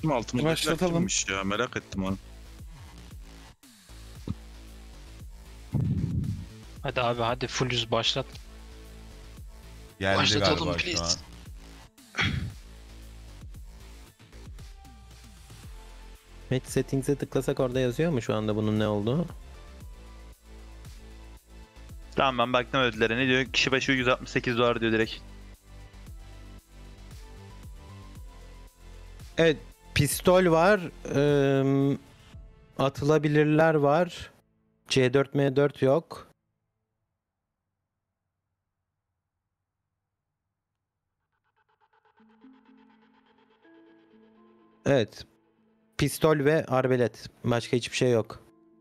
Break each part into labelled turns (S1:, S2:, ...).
S1: Kim altımızdakiler
S2: Başlatalım.
S1: kimmiş ya, merak ettim onu.
S3: Hadi abi hadi full yüz başlat.
S4: Geldi
S5: Başlatalım,
S4: galiba şu an.
S5: please.
S6: Match settings'e tıklasak orada yazıyor mu şu anda bunun ne olduğu?
S7: Tamam ben baktım ödüllere. Ne diyor? Kişi başı $168 diyor direkt.
S6: Evet, pistol var, atılabilirler var, C4M4 yok. Evet, pistol ve arbelet, başka hiçbir şey yok.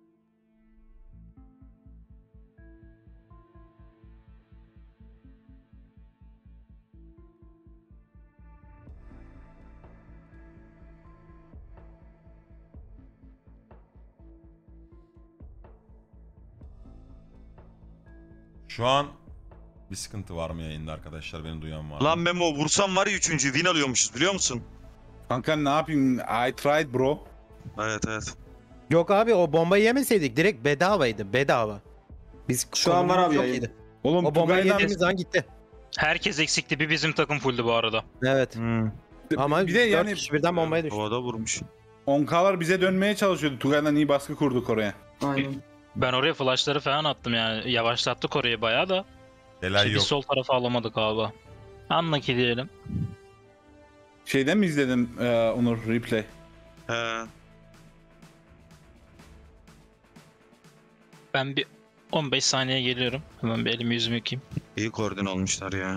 S4: Şu an bir sıkıntı var mı yayında arkadaşlar? Beni duyan var mı?
S1: Lan Memo, vursam var ya 3. win alıyormuşuz biliyor musun?
S2: Kanka ne yapayım? I tried bro.
S1: Evet evet.
S6: Yok abi, o bombayı yemeseydik direkt bedavaydı, bedava. Biz
S8: Şu an var
S6: konumuz
S8: abi
S6: çok
S8: yayın.
S6: iyiydi.
S2: Oğlum
S6: O bombayı
S2: Tugay'dan
S6: yediğimiz an gitti.
S3: Herkes eksikti, bir bizim takım fulldü bu arada.
S6: Evet. Ama
S2: bir de yani
S6: 4 kişi birden bombaya düştü.
S1: Havada vurmuş.
S2: 10K'lar bize dönmeye çalışıyordu. Tugay'dan iyi baskı kurduk oraya.
S8: Aynen.
S3: Ben oraya flashları falan attım yani. Yavaşlattık orayı bayağı da.
S4: Delay
S3: Bir
S4: yok.
S3: sol tarafı alamadık galiba. Anla ki diyelim.
S2: Şeyden mi izledin Onur replay?
S1: He.
S3: Ben bir 15 saniye geliyorum. Hemen bir elimi yüzümü yıkayayım.
S1: İyi koordine olmuşlar ya.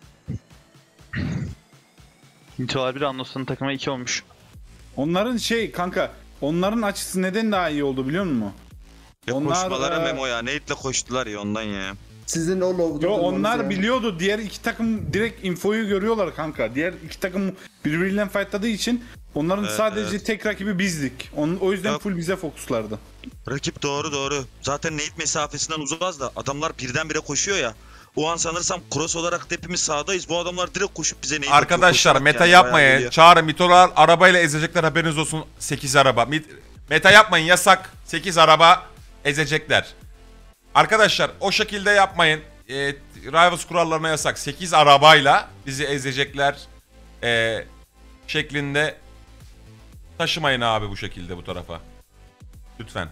S7: Nitolar 1, Annos'un takımı 2 olmuş.
S2: Onların kanka, onların açısı neden daha iyi oldu biliyor musun?
S1: Ya
S2: Onlar,
S1: koşmaları Memo ya. Nate'le koştular ya ondan ya.
S8: Sizin o low'da
S2: Yo, onlar
S8: ya.
S2: biliyordu. Diğer iki takım direkt infoyu görüyorlar kanka. Diğer iki takım birbiriyle fightladığı için onların
S1: Evet,
S2: sadece
S1: evet.
S2: tek rakibi bizdik. O yüzden
S1: Yok.
S2: full bize fokuslardı.
S1: Rakip doğru. Zaten Nate mesafesinden uzağız da adamlar birdenbire koşuyor ya. O an sanırsam cross olarak da hepimiz sağdayız. Bu adamlar direkt koşup bize Nate
S4: Arkadaşlar
S1: atıyor,
S4: meta
S1: koşarak yani, bayağı
S4: yapmayın.
S1: geliyor.
S4: Çağrı mitolar arabayla ezecekler, haberiniz olsun. 8 araba. Meta yapmayın, yasak. 8 araba ezecekler. Arkadaşlar o şekilde yapmayın. Rivals kurallarına yasak. 8 arabayla bizi ezecekler şeklinde taşımayın abi bu şekilde bu tarafa. Lütfen.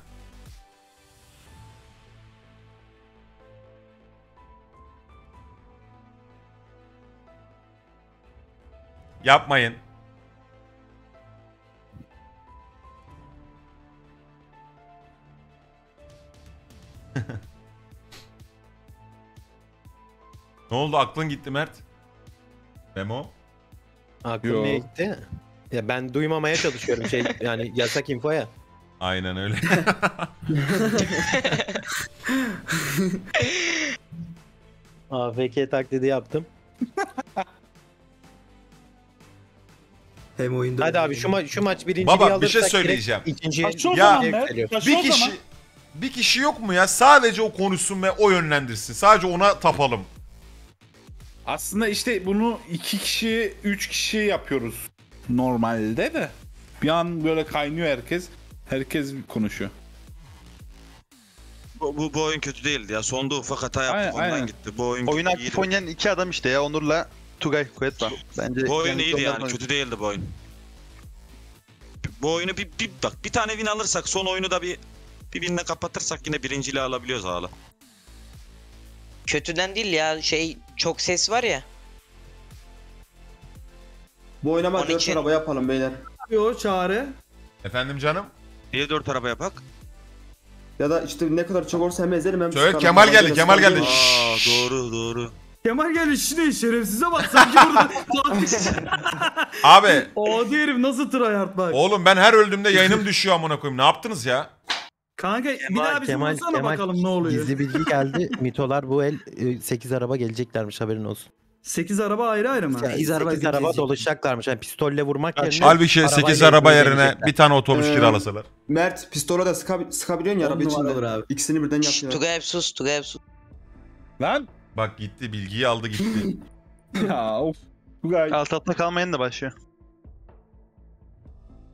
S4: Yapmayın. Ne oldu? Aklın gitti Mert. Memo.
S6: Aklım
S2: Yo.
S6: neye gitti? Ya ben duymamaya çalışıyorum yani yasak info ya.
S4: Aynen öyle.
S6: AFK taklidi yaptım.
S8: Hem oyunda.
S6: Hadi abi şu maç birinciliği
S4: Baba, bir
S6: alırsak
S4: şey
S6: direkt
S4: söyleyeceğim.
S6: ikinciye
S2: Kaç o
S4: Ya,
S2: zaman
S6: yükseliyor.
S2: Mert? Kaç
S4: bir
S2: o zaman?
S4: kişi yok mu ya? Sadece o konuşsun ve o yönlendirsin. Sadece ona tapalım.
S2: Aslında işte bunu 2 kişi, 3 kişi yapıyoruz normalde de. Bir an böyle kaynıyor herkes. Herkes konuşuyor.
S1: Bu oyun kötü değildi ya. Sonda ufak hata yaptık,
S2: Aynen,
S1: ondan
S2: aynen.
S1: gitti. Bu oyun
S7: Oyunu
S1: iyiydi.
S7: aktif oynayan 2 adam işte ya. Onur'la Tugay Kuetba. Bence
S1: Bu oyun iyiydi yani.
S7: onlardan-
S1: Kötü değildi bu oyun. Bu oyunu bir tane win alırsak, son oyunu da bir winle kapatırsak yine birinciliği alabiliyoruz hala.
S5: Kötüden değil ya, çok ses var ya.
S8: Bu oynama
S5: Onun
S8: 4
S5: için-
S8: araba yapalım beyler.
S9: Yo Çağrı.
S4: Efendim canım?
S1: Niye 4 araba yapak?
S8: Ya da işte ne kadar çok olursa hem ezerim hem
S4: Söyle,
S8: sıkarım.
S4: Kemal geldi,
S8: Böyle
S4: Kemal
S8: sıkarım.
S4: geldi.
S1: Aa doğru.
S9: Kemal geldi işine, şerefsize bak sanki burada.
S4: Abi
S9: O diyelim nasıl tryhard bak.
S4: oğlum ben her öldüğümde yayınım düşüyor amına koyayım. Ne yaptınız ya?
S9: Kanka bir daha bizi
S6: Kemal,
S9: vursana bakalım ne oluyor.
S6: Gizli bilgi geldi. Mitolar bu el 8 araba geleceklermiş, haberin olsun.
S9: 8 araba ayrı ayrı mı?
S6: 8 araba dolaşacaklarmış. Yani pistolle vurmak yerine
S4: Halbuki 8
S6: arabayla
S4: araba yerine
S6: gelecekler.
S4: bir tane otobüs
S8: Ee,
S4: kiralasalar.
S8: Mert pistola da sıkabiliyorsun ya
S9: On
S8: araba
S9: numara
S8: içinde.
S9: olur abi.
S8: İkisini birden
S5: Şşş,
S8: yapıyor.
S5: Tugay hep sus, Tugay hep sus.
S2: Lan!
S4: Bak gitti, bilgiyi aldı gitti.
S2: Ya of. Tugay.
S7: Alt altta kalmayan da başlıyor.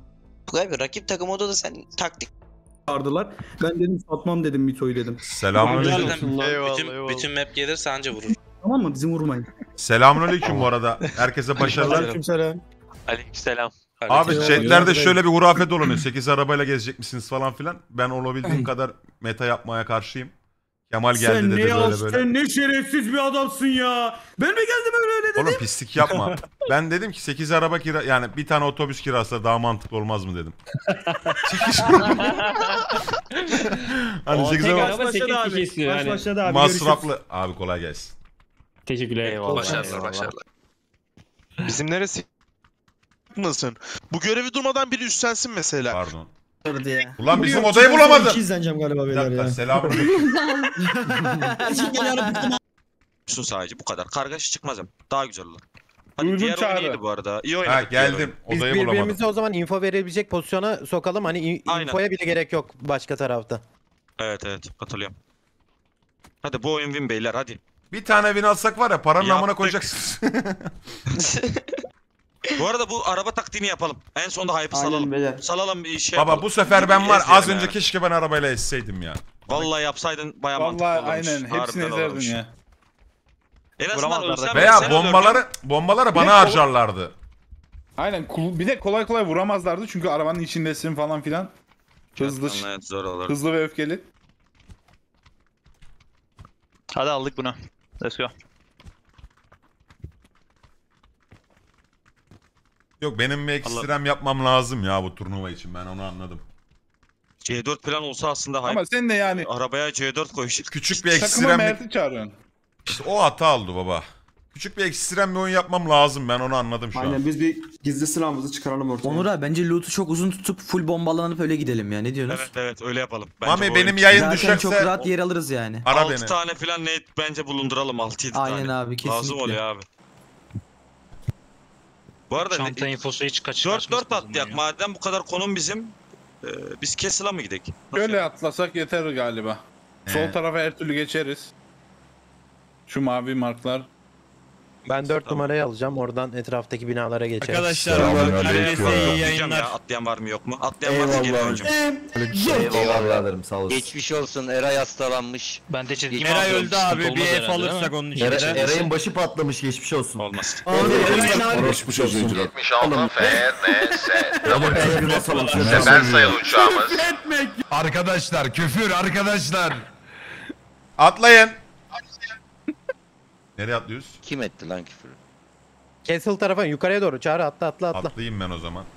S5: Tugay abi rakip takım odada sen taktik
S9: Çağırdılar. Ben dedim satmam dedim Mito'yu dedim.
S4: Selamünaleyküm.
S10: Bütün map gelirse anca vurur.
S9: Tamam mı? Bizim vurmayın.
S4: Selamünaleyküm bu arada. Herkese başarılar.
S6: Aleykümselam.
S7: Aleykümselam.
S4: Abi
S6: Aleyküm.
S4: chatlerde şöyle bir hurafe dolanıyor. 8 arabayla gezecek misiniz falan filan. Ben olabildiğim kadar meta yapmaya karşıyım. Kemal geldi
S9: Sen
S4: dedi
S9: ne
S4: böyle böyle.
S9: sen ne şerefsiz bir adamsın ya. Ben mi geldim öyle dedim.
S4: Oğlum pislik yapma. Ben dedim ki 8 araba kira yani bir tane otobüs kirası daha mantıklı olmaz mı dedim. 8 Hani 8 araba
S9: Başladı abi. Başladı abi.
S4: masraflı. Abi kolay gelsin.
S10: Teşekkürler. Başarılar.
S11: Bizim neresi? Nasılsın? Bu görevi durmadan biri üstlensin mesela.
S4: Pardon.
S9: Görüşürüz.
S4: Ulan bizim odayı bulamadım.
S9: İzleneceğim galiba
S4: Bir dakika selamünaleyküm.
S1: Sun sadece bu kadar. Kargaşa çıkmaz hem. Daha güzel olur. Hadi
S2: Duydum
S1: diğer oyun
S2: çağrı.
S1: iyiydi bu arada. İyi
S4: Ha
S1: oynadık. diğer oyun.
S4: geldim.
S6: Biz
S4: Odayı bulamadım.
S6: birbirimize o zaman info verebilecek pozisyona sokalım. Hani
S1: Aynen.
S6: infoya bile gerek yok başka tarafta.
S1: Evet katılıyorum. Hadi bu oyun win beyler hadi.
S4: Bir tane win alsak var ya paranın
S1: Yaptık.
S4: amına koyacaksınız.
S1: Bu arada bu araba taktiğini yapalım. En sonunda hype'ı
S8: Aynen
S1: salalım.
S8: beyler.
S1: Salalım bir şey
S4: Baba
S1: yapalım.
S4: bu sefer ben var
S1: Ezdirelim
S4: az önce
S1: yani.
S4: keşke ben arabayla ezseydim ya.
S1: Vallahi yapsaydın baya mantıklı
S2: Vallahi
S1: olurmuş.
S2: aynen hepsini
S1: Harbiden
S2: ezerdin
S1: olurmuş.
S2: ya.
S1: En azından
S7: Vuramazlar
S1: ölsem
S7: da.
S4: Veya
S1: sen
S4: bombaları bana
S2: Bir de
S4: harcarlardı.
S2: Aynen bir de kolay kolay vuramazlardı çünkü arabanın içindesin falan filan. Hızlı,
S1: Evet zor olur.
S2: hızlı ve öfkeli.
S7: Hadi aldık bunu. Let's go.
S4: Yok benim bir ekstrem yapmam lazım ya bu turnuva için ben onu anladım.
S1: C4 falan olsa aslında hype.
S2: Ama sen de yani
S1: Arabaya C4 koyuştuk.
S4: Küçük bir
S2: takıma
S4: ekstrem
S2: Mert'i çağırıyorsun.
S4: işte o hata oldu baba. Küçük bir ekstrem bir oyun yapmam lazım ben onu anladım şu an.
S8: Aynen biz bir gizli silahımızı çıkaralım ortaya.
S12: Onur abi bence loot'u çok uzun tutup full bombalanıp öyle gidelim ya. Ne diyorsunuz?
S1: Evet öyle yapalım. Bence
S4: Mami
S1: bu
S4: benim
S1: oyun-
S4: yayın
S12: Zaten
S4: düşerse
S12: çok rahat yer alırız yani.
S4: ara
S1: 6
S4: beni.
S1: tane falan net bence bulunduralım 6-7 tane.
S12: Aynen abi, kesinlikle.
S1: Lazım oluyor abi. Bu arada
S3: Çanta infosu hiç
S1: 4-4 atlayak madem bu kadar konum bizim. Biz Castle'a mı gidelim?
S2: Şöyle atlasak yeter galiba. Sol tarafa her türlü geçeriz. Şu mavi marklar.
S6: Ben 4 numarayı alacağım. Oradan etraftaki binalara geçeriz.
S10: Arkadaşlar
S1: Atlayacağım ya. Atlayan var mı yok mu? Atlayan varsa geri döneceğim.
S12: Eyvallah sağ olasın.
S5: Geçmiş olsun Eray hastalanmış.
S3: Ben de çizgi
S10: Eray öldü abi. Bir F alırsak onun için.
S12: Eray'ın başı patlamış, geçmiş olsun.
S1: Olmaz.
S12: Orospu çocuğu.
S4: 76 FNS.
S12: Sefer
S4: sayılı uçağımız.
S10: Arkadaşlar küfür arkadaşlar.
S4: Atlayın. Nereye atlıyoruz?
S5: Kim etti lan küfürü?
S6: Castle tarafa yukarıya doğru. Çağrı atla.
S4: Atlayayım ben o zaman.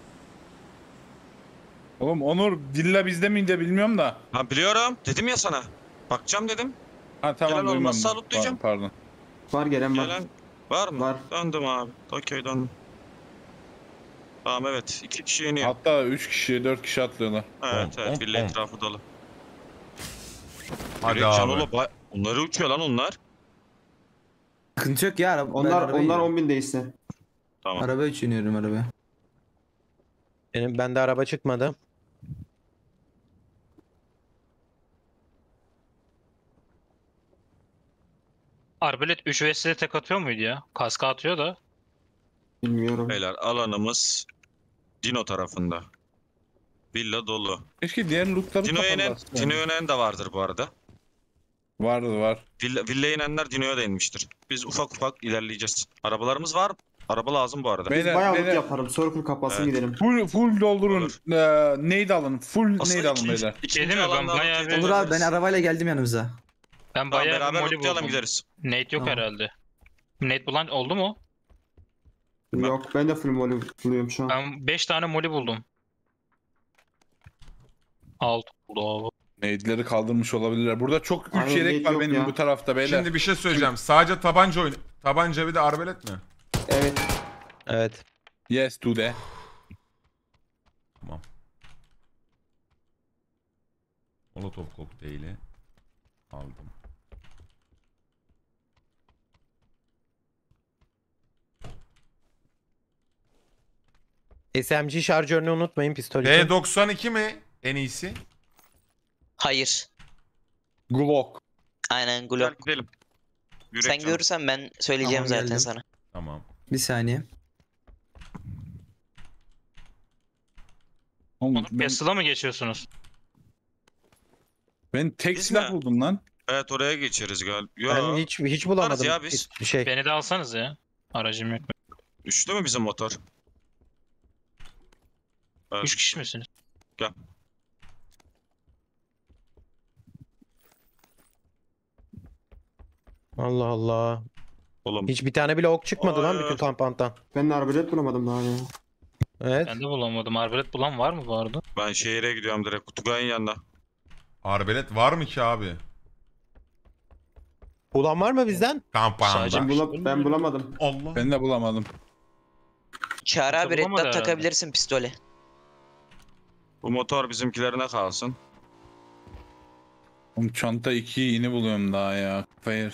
S2: Oğlum Onur Dilla bizde miydi bilmiyorum da.
S1: Ha biliyorum. Dedim ya sana. Bakacağım dedim.
S2: Ha tamam
S1: Gelen
S2: duymam.
S1: olmazsa salutlayacağım.
S2: Pardon.
S8: Var gelen var.
S1: Gelen var mı?
S8: Var.
S1: Döndüm abi. Okey döndüm. Tamam evet. 2 kişi iniyor.
S2: Hatta 3 kişi 4 kişi atlıyorlar.
S1: Evet villa etrafı dolu.
S4: Hadi
S1: Direkt
S4: abi.
S1: Canolo onları uçuyor lan onlar.
S12: Sıkıntı yok ya.
S8: Onlar 10.000 değilse.
S1: Tamam.
S12: Araba için iniyorum arabaya.
S6: Bende araba çıkmadı.
S3: Arbelet 3 vs tek atıyor muydu ya? Kaska atıyor da.
S8: Bilmiyorum.
S1: Beyler alanımız Dino tarafında. Villa dolu.
S2: Keşke diğer lootları
S1: Dino'ya inen,
S2: kapatsın.
S1: Dino'ya inen de vardır bu arada.
S2: Var.
S1: Villa'ya inenler Dino'ya da inmiştir. Biz ufak ufak ilerleyeceğiz. Arabalarımız var. Araba lazım bu arada.
S8: Biz
S2: Beyler,
S8: bayağı loot
S2: beyler.
S8: yaparım. Circle kapatsın
S1: Evet.
S8: gidelim.
S2: Full doldurun.
S1: Olur.
S2: Nade alın. Full
S1: Aslında
S2: nade alın beyler.
S1: ikinci
S3: Değil mi? Ben
S1: alanda
S3: bayağı
S1: rotate
S12: Onur abi ben
S1: ederiz.
S12: arabayla geldim yanınıza.
S3: Ben
S1: Tamam,
S3: bayağı bir
S1: beraber
S3: moli
S1: lootlayalım
S3: buldum.
S1: gideriz.
S3: Nate yok
S12: Tamam.
S3: herhalde. Nate bulan oldu mu?
S8: Yok ben de full molly buluyorum şu an.
S3: Ben 5 tane moli buldum. 6 oldu abi.
S2: Nade'leri kaldırmış olabilirler. Burada çok 3
S8: Aynen,
S2: yelek
S8: nade
S2: var
S8: yok
S2: benim
S8: ya.
S2: bu tarafta beyler.
S4: Şimdi bir şey söyleyeceğim. Sadece tabanca oyun. Tabanca bir de arbelet mi?
S8: Evet.
S6: Evet.
S2: Yes to the.
S4: Tamam. Molotov kokteyli aldım.
S6: SMG şarjörünü unutmayın pistol için.
S4: P92 mi en iyisi?
S5: Hayır.
S2: Glock.
S5: Aynen
S1: Gel
S5: Glock.
S1: gidelim. Yürek
S5: Sen
S1: canım.
S5: görürsen ben söyleyeceğim
S12: Tamam,
S5: zaten
S12: geldim.
S5: sana.
S4: Tamam.
S12: Bir saniye.
S2: Oğlum,
S3: Castle'a mı geçiyorsunuz?
S2: ben tek
S1: Biz
S2: silah
S1: mi?
S2: buldum lan.
S1: Evet oraya geçeriz galiba. Yo.
S6: Ben hiç bulamadım.
S1: ya biz.
S6: Bir şey.
S3: Beni de alsanız ya. Aracım yok.
S1: Üçlü mü bizim motor? Evet.
S3: 3 kişi misiniz?
S6: Allah Allah.
S1: Oğlum.
S6: Hiç bir tane bile ok çıkmadı lan
S1: Hayır.
S6: bütün kampanttan.
S8: Ben de arbalet bulamadım daha ya.
S6: Evet.
S3: Ben de bulamadım. Arbelet bulan var mı bu arada?
S1: Ben şehire gidiyorum direkt Tugay'ın yanına.
S4: Arbelet var mı ki abi?
S6: Bulan var mı bizden?
S4: Kampanya.
S3: Sadece-
S8: Ben bulamadım.
S4: Allah.
S2: Ben de bulamadım.
S5: Çağrı abi red
S3: Bulamadı
S5: dot
S3: herhalde.
S5: takabilirsin pistole.
S1: Bu motor bizimkilerine kalsın.
S2: Oğlum çanta 2'yi yeni buluyorum daha ya. Kafayı.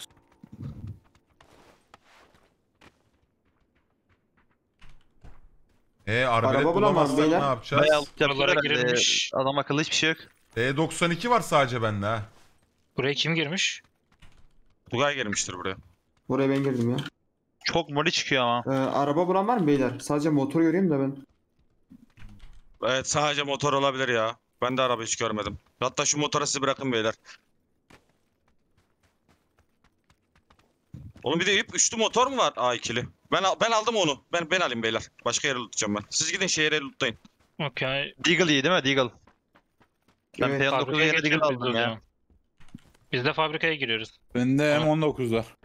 S4: Arbelet
S8: Araba bulamam
S4: bulamazsak ne
S8: beyler.
S4: yapacağız?
S7: Bayağı loot yaptılar
S3: Buralara
S7: herhalde.
S3: girilmiş.
S7: Adam akıllı hiçbir şey yok.
S4: E92 var sadece bende ha.
S3: Buraya kim girmiş?
S1: Tugay gelmiştir buraya.
S8: Buraya ben girdim ya.
S7: Çok moli çıkıyor ama.
S8: Araba bulan var mı beyler? Sadece motor göreyim de ben.
S1: Evet sadece motor olabilir ya. Ben de araba hiç görmedim. Hatta şu motora sizi bırakın beyler. Oğlum bir de üçlü motor mu var? A2'li. Ben aldım onu. Ben alayım beyler. Başka yere lootlayacağım ben. Siz gidin şehre lootlayın.
S3: Okey.
S7: Deagle iyi değil mi? Deagle. Ben
S8: Evet,
S7: P9'a
S3: Fabrikaya
S7: yine Deagle
S3: geçiyoruz biz o
S7: aldım ya.
S3: zaman. Biz de fabrikaya giriyoruz.
S2: Bende
S3: Tamam.
S2: M19 var.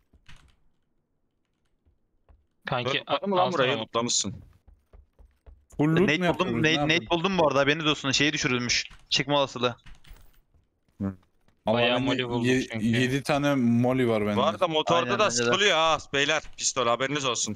S3: Kanki
S1: Lootladın mı lan
S3: alsana
S1: burayı?
S3: onu.
S1: Lootlamışsın.
S2: Full loot mu
S7: Nate
S2: yapıyoruz?
S7: buldum,
S2: Ne
S7: Nate
S2: yapıyoruz?
S7: buldum bu arada haberiniz olsun. Şeyi düşürülmüş. Çıkma olasılığı.
S3: Bayağı
S2: Ama
S3: moli buldum çünkü.
S2: 7 tane moli var bende.
S1: Bu arada motorda
S7: Aynen,
S1: da
S7: bence de.
S1: sıkılıyor ha beyler. Pistol haberiniz olsun.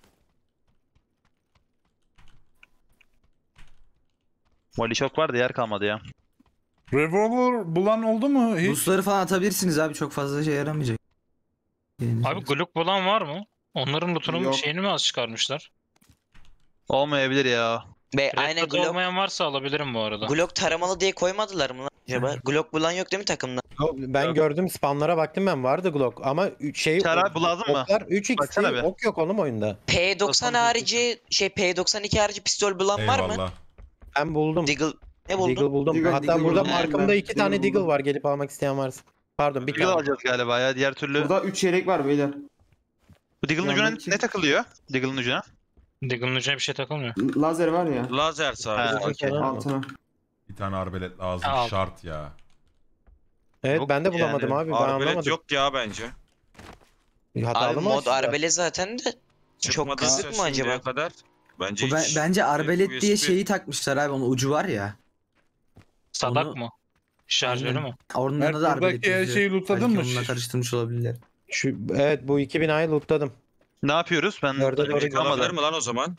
S7: Moli çok vardı yer kalmadı ya.
S2: Revolver bulan oldu mu hiç?
S12: Boostları falan atabilirsiniz abi çok fazla şey yaramayacak.
S3: Abi Glock bulan var mı? Onların lootunun
S8: Yok.
S3: şeyini mi az çıkarmışlar?
S7: Olmayabilir ya.
S5: Ve aynen
S3: Aynen
S5: Glock,
S3: olmayan varsa alabilirim bu arada.
S5: Glock taramalı diye koymadılar mı lan acaba? Glock bulan yok değil mi takımda?
S6: Ben gördüm spamlara baktım ben vardı Glock ama şey
S7: Çağrı abi bu lazım mı?
S6: oklar 3x
S7: Baksana
S6: değil,
S7: bir.
S6: ok yok oğlum oyunda.
S5: P90
S7: Bakalım.
S5: harici P92 harici pistol bulan var mı?
S4: Eyvallah.
S6: Ben buldum.
S5: Deagle ne buldun?
S6: Deagle buldum.
S8: Deagle-
S6: Hatta
S8: Deagle
S6: burada
S8: buldum.
S6: markamda
S8: Ben
S6: 2 tane
S8: Deagle
S6: Deagle
S8: buldum.
S6: var gelip almak isteyen varsa. Pardon bir
S7: Deagle
S6: tane.
S7: alacağız galiba ya. Diğer türlü.
S8: Burada 3 yelek var beyler.
S7: Bu Deagle'ın ucuna
S8: Yandaki-
S7: ne takılıyor? Deagle'ın ucuna.
S3: Deagle'ın ucuna bir şey takılmıyor.
S8: Lazer var ya.
S1: Lazer
S7: Ha,
S1: sadece.
S7: okey.
S8: Altına.
S4: Bir tane arbelet lazım
S3: Al.
S4: şart ya.
S6: Evet
S7: Yok
S6: ben de
S7: yani.
S6: bulamadım abi. Ben
S1: Arbelet
S6: anlamadım.
S1: yok ya bence.
S6: Hatalı
S5: Abi
S6: mı
S5: mod
S6: açtılar?
S5: arbele zaten de
S1: Çıkmadı
S5: kısık mı
S1: şimdiye
S5: acaba?
S1: Kadar. Bence
S12: Bu
S1: hiç.
S12: bence arbelet diye
S1: USB.
S12: şeyi takmışlar abi onun ucu var ya.
S3: Sadak
S12: Onu-
S3: mı? Şarjörü
S12: Aynen.
S3: mü?
S12: Onun
S2: Mert,
S12: yanında da arbelet
S2: buradaki her
S12: yazıyor.
S2: şeyi lootladın
S12: Belki
S2: mı?
S12: onunla karıştırmış olabilirler.
S6: Evet bu 2 binayı lootladım.
S7: Ne yapıyoruz? Ben
S6: Dörde doğru
S7: çıkamadım.
S1: Alabilir mi lan o zaman?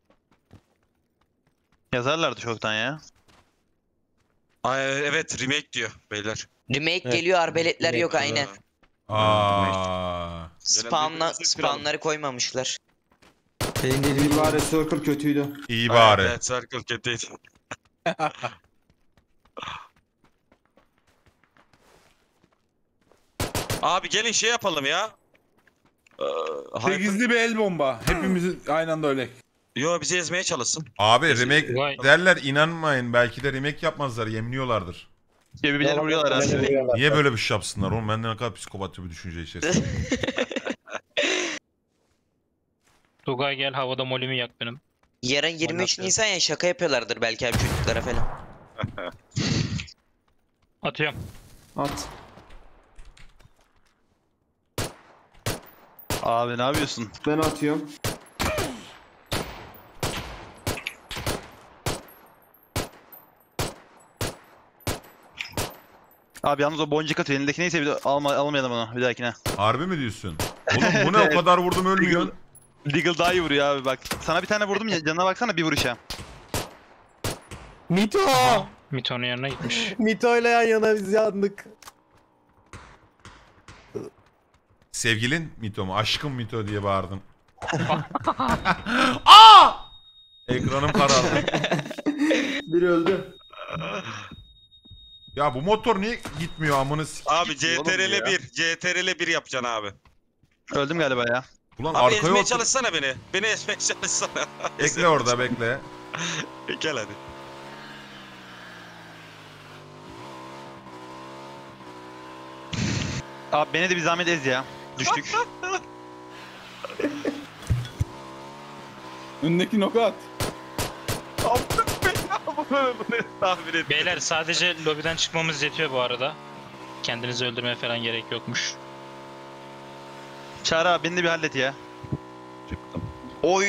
S7: Yazarlardı çoktan ya.
S1: Ay, evet remake diyor beyler.
S5: remake
S6: Evet.
S5: geliyor arbeletler
S6: Remake
S5: yok aynen.
S4: Aa.
S5: Spawnları koymamışlar.
S12: Benim
S8: Bir
S12: dediğim
S8: bari circle kötüydü.
S4: İyi bari.
S1: Evet circle kötüydü. Abi gelin şey yapalım ya. Hyper...
S2: 8'li bir el bomba. Hepimiz aynı anda öyle.
S1: Yo bizi ezmeye çalışsın.
S4: Abi remake
S3: Vay.
S4: derler inanmayın. Belki de remake yapmazlar. Yemliyorlardır.
S7: Birbirlerini vuruyorlar abi.
S4: Niye böyle bir şey yapsınlar oğlum? Bende ne kadar psikopatça bir düşünce içerisinde.
S3: Tugay gel havada molimi yak benim.
S5: Yarın 23
S3: Oynatıyor.
S5: Nisan ya şaka yapıyorlardır belki abi çocuklara falan.
S3: Atıyorum.
S8: At.
S7: Abi ne yapıyorsun?
S8: Ben atıyorum.
S7: Abi yalnız o boncuk atıyor. Elindeki neyse bir de almayalım onu bir dahakine.
S4: Harbi mi diyorsun? Oğlum bu ne o kadar vurdum ölmüyorsun.
S7: Deagle daha iyi vuruyor abi bak. Sana bir tane vurdum ya canına baksana bir vuruşa.
S6: Mito!
S3: Mito'nun yanına gitmiş.
S6: Mito ile yan yana biz yandık.
S4: Sevgilin Mito mu? Aşkım Mito diye bağırdın. Aa! Ekranım karardı.
S8: Biri öldü.
S4: Ya bu motor niye gitmiyor amını
S1: Abi
S7: Oğlum
S1: CTRL
S7: ya.
S1: 1. CTRL 1 yapacaksın abi.
S7: Öldüm galiba ya.
S4: Ulan
S1: Abi
S4: arkaya
S1: ezmeye
S4: otur.
S1: çalışsana beni. Beni ezmeye çalışsana.
S4: Bekle orada bekle.
S1: Gel hadi.
S7: Abi beni de bir zahmet ez ya. Düştük.
S2: Öndeki knockout.
S3: Beyler sadece lobiden çıkmamız yetiyor bu arada. Kendinizi öldürmeye falan gerek yokmuş.
S7: Çağrı abi beni de bir hallet ya.
S5: Oy.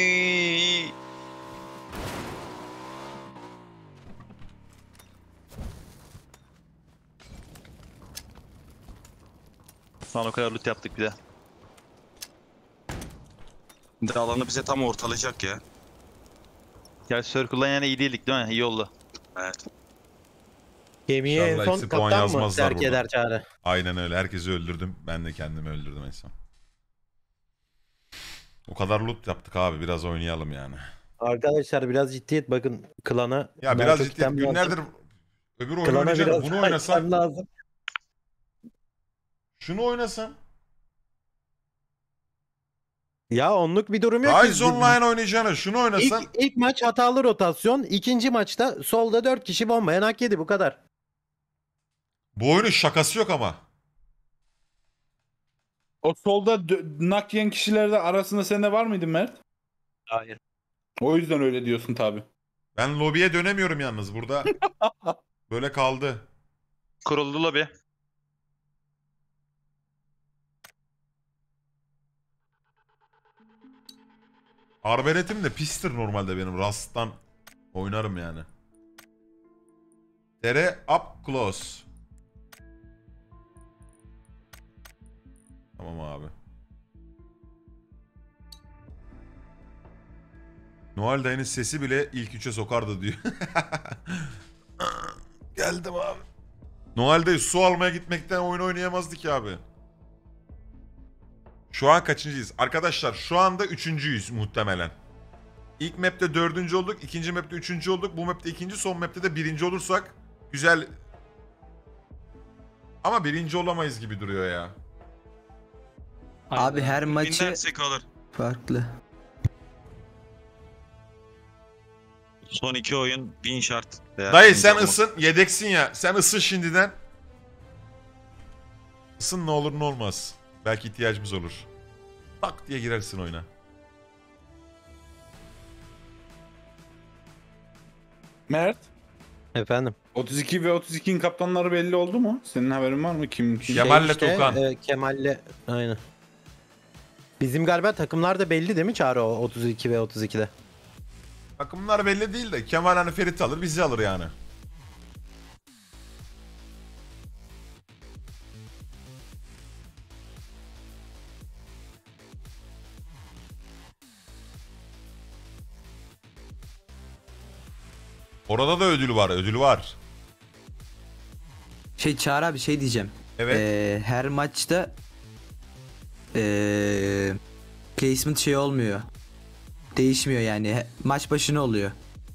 S7: Lan o kadar loot yaptık bir de.
S1: Bir de alanı bize tam ortalayacak ya.
S7: Ya Circle'dan yani iyi değildik değil mi? İyi oldu.
S1: Evet.
S6: Gemiye en
S4: İnşallah
S6: son
S4: eksi puan
S6: kaptan mı
S4: yazmazlar
S6: terk
S4: burada.
S6: eder Çağrı?
S4: Aynen öyle. Herkesi öldürdüm. Ben de kendimi öldürdüm en son. O kadar loot yaptık abi. Biraz oynayalım yani.
S6: Arkadaşlar biraz ciddiyet bakın klana.
S4: Ya
S6: daha
S4: biraz
S6: çok
S4: ciddiyet.
S6: item lazım.
S4: Günlerdir öbür oyunu
S6: Klana
S4: oynayacağım.
S6: biraz
S4: Bunu
S6: daha
S4: oynasam.
S6: item lazım.
S4: Şunu oynasam.
S6: Ya onluk bir durum yok.
S4: Rise Online oynayacağına şunu oynasan.
S6: İlk maç hatalı rotasyon. İkinci maçta solda 4 kişi bombayan hak yedi, bu kadar.
S4: Bu oyunun şakası yok ama.
S2: O solda nak yiyen kişilerde arasında sende var mıydın Mert?
S5: Hayır.
S2: O yüzden öyle diyorsun tabi.
S4: Ben lobiye dönemiyorum yalnız burada. Böyle kaldı.
S7: Kuruldu lobi.
S4: Arbeletim de pistir normalde benim. Rust'tan oynarım yani. Dere up close. Tamam abi. Noel dayının sesi bile ilk üçe sokardı diyor. Geldim abi. Noel dayı su almaya gitmekten oyun oynayamazdı ki abi. Şu an kaçıncıyız? Arkadaşlar şu anda üçüncüyüz muhtemelen. İlk map'te dördüncü olduk. İkinci map'te üçüncü olduk. Bu map'te ikinci. Son map'te de birinci olursak güzel. Ama birinci olamayız gibi duruyor ya.
S12: Abi her maçı
S1: Binersek olur.
S12: farklı.
S1: Son 2 oyun 1000 şart.
S4: Dayı sen ısın. Yedeksin ya. Sen ısın şimdiden. Isın ne olur ne olmaz. Belki ihtiyacımız olur. Tak diye girersin oyuna.
S2: Mert,
S6: Efendim.
S2: 32 ve 32'nin kaptanları belli oldu mu? Senin haberin var mı? Kim?
S4: Kemal'le Tuğkan.
S6: Kemal'le aynen. Bizim galiba takımlar da belli değil mi Çağrı, o 32 ve 32'de?
S4: Takımlar belli değil de Kemal hani Ferit alır bizi alır yani. Orada da ödül var, ödül var.
S12: Çağrı abi şey diyeceğim.
S4: Evet.
S12: Her maçta placement şey olmuyor. Değişmiyor yani. Maç başına oluyor.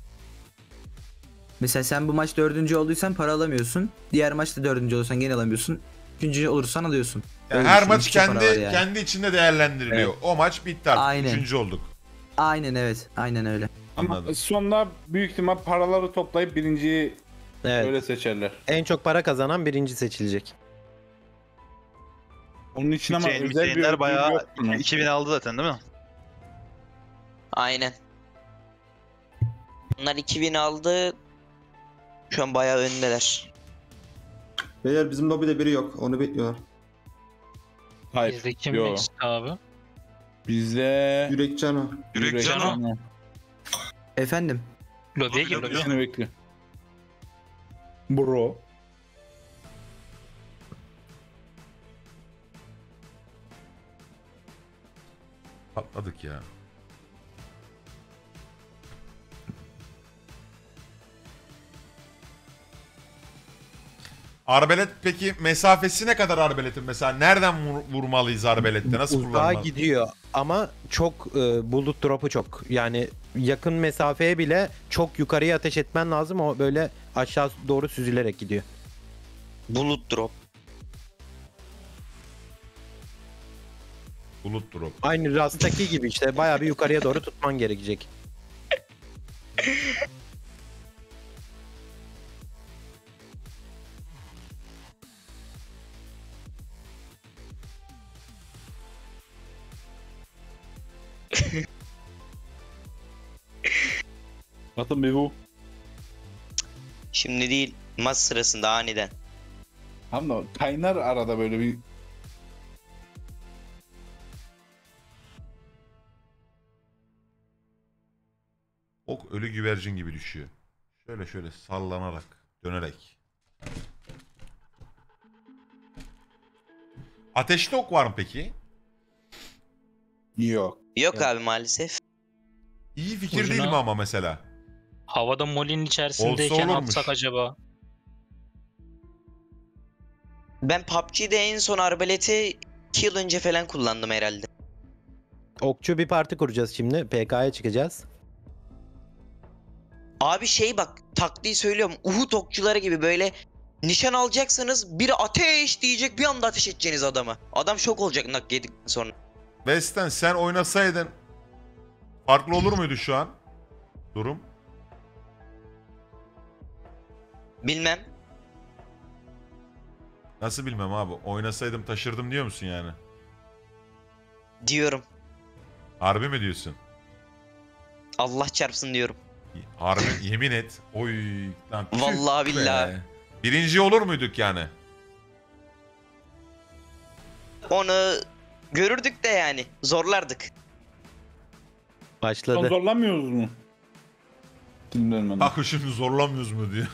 S12: Mesela sen bu maç 4. olduysan para alamıyorsun. Diğer maçta 4. olursan gene alamıyorsun. 3. olursan alıyorsun.
S4: Yani
S12: Öyle
S4: her
S12: düşün,
S4: maç
S12: iki para var yani.
S4: kendi içinde değerlendiriliyor.
S12: Evet.
S4: O maç bitti artık.
S12: Aynen.
S4: Üçüncü olduk.
S12: Aynen evet. Aynen öyle.
S2: Ama
S4: Anladım.
S2: sonunda büyük ihtimal paraları toplayıp birinciyi
S6: Evet.
S2: öyle seçerler.
S6: En çok para kazanan birinci seçilecek.
S2: Onun için ama özel bir
S7: Hüseyinler
S2: ödül
S7: bayağı
S2: yok mu?
S7: 2000 aldı zaten değil mi?
S5: Aynen. Bunlar 2000 aldı. Şu an bayağı öndeler.
S8: Beyler bizim lobide biri yok. Onu bekliyorlar.
S2: Hayır.
S3: Bizde kim
S2: Yo.
S3: eksik abi?
S2: Bizde
S8: Yürek Cano.
S1: Yürek Cano.
S12: Efendim.
S3: Lobiye gir
S1: Lobi,
S3: lobiye.
S2: Seni bekliyor. Bro.
S4: Patladık ya. Arbelet peki mesafesi ne kadar arbeletin mesela? Nereden vurmalıyız arbelet'te? Nasıl
S6: Uzağa
S4: kullanmalı?
S6: gidiyor ama çok bullet drop'u çok. Yani yakın mesafeye bile çok yukarıya ateş etmen lazım. O böyle aşağı doğru süzülerek gidiyor.
S5: Bulut drop.
S4: Bulut drop.
S6: Aynı Rust'taki gibi işte, bayağı bir yukarıya doğru tutman gerekecek.
S2: Atın bir bu.
S5: Şimdi değil. Maç sırasında aniden.
S2: Ama kaynar arada böyle bir...
S4: Ok ölü güvercin gibi düşüyor. Şöyle sallanarak, dönerek. Ateşli ok var mı peki?
S2: Yok.
S5: Yok abi maalesef.
S4: İyi fikir
S3: Ucuna-
S4: değil mi ama mesela?
S3: Havada molinin içerisindeyken
S4: olurmuş.
S3: atsak acaba?
S5: Ben PUBG'de en son arbaleti 2 yıl önce falan kullandım herhalde.
S6: Okçu bir parti kuracağız şimdi. PK'ya çıkacağız.
S5: Abi şey bak taktiği söylüyorum. Uhud okçuları gibi böyle nişan alacaksanız biri ateş diyecek bir anda ateş edeceğiniz adama. Adam şok olacak nak yedikten sonra.
S4: West'ten sen oynasaydın farklı olur muydu şu an? Durum.
S5: Bilmem.
S4: Nasıl bilmem abi. Oynasaydım taşırdım diyor musun yani?
S5: Diyorum.
S4: Harbi mi diyorsun?
S5: Allah çarpsın diyorum.
S4: Harbi yemin et. Oy lan tüh
S5: Vallahi
S4: be.
S5: billahi.
S4: Birinci olur muyduk yani?
S5: Onu görürdük de yani. Zorlardık.
S6: Başladı.
S2: Zorlamıyoruz mu? Dinlerim ben.
S4: Bak şimdi zorlamıyoruz mu diyor.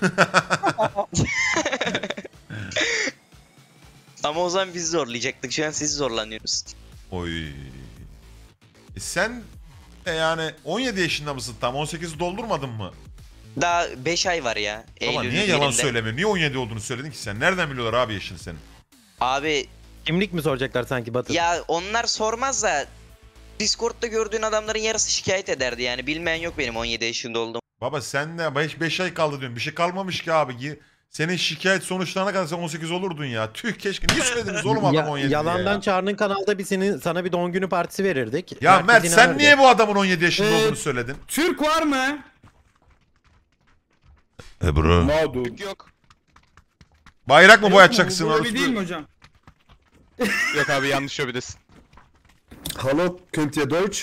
S5: Ama o zaman biz zorlayacaktık. Şu an siz zorlanıyorsunuz.
S4: Oy. Sen de yani 17 yaşında mısın tam? 18'i doldurmadın mı?
S5: Daha 5 ay var ya.
S4: Baba
S5: Eylül'ün
S4: niye yalan
S5: birinde.
S4: söylemiyorsun? Niye 17 olduğunu söyledin ki sen? Nereden biliyorlar abi yaşını senin?
S5: Abi
S6: Kimlik mi soracaklar sanki Batı?
S5: ya onlar sormaz da Discord'da gördüğün adamların yarısı şikayet ederdi yani. Bilmeyen yok benim 17 yaşında olduğum.
S4: Baba sen de 5 ay kaldı diyorsun. Bir şey kalmamış ki abi. Senin şikayet sonuçlarına kadar sen 18 olurdun ya. Tüh keşke. Niye söylediniz oğlum adam 17 diye
S6: Yalandan
S4: ya?
S6: Çağrı'nın kanalda sana bir doğum günü partisi verirdik.
S4: Ya
S6: Herkes
S4: Mert sen
S6: inanırdı.
S4: niye bu adamın 17 yaşında olduğunu söyledin?
S9: Türk var mı?
S4: Bro.
S2: Mağdur.
S11: Yok.
S4: Bayrak mı boyatacaksın?
S9: Bu
S4: Arus?
S9: bir değil mi hocam?
S11: Yok abi yanlış şöbidesin.
S8: Hallo, könnt ihr Deutsch?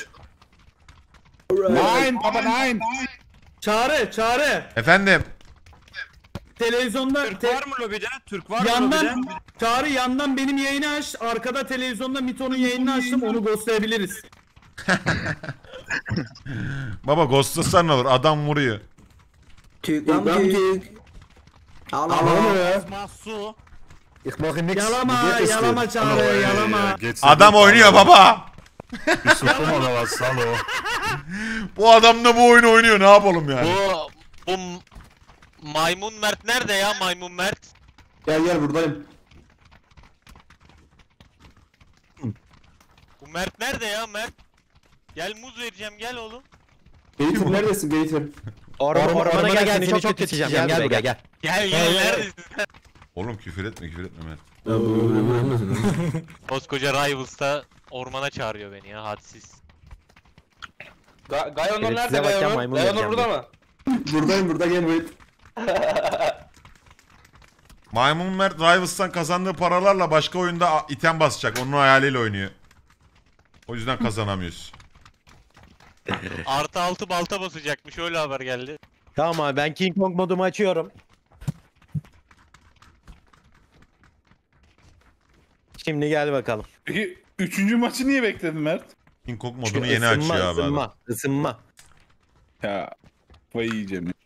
S9: Nein baba nein. Çağrı.
S4: Efendim.
S9: Televizyonda
S10: Var mı lobide? Türk var mı lobide?
S9: yandan Çağrı yandan benim yayını aç. Arkada televizyonda Mito'nun yayınını açtım. Onu ghostlayabiliriz.
S4: Baba ghostlasan ne olur? Adam vuruyor.
S12: Türk lan Türk. Allah.
S10: Mahsu.
S8: Ich mache nichts.
S9: Yalama Çağrı yalama.
S4: Adam oynuyor baba.
S8: Hallo.
S4: Bu adam da bu oyunu oynuyor. Ne yapalım yani?
S10: Bu Maymun Mert nerede ya Maymun Mert?
S8: Gel buradayım.
S10: Bu Mert nerede ya Mert? Gel muz vereceğim gel oğlum.
S8: Gator neredesin Gator?
S6: Ormana gel seni çok kötü çizeceğim. Gel buraya gel.
S10: Gel neredesin?
S4: Oğlum küfür etme Mert.
S10: Koskoca Rivals'ta ormana çağırıyor beni ya hadsiz.
S6: Gayonur nerede Gayonur? Gayonur burada mı?
S8: Buradayım gel wait.
S4: Maymun Mert Rivals'tan kazandığı paralarla başka oyunda item basacak. Onun hayaliyle oynuyor. O yüzden kazanamıyoruz.
S10: Artı 6 balta basacakmış öyle haber geldi.
S6: Tamam abi ben King Kong modumu açıyorum. Şimdi gel bakalım.
S2: Peki 3. maçı niye bekledin Mert?
S4: King Kong modunu yeni açıyor abi adam.
S6: Isınma.
S2: Ya vay yiyeceğim ya.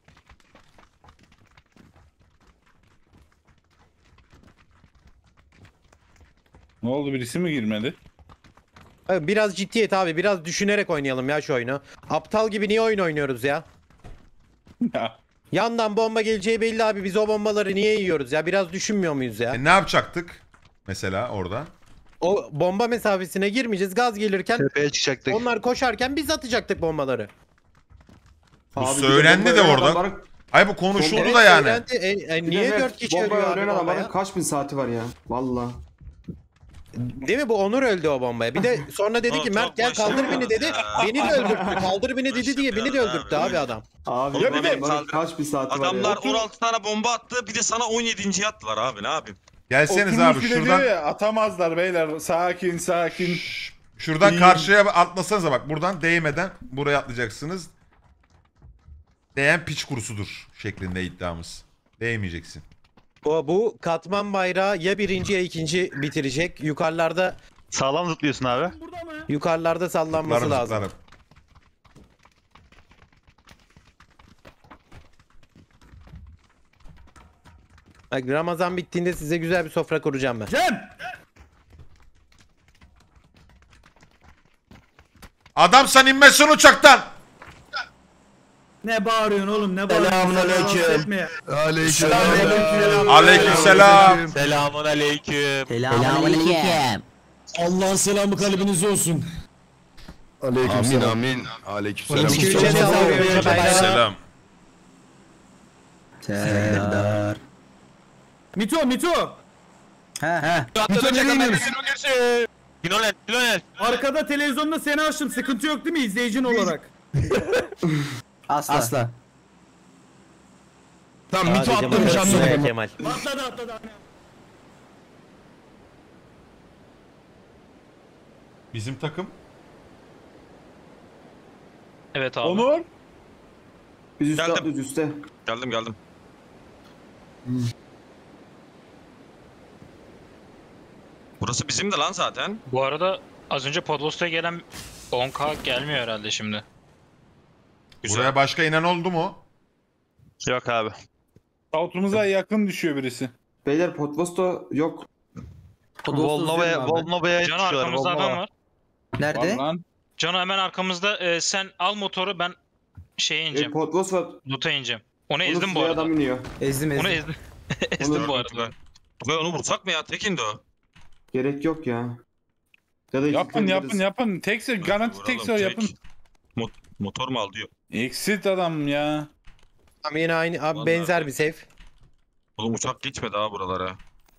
S2: Ne oldu, birisi mi girmedi?
S6: Abi biraz ciddiyet abi, biraz düşünerek oynayalım ya şu oyunu. Aptal gibi niye oyun oynuyoruz ya?
S2: Ya.
S6: Yandan bomba geleceği belli abi, biz o bombaları niye yiyoruz ya? Biraz düşünmüyor muyuz ya?
S4: Ne yapacaktık? Mesela orada.
S6: O bomba mesafesine girmeyeceğiz, gaz gelirken
S11: Tepeye çıkacaktık.
S6: onlar koşarken biz atacaktık bombaları.
S4: Bu söylendi de orada. Ay bu konuşuldu da yani.
S6: Söylendi. Niye 4 kişi ölüyor abi
S8: öğrenen
S6: bombaya?
S8: adamların kaç bin saati var ya. Valla.
S6: Değil mi, bu Onur öldü o bombaya. Bir de sonra dedi ki Mert gel kaldır beni dedi. Beni de öldürttü. Kaldır beni dedi diye beni de öldürttü abi adam.
S8: Abi
S1: Ya bir de
S8: adamların kaç bin saati var ya.
S1: Adamlar 16 tane bomba attı, bir de sana 17. attılar abi, ne yapayım?
S4: Gelseniz
S2: Oturmuş
S4: abi
S2: bir de
S4: şuradan.
S2: diyor ya, atamazlar beyler. Sakin.
S4: Şuradan
S2: İyi.
S4: karşıya atlasanıza bak. Buradan değmeden buraya atlayacaksınız. değen piç kurusudur şeklinde iddiamız. Değmeyeceksin.
S6: Bu katman bayrağı ya birinci ya ikinci bitirecek.
S7: Sağlam zıplıyorsun abi.
S6: Yukarılarda sallanması
S4: Zıplarım,
S6: lazım.
S4: zıplarım.
S6: Bak, Ramazan bittiğinde size güzel bir sofra kuracağım ben.
S9: Cem!
S4: Adamsan inmesin uçaktan.
S9: Ne bağırıyorsun oğlum, ne bağırıyorsun?
S12: Selamünaleyküm.
S4: Aleykümselam.
S10: Selamun aleyküm.
S12: Selamünaleyküm.
S9: Allah'ın selamı kalbinize olsun.
S13: Amin amin. Aleykümselam.
S4: Selam.
S12: Serdar.
S9: Mito.
S10: Kinonel.
S9: Arkada televizyonda seni açtım. Sıkıntı yok değil mi izleyicin olarak?
S12: Asla.
S13: Tamam Mito atlamış anladım.
S6: Kemal.
S9: Atladı.
S4: Bizim takım.
S3: Evet abi.
S2: Onur.
S8: Biz üstte
S1: Geldim.
S8: atlıyoruz üstte.
S1: Geldim. Burası bizim de lan zaten.
S3: Bu arada az önce Podlost'a gelen 10k gelmiyor herhalde şimdi.
S1: Güzel.
S4: Buraya başka inen oldu mu?
S7: Yok abi.
S2: Out'umuza yakın düşüyor birisi.
S8: Beyler Potvosto yok.
S7: Volnova'ya
S3: Cano
S7: yetişiyorlar.
S3: arkamızda adam var.
S12: Nerede?
S2: Var lan.
S3: Cano hemen arkamızda. Sen al motoru, ben şeye ineceğim.
S8: Potvos var.
S3: Loot'a ineceğim. Onu
S8: Onu
S3: ezdim bu
S8: suya
S3: arada.
S8: adam iniyor.
S12: Ezdim.
S3: Onu ezdim. ezdim bu arada.
S1: Tugay onu vursak mı ya? Tekindi o.
S8: Gerek yok ya. Ya da
S2: Yapın. Tekse garanti
S1: Vuralım,
S2: tekse
S1: tek.
S2: yapın.
S1: Motor mu al diyor.
S2: Exit adam ya.
S6: Ama yine aynı abi,
S1: Vallahi
S6: benzer
S1: de.
S6: bir safe.
S1: Oğlum uçak geçmedi ha buralara.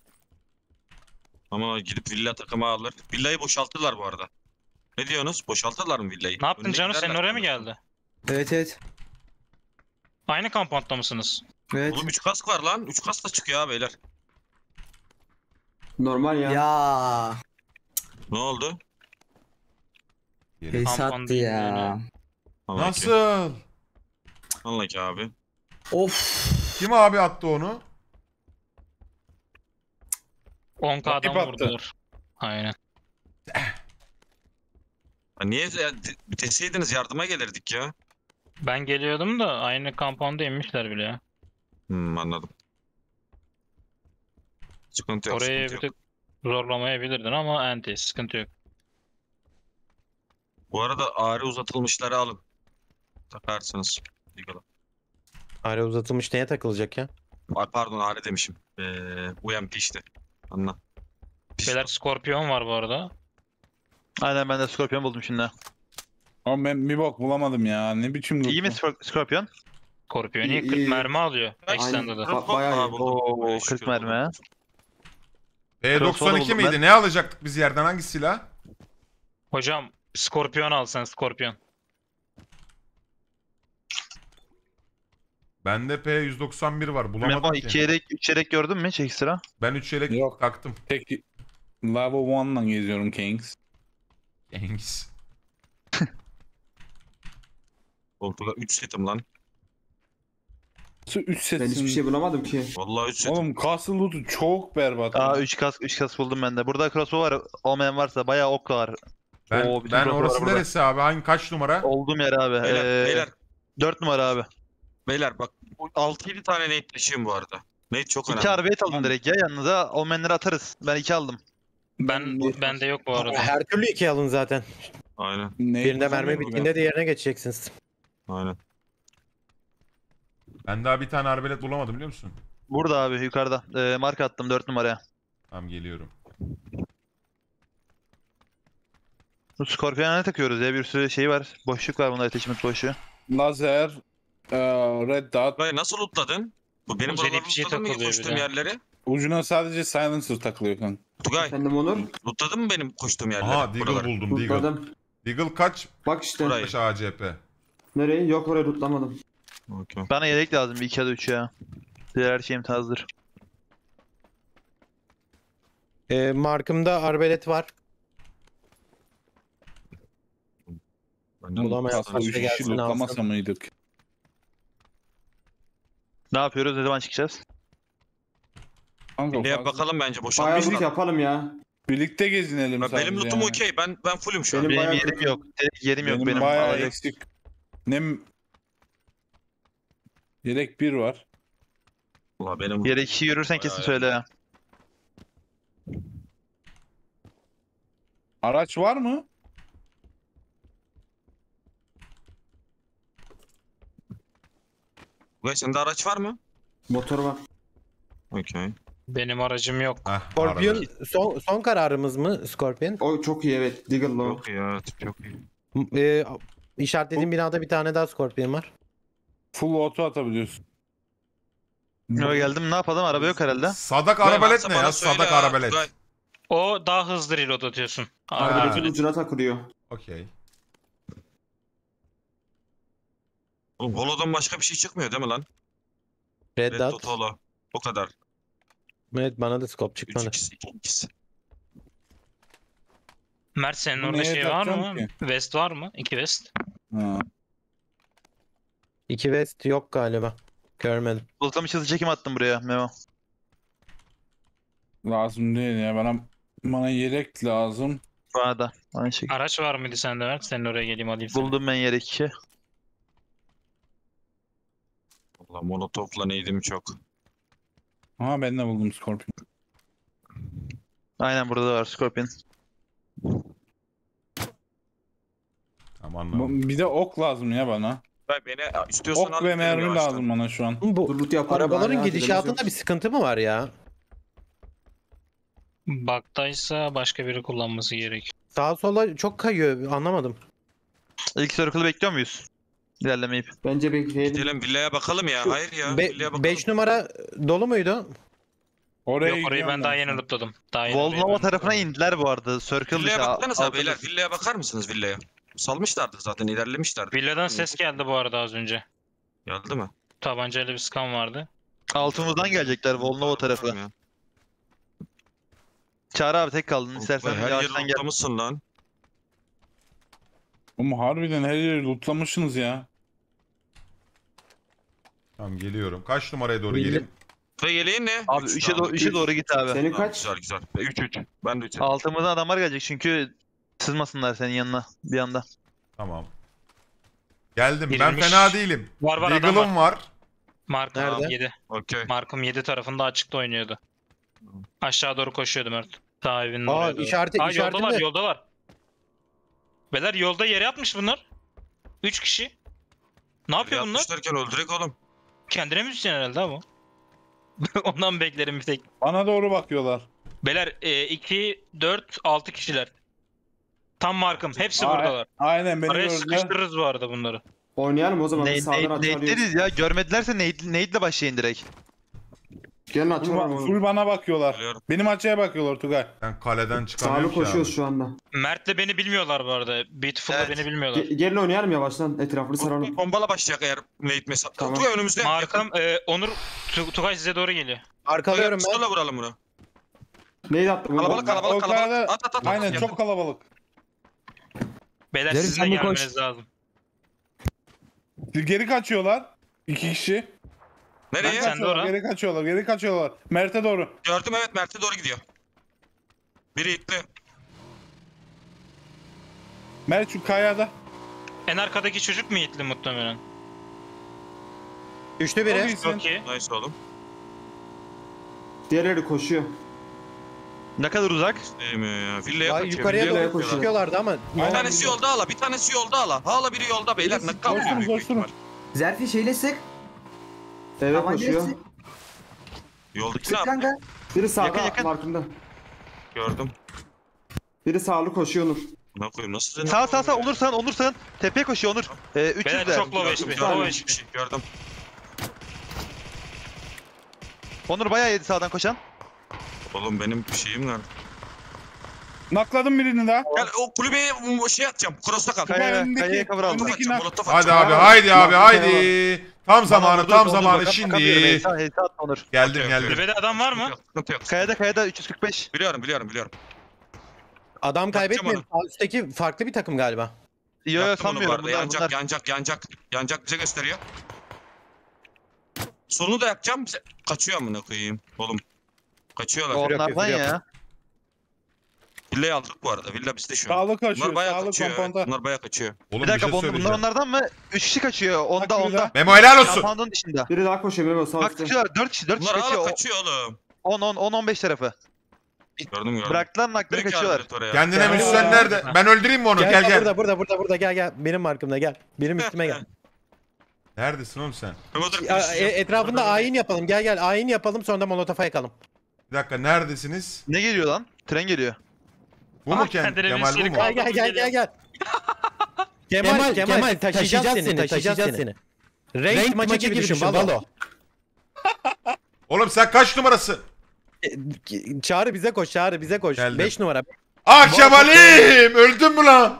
S1: Ama gidip villa takımı alır. Villayı boşaltırlar bu arada. Ne diyorsunuz? Boşaltırlar mı villayı?
S3: Ne yaptın
S1: Önüne
S3: Cano? Senin
S1: giderler.
S3: oraya mı geldi?
S12: Evet.
S3: Aynı kampanta mısınız?
S12: Evet.
S1: Oğlum 3 kask var lan. 3 kask da çıkıyor ha beyler.
S8: Normal ya.
S12: Ya.
S1: Ne oldu?
S12: Pes
S3: Tampon
S12: attı
S3: değil
S12: ya.
S3: yani.
S1: Vallahi ki.
S4: Nasıl?
S1: Vallahi ki abi.
S12: Of.
S4: Kim abi attı onu?
S3: 10k
S2: Rakip
S3: adam
S2: attı.
S3: vurdular. Aynen.
S1: Ya niye deseydiniz yardıma gelirdik ya.
S3: Ben geliyordum da aynı kampanda inmişler bile ya.
S1: Anladım. Sıkıntı yok.
S3: Oraya bir
S1: sıkıntı yok.
S3: tık zorlamayabilirdin ama anti, sıkıntı yok.
S1: Bu arada ağrı uzatılmışları alın. Takarsınız. Eagle'a.
S6: Ara uzatılmış neye takılacak ya?
S1: Pardon ağrı demişim. UMP işte. Anla.
S3: Beyler Scorpion var bu arada.
S7: Aynen, ben de Scorpion buldum şimdi.
S2: Ama ben bir bok bulamadım ya. Ne biçim
S7: İyi mi
S2: loot
S7: Scorpion?
S3: Scorpion
S8: İyi,
S3: 40
S8: iyi.
S3: mermi alıyor.
S8: Aynen.
S3: Extended'da.
S8: Bayağı iyi.
S7: Oo,
S1: Böyle
S7: 40
S1: şükür
S7: mermi
S1: buldum.
S7: ha.
S4: P92
S7: buldum
S4: miydi?
S7: ben.
S4: Ne alacaktık biz yerden? Hangi silah?
S3: Hocam Scorpion al sen, Scorpion.
S4: Bende P191 var.
S7: Memo
S4: Bulamadım
S7: 2
S4: ki.
S7: yelek, 3 yelek gördün mü hiç ekstra?
S4: Ben 3 yelek
S2: Yok.
S4: taktım.
S2: Tek Lava 1'la geziyorum Kings.
S4: Yanks.
S1: Koltuğa 3 setim lan.
S2: Su 3
S8: Ben
S2: setsin.
S8: hiçbir şey bulamadım ki.
S1: Vallahi 3 setim.
S2: Oğlum castle loot'u çok berbat.
S7: Aa 3 kask buldum ben de. Burada crossbow var. Olmayan varsa bayağı ok var.
S4: Ben,
S7: Oo, bütün
S4: ben
S7: crossbow
S4: orası
S7: var burada.
S4: neresi abi? Hangi kaç numara?
S7: Olduğum yer abi.
S1: Beyler,
S7: 4 numara abi.
S1: beyler bak 6-7 tane nade taşıyım bu arada. Nade çok önemli.
S7: 2 arbet aldım
S2: Tamam.
S7: direkt ya, yanınıza olmayanları atarız. Ben 2 aldım.
S3: Bende yok bu arada.
S6: Her türlü 2 alın zaten.
S1: Aynen.
S6: Birinde mermi bittiğinde diğerine geçeceksiniz.
S1: Aynen.
S4: Ben daha bir tane arbelet bulamadım biliyor musun?
S7: Burada abi yukarıda. Marka attım 4 numaraya.
S4: Tamam geliyorum.
S7: Bu Scorpion'a ne takıyoruz ya? Bir sürü şey var. Boşluk var bunda, attachment boşluğu.
S2: Lazer, red dot.
S1: Dayı nasıl lootladın? Bu benim
S3: Bu
S1: buraları
S3: zelipçiye
S1: lootladın mı
S3: takılıyor bir
S1: koştuğum
S3: de.
S1: yerleri?
S2: Ucuna sadece silencer takılıyor kanka.
S1: Tugay
S8: Efendim Onur.
S1: lootladın mı benim koştuğum yerleri?
S4: Aha Deagle
S1: buraları?
S4: buldum Deagle.
S8: Lootladım.
S4: Deagle kaç?
S8: Bak işte.
S1: Burayı.
S4: Kaç ACP?
S8: Nereye? Yok oraya lootlamadım.
S1: Okey.
S7: Bana yelek lazım, bir 2 ya da 3 ya. Diğer her şeyim hazır.
S6: Markımda arbelet var.
S1: Ben de
S6: Bulamayan
S2: Aslında 3
S6: başka
S2: kişi
S6: gelsin
S2: lootlamasa
S6: alsın.
S2: mıydık?
S7: Ne yapıyoruz? Ne zaman çıkacağız?
S2: Kanka,
S1: Villaya
S2: fazla-
S1: bakalım bence
S8: Bayağı
S1: boşalmış
S8: birlik
S1: lan.
S8: yapalım ya.
S2: Birlikte gezinelim sadece.
S1: Benim lootum
S2: yani.
S1: okey. Ben fullüm şu an.
S8: Benim
S7: Benim
S8: bayağı
S7: yerim
S8: kötü.
S7: yok. Yerim yok
S2: Benim
S7: benim.
S2: bayağı
S7: Alacak.
S2: eksik. Yelek 1 var.
S1: Valla benim
S7: Yere 2 yürürsen kesin
S1: Bayağı
S7: söyle ya.
S2: Araç var mı?
S1: Ve sende araç var mı?
S8: Motor var.
S1: Okey.
S3: Benim aracım yok.
S4: Heh,
S6: Scorpion
S4: arada.
S6: son kararımız mı Scorpion?
S8: O çok iyi evet. Deagle'la o.
S1: Çok iyi evet çok iyi.
S6: İşaretlediğim binada bir tane daha Scorpion var.
S2: Full auto atabiliyorsun.
S7: Yo, geldim ne yapalım? Araba yok herhalde.
S4: Sadak
S1: Tugay,
S4: arabalet
S1: varsa
S4: ne
S1: bana
S4: ya?
S1: söyle
S4: Sadak
S1: ha,
S4: arabalet.
S1: Tugay.
S3: O daha hızlı reload atıyorsun.
S8: Arbaletin ucuna takılıyor.
S4: Okey.
S1: Oğlum Holo'dan başka bir şey çıkmıyor değil mi lan?
S6: Red
S1: Red
S6: Dot.
S1: Dot Holo. O kadar.
S6: Evet bana da scope çıkmadı.
S1: 3x 2x.
S3: Mert senin
S2: Bu
S3: orada
S2: neye
S3: şey var
S2: takacağım
S3: mı?
S2: ki?
S3: Vest var mı? 2 vest.
S2: Ha.
S6: 2 West yok galiba. Görmedim.
S7: Bulutlamış hızlı çekim attım buraya Memo.
S2: Lazım değil ya. Bana yelek lazım.
S7: Bana da. Aynı şekilde.
S3: Araç var mıydı sende Mert? Senin oraya geleyim alayım seni.
S7: Buldum ben yere 2.
S1: Valla molotofla neydim çok.
S2: Ha ben de buldum Scorpion.
S7: Aynen burada da var Scorpion.
S4: Tamam anladım.
S2: Bir de ok lazım ya bana.
S1: Beni istiyorsan
S2: Ok
S1: al,
S2: ve
S1: gidelim
S2: mermi
S1: yavaştan.
S2: lazım bana şu an.
S6: Bu
S8: Loot yapalım.
S6: arabaların
S8: daha ya,
S6: gidişatında
S8: acelemiz
S6: bir sıkıntı mı var ya?
S3: Baktaysa başka biri kullanması gerek.
S6: Sağa sola çok kayıyor anlamadım.
S7: İlk circle'ı bekliyor muyuz? İlerlemeyip.
S8: yok. Bence bekleyelim.
S1: Gidelim villaya bakalım ya. Hayır ya. Villaya bakalım.
S6: 5 numara dolu muydu?
S2: Oraya
S3: Yok orayı
S2: gidiyorum
S3: ben daha
S2: şu
S3: yeni
S2: an.
S3: lootladım. Daha yeni
S7: Volnova
S3: orayı ben
S7: tarafına
S3: lootladım.
S7: indiler bu arada. Circle
S1: Villaya
S7: dışı.
S1: baksanıza beyler. Villaya bakar mısınız villaya? Salmışlardı zaten ilerlemişlerdi.
S3: Villadan ses geldi bu arada az önce.
S1: Geldi mi?
S3: Tabancayla bir scan vardı.
S7: Altımızdan gelecekler Volnova tarafı.
S1: Ya.
S7: Çağrı abi tek kaldın. İstersen
S1: Her yeri
S7: yavaştan gel.
S1: lootlamışsın lan.
S2: Oğlum harbiden her yeri lootlamışsınız ya.
S4: Tamam geliyorum. Kaç numaraya doğru
S6: Millet-
S4: geleyim?
S1: Ve yeleğin ne?
S7: Abi
S1: Üç,
S7: 3'e
S1: tamam.
S7: doğru git abi.
S8: Senin
S1: Tamam,
S8: kaç?
S1: güzel güzel. 3. Ben de 3.
S7: Altımızdan adamlar gelecek çünkü sızmasınlar senin yanına bir anda.
S4: Tamam. Geldim. Ben
S3: Girilmiş.
S4: fena değilim.
S3: Var adam var.
S4: Deagle'ım var.
S3: Markım
S6: Nerede?
S3: 7.
S1: Okey.
S3: Markım 7 tarafında açıkta oynuyordu. Aşağı doğru koşuyordu Mert. Sağ evinin
S6: Aa
S3: oraya doğru.
S6: işareti
S3: Aa
S6: işaretinde.
S3: yoldalar yoldalar. Beyler yolda yere atmış bunlar. 3 kişi. Ne yapıyor bunlar?
S1: Yapmışlarken öldürek oğlum.
S3: Kendine mi düşeceksin herhalde abi? Ondan beklerim bir tek.
S2: Bana doğru bakıyorlar.
S3: Beyler 2, 4, 6 kişiler. Tam markım. Hepsi buradalar.
S2: Aynen beni
S3: Araya
S2: gördüler.
S3: sıkıştırırız bu arada bunları.
S8: Oynayalım o zaman. Bir sağdan açalım.
S7: Nade'leriz ya. Görmedilerse nade'le başlayın direkt.
S8: Gelin açalım
S2: Full
S8: onu.
S2: bana bakıyorlar.
S1: Biliyorum.
S2: Benim açıya bakıyorlar Tugay.
S4: Ben kaleden çıkamıyorum
S8: Sağlı
S4: ki abi.
S8: koşuyoruz şu anda.
S3: Mert'le beni bilmiyorlar bu arada. Beautiful'la
S1: Evet.
S3: beni bilmiyorlar.
S8: Gelin oynayalım yavaştan. Etrafını saralım.
S1: Bombala başlayacak eğer late mesaj.
S8: Tamam.
S1: Tugay önümüzde.
S3: Markım Onur Tugay size doğru geliyor.
S6: Arkalıyorum ben.
S1: Pistolla vuralım bunu.
S8: Neydi attım?
S1: Kalabalık kalabalık
S2: O kadar
S1: kalabalık.
S2: da-
S1: At.
S2: Aynen
S1: Yakın.
S2: çok kalabalık.
S3: Beyler
S12: Derin,
S3: sizin de
S12: sen bir koş.
S3: gelmeniz lazım.
S2: Geri kaçıyorlar. 2 kişi.
S1: Nereye?
S3: Ben- Sen de ora.
S2: Geri kaçıyorlar. Geri kaçıyorlar. Mert'e doğru.
S1: Gördüm evet Mert'e doğru gidiyor. Biri itli.
S2: Mert şu kayada.
S3: En arkadaki çocuk mu Yiğitli muhtemelen?
S6: Düştü
S2: Çok
S6: biri.
S2: iyisin.
S3: Çok iyi.
S1: Nice oğlum.
S8: Diğerleri koşuyor.
S7: Ne kadar uzak?
S1: Değmiyor ya. Villaya
S6: Vay,
S1: kaçıyor.
S6: yukarıya
S1: villaya
S6: doğru
S1: kaçıyor.
S6: çıkıyorlardı ama.
S1: Bir tanesi yolda hala. Bir tanesi yolda hala. Hala biri yolda beyler. Ne kalıyor
S2: Koşturun,
S1: büyük
S2: koşturun.
S1: ihtimal.
S12: Zerfi şeyle sık.
S8: Evet
S12: Tabancayla
S8: koşuyor.
S12: sık.
S1: Yoldaki ne
S12: Sık
S1: yaptı?
S12: kanka.
S8: Biri sağda
S7: Yakın, yakın.
S8: markında.
S1: Gördüm.
S8: Biri sağlı koşuyor Onur.
S1: Ne koyayım nasıl?
S7: Sağ Onur. Tepeye koşuyor Onur. 300
S3: Beyler
S7: de.
S3: çok low HP. Low HP.
S1: Gördüm.
S7: Onur bayağı yedi sağdan koşan.
S1: Oğlum benim şeyim nerede?
S2: Nakladım birini daha.
S1: Gel o kulübeye şey atacağım. Cross'ta kal.
S7: Kayaya
S2: önündeki-
S7: cover aldım.
S2: önündeki nak-
S1: Molotof
S4: Hadi
S1: atacağım.
S4: abi haydi abi
S8: Bak,
S4: haydi. Tam zamanı tam zamanı
S7: Bakamıyorum,
S4: şimdi.
S7: Heysa at Onur.
S4: Geldim
S1: Okey,
S4: geldim.
S3: Tepede adam var mı?
S1: Sıkıntı yok.
S7: Kayada 345.
S1: Biliyorum.
S6: Adam kaybetmiyor.
S1: Yapacağım
S6: Sağ üstteki farklı bir takım galiba.
S7: Yo
S1: Yaptım onu bu
S7: sanmıyorum
S1: arada.
S7: bunlar.
S1: Yanacak bize gösteriyor. Solunu da yakacağım. Kaçıyor amına koyayım. Oğlum. Kaçıyorlar.
S7: Onlardan ya.
S1: Villayı aldık bu arada. Villa bizde şu an.
S2: Sağlık kaçıyor.
S1: Bunlar bayağı
S2: Sağlık
S1: kaçıyor.
S2: komponda.
S1: Evet. Bunlar bayağı kaçıyor.
S4: Oğlum
S7: Bir dakika
S4: şey
S7: bunlar
S4: söyleyeceğim.
S7: onlardan mı? 3 kişi kaçıyor. Onda
S2: Bak
S7: onda.
S4: Memo helal olsun.
S7: Kampandın dışında.
S8: Biri daha koşuyor Memo sağ
S7: Bak
S8: üstte.
S7: kaçıyorlar 4 kişi 4 kişi
S1: Bunlar hala
S7: kaçıyor.
S1: kaçıyor oğlum.
S7: 10-15 tarafı.
S1: Gördüm.
S7: Bıraktılar nakleri
S1: Direkt
S7: kaçıyorlar.
S1: yardım et oraya.
S4: Kendine müzisyen nerede? Ben öldüreyim mi onu? Gel gel.
S6: Burada gel. Benim markımda gel. Benim üstüme gel.
S4: Neredesin oğlum sen?
S1: Memo dur,
S6: Etrafında ayin yapalım. Gel ayin yapalım sonra molotofa yakalım.
S4: Bir dakika neredesiniz?
S7: Ne geliyor lan? Tren geliyor.
S4: Bu mu Kemal bu mu?
S6: Gel. Kemal taşıyacağız seni. Ranked maçı gibi düşün Valo.
S4: Oğlum sen kaç numarası?
S6: Çağrı bize koş.
S4: Geldim.
S6: 5 numara.
S4: Ah Kemal'im! Öldün mü lan?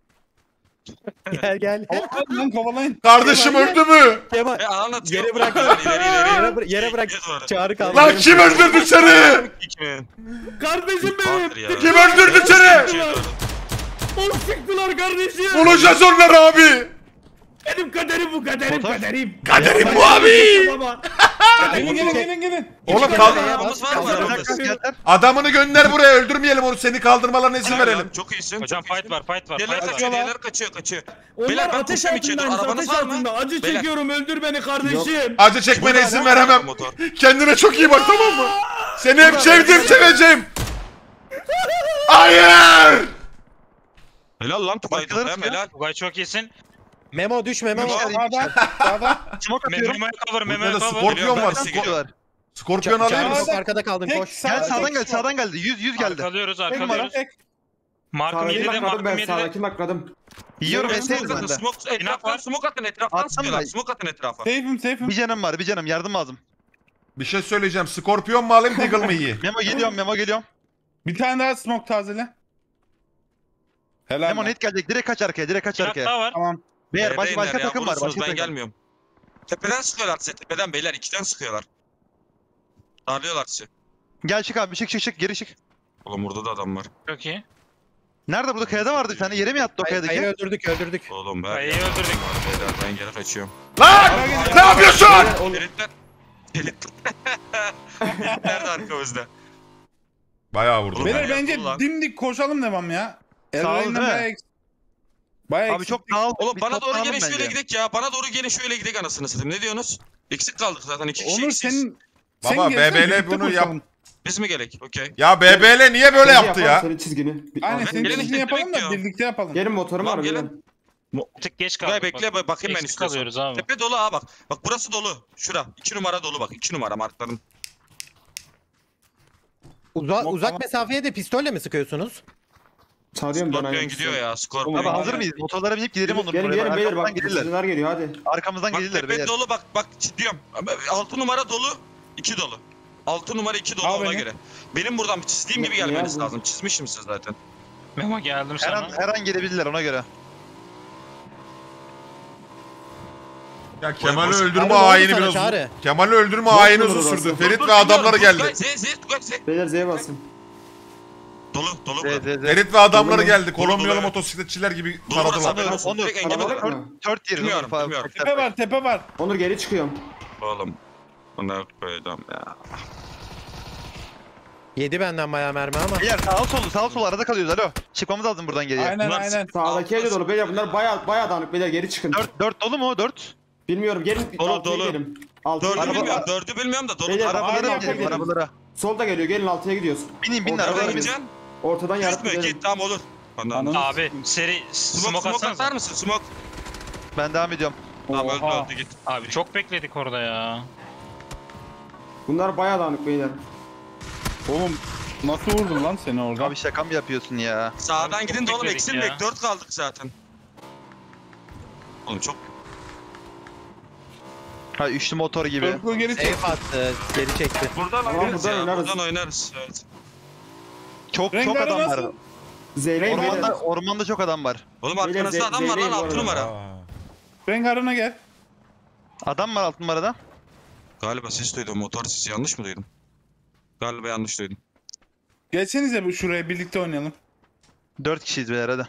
S6: Gel.
S2: Lan kovalayın.
S4: Kardeşim öldü mü?
S6: Kemal
S1: Anlatıyor.
S6: yere bırak.
S1: İleri.
S6: Yere bırak. Çağrı kaldı.
S4: Lan kim öldürdü seni?
S9: Kardeşim benim.
S4: Kim öldürdü seni?
S9: O sıktılar kardeşim.
S4: Bulacağız onları abi.
S9: Benim kaderim bu kaderim.
S4: Kaderim bu abi.
S9: Baba.
S2: Gelin.
S4: Oğlum
S1: Arabamız var mı aramız?
S4: adamını gönder buraya öldürmeyelim onu. Seni kaldırmalarına izin verelim.
S1: Çok iyisin.
S3: Hocam fight var.
S1: Diğerler kaçıyor.
S9: Onlar
S1: Beyler, ben
S9: ateş
S1: koşayım içeri.
S9: altındaymış,
S1: Arabanız
S9: ateş
S1: var mı?
S9: altında. Acı
S1: Beyler.
S9: çekiyorum, öldür beni kardeşim.
S4: Acı çekmene izin
S1: Burada
S4: veremem.
S1: motor.
S4: Kendine çok iyi bak tamam mı? Seni hep seveceğim. Hayır!
S1: Helal lan Tugay. Helal.
S3: Tugay çok iyisin.
S6: Memo düşme Memo.
S2: Sağda.
S7: Smoke atıyorum.
S3: Memo'ya cover.
S4: Burada
S3: Cover.
S4: Scorpion var.
S7: Geliyorlar.
S4: Scorpion alayım
S6: Çağrı
S4: mı?
S6: çok arkada kaldın koş.
S7: Gel sağdan geldi. 100 geldi.
S3: Arkalıyoruz.
S2: Tek.
S3: Markım
S8: Sağdaki
S3: 7'de.
S8: nakladım
S3: Markım
S8: ben
S3: 7'de.
S8: sağdaki nakladım.
S7: Yiyorum
S1: Smoke
S7: eseyiz
S1: atın,
S7: bende.
S1: smoke atın etraftan
S7: Attım
S1: sıkıyorlar.
S7: ben.
S1: Smoke atın etrafa.
S2: Safe'im.
S7: Bir canım var yardım lazım.
S4: Bir şey söyleyeceğim. Scorpion mu alayım Deagle mı iyi?
S7: Memo geliyorum.
S2: Bir tane daha smoke tazele. Helal.
S7: Memo
S2: lan.
S7: net gelecek direkt kaç arkaya.
S3: Daha var.
S2: Tamam.
S7: Beyler başka takım var
S1: Vurursunuz,
S7: başka
S1: ben
S7: takım.
S1: gelmiyorum. Tepeden sıkıyorlar size. Tepeden beyler 2'den sıkıyorlar. Darlıyorlar sizi.
S7: Gel çık abi çık geri çık.
S1: Oğlum burada da adam var.
S3: Çok iyi.
S7: Nerede burada kayada vardı bir tane yere mi yattı o
S6: Hayır
S7: kayadaki?
S6: öldürdük.
S1: Oğlum ben.
S3: Kayayı öldürdük.
S1: Beyler ben geri kaçıyorum.
S4: Lan! Ne yapıyorsun?
S1: Delitler. Delitler de arkamızda.
S4: Bayağı vurdum.
S1: Oğlum,
S2: Beyler
S1: ben
S2: bence
S1: yaptım lan.
S2: dimdik koşalım devam ya.
S7: Sağ ol,
S2: Elray'ından
S7: değil mi?
S2: bayağı
S7: Abi çok dağıl.
S1: Oğlum bana doğru
S7: toplanalım
S1: gelin şöyle
S7: bence.
S1: gidelim ya. Bana doğru gelin şöyle gidelim anasını satayım. Ne diyorsunuz? Eksik kaldık zaten 2 kişi
S2: Onur
S1: eksiyiz.
S4: Baba,
S2: gelsen
S4: BBL
S2: birlikte
S4: bunu
S2: koşalım.
S1: Biz mi gerek? Okey.
S4: Ya BBL niye böyle yaptı ya?
S8: Senin çizgini.
S2: Aynen senin
S1: gelin
S2: çizgini
S1: işte,
S2: yapalım da
S1: bekliyorum.
S2: birlikte yapalım.
S8: Gelin motorum var
S1: Tamam, gelin.
S8: gelin.
S3: Bir tık geç kaldık.
S1: Gel bekle bakayım ben
S3: Eksik
S1: istiyorsan.
S3: kalıyoruz abi.
S1: Tepe dolu ha bak. Bak burası dolu. Şura. 2 numara dolu bak. 2 numara markların.
S6: Uzak mesafeye de pistolle mi sıkıyorsunuz?
S8: Çağırıyorum ben
S1: Scorpion gidiyor ya. Scorpion.
S7: Abi hazır mıyız? Motorlara binip gidelim onları.
S8: Gelin beyler
S7: Arkamızdan
S8: bak.
S7: gelirler.
S8: Sizler geliyor hadi.
S7: Arkamızdan
S1: Bak
S7: gelirler
S1: tepe
S7: beyler.
S1: dolu bak diyorum. 6 numara dolu. 2 dolu. 6 numara 2 dolu
S2: Al
S1: ona
S2: beni.
S1: göre. Benim buradan çizdiğim gibi
S8: Ne
S1: gelmeniz
S8: yazdın?
S1: lazım. Çizmişim size zaten.
S3: Memo geldim
S7: Her
S3: sana.
S7: an gelebilirler ona göre.
S4: Ya Kemal'i
S1: Boş-
S4: öldürme
S6: Çağrı, ne oldu
S4: ayini
S6: sana,
S4: biraz
S6: Çağrı?
S4: Kemal'i öldürme
S8: Boş
S4: ayini
S8: olur
S4: uzun
S8: orası.
S4: sürdü. Ferit ve adamları geldi.
S1: Z.
S8: Beyler Z'ye basın.
S1: Dolu burası.
S4: Ferit ve adamları
S8: Dolu,
S4: geldi.
S1: dolu,
S4: Kolombiyalı
S1: dolu.
S4: motosikletçiler gibi
S1: Dolu
S4: taradılar.
S1: burası.
S7: Onur,
S1: Direkt engel
S8: Kalabalık
S1: oluyor.
S8: mı?
S7: Tört yeriz
S1: Bilmiyorum,
S7: Onur
S1: bilmiyorum.
S2: Tepe var.
S8: Onur geri çıkıyorum.
S1: Oğlum. Buna koydum ya.
S6: Yedi benden bayağı mermi ama.
S7: Beyler sağ sol arada kalıyoruz alo. Çıkmamız lazım buradan geriye.
S2: Aynen
S1: Bunlar
S2: aynen.
S8: Sağdaki evde dolu beyler bunlar bayağı dağınık beyler geri çıkın.
S7: 4 dolu mu? 4.
S8: Bilmiyorum gelin.
S1: Dolu,
S8: altıya
S1: dolu.
S8: gidelim. Altıya
S1: Dördü
S8: gidelim.
S1: bilmiyorum. Dördü bilmiyorum da dolu.
S8: Beyler,
S7: Arabalara
S8: Aynen,
S7: gidelim
S8: gidelim.
S7: arabalara.
S8: Solda geliyor gelin altıya gidiyoruz.
S7: Binin
S8: Ortada
S7: arabaya
S1: Nereye
S7: binin.
S1: gideceksin?
S8: Ortadan
S1: Düz
S8: yarıp
S1: mü?
S8: gidelim.
S1: Git tamam olur. Anladım.
S2: Anladım.
S3: Abi seri smoke
S1: Smoke atar
S3: atsanıza.
S1: mısın? Smoke.
S7: Ben devam ediyorum.
S1: Tamam
S2: Oha.
S1: öldü git.
S3: Abi çok bekledik orada ya.
S8: Bunlar bayağı dağınık beyler.
S2: Oğlum nasıl vurdun lan seni orada?
S7: Abi şaka mı yapıyorsun ya?
S1: Sağdan
S3: Abi,
S1: gidin
S3: çok
S1: de oğlum
S3: bekledik
S1: eksilmek.
S3: ya.
S1: 4 kaldık zaten. Oğlum çok.
S7: Ha üçlü motor gibi.
S2: Dörtlü geri çek.
S6: Safe attı. Geri çekti.
S1: Buradan
S8: Tamam,
S1: oynarız
S8: buradan
S1: ya.
S8: oynarız.
S1: Buradan oynarız. Evet.
S7: Çok
S2: Rengarı
S7: adam var.
S2: nasıl?
S8: Zeyre'yi beyler.
S7: Ormanda çok adam var.
S1: Oğlum
S8: Beyler,
S1: arkanızda adam var lan
S8: Zeyre'yi bu
S1: 6
S8: arada.
S1: numara.
S2: Rengarına gel.
S7: Adam var 6 numarada.
S1: Galiba ses duydum. Motor sesi yanlış mı duydum? Galiba yanlış duydum.
S2: Gelsenize şuraya birlikte oynayalım.
S7: 4 kişiyiz beyler hadi.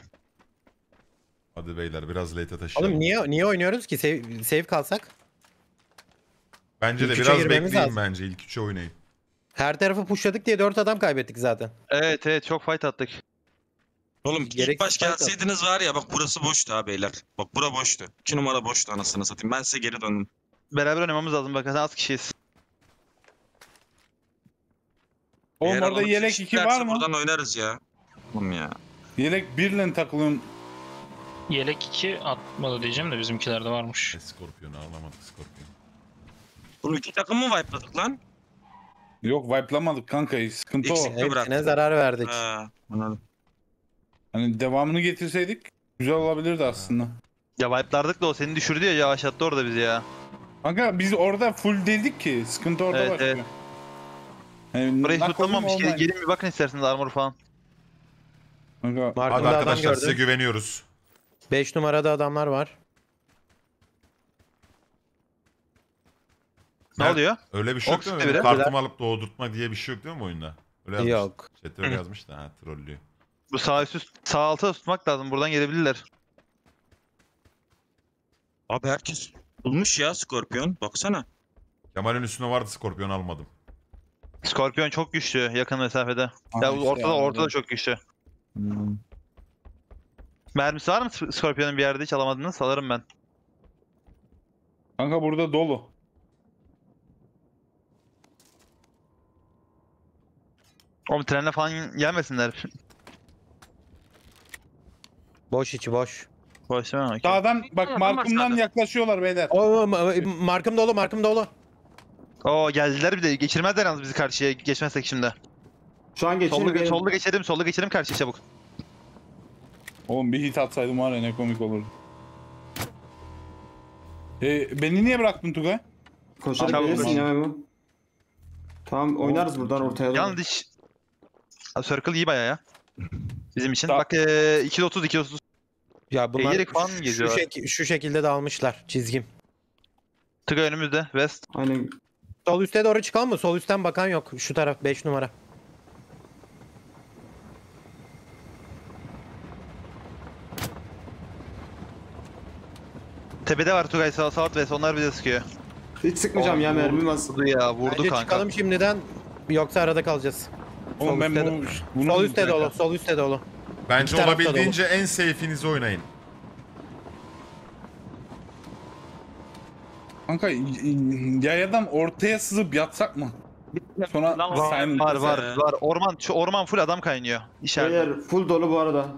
S4: Hadi beyler biraz late taşıyalım.
S6: Oğlum niye oynuyoruz ki? Save kalsak?
S4: Bence de
S6: İlk üçe
S4: biraz
S6: girmemiz
S4: bekleyin
S6: lazım.
S4: bence. İlk 3'e oynayın.
S6: Her tarafı pushladık diye 4 adam kaybettik zaten.
S7: Evet çok fight attık.
S1: Oğlum ilk
S6: Gereksiz
S1: baş
S6: fight
S1: gelseydiniz var ya bak burası boştu ha beyler. Bak bura boştu. 2 numara boştu anasını satayım. Ben size geri döndüm.
S7: Beraber oynamamız lazım bak az kişiyiz.
S2: Oğlum
S1: Eğer
S2: orada
S1: alıp
S2: yelek 2
S1: çekişirlerse
S2: var mı?
S1: Buradan oynarız ya. Oğlum ya.
S2: Yelek 1 ile takılıyorum.
S3: Yelek 2 atmadı diyeceğim de bizimkilerde varmış.
S4: Scorpion'u alamadık Scorpion.
S1: Bunu 2 takım mı wipe'ladık lan?
S2: Yok wipe'lamadık kanka. Sıkıntı o.
S1: Eksik mi bıraktık?
S6: Hepsine zarar verdik.
S1: Ha, anladım.
S2: Hani devamını getirseydik güzel olabilirdi aslında.
S7: Ya wipe'lardık da o seni düşürdü ya yavaşlattı orada bizi ya.
S2: Kanka biz orada full dedik ki. Sıkıntı orada
S7: Evet,
S2: başlıyor.
S7: evet.
S2: Yani
S7: Burayı
S2: knock
S7: tutulmamış.
S2: olma olmaz.
S7: Gelin bir bakın isterseniz armor falan.
S2: Kanka,
S4: Hadi
S6: Markımda adam
S4: arkadaşlar size
S6: gördüm.
S4: güveniyoruz.
S6: 5 numarada adamlar var.
S7: Ne
S4: Nerede?
S7: oluyor?
S4: Öyle bir şey yok
S7: Ox
S4: değil mi?
S7: biri.
S4: Kartımı alıp doğdurtma diye bir şey yok değil mi bu oyunda? Öyle yazmış.
S6: Yok.
S4: Chat'te öyle yazmış da ha trollüyor.
S7: Bu sağ üstü sağ alta tutmak lazım. Buradan gelebilirler.
S1: Abi herkes bulmuş ya Scorpion. Baksana.
S4: Kemal'in üstüne vardı Scorpion almadım.
S7: Scorpion çok güçlü yakın mesafede.
S2: Aha,
S7: Ya
S2: işte
S7: ortada
S2: ya,
S7: ortada
S2: evet.
S7: çok güçlü. Mermisi var mı Scorpion'un bir yerde hiç alamadınız? Alırım ben.
S2: kanka burada dolu.
S7: Oğlum trenle falan gelmesinler.
S6: Boş içi boş.
S7: Boş değil mi? Okey.
S2: Sağdan bak markımdan yaklaşıyorlar beyler.
S6: Markım dolu, markım dolu.
S7: Oo geldiler bir de geçirmezler yalnız bizi karşıya geçmezsek şimdi.
S8: Şu an geçelim.
S7: Solda geçelim karşıya çabuk.
S2: Oğlum bir hit atsaydım var ya ne komik olurdu. Beni niye bıraktın Tugay?
S8: Koşarak
S7: Tamam,
S8: gelirsin
S7: tamam.
S8: ya Memo. Tamam oynarız buradan ortaya doğru.
S7: Yalnız hiç... Circle iyi baya ya. Bizim için.
S2: Tamam.
S7: Bak 2.30.
S6: Ya bunlar
S7: Eğilerek falan
S6: şu,
S7: geziyorlar.
S6: şu şekilde dağılmışlar çizgim.
S7: Tıga önümüzde. West.
S8: Aynen.
S6: Sol üste doğru çıkalım mı? Sol üstten bakan yok. Şu taraf 5 numara.
S7: Tepede var Tugay sağ West. Onlar bize sıkıyor.
S8: Hiç sıkmayacağım ya mermim az.
S7: Vurdu ya vurdu
S6: Bence
S7: kanka.
S6: çıkalım şimdiden yoksa arada kalacağız.
S2: Oğlum ben
S6: üstte
S2: bunu
S6: Sol üstte dolu, sol üstte dolu.
S4: Bence
S6: İki tarafta
S4: olabildiğince en safe'inizi oynayın.
S2: Kanka yayadan ortaya sızıp yatsak mı? Sonra Simon.
S7: Var. Orman full adam kaynıyor. İşaret.
S8: Beyler full dolu bu arada.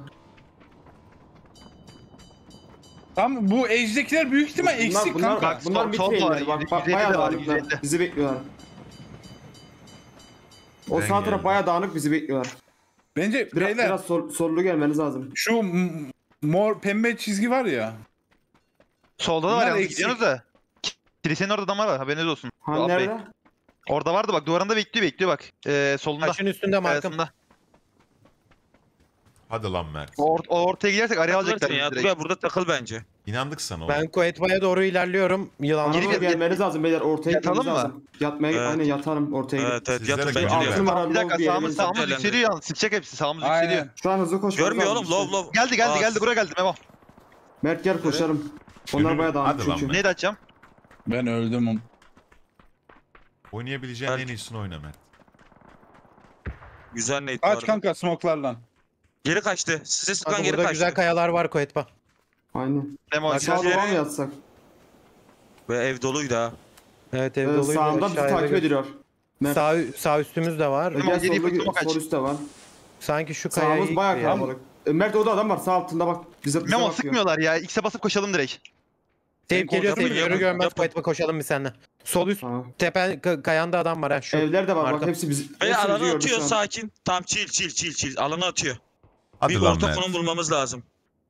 S2: Tamam bu ejdekiler büyük ihtimal eksik kanka.
S8: Bak bunlar
S7: sol
S8: mitreyler.
S7: var,
S8: Bak
S7: 150
S8: bayağı
S7: de var,
S8: dağınıklar.
S7: 150.
S8: Bizi bekliyorlar. O
S4: Ben
S8: sağ taraf
S4: geldim.
S8: bayağı dağınık bizi bekliyorlar.
S2: Bence
S8: Biraz,
S2: beyler
S8: biraz sollu gelmeniz lazım.
S2: şu mor pembe çizgi var ya.
S7: Solda da var
S2: Bunlar
S7: yalnız
S2: eksik.
S7: gidiyorsunuz da. Kilisenin orada adamlar var haberiniz olsun.
S8: Ha
S7: Fuat Bey.
S8: nerede?
S7: Orada vardı bak duvarında bekliyor bak. Solunda.
S6: Taşın üstünde markım.
S7: Kayasında.
S4: Hadi lan Mert.
S7: O ortaya gidersek araya alacaklar.
S1: Takılırsın ya.
S7: bizi direkt.
S1: Tugay burada takıl bence.
S4: İnandık sana oğlum.
S6: Ben Kuetba'ya doğru ilerliyorum. Yılan.
S8: Bana doğru gelmeniz lazım beyler. Ortaya
S7: Yatalım
S8: gitmeniz
S7: mı?
S8: lazım. Yatmaya
S1: Evet.
S8: aynen yatarım ortaya gidip.
S1: Evet evet
S4: Sizlere
S1: yatın
S4: gücüm
S1: bence
S4: yok.
S1: de.
S8: Altı numara
S7: Bir dakika
S8: low bir yere
S7: sağımız
S1: Değerlendir.
S7: yükseliyor yalnız. Sıkacak hepsi sağımız
S2: Aynen.
S7: yükseliyor.
S8: Şu an hızlı koşmamız
S1: Görmüyor
S8: lazım
S1: oğlum
S8: işte.
S1: low.
S7: Geldi buraya geldi Memo.
S8: Mert gel koşarım. Onlar bayağı dağınık
S4: Hadi lan
S8: çünkü.
S4: be.
S7: Neydi açacağım?
S2: Ben öldüm oğlum.
S4: Oynayabileceğin
S1: Belki.
S4: en iyisini oyna Mert.
S1: Güzel nade
S2: Aç
S1: vardı.
S2: kanka smoklarla.
S1: Geri kaçtı. Size sıkan
S6: Kanka
S1: geri
S6: burada
S1: kaçtı.
S6: güzel kayalar var Kuetba.
S8: Aynen.
S7: Memo
S8: Sağ
S1: Geri-
S8: doğa mı yatsak?
S1: Ve ev doluydu ha.
S6: Evet ev doluydu.
S8: Sağımda bizi
S6: aşağıya
S8: takip
S6: da-
S8: ediyor. Mert.
S6: Sağ üstümüz de var.
S7: Tamam,
S8: Gel
S7: geri fırtına
S8: solda
S7: kaç.
S8: sol üstte var.
S6: Sanki şu kayayı
S8: Sağımız bayağı kalabalık. Mert orada adam var sağ altında bak. Bize
S7: Memo
S8: bakıyor.
S7: sıkmıyorlar ya. X'e basıp koşalım direkt.
S6: Teyp geliyor
S1: Yapın,
S6: teyp
S1: yapın,
S6: görür görmez
S1: yapın.
S6: Kuetba koşalım bir seninle. Sol üst
S8: Tamam.
S6: tepe kayanda adam var ha şu.
S8: Evler de var bak
S6: marka.
S8: hepsi bizi.
S1: Ve
S8: hepsi bizi
S1: alanı
S8: gördü
S1: atıyor
S8: şu an.
S1: sakin. Tam chill. Alanı atıyor.
S4: Hadi
S1: Bir
S4: lan
S1: orta
S4: Mert.
S1: konum bulmamız lazım.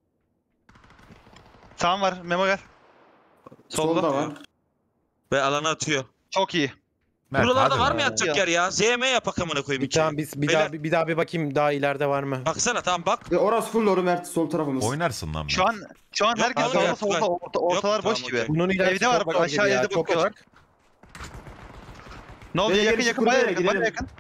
S7: Sağım var. Memo gel.
S8: Solda var.
S1: Ve alanı atıyor.
S7: Çok iyi.
S4: Mert,
S1: Buralarda
S4: hadi
S1: var
S4: lan.
S1: mı yatacak yer ya? ZM yapak amına koyayım
S6: Bir
S1: içeri.
S6: tamam biz
S1: Beyler,
S6: bir daha bir bakayım daha ileride var mı?
S1: Baksana tamam bak.
S8: Ve orası full doğru Mert sol tarafımız.
S4: Oynarsın lan Mert.
S7: Şu an
S1: Yok,
S7: herkes
S1: abi,
S7: sağda
S1: yok,
S7: solda
S1: yok.
S7: ortalar
S1: Yok,
S7: boş
S1: tamam,
S7: gibi.
S1: okey.
S6: Bunun ilerisi
S7: Evde var
S6: çok
S7: bak
S6: zor
S7: aşağı
S6: gibi ya,
S7: evde
S6: çok
S7: bakıyorlar.
S6: açık.
S7: Ne oldu
S8: Beyler,
S7: yakın
S8: gelin,
S7: baya
S8: şuraya
S7: yakın baya
S8: gidelim.
S7: yakın.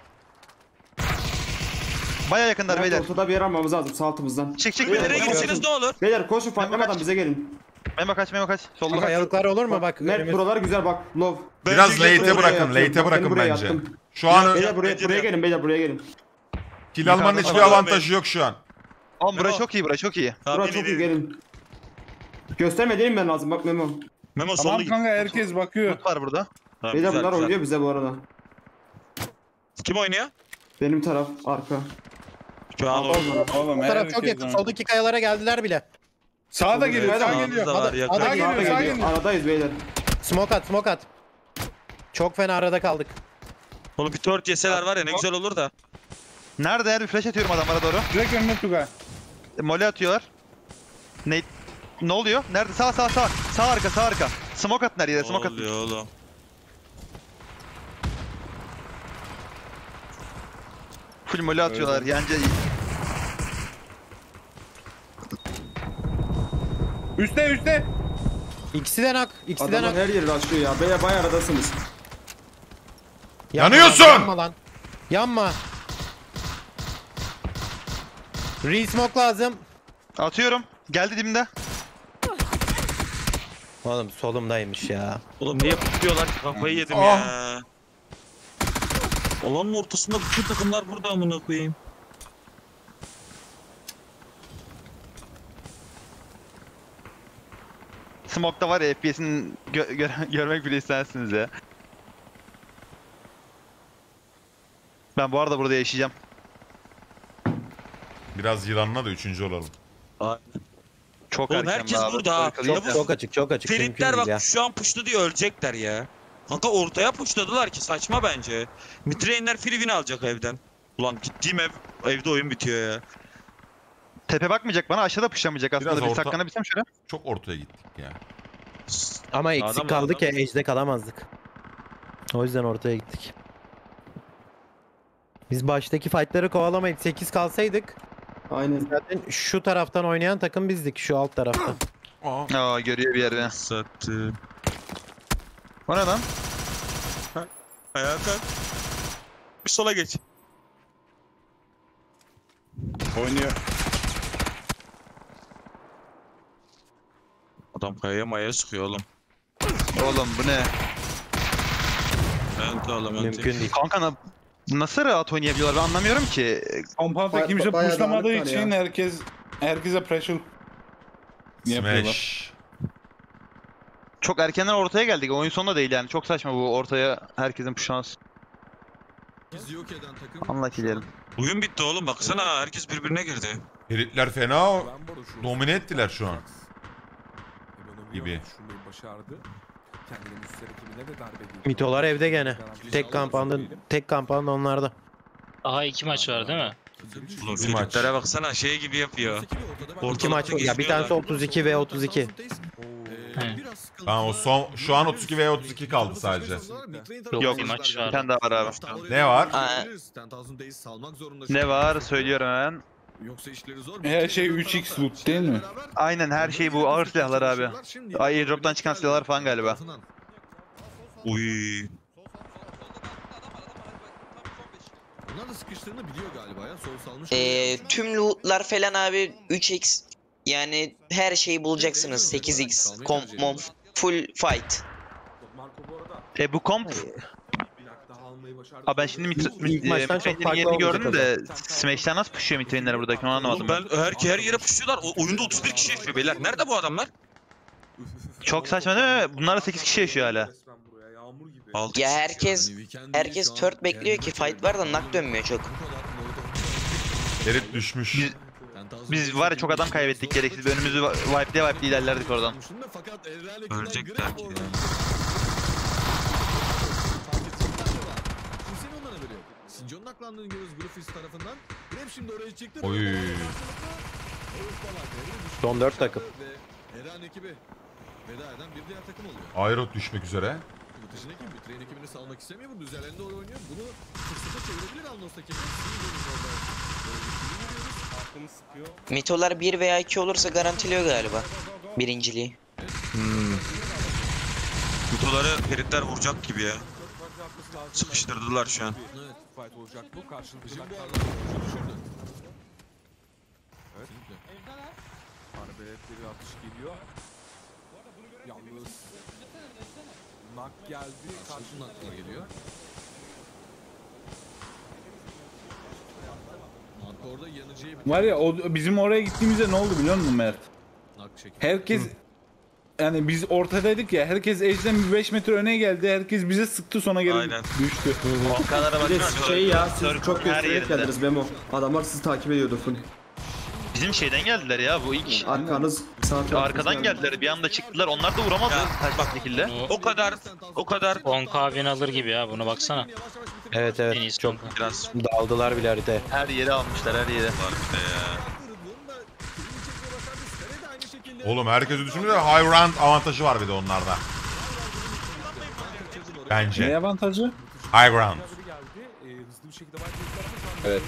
S7: Baya yakınlar
S8: Mert
S7: beyler.
S8: ortada bir yer almamız lazım sağ altımızdan.
S7: Çık
S1: Nereye
S7: beyler.
S1: gitseniz ne olur?
S8: Beyler koşun fightlamadan bize gelin.
S7: Memo kaç. Solda.
S6: Kayalıklar olur mu bak?
S8: Mert buralar güzel bak. Love.
S4: Biraz
S1: Bence
S4: late'e
S1: buraya
S4: bırakın.
S8: yattım.
S4: Late'e
S8: Bak,
S4: bırakın
S8: beni buraya
S4: bence.
S8: yattım.
S4: Şu an
S8: Beyler
S1: Bence
S8: buraya
S1: de.
S8: gelin, beyler buraya gelin.
S4: kill almanın
S7: Yukarıda
S4: hiçbir
S1: falan.
S4: avantajı yok şu an.
S7: Oğlum bura
S1: Memo.
S7: çok iyi, bura çok iyi.
S8: Burası çok iyi, gelin. Gösterme değil mi ben lazım? Bak Memo.
S1: Memo solda
S2: Tamam
S1: git.
S2: kanka herkes bakıyor.
S7: Loot var burada.
S1: Tamam,
S8: Beyler
S1: güzel,
S8: bunlar
S1: güzel.
S8: oynuyor bize bu arada.
S1: Kim oynuyor?
S8: Benim taraf arka.
S1: Şu an oynuyor.
S2: Oğlum
S6: Bu taraf çok yakın.
S2: oynuyor.
S6: Soldaki kayalara geldiler bile.
S2: Sağda geliyor,
S8: Evet,
S2: sağ
S8: sağımızda
S2: geliyor.
S1: var, yakın.
S2: Sağ geliyor,
S8: Arka
S2: sağ
S8: geliyor.
S2: geliyor.
S8: Aradayız beyler.
S6: Smoke at. Çok fena arada kaldık.
S1: Oğlum bir tort yeseler var ya ne güzel olur da.
S7: Nerede yer? Bir flash atıyorum adamlara doğru.
S2: Direkt önüne Tugay.
S7: Mole atıyorlar. Ne oluyor? Nerede? Sağ. Sağ arka. Smoke atın her yere, smoke atın.
S1: Oluyor oğlum.
S7: Full mole atıyorlar. Yence
S2: Üste.
S6: İkisi de nak.
S8: Adamlar her yeri açıyor ya. Beyler bayağı aradasınız.
S4: Yanıyorsun!
S6: Yanma lan. Yanma. Re-smoke lazım.
S7: atıyorum. Geldi dibimde.
S6: Oğlum solumdaymış ya.
S1: Oğlum niye tutuyorlar ki kafayı yedim
S4: Ah.
S1: ya. Alanın ortasında bütün takımlar burada amına koyayım.
S7: Smoke'da var ya, FPS'ini görmek bile istersiniz ya. Ben bu arada burada yaşayacağım.
S4: Biraz yılanla da 3. olalım.
S7: Çok
S1: Oğlum
S7: erken
S1: herkes
S7: be abi.
S1: burada ha.
S7: Çok-
S1: Ya bu
S6: Çok açık.
S1: Feritler
S6: Mümkün
S1: bak
S6: ya.
S1: şu an puştu diye ölecekler ya. Kanka ortaya puşladılar ki saçma bence. Mitrainler free win alacak evden. Ulan gittiğim evde oyun bitiyor ya.
S7: Tepe bakmayacak bana, aşağıda pushlamayacak aslında.
S4: Biraz
S7: Bir
S4: orta-
S7: saklanabilsem şöyle.
S4: Çok ortaya gittik ya.
S6: Ama eksik
S1: Adam-
S6: kaldı ki
S1: adam-
S6: Edge'de kalamazdık. O yüzden ortaya gittik. Biz baştaki fightları kovalamayıp 8 kalsaydık
S8: Aynen.
S6: zaten şu taraftan oynayan takım bizdik, şu alt tarafta.
S7: Aa, görüyor bir yerde.
S1: Sattı.
S7: O ne lan?
S1: Ayağa kalk. Bir sola geç.
S2: Oynuyor.
S1: Adam kayaya maya sıkıyor oğlum.
S7: Oğlum bu ne?
S1: Evet oğlum.
S6: Mümkün değil.
S7: Kanka nasıl rahat oynayabiliyorlar ben anlamıyorum ki.
S2: Compound'da kimse
S8: bayağı
S2: pushlamadığı
S8: dağınık var
S2: için
S8: ya.
S2: herkese pressure yapıyorlar.
S4: Smash.
S7: Çok erkenden ortaya geldik. Oyun sonunda değil yani. Çok saçma bu ortaya herkesin pushlanması. Anla kilerim.
S1: Oyun bitti oğlum baksana herkes birbirine girdi.
S4: Herifler fena domine ettiler şu an. Gibi.
S6: Mitolar evde gene. Tek kampanda onlarda.
S3: Aha 2 maç var değil mi?
S1: Oğlum
S4: Bir maç.
S1: Filiplere baksana şey gibi yapıyor.
S6: İki maç ya, bir tanesi 32 ve 32.
S4: Ben o son şu an 32 veya 32 kaldı sadece.
S7: Yok,
S3: bir maç
S7: bir
S3: var.
S7: tane daha var abi.
S4: Ne var?
S5: Aa,
S7: Ne var söylüyorum hemen.
S2: Her şey 3x loot değil mi?
S7: Aynen her şey bu ağır silahlar abi. Airdrop'tan çıkan silahlar falan galiba.
S1: Uy.
S5: tüm lootlar falan abi 3x. Yani her şeyi bulacaksınız. 8x, comp, mom, full fight.
S7: Bu komp... Aa, ben şimdi
S6: İlk maçtan çok farklı
S7: yerini
S6: olmayacak
S7: gördüm de Smash'ten nasıl pushuyor Mitrainler buradaki onu anlamadım.
S1: Oğlum ben her yere puşluyorlar. Oyunda 31 kişi yaşıyor beyler. Nerede bu adamlar?
S7: Çok saçma değil mi? Bunlar da 8 kişi yaşıyor hala.
S1: 6
S5: Ya herkes third bekliyor ki fight var da nak dönmüyor çok.
S4: Herif düşmüş.
S7: Biz var ya çok adam kaybettik gereksiz. Önümüzü wipe'laya ilerlerdik oradan.
S1: Ölecekler ki ya.
S4: Oy.
S6: Son 4 takım.
S4: Ayrot düşmek üzere.
S5: Mitolar 1 veya 2 olursa garantiliyor galiba birinciliği.
S1: Kutuları Feritler vuracak gibi ya. Sıkıştırdılar şu an.
S14: Yalnız nak geldi. Karşı nakla geliyor. Nak orada yanıcıya bir
S2: Var ya bizim oraya gittiğimizde ne oldu biliyor musun Mert?
S14: nak çekiyor.
S2: Herkes yani biz ortadaydık ya, herkes Ejder'den bir 5 metre öne geldi, herkes bize sıktı, sonra geri
S1: Aynen.
S2: düştü.
S10: O kadar
S8: Bir de
S10: bakma.
S8: şey ya siz çok
S10: her
S8: göstererek
S10: yerinde.
S8: geldiniz Memo. Adamlar sizi takip ediyordu full.
S10: Bizim şeyden geldiler ya bu ilk.
S8: Arkanız sağ tarafınız
S10: Arkadan geldiler bir anda çıktılar. Onlar da vuramaz her şekilde.
S1: O kadar
S3: 10k win alır gibi ya, buna baksana.
S6: Evet
S3: En iyisi
S6: çok
S1: biraz
S6: dağıldılar bile haritaya.
S10: Her yeri almışlar her yeri.
S1: var bir de ya.
S4: Oğlum herkes düşünüyor ya, high round avantajı var bir de onlarda.
S2: Ne
S4: Bence.
S2: avantajı?
S4: High ground.
S14: Hızlı bir şekilde başladılar ama
S2: Evet.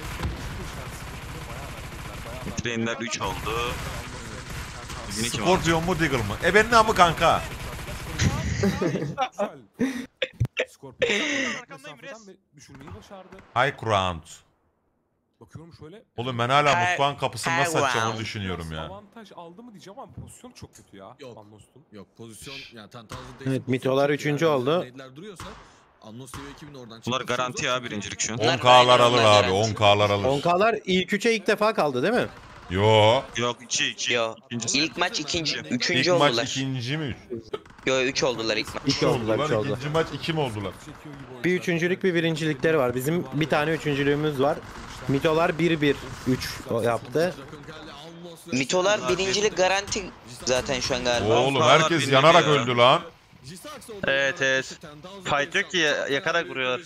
S1: Trainler 3 oldu. Bugün 2 var.
S4: Scorpion mu Deagle mı? Benim namı kanka.
S14: Scorpion mesafeden ve düşürmeyi başardı.
S4: High ground.
S14: Bakıyorum şöyle.
S4: Oğlum ben hala mutfağın kapısını nasıl
S5: High
S4: açacağımı
S5: ground.
S4: düşünüyorum ya.
S14: Avantaj aldı mı diyeceğim ama pozisyon çok kötü ya.
S15: Yok.
S14: Amnost'un.
S15: Yok pozisyon yani
S6: Evet, Mitolar 3. oldu.
S15: duruyorsa Amnos TV ekibinin oradan
S1: Bunlar garanti ya birincilik şu an.
S4: 10K'lar alır abi, 10K'lar alır.
S6: 10K'lar ilk 3'e ilk defa kaldı değil mi?
S4: Yo.
S1: Yok 2.
S5: Yo. İlk maç ikinci,
S4: İlk
S5: üçüncü
S4: maç
S5: oldular.
S4: ikinci mi?
S5: Yo 3 oldular ilk maç.
S6: 2 oldular, 3 oldu.
S4: İkinci maç 2 mi oldular?
S6: Bir üçüncülük bir birincilikleri var. Bizim bir tane üçüncülüğümüz var. Mitolar 1-1-3 yaptı.
S5: Mitolar birincilik garanti zaten şu an galiba.
S4: Oğlum herkes yanarak öldü lan.
S10: Evet evet. Fight yok ki yakarak vuruyorlar.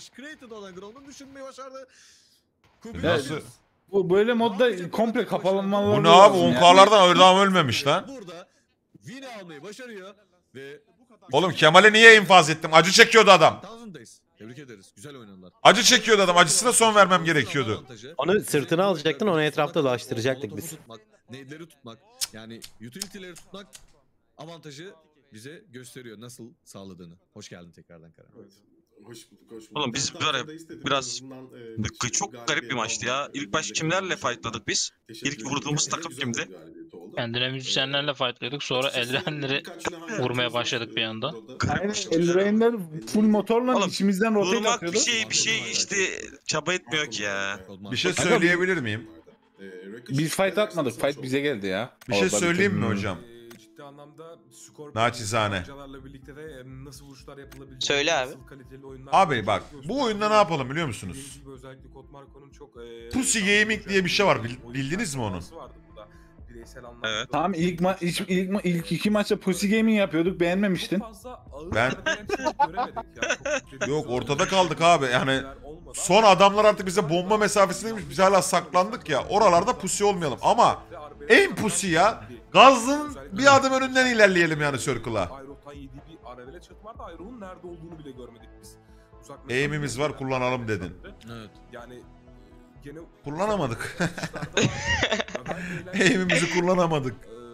S4: Nasıl?
S2: Bu böyle modda komple kapalanmaları
S4: Bu ne abi?
S2: lazım ya.
S4: 10K'lardan adam ölmemiş lan.
S15: Win almayı başarıyor ve
S4: Oğlum Kemal'e niye infaz ettim? Acı çekiyordu adam.
S15: Thousand'dayız. Tebrik ederiz. Güzel oynadılar.
S4: Acı çekiyordu adam. Acısına son vermem gerekiyordu.
S6: Onu sırtına alacaktın, onu etrafta dolaştıracaktık biz.
S15: Nade'leri tutmak, yani utility'leri tutmak avantajı bize gösteriyor nasıl sağladığını. Hoş geldin tekrardan Karan.
S8: Hoş bulduk, hoş bulduk.
S1: Oğlum biz böyle biraz çok garip bir maçtı ya. İlk baş kimlerle fightladık biz? İlk vurduğumuz takım kimdi?
S3: Kendine müzisyenlerle fightlıyorduk, sonra eldivenleri vurmaya başladık bir anda.
S2: Aynen, Eldrain'ler full motorla
S1: Oğlum,
S2: içimizden rotate
S1: Vurmak
S2: atıyordu.
S1: bir şey işte çaba etmiyor ki ya.
S4: Bir şey söyleyebilir miyim?
S2: Biz fight atmadık, fight bize geldi ya.
S4: Bir şey
S2: Orada
S4: söyleyeyim mi
S2: bitirdim.
S4: hocam?
S14: Ciddi anlamda Scorpion
S4: Naçizane.
S14: oyuncularla birlikte de nasıl vuruşlar yapılabileceğini,
S5: Söyle abi.
S14: nasıl kaliteli oyunlar
S4: Abi bak
S14: gösterdiğini
S4: bu oyunda ne yapalım biliyor musunuz?
S14: Dediğim gibi özellikle Kotmarko'nun çok
S4: Pussy Gaming diye bir şey var. Bildiniz mi onu?
S14: vardı burada. Bireysel anlamda
S1: Evet.
S2: Tamam ilk iki maçta Pussy Gaming yapıyorduk, beğenmemiştin.
S14: çok fazla ağır
S4: Ben-
S14: göremedik ya. Çok yüklediğimiz
S4: Yok ortada
S14: oyunlar,
S4: kaldık abi. Yani
S14: olmadan-
S4: son adamlar artık bize bomba mesafesindeymiş. Biz hala saklandık ya. Oralarda pussy olmayalım. Ama en pussy ya. Gaz'ın bir adım önünden ilerleyelim yani Circle'a.
S14: Ayrok'tan yediği bir arevele çatı vardı. Ayrok'un nerede olduğunu bile görmedik biz. Uzak
S4: Eğimimiz var, kullanalım dedin.
S15: Evet.
S14: Yani gene
S4: Kullanamadık.
S14: atışlarda gayet eğlenceli.
S4: Eğimimizi kullanamadık.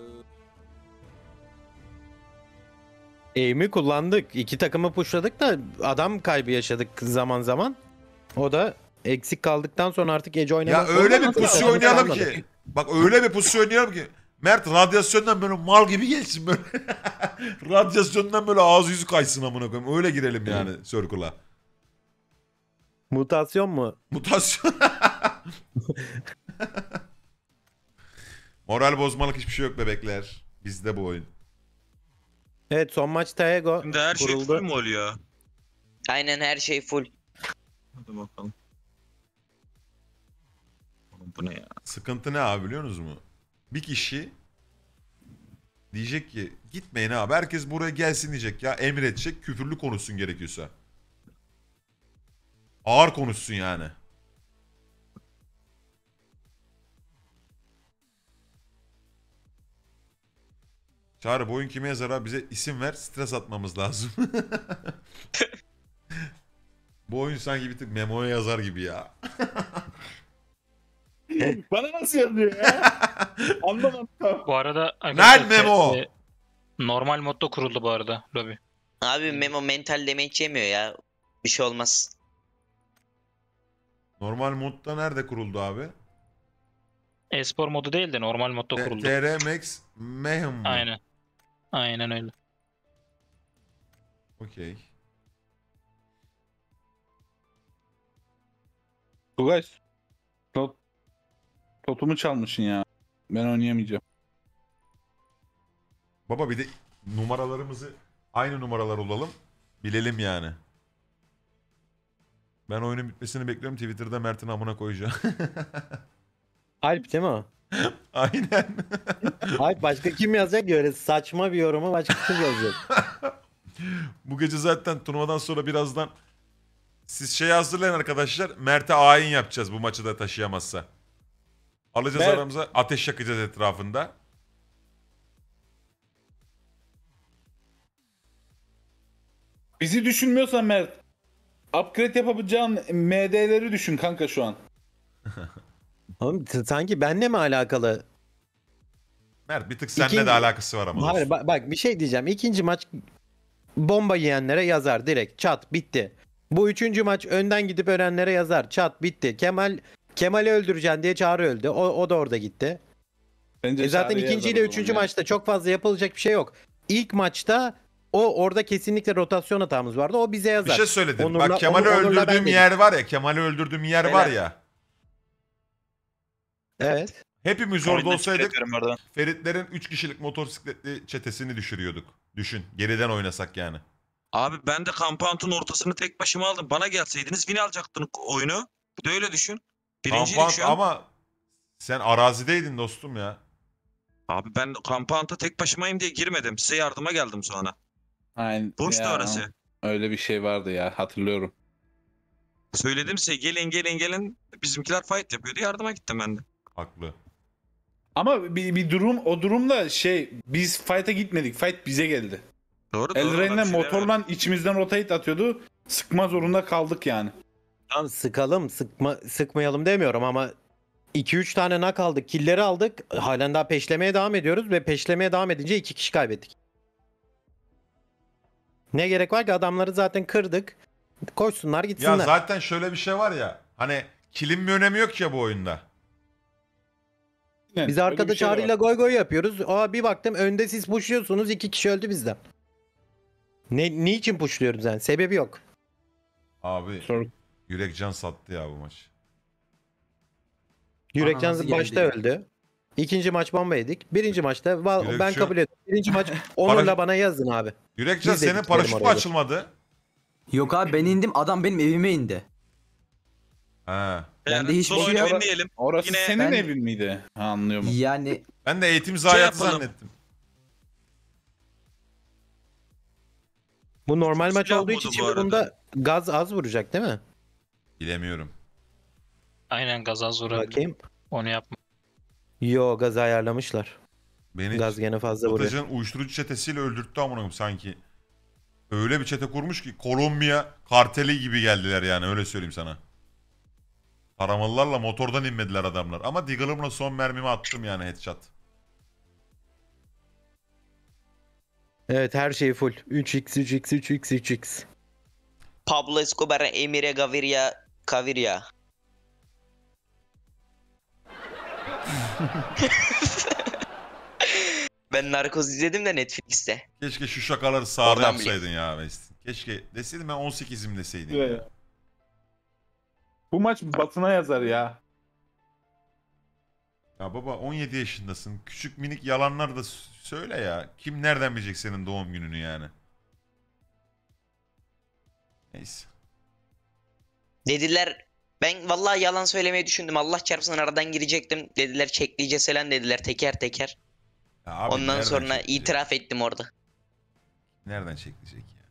S6: Aim'i kullandık. İki takımı pushladık da adam kaybı yaşadık zaman zaman. O da eksik kaldıktan sonra artık gece
S4: Ya
S6: oynamak
S4: öyle bir
S6: zorunda
S4: pussy
S6: kaldık.
S4: oynayalım
S6: Kalmadı.
S4: ki. Bak öyle bir pussy oynayalım ki. Mert radyasyondan böyle mal gibi gelsin böyle. Radyasyondan böyle ağzı yüzü kaysın amına koyayım. Öyle girelim yani Circle'a.
S6: Mutasyon mu?
S4: Mutasyon. Moral bozmalık hiçbir şey yok bebekler. Bizde bu oyun.
S6: Evet, son maç Taego
S1: Şimdi her şey
S6: kuruldu.
S1: full mu oluyor?
S5: Aynen her şey full.
S1: Hadi bakalım. Oğlum bu ne ya?
S4: Sıkıntı ne abi biliyor musunuz mu? Bir kişi diyecek ki gitmeyin abi, herkes buraya gelsin diyecek ya, emredecek, küfürlü konuşsun gerekiyorsa. Ağır konuşsun yani. Çağrı bu oyun kime yazar abi, bize isim ver, stres atmamız lazım. Bu oyun sanki bir tık Memo'ya yazar gibi ya.
S2: Bana nasıl yazıyor ya? Anlamadım.
S3: Bu arada
S4: Lan Memo!
S3: Normal modda kuruldu bu arada lobi.
S5: Abi Memo mental damage yemiyor ya. Bir şey olmaz.
S4: Normal modda nerede kuruldu abi?
S3: E-spor modu değil de normal modda kuruldu.
S4: TR Max Mayhem mi?
S3: Aynen. Aynen öyle.
S4: Okey.
S2: Tugay. Totumu çalmışsın ya. Ben oynayamayacağım.
S4: Baba bir de numaralarımızı aynı numaralar olalım. Bilelim yani. Ben oyunun bitmesini bekliyorum. Twitter'da Mert'in amına koyacağım.
S6: Alp değil mi o?
S4: Aynen.
S6: Alp başka kim yazacak ki öyle saçma bir yorumu başka kim yazacak?
S4: Bu gece zaten turnuvadan sonra birazdan siz şeyi hazırlayın arkadaşlar. Mert'e ayin yapacağız bu maçı da taşıyamazsa. Alacağız
S2: Mert.
S4: aramıza ateş yakacağız etrafında.
S2: Bizi düşünmüyorsan Mert. Upgrade yapabileceğin MD'leri düşün kanka şu an.
S6: Oğlum sanki benle mi alakalı?
S4: Mert bir tık seninle
S6: İkinci-
S4: de alakası var ama.
S6: Hayır
S4: dostum.
S6: bak bir şey diyeceğim. İkinci maç bomba yiyenlere yazar direkt. Çat bitti. Bu üçüncü maç önden gidip ölenlere yazar. Çat bitti. Kemal'i öldüreceksin diye Çağrı öldü. O da orada gitti.
S2: Bence
S6: Zaten
S2: Çağrı'ya
S6: ikinci ile
S2: yazar o
S6: üçüncü
S2: zaman ya.
S6: maçta çok fazla yapılacak bir şey yok. İlk maçta orada kesinlikle rotasyon hatamız vardı. O bize yazar.
S4: Bir şey söyledim.
S6: Onur'la-
S4: Bak Kemal'i
S6: Onur'la ben
S4: öldürdüğüm
S6: dedim.
S4: yer var ya. Kemal'i öldürdüğüm yer var
S6: Helal.
S4: ya.
S6: Evet.
S4: Hepimiz orada
S3: Oyundan
S4: olsaydık
S3: çıkartıyorum oradan.
S4: Feritlerin 3 kişilik motosikletli çetesini düşürüyorduk. Düşün. Geriden oynasak yani.
S1: Abi ben de kampantın ortasını tek başıma aldım. Bana gelseydiniz win alacaktın oyunu. Bir de öyle düşün. Birinciydik
S4: Kampant
S1: şu an.
S4: ama sen arazideydin dostum ya.
S1: Abi ben kampanta tek başımayım diye girmedim. Size yardıma geldim sonra.
S2: Aynen.
S1: Boştu
S2: Ya,
S1: orası.
S2: Öyle bir şey vardı ya hatırlıyorum.
S1: Söyledim size gelin. Bizimkiler fight yapıyordu. Yardıma gittim ben de.
S4: Haklı.
S2: Ama bir durum o durumda biz fight'a gitmedik. Fight bize geldi.
S1: Doğru.
S2: Elren'le
S1: ben bir şey
S2: motorla içimizden rotate atıyordu. Sıkma zorunda kaldık yani.
S6: Tamam sıkalım sıkmayalım demiyorum ama 2-3 tane nak aldık. Killleri aldık. Halen daha peşlemeye devam ediyoruz ve peşlemeye devam edince 2 kişi kaybettik. Ne gerek var ki adamları zaten kırdık. Koşsunlar gitsinler.
S4: Ya zaten şöyle bir şey var ya. Hani kilim bir önemi yok ya bu oyunda.
S6: Biz arkada Çağrı'yla goy goy yapıyoruz. Bir baktım önde siz pushluyorsunuz 2 kişi öldü bizden. Niçin pushluyoruz yani? Sebebi yok.
S4: Abi yürek can sattı ya bu maç.
S6: Yürekcan
S12: nasıl
S6: başta
S12: geldi
S6: öldü. İkinci maç bomba yedik. Birinci maçta
S4: Yürekcan-
S6: ben kabul ediyorum. Birinci maç Onur'la bana yazın abi.
S4: Yürekcan
S6: Biz de
S4: senin
S6: bitirelim
S4: paraşüt mü
S6: orayı.
S4: açılmadı?
S12: Yok abi ben indim adam benim evime indi.
S4: Ha.
S12: Bende hiçbir şey yok.
S1: Dinleyelim.
S2: Orası
S1: Yine
S2: senin
S12: ben-
S2: evin miydi? Ha, anlıyorum.
S12: Yani
S4: Ben de eğitim zayiatı
S1: yapalım.
S4: zannettim.
S6: Bu normal maç
S1: Silah
S6: olduğu için
S1: modu bu
S6: şimdi
S1: arada.
S6: bunda gaz az vuracak değil mi?
S4: Bilemiyorum.
S3: Aynen gaz az vurabilir.
S6: Bakayım.
S3: Onu yapma.
S6: Yo gaz ayarlamışlar.
S4: Beni
S6: Gaz gene fazla vuruyor.
S4: Batıcı'nın uyuşturucu çetesiyle öldürttü amına koyayım sanki. Öyle bir çete kurmuş ki Kolombiya karteli gibi geldiler yani öyle söyleyeyim sana. Paramalılarla motordan inmediler adamlar. Ama Deagle'ımla son mermimi attım yani headshot.
S6: Evet her şey full. 3x 3x 3x 3x.
S5: Pablo Escobar, Emire Gaviria. Ben Narcos izledim de Netflix'te.
S4: Keşke şu şakaları sağda
S5: Oradan
S4: yapsaydın ya Westin. Keşke deseydin ben 18'im deseydin.
S2: Evet.
S4: Ya.
S2: Bu maç Batına yazar ya.
S4: Ya baba 17 yaşındasın. Küçük minik yalanlar da söyle ya. Kim nereden bilecek senin doğum gününü yani. Neyse.
S5: Dediler ben vallahi yalan söylemeyi düşündüm. Allah çarpsın aradan girecektim. Dediler çekleyeceğiz falan dediler teker teker.
S4: Ya abi
S5: Ondan
S4: nereden
S5: sonra
S4: çekleyecek?
S5: itiraf ettim orada.
S4: Nereden çekleyecek ya?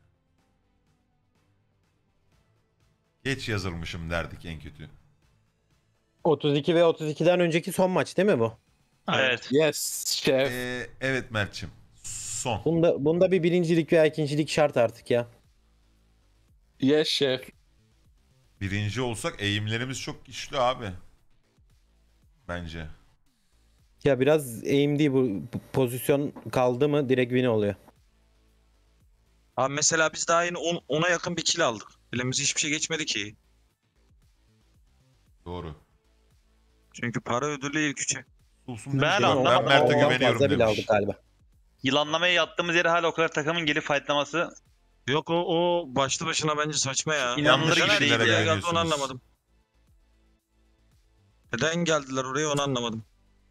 S4: Geç yazılmışım derdik en kötü.
S6: 32 ve 32'den önceki son maç değil mi bu?
S3: Evet.
S2: Yes şef.
S4: Evet Mert'cim. Son.
S6: Bunda bir birincilik veya ikincilik şart artık ya.
S2: Yes şef.
S4: Birinci olsak eğimlerimiz çok güçlü abi. Bence.
S6: Ya biraz aim değil bu pozisyon kaldı mı direkt win oluyor.
S1: Abi mesela biz daha yeni 10'a yakın bir kill aldık. Elimize hiçbir şey geçmedi ki.
S4: Doğru.
S1: Çünkü para ödüllü ilk üçe.
S4: Olsun
S10: Ben
S4: demiş ya,
S10: anlamadım.
S4: Mert'e
S6: Ondan
S4: güveniyorum
S6: fazla bile
S4: demiş.
S6: aldık galiba.
S10: Yılanlamaya yattığımız yere hala o kadar takımın gelip fightlaması
S1: Yok o başlı başına bence saçma ya.
S10: İnanılır gibi
S1: Neden
S10: değil
S1: oraya
S10: ya.
S1: geldi
S4: Güveniyorsunuz.
S1: onu anlamadım. Neden geldiler oraya onu anlamadım.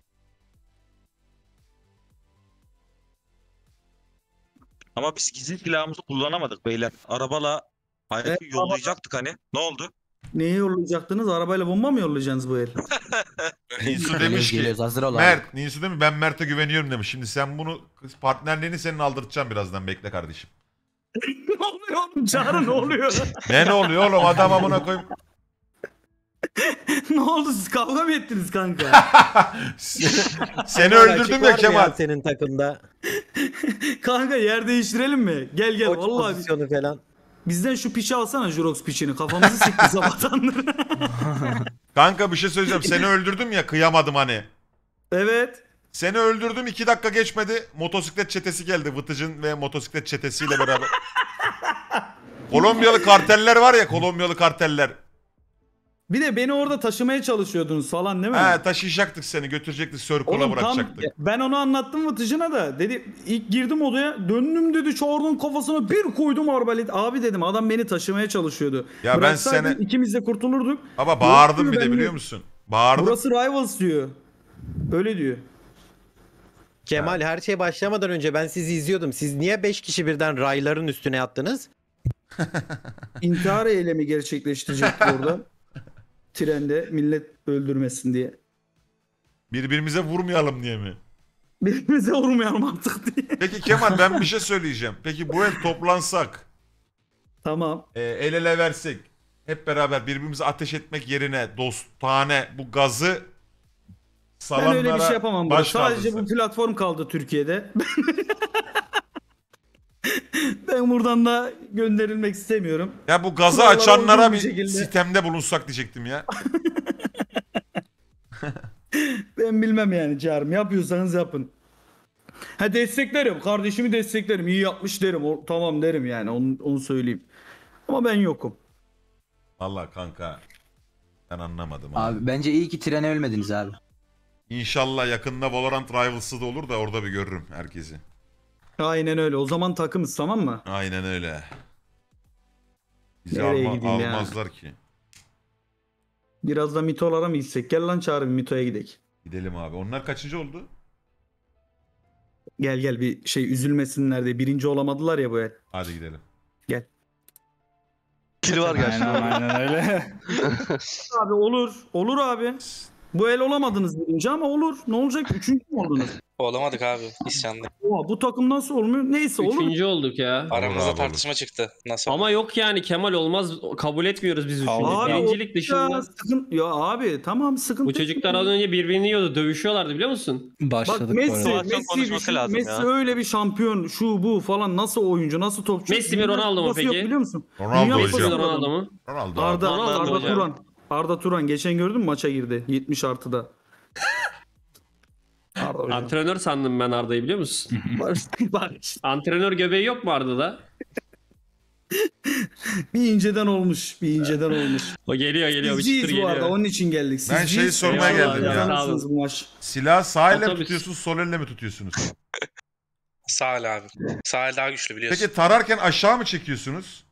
S1: Ama biz gizli silahımızı kullanamadık beyler. Arabala hayatı yollayacaktık hani. Ne oldu?
S9: Neyi yollayacaktınız? Arabayla bomba mı yollayacaksınız bu el?
S4: Nisu demiş ki
S12: Geliyoruz, hazır ol abi.
S4: Mert, Nisu demiş ben Mert'e güveniyorum demiş. Şimdi sen bunu partnerliğini senin aldırtacağım birazdan, bekle kardeşim.
S9: Ne oluyor oğlum? Çağrı ne oluyor?
S4: Ne oluyor oğlum, adam amına koyayım.
S9: Ne oldu, siz kavga mı ettiniz kanka?
S4: Seni öldürdüm
S6: Açık
S4: ya
S6: var mı
S4: Kemal.
S6: senin takımda
S9: Kanka yer değiştirelim mi? Gel gel
S6: koç
S9: vallahi
S6: pozisyonu falan.
S9: bizden şu piçi alsana, Jurox piçini. Kafamızı sikti sabahtan.
S4: Kanka bir şey söyleyeceğim, seni öldürdüm ya, kıyamadım hani.
S9: Evet.
S4: Seni öldürdüm, 2 dakika geçmedi. Motosiklet çetesi geldi. Vıtıcın ve motosiklet çetesiyle beraber. Kolombiyalı karteller var ya, Kolombiyalı karteller.
S9: Bir de beni orada taşımaya çalışıyordunuz falan değil mi?
S4: He, taşıyacaktık seni, götürecektik, Circle'a
S9: Oğlum tam
S4: bırakacaktık.
S9: ben onu anlattım Vıtıcın'a da. Dedi ilk girdim odaya, döndüm dedi, Çağrı'nın kafasına bir koydum arbalet. Abi dedim, adam beni taşımaya çalışıyordu.
S4: Ya ben
S9: Bıraksaydın
S4: seni-
S9: ikimiz de kurtulurduk.
S4: Ama bağırdım
S9: Yok
S4: bir
S9: diyor,
S4: de
S9: ben
S4: biliyor
S9: de-
S4: musun? Bağırdım.
S9: Burası Rivals diyor. Öyle diyor.
S6: Kemal her şey başlamadan önce ben sizi izliyordum. Siz niye 5 kişi birden rayların üstüne yattınız?
S9: İntihar eylemi gerçekleştirecekti orada. Trende millet öldürmesin diye.
S4: Birbirimize vurmayalım diye mi?
S9: Birbirimize vurmayalım artık diye.
S4: Peki Kemal, ben bir şey söyleyeceğim. Peki bu el toplansak,
S9: Tamam.
S4: el ele versek, hep beraber birbirimize ateş etmek yerine dostane bu gazı salanlara
S9: Ben öyle bir şey yapamam. Burada.
S4: baş
S9: Sadece
S4: kaldırsak.
S9: bu platform kaldı Türkiye'de. Ben buradan da gönderilmek istemiyorum.
S4: Ya bu gazı
S9: Kurallara
S4: açanlara
S9: uygun
S4: bir
S9: bir şekilde.
S4: sistemde bulunsak diyecektim ya.
S9: Ben bilmem yani Çağrım. Yapıyorsanız yapın. Ha, desteklerim. Kardeşimi desteklerim. İyi yapmış derim. Tamam derim yani. Onu söyleyeyim. Ama ben yokum.
S4: Vallahi kanka ben anlamadım.
S12: Abi bence iyi ki trene ölmediniz abi.
S4: İnşallah yakında Valorant Rivals'ı da olur da orada bir görürüm herkesi.
S9: Aynen öyle. O zaman takımız, tamam mı?
S4: Aynen öyle. Bizi
S9: Nereye gideyim ya?
S4: almazlar ki.
S9: Biraz da mitolara mı gitsek? Gel lan Çağrı, bir mitoya gidelim.
S4: Gidelim abi. Onlar kaçıncı oldu?
S9: Gel gel, bir şey üzülmesinler diye. Birinci olamadılar ya bu el.
S4: Hadi gidelim.
S9: Gel.
S7: Kili var gerçekten.
S9: Aynen öyle. Abi olur. Olur abi. Bu el olamadınız birinci ama olur. Ne olacak? Üçüncü mü oldunuz?
S10: Olamadık abi. İsyanlı.
S9: Oha, bu takım nasıl olmuyor? Neyse olur.
S16: Üçüncü olduk ya.
S10: Aramızda tartışma çıktı. Nasıl?
S16: Ama yok yani Kemal olmaz. Kabul etmiyoruz biz üçüncü.
S9: Abi,
S16: Birincilik dışında.
S9: Ya, ya abi tamam, sıkıntı.
S16: Bu çocuklar az önce birbirini yiyordu. Dövüşüyorlardı biliyor musun?
S9: Bak Messi öyle bir şampiyon, şu bu falan, nasıl oyuncu, nasıl topçu.
S16: Messi mi, Ronaldo mu
S9: Kupası yok
S16: peki?
S9: biliyor musun?
S4: Ronaldo
S9: Dünya
S4: hocam.
S9: Kupası var
S16: Ronaldo
S9: adamın.
S16: mu?
S4: Ronaldo.
S9: Arda
S16: hocam.
S9: Turan. Arda Turan geçen gördün mü, maça girdi 70 artıda. Arda hocam.
S16: Antrenör sandım ben Arda'yı biliyor musun?
S9: Bak
S16: Antrenör göbeği yok mu Arda'da?
S9: bir inceden olmuş.
S16: O geliyor bir çıtır
S9: Sizciyiz bu
S16: geliyor.
S9: arada, onun için geldik.
S4: Ben
S9: Sizciyiz.
S4: şeyi sormaya
S16: Eyvallah
S4: geldim
S16: ya.
S4: ya.
S9: Kazanırsınız bu maç.
S4: Silah sağ elle mi
S16: Otobüs.
S4: tutuyorsunuz, sol elle mi tutuyorsunuz?
S10: Sağ el abi. Sağ el daha güçlü biliyorsun.
S4: Peki tararken aşağı mı çekiyorsunuz?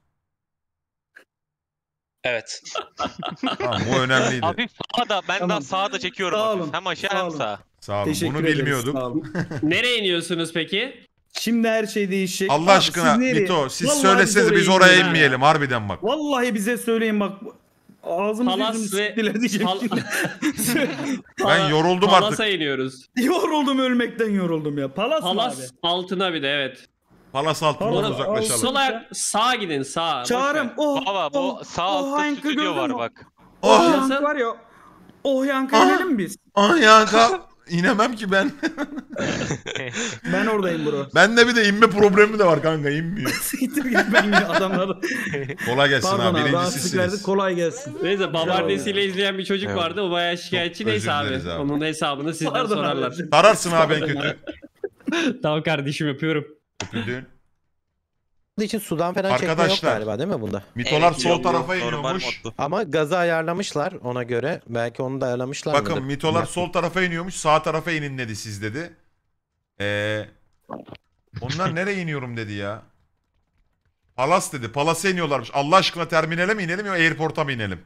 S10: Evet.
S4: Tamam, bu önemliydi.
S10: Hafif sağda. Ben
S9: Tamam.
S10: daha sağda çekiyorum.
S9: Sağ
S10: hafif.
S9: olun.
S10: Hem aşağı
S9: Sağ
S10: hem
S9: olun.
S10: sağ.
S4: Sağ olun.
S9: Teşekkür
S4: Bunu
S9: ederiz,
S4: bilmiyorduk.
S9: sağ olun.
S16: Nereye iniyorsunuz peki?
S9: Şimdi her şey değişecek.
S4: Allah
S9: Abi,
S4: aşkına
S9: siz nereye?
S4: Mito siz
S9: Vallahi
S4: söyleseniz biz oraya
S9: inmeyin ha.
S4: inmeyelim harbiden bak.
S9: Vallahi bize söyleyin bak. Ağzımızı
S16: Palas
S9: yüzümüzü
S16: ve
S9: siktiler diyeceğim.
S4: Ben yoruldum
S16: Palas'a
S4: artık.
S16: iniyoruz.
S9: Yoruldum, ölmekten yoruldum ya. Palas mı abi?
S16: Palas altına bir de evet.
S4: Palas altından
S9: Palas-
S4: uzaklaşalım.
S16: Sola sağa gidin sağa.
S9: Çağrım. Oh,
S10: Baba bu sağ altta
S9: yankı
S10: stüdyo
S9: gördün
S10: var
S9: mü?
S10: bak.
S9: Oh,
S4: Oh,
S9: yankı var ya. Oh, yankı
S4: Ah.
S9: inelim mi biz?
S4: ah ya inemem ki ben.
S9: Ben oradayım bro.
S4: Bende bir de inme problemi de var kanka, inmiyor.
S9: Siktir git, ben yine adamları.
S4: Kolay gelsin
S9: Pardon
S4: abi,
S9: abi,
S4: birincisi
S9: rahatsızlık verdik,
S4: sizsiniz.
S9: kolay gelsin.
S16: Neyse babaannesiyle izleyen bir çocuk
S4: Evet.
S16: vardı. O bayağı şikayetçi.
S4: Çok
S16: Neyse
S4: özür
S16: abi.
S4: dileriz abi.
S16: Onun hesabını sizden
S9: Pardon abi.
S16: sorarlar.
S4: Tararsın abi en kötü.
S16: Tamam kardeşim yapıyorum.
S4: Öpüldün.
S6: Bunun için sudan falan çekme yok
S4: Arkadaşlar.
S6: galiba değil mi bunda?
S4: Mitolar
S10: Evet,
S4: sol
S10: yok,
S4: tarafa
S1: Normal
S4: iniyormuş.
S1: modlu.
S6: Ama gazı ayarlamışlar ona göre. Belki onu da ayarlamışlar
S4: Bakın
S6: mıdır?
S4: mitolar sol tarafa iniyormuş, sağ tarafa inin dedi siz dedi. Onlar nereye iniyorum dedi ya. Palas dedi. Palas'a iniyorlarmış. Allah aşkına terminale mi inelim ya airport'a mı inelim?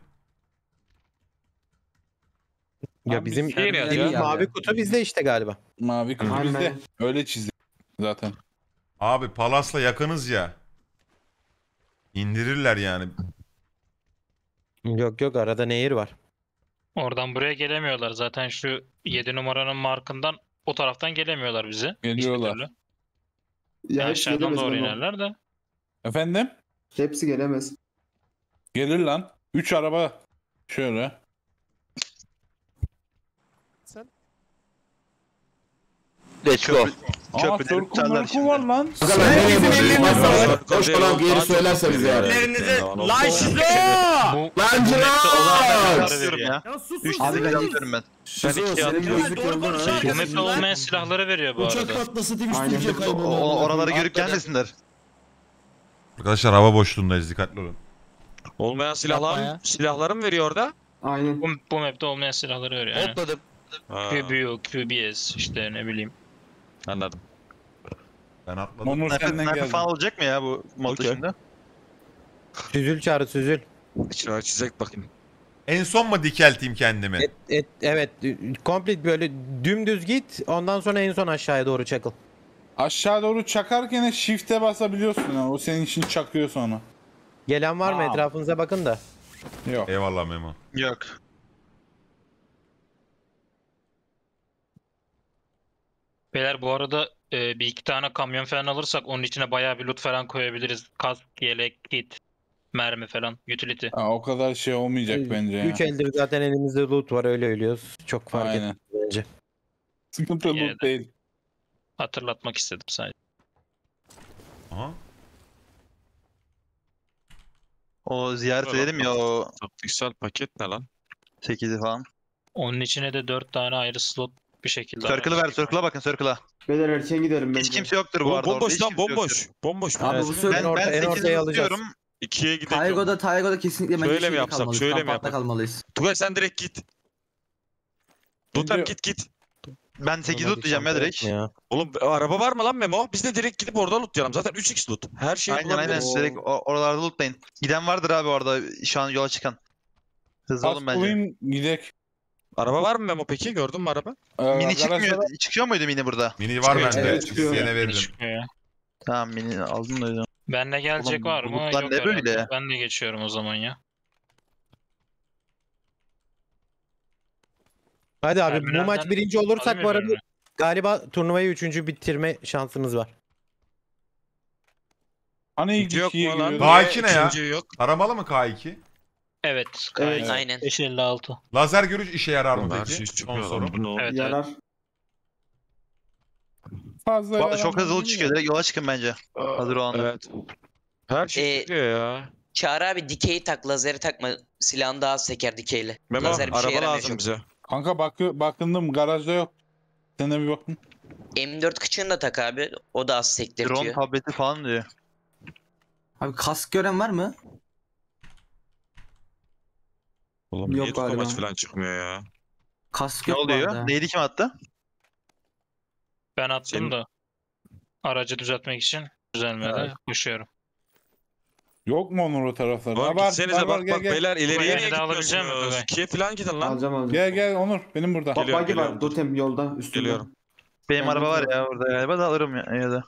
S6: Ya bizim
S12: ya.
S6: mavi kutu bizde işte galiba.
S2: Mavi kutu
S8: Aynen.
S2: bizde. Öyle çizdik zaten.
S4: Abi Palas'la yakınız ya. İndirirler yani.
S6: Yok yok, arada nehir var.
S3: Oradan buraya gelemiyorlar. Zaten şu 7 numaranın markından o taraftan gelemiyorlar bize.
S2: Geliyorlar.
S3: Hiçbir türlü.
S8: Ya hepsi
S3: Aşağıdan
S8: gelemez
S3: doğru
S8: Memo.
S3: inerler de.
S2: Efendim?
S8: Hepsi gelemez.
S2: Gelir lan. 3 araba. Şöyle.
S7: Let's go.
S2: Aa Turku var lan.
S13: Hoş olan geri söylerseniz yani.
S3: Ellerinize
S13: Lan Şizo!
S7: Lan
S3: ya.
S12: Abi ben
S7: ben.
S3: Bu map'te olmayan silahları veriyor bu arada.
S13: patlasın
S8: Aynen.
S7: Oraları görüp gelmesinler.
S4: Arkadaşlar hava boşluğundayız. Dikkatli olun.
S1: Olmayan silahları mı veriyor orada?
S8: Aynen.
S3: Bu map'te olmayan silahları veriyor. Yani.
S10: Hoppladım.
S3: QBO, QBS işte ne bileyim.
S1: Anladım.
S4: Ben atladım.
S2: Onur senden
S7: Sniper
S2: geldi.
S7: falan olacak mı ya bu modda
S1: Okey.
S7: şimdi?
S6: Süzül Çağrı, süzül.
S1: Şuraya çizek bakayım.
S4: En son mu dikelteyim kendimi?
S6: Evet, komple böyle dümdüz git, ondan sonra en son aşağıya doğru çakıl.
S2: Aşağı doğru çakarken shift'e basabiliyorsun yani. O senin için çakıyor sonra.
S6: Gelen var mı? Etrafınıza bakın da.
S2: Yok.
S4: Eyvallah Memo.
S7: Yok.
S3: Beyler bu arada bir iki tane kamyon falan alırsak onun içine bayağı bir loot falan koyabiliriz. Kask, yelek, kit, mermi falan, utility.
S2: Ha, o kadar şey olmayacak bence ya.
S6: 3 eldir zaten elimizde loot var, öyle ölüyoruz. Çok fark
S2: Aynen.
S6: etmez bence.
S2: Sıkıntı
S3: Yine
S2: loot
S3: de.
S2: değil.
S3: Hatırlatmak istedim sadece.
S4: Aha.
S7: O ziyaret edelim ya o
S1: Taktiksel paket ne lan?
S7: 8'i falan.
S3: Onun içine de 4 tane ayrı slot bir şekilde.
S7: Circle'ı ver, circle'a bakın, circle'a.
S8: Beyler erken giderim bence.
S7: Hiç kimse yoktur bu arada. orada,
S1: Bomboş
S7: hiç
S1: lan
S7: kimse
S1: bomboş.
S7: yoktur.
S1: Bomboş.
S12: Abi bu
S6: En
S12: söyle.
S7: Ben
S6: ortaya
S7: 8'i
S6: alacağız.
S7: tutuyorum.
S1: 2'ye gidelim.
S12: Taygo'da kesinlikle bence
S1: Şöyle mi
S12: şeyde
S1: yapsak,
S12: kalmalıyız.
S1: şöyle mi
S12: Kampanta
S1: yapalım?
S12: kalmalıyız.
S1: Tugay sen direkt git. Totem git.
S7: Ben 8'i tutacağım ya direkt.
S6: Ya.
S1: Oğlum araba var mı lan Memo? Biz de direkt gidip orada lootlayalım. Zaten 3x loot. Her şeyi
S7: Aynen aynen.
S1: bulabiliriz.
S7: Direkt oralarda lootlayın. Giden vardır abi orada şu an yola çıkan. Hızlı olun bence.
S2: Bulayım gidek.
S1: Araba var mı Memo peki? Gördün mü araba?
S7: Mini çıkmıyor.
S2: garajda-
S7: Çıkıyor muydu mini burada?
S4: Mini var bende.
S8: Evet, çıkıyor.
S4: İsteyene
S3: Bir
S4: veririm.
S3: çıkıyor ya.
S7: Tamam mini aldım da hocam.
S3: Benle gelecek
S7: Oğlum,
S3: var mı?
S7: bulutlar
S3: Yok
S7: ne
S3: herhalde.
S7: böyle?
S3: Ben de geçiyorum o zaman ya.
S6: Hadi abi, bu
S3: Terminalden
S6: maç birinci olursak
S3: alayım
S6: bu arada
S3: ürünü.
S6: galiba turnuvayı 3. bitirme şansımız var.
S2: Hani ilk
S1: Yok
S2: ikiye
S1: mu lan?
S2: giriyordu.
S4: K2 ne ya?
S1: İkinci yok.
S4: Taramalı mı K2?
S3: Evet.
S8: Evet.
S5: Aynen.
S3: 556.
S4: Lazer görüş işe yarar mı
S1: Oğlum her
S4: peki?
S1: şey
S4: Son
S1: çıkıyor
S4: soru.
S1: lan. Bu ne oğlum?
S3: Evet,
S8: Yarar.
S2: Fazla
S7: Bu arada çok
S2: yaramaz
S7: hızlı
S2: değil
S7: çıkıyor. Direkt yola çıkın bence. Hazır o anda.
S1: Evet. Her şey çıkıyor ya.
S5: Çağrı abi dikeyi tak, lazeri takma. Silahın daha az seker dikeyle.
S1: Memo
S5: Lazer bir şey
S1: araba
S5: yaramıyor
S1: lazım
S5: çok.
S1: bize.
S2: Kanka bakındım garajda yok. Sen de bir bakın.
S5: M4 kıçını da tak abi. O da az
S7: Drone
S5: sektirtiyor.
S7: tableti falan diyor.
S12: Abi kask gören var mı?
S1: Oğlum
S8: Yok
S1: niye tutamaç
S8: galiba.
S1: falan çıkmıyor ya?
S12: Kask
S7: Ne
S12: yok bu
S7: oluyor?
S12: arada.
S7: Neydi kim attı?
S3: Ben attım
S1: Senin-
S3: da. Aracı düzeltmek için düzelmede koşuyorum.
S2: Yok mu Onur o taraflarda?
S1: Var,
S2: var
S1: gitsenize
S2: var,
S1: bak
S2: gel,
S1: bak
S2: gel.
S1: beyler ileriye
S3: Tugay,
S1: niye
S3: beni de alabilecek misin
S1: gitmiyorsunuz?
S3: Tugay?
S1: 2'ye falan gidin lan.
S8: Alacağım.
S2: Gel Onur benim burada.
S1: Geliyorum,
S8: Buggy
S1: geliyorum,
S8: var.
S1: dur.
S8: Totem yolda üstünde.
S1: Geliyorum.
S7: Benim
S8: Ben
S7: araba var
S8: de-
S7: ya orada galiba da alırım ya da.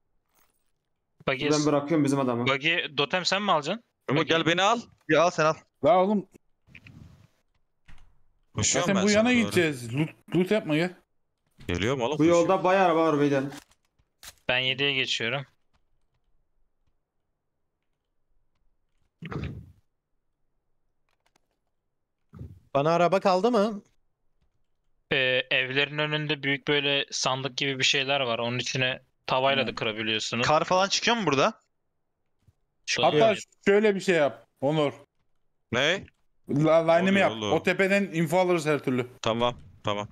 S8: Ben bırakıyorum bizim adamı.
S3: Buggy, Dotem sen mi alacaksın?
S1: Memo gel beni al.
S7: Ya al sen al.
S2: La oğlum
S1: Koşuyorum
S2: zaten
S1: ben
S2: bu
S1: sana
S2: yana
S1: doğru.
S2: gideceğiz. Loot yapma gel.
S1: Geliyorum oğlum.
S8: Bu yolda bayağı araba var beyler.
S3: Ben 7'ye geçiyorum.
S6: Bana araba kaldı mı?
S3: Evlerin önünde büyük böyle sandık gibi bir şeyler var. Onun içine tavayla da kırabiliyorsunuz.
S7: Kar falan çıkıyor mu burada?
S2: Hatta şöyle bir şey yap Onur.
S1: Ne?
S2: Line'ımı
S1: Oluyor
S2: yap.
S1: oğlum.
S2: O tepeden info alırız her türlü.
S1: Tamam. Tamam.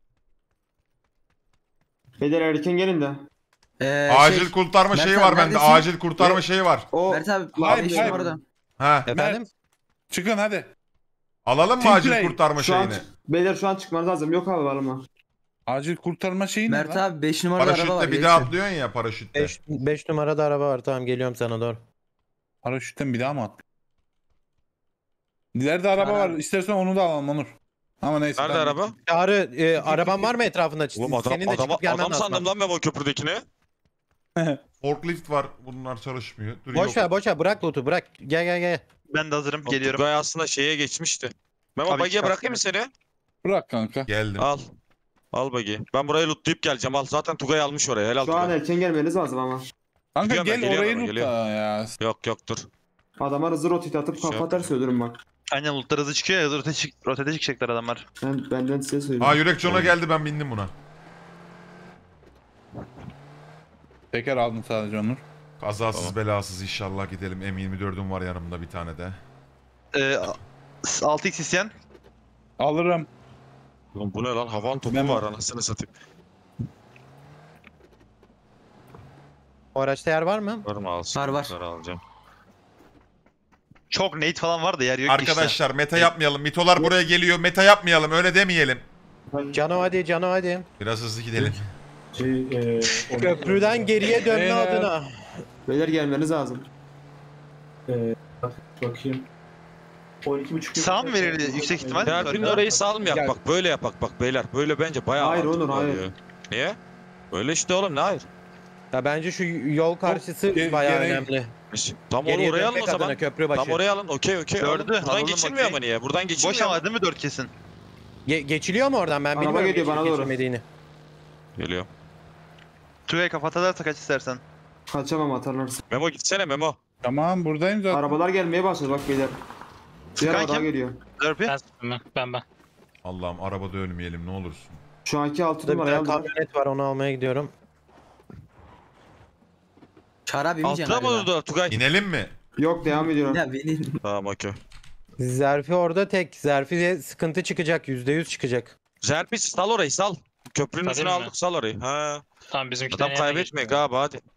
S8: Beyler erken gelin de.
S4: Acil kurtarma
S12: Mert
S4: şeyi
S12: abi,
S4: var bende.
S12: neredesin?
S4: Acil kurtarma şeyi var.
S8: O
S12: Mert abi
S2: Hayır,
S12: 5
S2: hayır.
S12: numarada.
S4: Ha.
S6: Efendim?
S2: Çıkın hadi.
S4: Alalım mı
S2: Team
S4: acil
S2: play.
S4: kurtarma
S8: şu an
S4: şeyini?
S8: beyler şu an çıkmanız lazım. Yok abi var mı?
S2: Acil kurtarma şeyi ne
S12: Mert
S2: lan?
S12: abi 5 numarada araba var.
S4: Paraşütle bir
S12: geç.
S4: daha atlıyorsun ya paraşütle.
S6: 5 numarada araba var, tamam geliyorum sana doğru.
S2: Paraşütten bir daha mı at? İleride araba var. İstersen onu da alalım Onur. Ama neyse.
S1: Nerede
S2: ben-
S1: araba?
S6: Çağrı araban var mı etrafında?
S1: Oğlum
S6: Senin de çıkıp gelmen
S1: adam
S6: lazım.
S1: sandım lan ben o köprüdekini.
S4: Forklift var. Bunlar çalışmıyor. Dur,
S6: Boş
S4: yok.
S6: ver boş ver bırak loot'u bırak. Gel.
S7: Ben de hazırım. Geliyorum.
S1: Tugay aslında şeye geçmişti. Memo
S7: Abi,
S1: bagiye
S7: çıkar.
S1: bırakayım mı seni?
S2: Bırak kanka.
S4: Geldim.
S1: Al. Al bagiyi. Ben burayı lootlayıp geleceğim. Al zaten Tugay almış oraya. Helal
S8: Şu an
S1: Tugay.
S8: erken gelmeniz lazım ama.
S2: Kanka
S1: Geliyorum ben,
S2: gel
S1: geliyorum
S2: orayı
S1: ama,
S2: loot
S1: geliyorum.
S2: da ya.
S1: Yok dur.
S8: Adamlar hızlı rotate atıp
S1: Şey
S8: kafa atarsa ölürüm bak.
S7: Aynen lootlar hızlı çıkıyor ya. Rotede çıkacaklar adamlar.
S8: Benden size söyleyeyim.
S4: Aa yürek John'a geldi, ben bindim buna.
S2: Teker aldım sadece Onur.
S4: Kazasız belasız inşallah gidelim. M24'üm var yanımda bir tane de.
S7: 6x isteyen.
S2: Alırım.
S1: Oğlum bu ne lan? Havan topu
S2: Memo.
S1: var anasını satayım.
S6: O araçta yer var mı?
S1: Var mı alsın?
S12: Var.
S1: Alacağım.
S7: Çok nade falan vardı yer yok
S4: Arkadaşlar meta yapmayalım. Mitolar buraya geliyor. Meta yapmayalım. Öyle demeyelim.
S6: Cano hadi.
S4: Biraz hızlı gidelim.
S6: Köprüden geriye dönme adına.
S8: Beyler gelmeniz lazım.
S14: Bakayım. 12.5
S7: Sağ mı verirdi yüksek ihtimal?
S1: Serpil'in orayı salmayak bak. Böyle yapak bak beyler. Böyle bence bayağı
S8: Hayır
S1: mantıklı
S8: Onur, hayır.
S1: oluyor. Niye? Öyle işte oğlum ne hayır?
S6: Ya bence şu yol karşısı
S2: Ge-
S6: bayağı
S2: gerek-
S6: önemli.
S1: Tam
S6: Geriye
S1: oraya alın
S6: dönmek
S1: o zaman.
S6: adına köprü başı.
S1: Tam oraya alın. Okey.
S7: Dördü,
S1: Alın. Buradan
S7: alalım,
S1: geçilmiyor
S7: okey.
S1: ama niye? Buradan geçilmiyor
S7: Boş ama değil mi 4 kesin?
S6: Geçiliyor mu oradan? Ben
S8: Araba
S6: bilmiyorum
S8: geliyor bana doğru.
S6: geçilmediğini.
S1: Geliyor.
S7: Tugay kafatarlarsa kaç istersen.
S8: Kaçamam atarlarsa.
S1: Memo gitsene Memo.
S2: Tamam buradayım zaten.
S8: Arabalar gelmeye başladı bak beyler. Bir
S7: Sıkan
S8: araba daha
S7: kim?
S8: geliyor.
S7: Dörpü.
S3: Ben.
S4: Allah'ım arabada ölmeyelim ne olursun.
S8: Şu anki 6
S6: Burada bir
S8: numarayı
S6: tane
S8: aldılar.
S6: kamyonet var onu almaya gidiyorum.
S12: Çağrı abi bineceksin
S1: Altına mı
S12: galiba.
S1: durdular Tugay?
S4: İnelim mi?
S8: Yok devam ediyorum.
S12: Ya benim.
S1: Tamam okey.
S6: Zerfi orada tek. Zerfi'ye sıkıntı çıkacak. %100 çıkacak.
S1: Zerpis sal orayı sal. Köprünün
S3: Salayım
S1: üstüne
S3: mı?
S1: aldık sal orayı. Ha.
S3: Tamam bizimkilerin
S1: Adam
S3: yanına
S1: kaybetmiyor
S3: geçiyor.
S1: galiba hadi.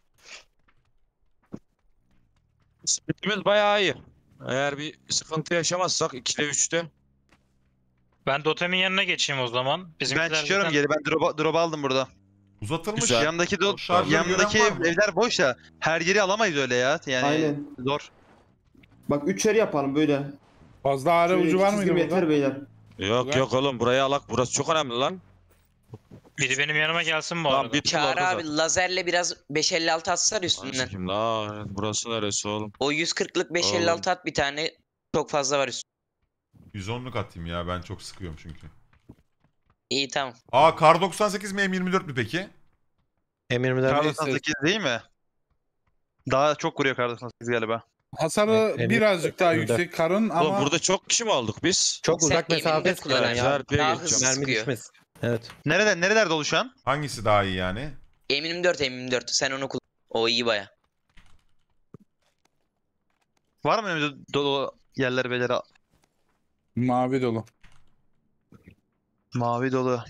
S1: Speedimiz bayağı iyi. Eğer bir sıkıntı yaşamazsak 2'de 3'te.
S3: Ben Dotem'in yanına geçeyim o zaman. Bizimkiler
S7: Ben çıkıyorum
S3: zaten-
S7: geri. Ben drop aldım burada.
S4: Uzatılmış.
S1: Güzel.
S7: Yanındaki
S4: Şarjör
S7: yanındaki
S4: gören var mı?
S7: evler boş ya. Her yeri alamayız öyle ya. Yani
S8: Aynen.
S7: zor.
S8: Bak 3'er yapalım böyle.
S2: Fazla ağrı
S8: Şöyle
S2: ucu var
S8: iki
S2: mıydı
S8: çizgi
S2: burada?
S8: yeter beyler.
S1: Yok oğlum burayı alak. Burası çok önemli lan.
S3: Biri benim yanıma gelsin bu
S1: Tamam
S3: arada.
S1: bir
S5: Çağrı abi lazerle biraz 556 atsar üstünden.
S1: Kim la? Burası neresi oğlum?
S5: O 140'lık 556 at bir tane. Çok fazla var üstünde.
S4: 110'luk atayım ya, ben çok sıkıyorum çünkü.
S5: İyi tamam.
S4: Aa Kar 98 mi M24 mü peki?
S6: M24
S7: Kar
S6: neyse.
S7: 98 değil mi? Daha çok vuruyor Kar 98 galiba.
S2: Hasarı
S6: Evet,
S2: birazcık daha
S6: evet.
S2: yüksek karın
S1: Oğlum
S2: ama
S1: burada çok kişi mi aldık biz?
S6: Çok
S5: Sen
S6: uzak mesafe
S5: M24
S6: sıkıyorsun
S5: kullan
S6: ya.
S1: Zerpi'ye
S5: Daha
S1: geçeceğim.
S5: hızlı
S6: Mermi
S5: sıkıyor.
S6: düşmez. Evet.
S7: Nerelerde dolu şu an?
S4: Hangisi daha iyi yani?
S5: M24 sen onu kullan. O iyi baya.
S7: Var mı önümüzde dolu yerler beyler?
S2: mavi dolu.
S7: Mavi dolu.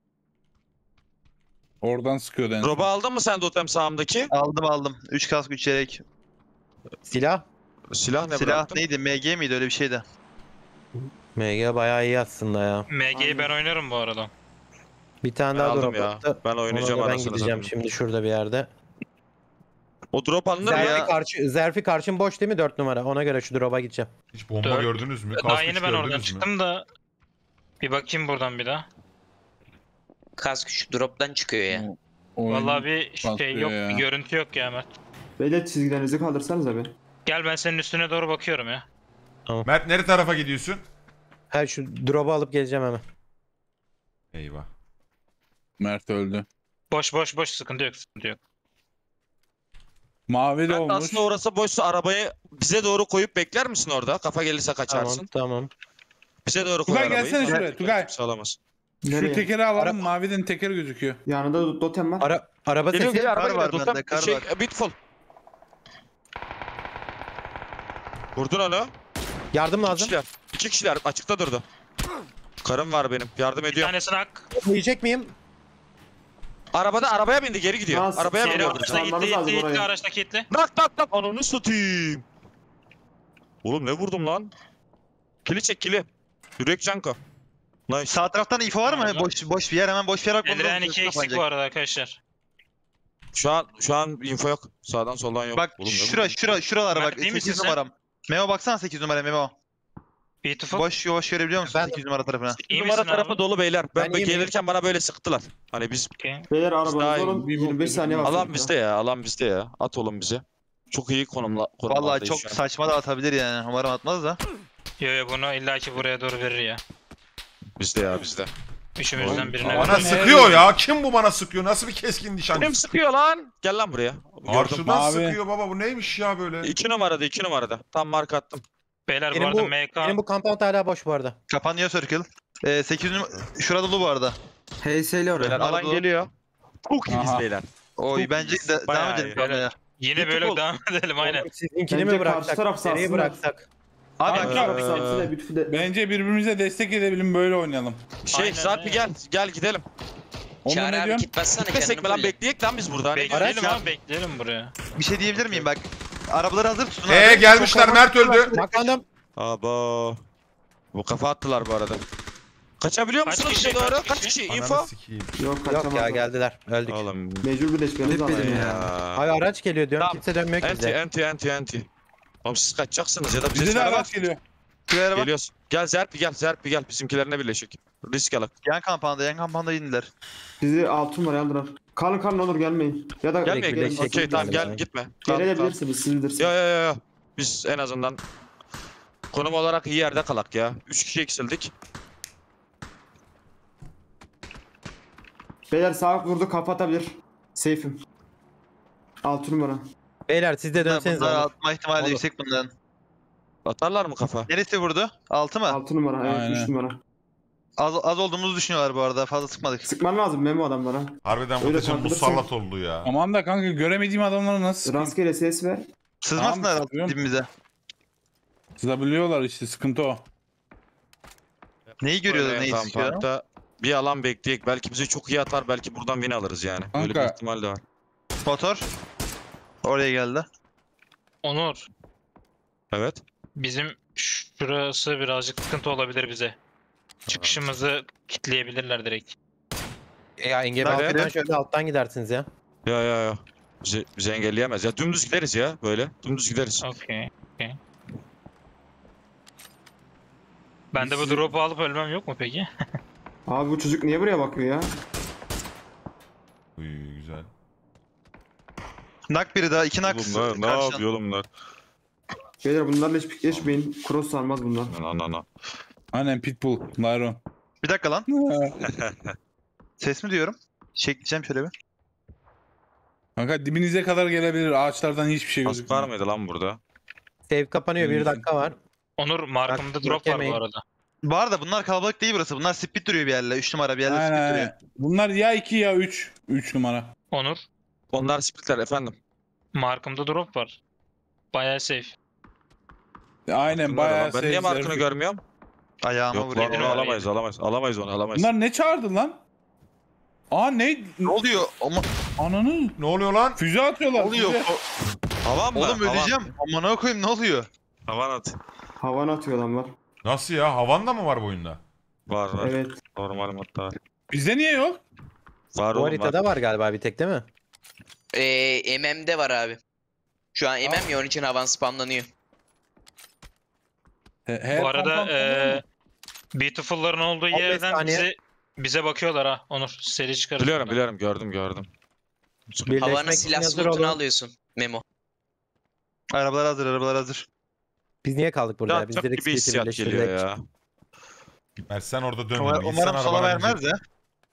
S2: Oradan sıkıyor en son.
S1: Roba aldın mı sen Dotem sağımdaki?
S7: Aldım. 3 kask 3 yelek.
S6: Silah.
S1: Silah ne
S7: Silah
S1: bıraktın?
S7: neydi? MG miydi öyle bir şeydi.
S6: MG bayağı iyi aslında ya.
S3: MG'yi ben oynarım bu arada.
S6: Bir tane
S1: Ben
S6: daha
S1: aldım
S6: drop
S1: ya.
S6: attı.
S1: Ben oynayacağım
S6: Ona da ben
S1: anasını
S6: gideceğim
S1: satayım.
S6: şimdi şurada bir yerde.
S1: O drop alınır mı
S6: Zerfi,
S1: ya?
S6: Zerfi karşın boş değil mi 4 numara? Ona göre şu drop'a gideceğim.
S4: Hiç bomba
S3: Dört.
S4: gördünüz mü?
S3: Daha
S4: Kask
S3: yeni
S4: üç
S3: ben oradan
S4: gördünüz mü?
S3: çıktım da bir bakayım buradan bir daha.
S5: Kask şu drop'tan çıkıyor ya.
S3: Vallahi bir şey
S2: basıyor
S3: yok,
S2: ya.
S3: bir görüntü yok ya Mert.
S8: Beyler çizgilerinizi kaldırsanız abi.
S3: Gel ben senin üstüne doğru bakıyorum ya.
S4: Mert nere tarafa gidiyorsun?
S6: Ha şu drop'u alıp geleceğim hemen.
S4: Eyvah.
S2: Mert öldü.
S3: Boş sıkıntı yok.
S2: Mavi de
S1: Ben de
S2: olmuş.
S1: aslında orası boşsa arabayı bize doğru koyup bekler misin orada? Kafa gelirse kaçarsın.
S6: Tamam.
S1: Bize doğru koy
S2: Tugay
S1: arabayı.
S2: gelsene şuraya, Tugay.
S1: Kimse alamaz.
S2: Şu
S8: Nereye?
S2: tekeri alalım. Maviden teker gözüküyor.
S8: Yanında Dotem var.
S6: Araba
S1: Geliyor
S6: sesi.
S1: araba
S7: Kar
S1: geliyor.
S7: var
S1: Dotem
S7: bende, kar
S1: şey
S7: var.
S1: Bitful. Vurdun onu.
S6: Yardım lazım.
S1: İki kişiler açıkta durdu. Karım var benim. Yardım
S3: Bir
S1: ediyor.
S3: tanesini hak.
S6: Yiyecek miyim?
S1: Arabaya bindi geri gidiyor.
S8: Nasıl?
S1: Arabaya
S8: Geri
S1: bindi.
S8: aldı.
S3: Araçta
S8: Çalmanız lazım
S3: gitti,
S8: orayı.
S3: araçta gitti.
S1: Nak ananı satayım. Oğlum ne vurdum lan? Kili çek kili. Yürek Canko. Nice.
S7: Sağ taraftan info var mı?
S3: Tamam.
S7: Boş bir yer, hemen boş bir yer bak.
S3: Eldiren 2 eksik bu arada arkadaşlar.
S1: Şu an info yok. Sağdan soldan yok.
S7: Bak
S1: Oğlum,
S7: şuralara bak.
S3: Mert, değil misin
S7: 8
S3: sen?
S7: numaram. Memo baksana 8 numara Memo.
S3: Beautiful.
S7: Boş görebiliyor musun
S6: Ben-
S7: 8 numara tarafına?
S3: İyi
S1: numara
S3: misin
S1: tarafı
S3: abi?
S1: dolu beyler. Ben
S6: Ben iyiyim.
S1: gelirken bana böyle sıktılar. Hani biz
S8: Beyler
S1: daha
S8: arabanızda
S1: iyi.
S8: olun. 25 saniye var.
S1: alan bizde ya. Alan bizde ya. At oğlum bize. Çok iyi konumlardayız
S7: Vallahi çok
S1: şu an.
S7: saçma da atabilir yani. Umarım atmaz da.
S3: Yo bunu illaki buraya doğru verir ya.
S1: Bizde ya bizde.
S3: Üçümüzden birine
S4: Bana
S3: verir.
S4: sıkıyor ya. Kim bu bana sıkıyor? Nasıl bir keskin nişancı?
S1: Kim sıkıyor lan? Gel lan buraya. Gördüm.
S4: Karşıdan
S2: Abi.
S4: sıkıyor baba. Bu neymiş ya böyle?
S1: 2 numarada 2 numarada. Tam marka attım.
S3: Beyler bu
S6: Benim
S3: arada
S6: bu,
S3: MK
S6: benim bu compound hala boş bu arada.
S7: Kapanıyor circle. 8 numara şurada dolu bu arada.
S12: HS'li oraya.
S1: Beyler alan
S7: Arada-
S1: geliyor. Çok iyiyiz
S2: Aha.
S1: beyler.
S7: Oy
S1: Çok
S7: bence
S1: iyiyiz.
S7: devam
S1: Bayağı
S7: edelim
S1: iyi.
S7: kalmaya.
S3: yine böyle
S1: Beautiful.
S3: devam edelim aynen.
S6: Sizinkini
S8: Bence
S6: mi
S8: karşı
S6: bıraksak?
S8: taraf
S6: Nereye
S8: satsınlar.
S6: bıraksak?
S7: Abi
S2: Kanka,
S8: Satsın da bütfü de.
S2: bence birbirimize destek edebilin böyle oynayalım.
S3: Aynen,
S1: Sarpi
S3: aynen.
S1: gel. Gel gidelim.
S2: Onu
S5: Çağrı
S2: ne
S5: abi
S2: diyorsun?
S5: gitmezsene
S1: Gitmesek mi
S5: kendini
S1: lan bekleyek lan biz burada. Hani
S3: Bekleyelim
S7: Araç-
S3: abi bekleyelim buraya.
S7: bir şey diyebilir miyim bak. Arabaları hazır tutun abi.
S4: Gelmişler.
S7: Çok
S4: Mert öldü.
S6: Bakalım.
S1: Abo. Bu kafa attılar bu arada. Kaçabiliyor
S3: Kaç
S1: musunuz
S3: kişi,
S1: bize doğru?
S3: kaç
S1: Kaç
S3: kişi?
S1: kişi? Info?
S4: Ananı sikeyim.
S8: Yok
S6: Yok
S8: kaçamaz.
S6: ya geldiler. Öldük.
S1: Oğlum.
S8: Mecbur birleşmeniz lazım.
S12: Dedim ya.
S1: Ya.
S6: Abi araç geliyor diyorum.
S1: Tamam.
S6: Kimse dönmüyor ki
S1: Anti
S6: bize.
S1: anti. Oğlum siz kaçacaksınız ya da bize
S2: Bize de
S1: söyle bak.
S2: araç geliyor.
S7: Şuraya araba.
S1: Geliyoruz. Gel Zerpi gel. Bizimkilerine birleşik. Risk alak.
S7: Yan kampanda indiler.
S8: Bizi 6 numaraya aldılar. Kalın olur gelmeyin. Ya da
S1: Gelmeye
S6: birleşik
S1: gelin. Okey tamam
S6: gidelim.
S1: gel gitme. Kal, kal.
S8: gelebilirsiniz siz bilirsiniz.
S1: Yo. Biz en azından konum olarak iyi yerde kalak ya. 3 kişi eksildik.
S8: Beyler sağ vurdu kafa atabilir. Safe'im. 6 numara.
S6: Beyler siz de dönseniz.
S7: Bunlar
S6: olur.
S7: atma ihtimali
S6: Olur.
S7: yüksek bunların.
S1: Atarlar mı kafa?
S7: Neresi vurdu? 6 mı?
S8: 6 numara evet
S2: Aynen.
S8: 3 numara.
S7: Az olduğumuzu düşünüyorlar bu arada. Fazla sıkmadık.
S8: Sıkman lazım memo adamlara.
S4: Harbiden
S8: Öyle
S4: Vıtıcın
S8: kaldırırsın.
S4: musallat oldu ya.
S2: Aman da kanka göremediğim adamları nasıl sıkayım?
S8: Rastgele ses ver.
S7: Sızmasınlar
S2: Tamam, sıkıyorum.
S7: dibimize.
S2: Sızabiliyorlar işte sıkıntı o.
S7: Neyi görüyorlar neyi
S1: Tamam,
S7: sıkıyor?
S1: parkta bir alan bekleyek. Belki bize çok iyi atar. Belki buradan win alırız yani. Böyle bir
S2: Kanka.
S1: ihtimal de var.
S7: Motor. Oraya geldi.
S3: Onur
S1: Evet.
S3: bizim şurası birazcık sıkıntı olabilir bize. Çıkışımızı kitleyebilirler direkt.
S6: Ya engel
S1: Nerede?
S6: altından şöyle alttan gidersiniz ya.
S1: Ya. Bizi engelleyemez. Ya dümdüz gideriz ya böyle. Dümdüz gideriz.
S3: Okey. Ben de bu drop'u alıp ölmem yok mu peki?
S8: Abi bu çocuk niye buraya bakıyor ya?
S4: Uy güzel.
S7: Nak biri daha. 2 nak.
S1: Oğlum ne yapıyor oğlum bunlar?
S8: Beyler bunlarla hiç pikleşmeyin. Cross sarmaz bunlar.
S1: Na.
S2: Aynen Pitbull. Lyron.
S7: Bir dakika lan. Ses mi diyorum? Çekeceğim şöyle bir.
S2: Kanka dibinize kadar gelebilir. Ağaçlardan hiçbir şey
S1: Kask var
S2: gözükmüyor.
S1: mıydı lan burada?
S6: Save kapanıyor. 1 dakika var.
S3: Onur markımda
S6: Bak,
S3: drop var
S6: yemeyin.
S3: bu arada.
S7: Bu arada bunlar kalabalık değil burası. Bunlar split duruyor bir yerle. 3 numara bir yerle
S2: Aynen,
S7: split duruyor.
S2: aynen. Bunlar ya 2 ya 3. 3 numara.
S3: Onur
S1: Onlar splitler efendim.
S3: markımda drop var. Bayağı safe.
S2: Aynen
S1: Bunlar
S2: bayağı
S1: var. Ben niye markını
S2: sevdiler.
S1: görmüyorum?
S7: Ayağıma
S1: Yok
S7: vuruyor.
S1: lan onu alamayız. Alamayız onu alamayız.
S2: Bunlar ne çağırdı lan? Aa ne?
S7: Ne oluyor? Ama
S2: Ananı.
S4: Ne oluyor lan?
S2: Füze atıyorlar.
S7: ne oluyor?
S2: füze.
S1: Havan mı?
S7: Oğlum öleceğim. Amına koyayım ne oluyor?
S1: Havan at.
S8: Havana atıyor adamlar.
S4: Nasıl ya? Havan da mı var bu oyunda?
S1: Var.
S8: Evet.
S1: Normal hatta var.
S2: Bizde niye yok?
S1: Var
S6: Bu
S1: oğlum var.
S6: haritada var galiba bir tek değil mi?
S5: MM'de var abi. Şu an MM ya onun için havan spamlanıyor.
S2: Her
S3: Bu arada
S2: kampanya var mı?
S3: Beautiful'ların olduğu
S6: 15
S3: yerden
S6: saniye.
S3: bize bakıyorlar ha. Onur seri çıkarız.
S1: Biliyorum gördüm.
S6: Birleşmek
S5: Havana
S6: için
S5: silah
S6: hazır
S5: slotunu
S6: olun.
S5: alıyorsun Memo.
S7: Arabalar hazır.
S6: Biz niye kaldık burada? ya? Biz
S1: Çok
S6: direkt
S1: gibi
S6: split'i
S1: hissiyat geliyor
S6: birleştirdik.
S1: ya.
S4: Mert sen orada dönme.
S7: Umarım sola vermez ya.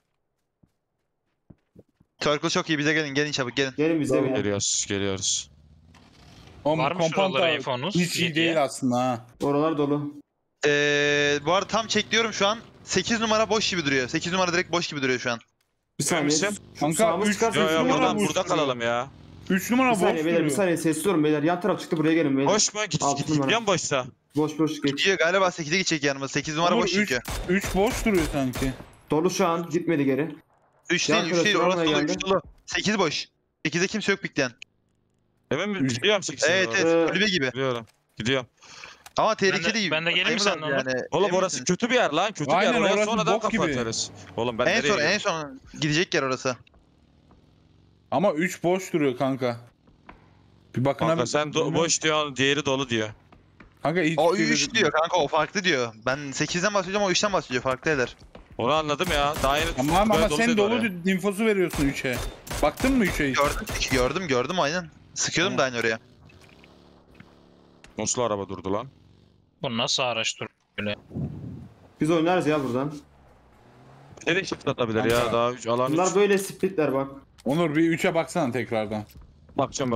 S7: Circle çok iyi bize gelin çabuk gelin.
S8: Gelin bize beyler.
S1: Geliyoruz.
S2: Oğlum
S3: Var mı
S2: compound
S3: şuralara
S2: da
S3: infonuz?
S2: hiç iyi
S3: Yediye.
S2: değil aslında ha.
S8: Oralar dolu.
S7: Bu arada tam çekliyorum şu an. 8 numara boş gibi duruyor. 8 numara direkt boş gibi duruyor şu an.
S8: Bir saniye.
S1: misin?
S2: Kanka
S8: Sağımız
S2: 3
S8: çıkarsa
S1: Yo
S8: üç numara
S1: buradan
S8: boş
S1: burada
S8: duruyor.
S1: kalalım ya.
S2: 3 numara
S8: Bir
S2: boş
S8: saniye beyler bir
S2: duruyor.
S8: saniye sessiz olun beyler. Yan taraf çıktı buraya gelin beyler.
S1: Boş mu?
S8: Altı numara.
S1: Gidiyor mu boşsa?
S8: Boş geç.
S7: Gidiyor galiba 8'e gidecek yanıma. 8 numara
S2: Onur,
S7: boş çünkü.
S2: 3 boş duruyor sanki.
S8: Dolu şu an gitmedi geri.
S7: 3
S8: Yan
S7: değil 3 değil
S8: tarafı
S7: orası dolu
S8: geldi.
S7: 3 dolu. 8 boş. 8'de kimse yok pikleyen.
S1: Emin mi? Gidiyorum 8
S7: Evet kulübe gibi.
S1: Gidiyorum.
S7: Ama tehlikeli değil.
S3: ben de geleyim mi
S7: Sayılmaz
S3: seninle Onur?
S1: Oğlum
S7: Emin
S1: orası
S7: misin?
S1: kötü bir yer lan. Kötü bir
S2: Aynen,
S1: yer. Oraya
S2: orası
S1: sonradan
S2: bok
S1: kafa
S2: gibi.
S1: atarız. Oğlum ben
S7: En
S1: nereye
S7: son
S1: gidiyorum?
S7: en son gidecek yer orası.
S2: Ama 3 boş duruyor kanka. Bir bakın
S1: Kanka
S2: abi.
S1: sen boş diyorsun, diğeri dolu diyor.
S2: Kanka hiç
S7: O 3 diyor kanka, o farklı diyor. Ben 8'den bahsediyorum, o 3'ten bahsediyor. Farklı eder.
S1: Onu anladım ya. Daha yeni
S2: Ama sen
S1: dedi
S2: dolu
S1: oraya.
S2: infosu veriyorsun 3'e. Baktın mı 3'e hiç?
S7: Gördüm aynen. Sıkıyordum da aynı oraya.
S1: Nasıl araba durdu lan?
S3: Bu nasıl araç böyle?
S8: Biz oynarız ya buradan.
S1: Nereye shift atabilir ya?
S2: Kanka.
S1: Daha 3 alan
S8: Bunlar
S1: 3.
S8: böyle splitler bak.
S2: Onur bir 3'e baksana tekrardan.
S1: Bakacağım.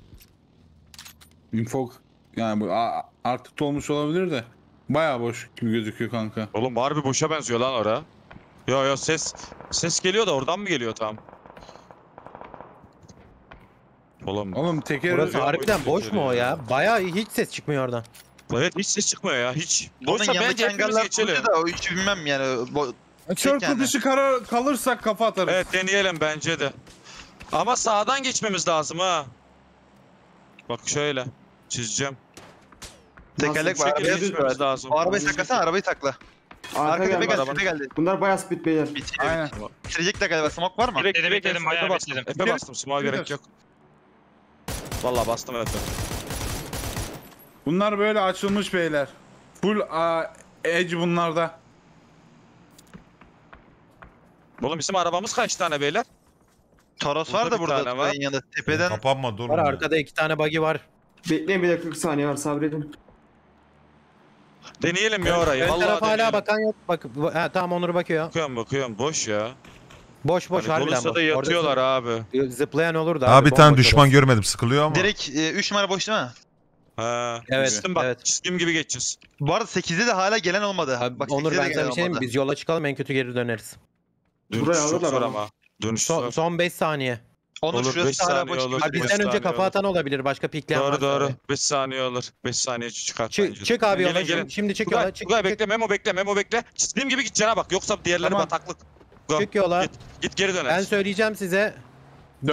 S2: Info yani bu artık dolmuş olabilir de. Bayağı boş gibi gözüküyor kanka.
S1: Oğlum harbi boşa benziyor lan ora. Yo ses geliyor da oradan mı geliyor tam? Oğlum
S2: teker...
S6: Burası harbiden boş mu o ya? Bayağı hiç ses çıkmıyor oradan.
S1: Evet hiç ses çıkmıyor ya hiç.
S7: Onun
S1: Boşsa
S7: yanındaki
S1: bence hepimiz
S7: engeller
S1: geçelim.
S7: kuruluyor da o 3'ü bilmem yani.
S2: Circle
S7: yani.
S2: dışı kalırsak kafa atarız.
S1: Evet deneyelim bence de. Ama sağdan geçmemiz lazım ha. Bak şöyle çizeceğim.
S7: Tekerlek var.
S1: Şekilde
S7: Arabaya düz
S1: geçmemiz
S7: ver.
S1: lazım.
S7: O arabayı saklasana, arabayı sakla. Arka tepe geldi, tepe geldi.
S8: Bunlar bayağı split beyler.
S2: Aynen.
S7: Bitirecekler galiba, smoke var mı?
S3: Bekledim bayağı bekledim.
S1: Efe bastım, small gerek yok. Vallahi bastım Efe.
S2: Bunlar böyle açılmış beyler. Full edge bunlarda.
S1: Oğlum bizim arabamız kaç tane beyler?
S7: Toros
S1: Burada
S7: var da
S1: bir
S7: burada
S1: tane var.
S7: yanında tepeden.
S4: Kapanma dur.
S6: Var arkada 2 tane buggy var.
S8: Bekleyin bir dakika 40 saniye var sabredin.
S1: Deneyelim ya orayı.
S6: Ön
S1: Vallahi
S6: tarafa hala
S1: deneyelim.
S6: bakan yok. Bak tamam Onur bakıyor.
S1: Bakıyorum boş ya.
S6: Boş
S1: Hani
S6: harbiden
S1: Kolus'ta
S6: boş.
S1: da yatıyorlar abi.
S6: Zıplayan olur da
S4: Daha bir tane
S6: bomboş
S4: düşman
S6: orası.
S4: görmedim, sıkılıyor ama.
S7: Direkt 3 numara boş değil mi?
S1: Ha.
S6: Evet,
S1: Çizdim bak.
S6: evet.
S1: Çizdiğim gibi geçeceğiz.
S7: Bu arada 8'de de hala gelen olmadı.
S6: Abi,
S7: Bak
S6: Onur
S7: 8'de de
S6: ben sana
S7: gelen
S6: bir şey diyeyim mi?
S7: olmadı.
S6: Biz yola çıkalım en kötü geri döneriz.
S1: Dönüş
S8: Buraya
S1: çok
S8: alırlar
S1: zor
S8: ama.
S1: ama. Dönüş zor.
S6: Son 5 saniye.
S7: Onur
S1: Olur, beş
S7: şurası hala
S1: saniye
S7: boş.
S1: olur.
S6: Abi
S1: Beş
S6: bizden önce
S1: saniye
S6: kafa
S1: olur.
S6: atan olabilir. Başka pikleyen
S1: Doğru
S6: varsa.
S1: doğru. 5 saniye olur. 5 saniye çıkart bence.
S6: Çık abi yola.
S1: Gelin.
S6: Şimdi çık
S1: Tugay,
S6: yola. Çık,
S1: Tugay
S6: çık,
S1: bekle, Memo bekle. Çizdiğim gibi gideceğine bak. Yoksa diğerleri
S2: Tamam.
S1: bataklık. Go.
S6: çık yola.
S1: Git geri döner.
S6: Ben söyleyeceğim size.
S2: Dön.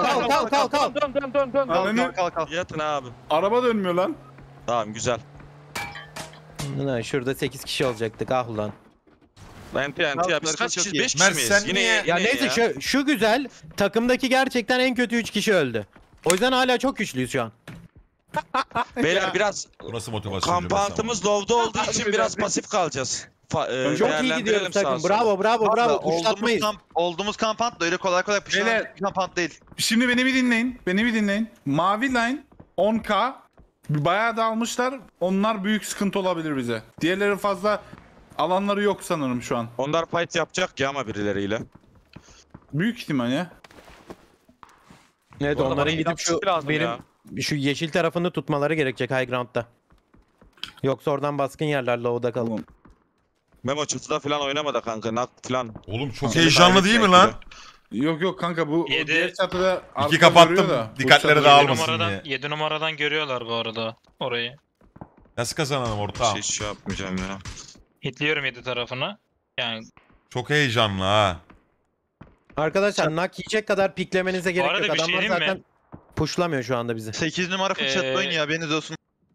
S7: Kalk.
S1: Yatın abi.
S2: Araba dönmüyor lan.
S1: Tamam güzel.
S6: Lan şurada 8 kişi olacaktık ah ulan.
S1: Enti ya. Biz kaç kişiyiz? 5 kişi
S4: Mert,
S1: miyiz?
S4: sen
S1: Yine
S4: niye-
S6: Ya neyse şu güzel. Takımdaki gerçekten en kötü 3 kişi öldü. O yüzden hala çok güçlüyüz şu an.
S1: Beyler biraz
S4: Burası motivasyon.
S1: kampantımız low'da olduğu için biraz pasif kalacağız.
S6: Çok iyi
S1: Değerlendirelim
S6: gidiyoruz
S1: sağa
S6: takım.
S1: sola.
S6: Bravo. Kuşlatmayız.
S7: Olduğumuz kampant da öyle kolay
S2: Beyler.
S7: puşlanan bir kampant değil.
S2: Şimdi beni bir dinleyin. Mavi line 10k. Bayağı da almışlar. Onlar büyük sıkıntı olabilir bize. Diğerleri fazla alanları yok sanırım şu an.
S1: Onlar fight yapacak ya ama birileriyle.
S2: Büyük ihtimal ya.
S6: Evet
S1: Bu arada
S6: onların
S1: bana
S6: gidip şu
S1: inatçılık lazım
S6: benim
S1: ya.
S6: şu yeşil tarafını tutmaları gerekecek high ground'da. Yoksa oradan baskın yerler low'da kalır.
S1: Memo çatıda falan oynamadı kanka. Nak falan.
S4: Oğlum çok heyecanlı değil mi lan?
S2: Yok kanka bu
S3: Yedi.
S2: diğer çatıda
S4: İki
S2: arka
S4: kapattım.
S2: görüyor da, bu
S4: Dikkatleri
S2: çatıda
S4: dağılmasın
S2: görüyor.
S4: diye.
S3: 7 numaradan görüyorlar bu arada orayı.
S4: Nasıl kazanalım ortağım?
S1: Şey yapmayacağım ya.
S3: Hitliyorum 7 tarafını. Yani
S4: Çok heyecanlı ha.
S6: Arkadaşlar nak yiyecek kadar piklemenize gerek
S3: arada
S6: yok.
S3: bir şey
S6: Adamlar
S3: diyeyim mi?
S6: zaten pushlamıyor şu anda bizi.
S7: 8 numara full çatıda oynuyor, haberiniz olsun.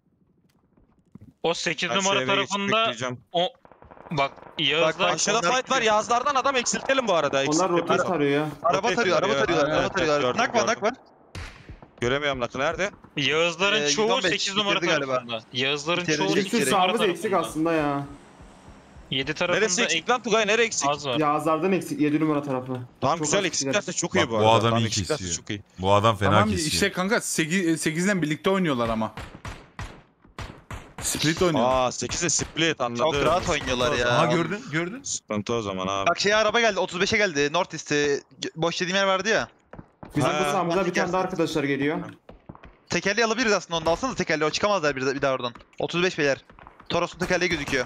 S3: o 8
S1: Ben şu
S3: numara
S1: eve geçip
S3: tarafında
S1: bekleyeceğim.
S3: o bak Yağız'da
S1: Aşağıda fight var. Yazlardan adam eksiltelim bu arada.
S8: Onlar
S1: Eksiltelim.
S8: rotate tarıyor ya.
S7: Araba tarıyorlar.
S1: Evet, gördüm,
S7: Nak var.
S1: Göremiyorum nakı nerede?
S3: Yağızların çoğu
S7: 115
S3: 8 numara
S7: bitirdi galiba.
S3: tarafında. Yağızların
S7: Bitirdi.
S3: çoğu
S7: Bir
S8: Bir
S3: 8
S8: sürü
S3: numara
S8: sağımız eksik
S3: tarafında.
S8: aslında ya.
S3: 7 tarafında
S1: Neresi eksik lan Tugay? Nereye eksik?
S3: az var.
S8: Yazlardan eksik 7 numara tarafı.
S1: Tamam
S8: Çok
S1: güzel
S8: az
S1: eksiklerse çok iyi
S4: Bak,
S1: bu
S4: bu
S1: arada.
S4: adam
S1: Tamam,
S4: iyi
S1: eksiklerse
S4: kesiyor.
S1: çok iyi.
S4: Bu adam fena
S2: Tamam
S4: kesiyor.
S2: işte kanka 8'den birlikte oynuyorlar ama. Split oynuyor.
S1: Aa 8'de split anladım.
S7: Çok rahat oynuyorlar ya.
S4: Aha gördün.
S1: Sıkıntı o zaman abi.
S7: Bak araba geldi, 35'e geldi. North East'e boş dediğim yer vardı ya.
S8: Bizim
S1: Ha.
S8: bu sağımıza bir tane daha arkadaşlar geliyor.
S7: Tekerleği alabiliriz aslında, onu da alsanız tekerleği, o çıkamazlar bir daha oradan. 35 beyler. Toros'un tekerleği gözüküyor.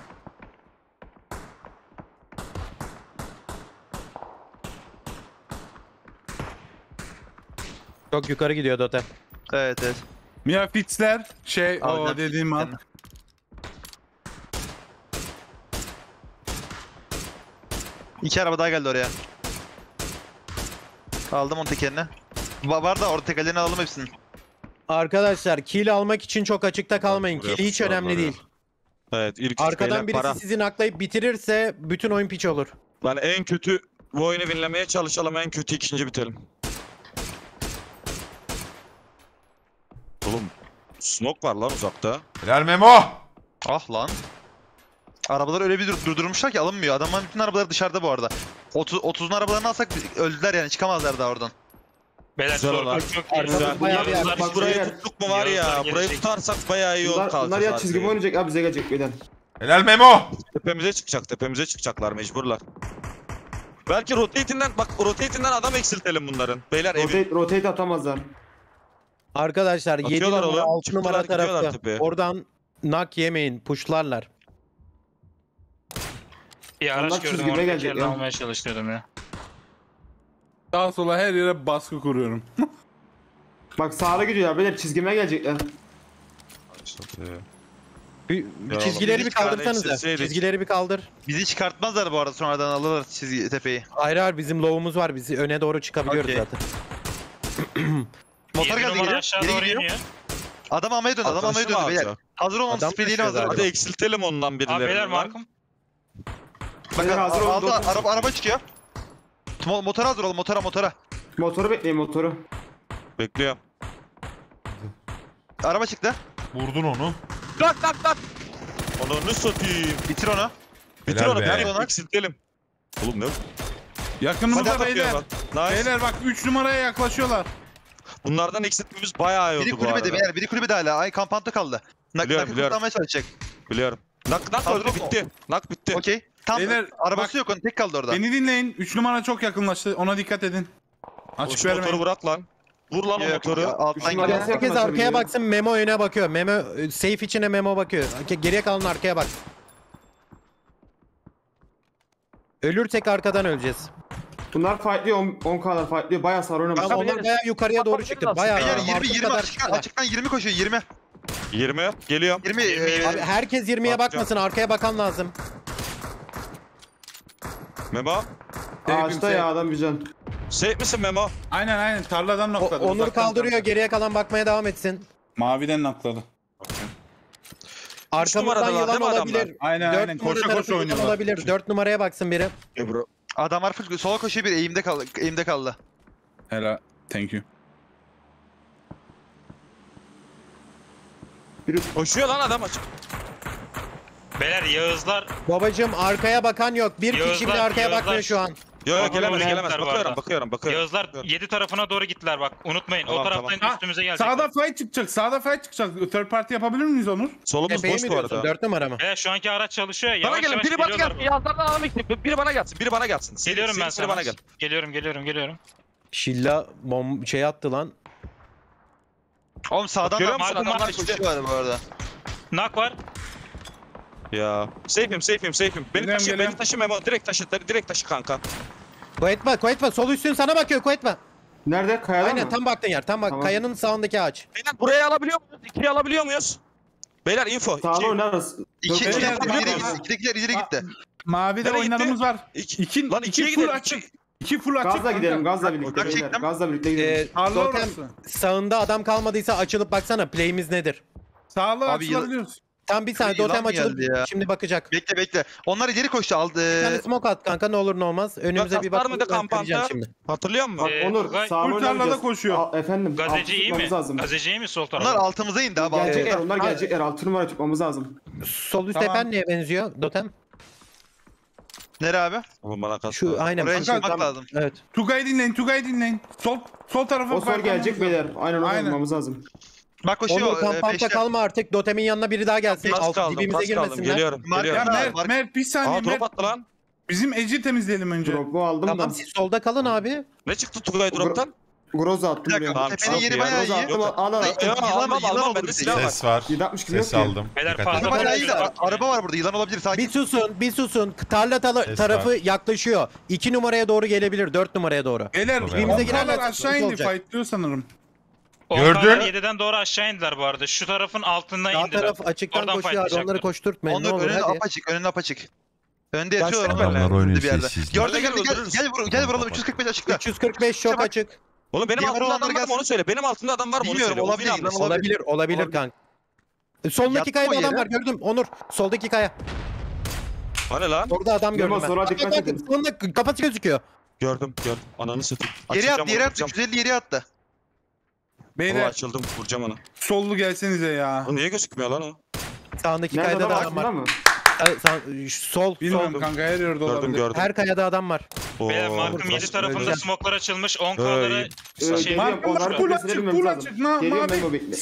S6: Çok yukarı gidiyor Dote.
S7: Evet.
S2: Mia Fitzler o
S7: Alacağım.
S2: dediğim an.
S7: İki araba daha geldi oraya. Aldım onun tekerini. Var da orada tekerlerini alalım hepsini.
S6: Arkadaşlar kill almak için çok açıkta kalmayın.
S1: Buraya
S6: Kill hiç
S1: pusarlar
S6: önemli
S1: ya.
S6: değil.
S1: Evet ilk
S6: Arkadan
S1: beyler
S6: birisi
S1: para.
S6: sizi naklayıp bitirirse bütün oyun piç olur.
S1: Yani en kötü bu oyunu winlemeye çalışalım. En kötü ikinci bitelim. Smoke var lan uzakta.
S4: Helal Memo.
S7: Ah lan. Arabaları öyle bir durdurmuşlar ki alınmıyor. Adamların bütün arabaları dışarıda bu arada. 30'un arabalarını alsak öldüler yani çıkamazlar daha oradan.
S3: Beyler
S1: Güzel olan.
S3: çok
S1: Güzel.
S8: Bayağı bir
S3: Yağızlar
S8: bak
S3: hiç-
S8: buraya
S1: Tuttuk mu var ya,
S3: Yağızlar
S1: burayı
S3: gelecek.
S1: tutarsak bayağı iyi olur
S8: Bunlar
S1: kalacağız.
S8: ya çizgi mi oynayacak abi bize gelecek beyler.
S4: Helal Memo.
S1: Tepemize çıkacaklar mecburlar. Belki rotate'inden bak rotate'inden adam eksiltelim bunların. Beyler evi.
S8: Rotate atamazlar.
S6: Arkadaşlar 7
S1: Atıyorlar
S6: numara
S1: oğlum,
S6: 6
S1: çıktılar,
S6: numara
S1: gidiyorlar
S6: tarafı.
S1: tepeye.
S6: Oradan nak yemeyin. Puşlarlar.
S3: Bir araç
S8: Onlar
S3: gördüm
S8: çizgime
S3: orada
S8: gelecek
S3: yerden
S8: ya.
S3: almaya çalıştırdım ya.
S2: Sağa sola her yere baskı kuruyorum.
S8: Bak sağa gidiyorlar beyler çizgime gelecekler.
S1: Ya
S6: Çizgileri
S1: oğlum,
S6: bir kaldırsanıza.
S1: eksilseydik.
S6: Çizgileri bir kaldır.
S7: Bizi çıkartmazlar bu arada sonradan alırlar çizgi tepeyi.
S6: Hayır hayır bizim low'umuz var. Biz öne doğru çıkabiliyoruz
S7: Okey.
S6: zaten.
S7: Motor
S3: 7
S7: geldi
S3: numara
S7: geri.
S3: aşağı
S7: Geri
S3: doğru
S7: gidiyor.
S3: iniyor.
S7: Adam almaya döndü. Adam almaya
S1: Arkadaşı mı
S7: döndü beyler.
S1: alacak?
S7: Hazır olmam
S6: Adam
S7: speediyle
S6: koşuyor
S7: hazır.
S6: zaten.
S1: Hadi eksiltelim ondan birilerini.
S3: Abi beyler
S1: lan.
S3: markım.
S7: Bak
S8: Beyler hazır olun,
S7: aldı
S8: dokuz.
S7: araba çıkıyor. Motora hazır ol motora.
S8: Motoru bekleyin motoru.
S1: Bekliyorum.
S7: Araba çıktı.
S4: Vurdun onu.
S1: Lan. Onu satayım.
S7: Bitir onu.
S1: Bitir
S4: Helal
S1: onu.
S4: be.
S1: Nereye eksiltelim? Oğlum ne?
S2: Yakınımızda
S1: Hadi
S2: beyler.
S1: atıyor bak. Nice.
S2: Beyler bak 3 numaraya yaklaşıyorlar.
S1: Bunlardan eksiltmemiz bayağı iyi
S7: Biri
S1: oldu bu arada.
S7: kulübede beyler. Biri kulübede hala. Ay kampanta kaldı.
S1: Biliyorum,
S7: Nakı
S1: biliyorum.
S7: kurtarmaya çalışacak.
S1: Biliyorum. Nak
S7: Hazır
S1: öldü
S7: ol.
S1: bitti. Nak bitti.
S7: Okey. Tam
S2: Beyler,
S7: arabası
S2: bak-
S7: yok onun tek kaldı orada.
S2: Beni dinleyin. 3 numara çok yakınlaştı. Ona dikkat edin. Açık
S1: Şu motoru
S2: vermeyin.
S1: bırak lan. Vur lan o
S7: Yok,
S1: motoru.
S7: alttan
S8: Şunlar
S7: gidiyor.
S8: nasıl
S6: Herkes
S8: yakınlaşabiliyor?
S6: arkaya baksın. Memo öne bakıyor. Memo safe içine Memo bakıyor. Geriye kalan arkaya bak. Ölürsek arkadan öleceğiz.
S8: Bunlar fightlıyor 10K'lar fightlıyor bayağı sarı oynamış.
S6: Tamam, onlar bayağı yukarıya doğru çıktı. Bayağı
S7: Beyler
S6: markım
S7: 20
S6: kadar
S7: açıktan,
S6: çıktılar.
S7: açıktan 20 koşuyor 20.
S1: 20. Geliyorum.
S7: 20
S6: Abi herkes 20'ye
S1: Bakacağım.
S6: bakmasın. Arkaya bakan lazım.
S1: Memo.
S8: Ağaçta ya adam bir can.
S1: Safe misin Memo?
S2: Aynen tarladan nokladı.
S6: Onur
S2: uzaktan
S6: kaldırıyor.
S2: nokladı.
S6: Geriye kalan bakmaya devam etsin.
S2: Maviden nokladı.
S6: Arkamızdan
S1: numaradalar
S6: yılan
S1: değil mi adamlar?
S6: olabilir.
S2: Aynen,
S6: 4
S2: aynen.
S6: numara
S2: Koşa
S6: tarafı
S2: koşa
S6: yılan
S2: oynuyorlar.
S6: olabilir. 4 numaraya baksın biri.
S1: Ebru.
S7: Adamlar full sola koşuyor bir eğimde kaldı.
S2: Helal. Thank you.
S1: Koşuyor lan adam açık.
S3: Beyler Yağızlar
S6: Babacım arkaya bakan yok. Bir kişi
S3: Yağızlar,
S6: bile arkaya
S3: Yağızlar.
S6: bakmıyor şu an.
S1: Yok
S3: Bakın
S1: gelemez
S3: oraya
S1: gelemez.
S3: gittiler bu arada.
S1: Bakıyorum.
S3: Yağızlar 7 tarafına doğru gittiler bak. Unutmayın
S1: Tamam,
S3: o taraftan
S1: tamam.
S3: üstümüze gelecekler.
S2: Sağda fight çıkacak. Sağda fight çıkacak. Third party yapabilir miyiz Onur?
S1: Solumuz
S6: Tepeye
S1: boş
S6: mi
S1: bu
S6: diyorsun?
S1: arada.
S6: 4 numara mı?
S3: Şu anki araç çalışıyor ya.
S1: Bana
S3: Yavaş
S1: gelin.
S3: yavaş
S1: Biri bana
S3: geliyorlar
S1: gelsin.
S3: bu.
S1: Yazdan adam ekip. Biri bana gelsin. Biri bana gelsin.
S3: Geliyorum ben
S1: Biri
S3: sana.
S1: bana gel.
S3: Geliyorum.
S6: Şilla şey attı lan.
S7: Oğlum sağdan
S1: Görüyor
S7: da
S1: musun?
S7: adamlar
S1: Adamlar işte.
S7: koşuyor bu arada.
S3: Nak var.
S1: Ya. Safe'im.
S2: Geliyorum.
S1: Beni taşı Memo. Direkt taşı kanka.
S6: Koetma. Sol üstün sana bakıyor Koetma.
S8: Nerede? Kayada
S6: Aynen
S8: mı?
S6: tam baktığın yer. Tam bak.
S8: Tamam.
S6: Kayanın sağındaki ağaç.
S1: Beyler burayı alabiliyor muyuz? 2'yi alabiliyor muyuz? Beyler info.
S8: Sağlı oynarız.
S7: İki
S2: Beyler,
S7: ileri gitti.
S2: Mavide
S1: Nereye
S2: oynarımız var.
S1: Lan
S2: 2
S1: ikiye
S2: full
S1: gidelim.
S2: açık. 2 full açık.
S8: Gazla gidelim gazla birlikte
S7: Bak
S8: beyler.
S7: çektim.
S8: Gazla birlikte gidelim.
S2: Tarla
S6: Dotem
S2: orası.
S6: sağında adam kalmadıysa açılıp baksana play'imiz nedir?
S2: Sağlı
S7: Abi,
S2: açılabiliyoruz.
S6: Tam bir saniye
S7: Yılan
S6: Dotem
S7: mı
S6: açılıp
S7: geldi ya?
S6: şimdi bakacak.
S7: Bekle. Onlar ileri koştu aldı.
S6: Bir tane smoke at kanka ne olur ne olmaz. Önümüze bir
S1: var
S6: bak.
S1: mıydı kampanta? Hatırlıyor musun?
S8: Bak Onur
S3: Tugay,
S8: sağlı
S2: full tarlada
S8: oynayacağız.
S2: koşuyor.
S8: Efendim.
S3: Gazeci iyi mi?
S8: tutmamız lazım.
S3: Gazeci iyi mi sol
S7: Onlar
S3: tarafa?
S7: altımıza indi abi.
S8: Gelecekler onlar gelecekler. 6 numara tutmamız lazım.
S6: Sol üst
S2: Tamam.
S6: tepen neye benziyor Dotem?
S7: Nere abi?
S1: Oğlum bana kalk.
S6: Şu aynen.
S7: Oraya
S2: Kanka,
S7: çıkmak
S8: tamam.
S7: lazım.
S6: Evet.
S2: Tugay'ı dinleyin. Sol tarafa
S8: O sol gelecek beyler. Aynen onu
S2: Aynen.
S8: yapmamız lazım.
S7: Bak koşuyor.
S6: Onur kampanta
S7: peşte.
S6: kalma artık. Dotem'in yanına biri daha gelsin.
S1: Pas
S6: Alt
S1: kaldım.
S6: dibimize girmesinler.
S1: Geliyorum.
S7: Marka-
S2: Ya
S7: Mark-
S2: Mert bir saniye
S1: Aa drop
S2: Mert.
S1: attı lan.
S2: Bizim Edge'i temizleyelim önce.
S8: Drop'u aldım
S6: Tamam
S8: da.
S6: siz solda kalın abi.
S1: Ne çıktı Tugay drop'tan?
S8: Groza attım
S7: Bir dakika.
S8: buraya.
S1: Tamam,
S7: Tepenin
S1: çok
S7: yeri
S1: iyi.
S7: bayağı
S8: Groza
S7: iyi.
S8: attım al.
S7: Yılan
S1: bende
S7: olur
S1: silah var.
S4: Ses var.
S8: 760 kilo
S4: Ses
S8: yok ki.
S4: aldım.
S3: Beyler
S4: Dikkat
S3: fazla
S4: edin.
S7: Bayağı iyi de araba var burada. Yılan olabilir. Sakin.
S6: Bir susun. Tarla
S4: Ses
S6: tarafı
S4: var.
S6: yaklaşıyor. 2 numaraya doğru gelebilir. 4 numaraya doğru.
S2: Beyler
S4: Çok
S2: birbirimize
S6: iyi.
S2: girerler aşağı indi
S6: Olacak.
S2: fightlıyor sanırım.
S4: Gördün.
S3: 7'den doğru aşağı indiler bu arada. Şu tarafın altından
S6: Sağ
S3: indiler.
S6: taraf açıktan
S3: Oradan
S6: koşuyor abi. Onları
S3: fightlayacaklar.
S6: koşturtmayın. Ne
S7: Onur
S6: olur
S7: önünde
S6: hadi.
S7: apaçık. Önünde apaçık. Önde yatıyor.
S1: Gelsene
S7: Onur.
S1: benimle.
S4: Onlar oynuyor
S7: Bir yerde.
S4: sessiz.
S7: Gördün
S1: Gel,
S7: gel vuralım. 345 açıkta.
S6: 345 çok
S7: Bak.
S6: açık.
S1: Oğlum benim
S7: Diğer
S1: altımda
S7: olanlar
S1: adam var mı
S7: gelsin.
S1: onu söyle. Benim altımda adam var mı onu
S7: Bilmiyorum,
S1: söyle.
S7: olabilir,
S1: Onu bilmiyorum.
S6: Olabilir kanka. Soldaki
S7: Yattı
S6: kayada
S7: o
S6: adam
S7: yere.
S6: var gördüm. Onur soldaki kaya.
S1: Hani lan?
S6: Orada adam gördüm
S8: Memo,
S6: ben.
S8: sonra dikkat
S6: Bak,
S8: edin.
S6: sonunda kafası gözüküyor.
S1: Gördüm. Ananı satayım.
S7: Yere
S1: Açacağım
S7: attı. Yere
S1: onu,
S7: attı.
S1: açacağım.
S7: 350 yere attı.
S1: Baba
S2: Beyler
S1: açıldım vuracağım onu.
S2: sollu gelsenize ya.
S1: O niye gözükmüyor lan o?
S6: Sağındaki
S8: Nerede
S6: kayada da
S8: adam
S6: adam
S8: var?
S6: var.
S8: Mı?
S6: Sol,
S2: Bilmiyorum
S6: sol.
S2: kanka her yerde
S1: Gördüm
S2: olabilir.
S1: gördüm.
S6: Her kayada adam var.
S3: Beyler
S1: Oo,
S3: Markım 7
S1: burası
S3: tarafında
S1: böyle.
S3: smoke'lar açılmış. 10
S1: Hey.
S3: k'ları şey
S8: Geliyorum,
S2: Markım
S8: onları
S2: var, full
S8: tepesine
S2: açık,
S8: binmemiz
S2: full
S8: lazım.
S2: açık.
S8: Geliyorum
S2: Mavi.
S8: Memo bekle.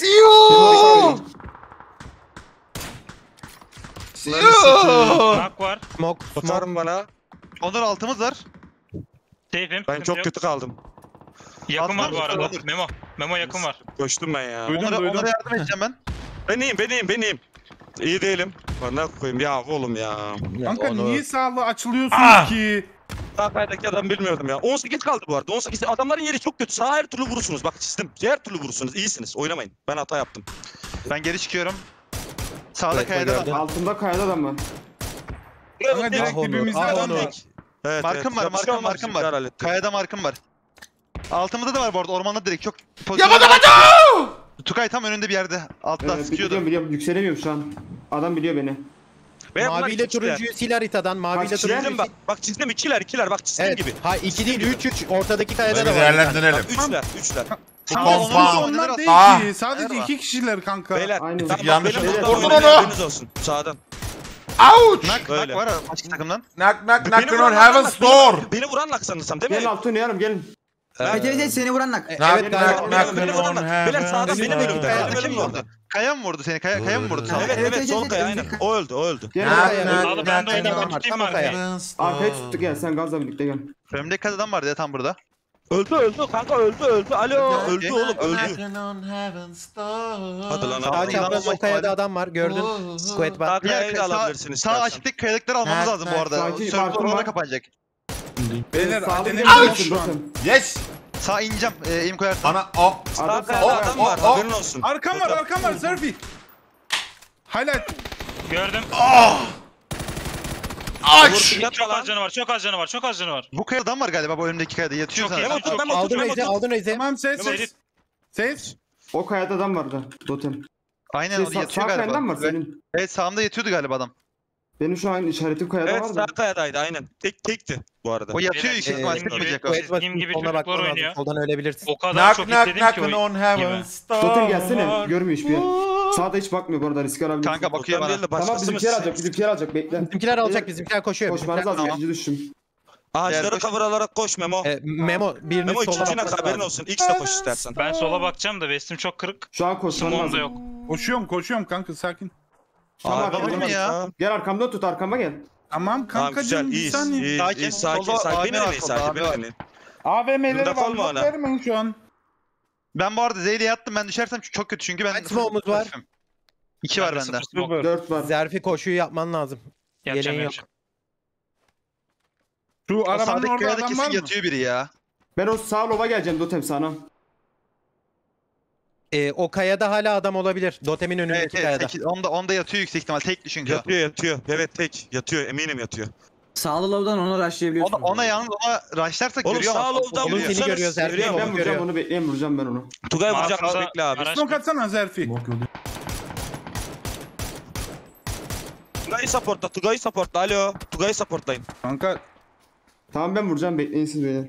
S3: knock var.
S6: Smoke,
S1: Atarım bana.
S7: Onur altımız var.
S3: Safe'im.
S1: Ben
S3: sıkıntı
S1: çok
S3: yok.
S1: kötü kaldım.
S3: Yakın var bu
S7: Altımız
S3: arada.
S7: var.
S3: Memo yakın var.
S1: Koştum ben ya.
S2: Duydum, duydum.
S7: Onur'a yardım edeceğim ben.
S1: Beniyim. İyi değilim. Bana koyayım ya oğlum ya.
S2: Kanka
S1: Onu-
S2: niye sağlı açılıyorsunuz ki?
S1: Sağdaki adam bilmiyordum ya. 18 kaldı bu arada. 18 adamların yeri çok kötü. Sağa her türlü vurursunuz. Bak çizdim. Her türlü vurursunuz. İyisiniz. Oynamayın. Ben hata yaptım.
S7: Ben geri çıkıyorum. Sağda
S6: Evet,
S7: kayada
S6: gördüm.
S7: var.
S8: Altında kayada adam var.
S2: Kanka direkt
S6: Ah Onur,
S2: dibimizde
S6: ah
S2: adam
S6: Onur.
S2: var.
S1: Evet,
S7: Markım var,
S1: Ya bir şey olmaz,
S7: markım
S1: bizimkiler
S7: var.
S1: halletti.
S7: Kayada markım var. Altımızda da var bu arada, ormanda direkt çok Tukay tam önünde bir yerde. Altta sıkıyordu.
S8: Biliyorum. Yükselemiyorum şu an. Adam biliyor beni.
S1: Ve bunlar
S6: Maviyle
S1: iki kişiler.
S6: turuncuyu sil haritadan. Maviyle
S8: Kaç kişiler?
S6: turuncuyu
S1: Çizdim bak. Bak çizdim ikiler. Bak çizdim
S6: Evet.
S1: gibi.
S6: Ha 2 değil 3 ortadaki kayada
S4: Böyle
S6: da var.
S4: değerlendirelim.
S1: Bak üçler.
S4: Bu
S7: Tamam,
S4: compound.
S2: Onlar değil
S4: Ah.
S2: ki. Sadece iki kişiler kanka.
S1: Beyler.
S8: Aynen.
S1: Tamam, bak,
S4: Yanlış
S1: benim
S8: oldu.
S1: burada
S4: Vurun
S1: olmam
S4: onu.
S1: haberiniz olsun. Sağdan.
S4: Ouch!
S7: Nak
S1: Böyle.
S7: var başka takımdan.
S4: Knock on heaven's door.
S1: Beni vuran lak sanırsam değil mi?
S8: Gelin Altun yarım gelin.
S12: Evet seni vuran nak.
S6: Evet
S4: Knock
S6: galiba.
S1: Beni vuran lak. Beyler sağdan benim önümde.
S6: Kaya-
S1: Benim önümde orada.
S7: Kaya mı vurdu seni? Kaya mı vurdu seni?
S1: Evet sol kaya aynen. O öldü.
S8: Gel.
S3: Sağda ben de oynayayım.
S6: Adam
S3: Ben
S6: var.
S3: tutayım
S6: Tam o
S3: markayı.
S6: kaya.
S8: Arkaya tuttuk gel sen gazla birlikte gel.
S7: Önümde kayada adam vardı ya tam burada.
S1: Öldü kanka öldü. Alo. Öldü oğlum öldü. Hadi lan
S6: Sağ
S1: hadi.
S6: çapraz o kayada adam var. Gördün. Squad var.
S1: Sağ kayayı da alabilirsiniz
S7: Sağ
S1: istersen.
S7: açıktaki kayalıkları almamız lazım bu arada.
S8: Sakin,
S7: Server
S8: markım
S7: orada
S8: var.
S7: kapanacak.
S2: Beyler
S8: Sağda
S2: acele
S8: bir
S2: edin
S8: de
S2: şu an.
S4: Yes.
S7: Sağ ineceğim. Eğim koyarsan.
S4: Ana o.
S1: Sağ kayada adam var. Haberin olsun.
S2: Arkam var Zerfi. Highlight.
S3: Gördüm.
S4: Aç.
S3: Çok az canı var.
S7: Bu kayada adam var galiba bu önümdeki kayada. Yatıyor
S3: Çok iyi.
S7: sana.
S3: Çok iyi.
S6: Aldın Reze.
S2: Tamam ses.
S3: Memo,
S2: Ses.
S8: O kayada adam vardı. Totem.
S7: Aynen
S8: Şey,
S7: o
S8: sağ
S7: yatıyor
S8: kayadan
S7: galiba.
S8: var senin.
S7: Evet sağımda yatıyordu galiba adam.
S8: Benim şu an işaretim kayada
S1: Evet
S8: var
S1: sağ
S8: da.
S1: kayadaydı aynen. Tekti bu arada.
S7: O yatıyor
S3: Beyler,
S7: yüksek ihtimal çıkmayacak o.
S6: Squad var.
S3: Dediğim gibi
S6: Soluna
S3: çocuklar
S6: bakman lazım.
S3: oynuyor.
S6: Soldan ölebilirsin.
S3: O kadar çok
S4: Knock
S3: istedim ki
S4: knocking
S3: o
S4: on heaven's door.
S8: Totem gelsene. Görmüyor hiçbir yer. Sağda hiç bakmıyor bu arada risk alabilir.
S7: Kanka bakıyor
S1: Totem
S7: bana.
S1: değil de
S8: Tamam
S1: başkası
S8: bizimkiler alacak bekle.
S6: Bizimkiler alacak. Bizimkiler koşuyor.
S8: Koşmanız
S6: Bizimkiler...
S8: lazım.
S7: Tamam.
S8: İkinci düştüm.
S1: Ağaçları
S7: Diğer
S1: cover alarak koş Memo.
S6: Memo biriniz
S1: Memo
S6: sola
S1: ikincine
S6: bakması
S1: haberin
S6: lazım.
S1: olsun. X'le koş istersen.
S3: Ben sola bakacağım da vestim çok kırık.
S8: Şu an koşman
S3: Smoke'um
S8: lazım.
S3: da yok.
S2: Koşuyorum kanka sakin.
S8: Tamam
S1: Abi,
S8: arkamda
S7: oğlum ya.
S8: Gel arkamda tut arkama gel.
S2: Tamam
S1: Tamam güzel
S2: kankacığım bir
S1: iyiyiz.
S2: saniye.
S1: İyi,
S7: Sakin,
S1: iyi, sakin.
S7: solda
S1: Sakin.
S7: AB
S1: Beni
S7: var,
S1: dinleyin
S7: solda
S1: sadece.
S7: AB var.
S1: Beni dinleyin.
S2: AVM'leri
S1: Bunda
S2: var.
S1: kalma
S2: Yok
S1: hala.
S2: vermeyin şu an.
S7: Ben bu arada Z'yle yattım. Ben düşersem çok kötü çünkü ben...
S6: Kaç smoke'umuz var?
S7: 2 var bende.
S3: Sıfır smoke.
S8: 4 var.
S6: Zerfi koşuyu yapman lazım.
S3: Yapacağım
S6: Yeleğin yok.
S3: yapacağım.
S2: Şu
S7: O
S2: arabanın
S7: sağdaki
S2: orada
S7: kayada
S2: adam
S7: kesin
S2: var mı?
S7: yatıyor biri ya.
S8: Ben o sağ lova geleceğim Totem sana.
S6: O kayada hala adam olabilir. Dotemin önündeki
S7: Evet,
S6: kayada.
S7: evet. Onda yatıyor yüksek ihtimal. Tekli çünkü.
S1: Yatıyor. Evet tek. Yatıyor. Eminim yatıyor.
S12: Sağlı lavdan onu rushlayabiliyorsun.
S7: Ona yalnız rushlarsak
S1: Oğlum
S7: görüyor
S1: sağ
S7: ama.
S1: lobdan
S6: Onun seni
S1: vurursanız
S6: görüyor, Zerfi
S1: görüyor.
S6: yok.
S8: Ben vuracağım
S6: görüyor.
S8: onu bekleyin vuracağım ben onu.
S1: Tugay vuracak
S3: Markamda
S1: bekle abi.
S3: araç-
S2: Smoke atsana Zerfi.
S1: Tugay'ı supportla. Alo. Tugay'ı supportlayın.
S2: Kanka
S8: Tamam ben vuracağım bekleyin siz böyle.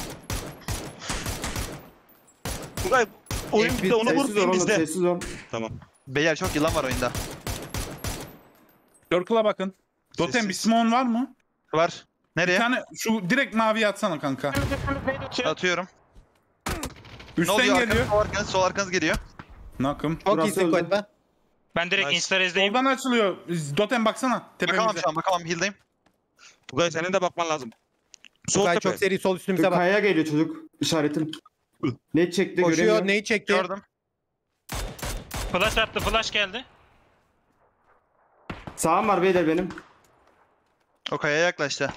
S1: Tugay oyun
S6: Sessiz
S1: bitti onu vur
S8: Sessiz ol
S1: film
S8: oğlum
S1: bizde.
S8: sessiz ol.
S1: Tamam.
S7: Beyler çok yılan var oyunda.
S2: Circle'a bakın. Totem
S1: Sessiz.
S2: bir smoke'un var mı?
S7: Var.
S2: Bir
S7: Nereye?
S2: tane şu direkt maviye atsana kanka.
S7: Atıyorum. Ne
S2: Üstten
S7: oluyor?
S2: geliyor.
S7: Sol arkanız geliyor.
S2: Nakım.
S6: Çok
S8: Burası
S6: iyi squad
S8: öldü.
S6: be.
S3: Ben direkt
S1: Nice.
S3: insta rezdeyim.
S2: Soldan açılıyor. Totem baksana
S7: Bakamam
S2: tepemize.
S7: şu an bakamam. Heal'dayım.
S1: Tugay senin de bakman lazım. Sol
S6: Tugay
S1: tepe.
S6: çok seri sol üstümüze bak.
S8: Kayaya geliyor çocuk. İşaretim. Ne çekti
S6: Koşuyor
S8: göremiyorum.
S6: neyi çekti?
S7: Gördüm.
S3: Flash attı. Flash geldi.
S8: Sağım var beyler benim.
S7: O kayaya yaklaştı.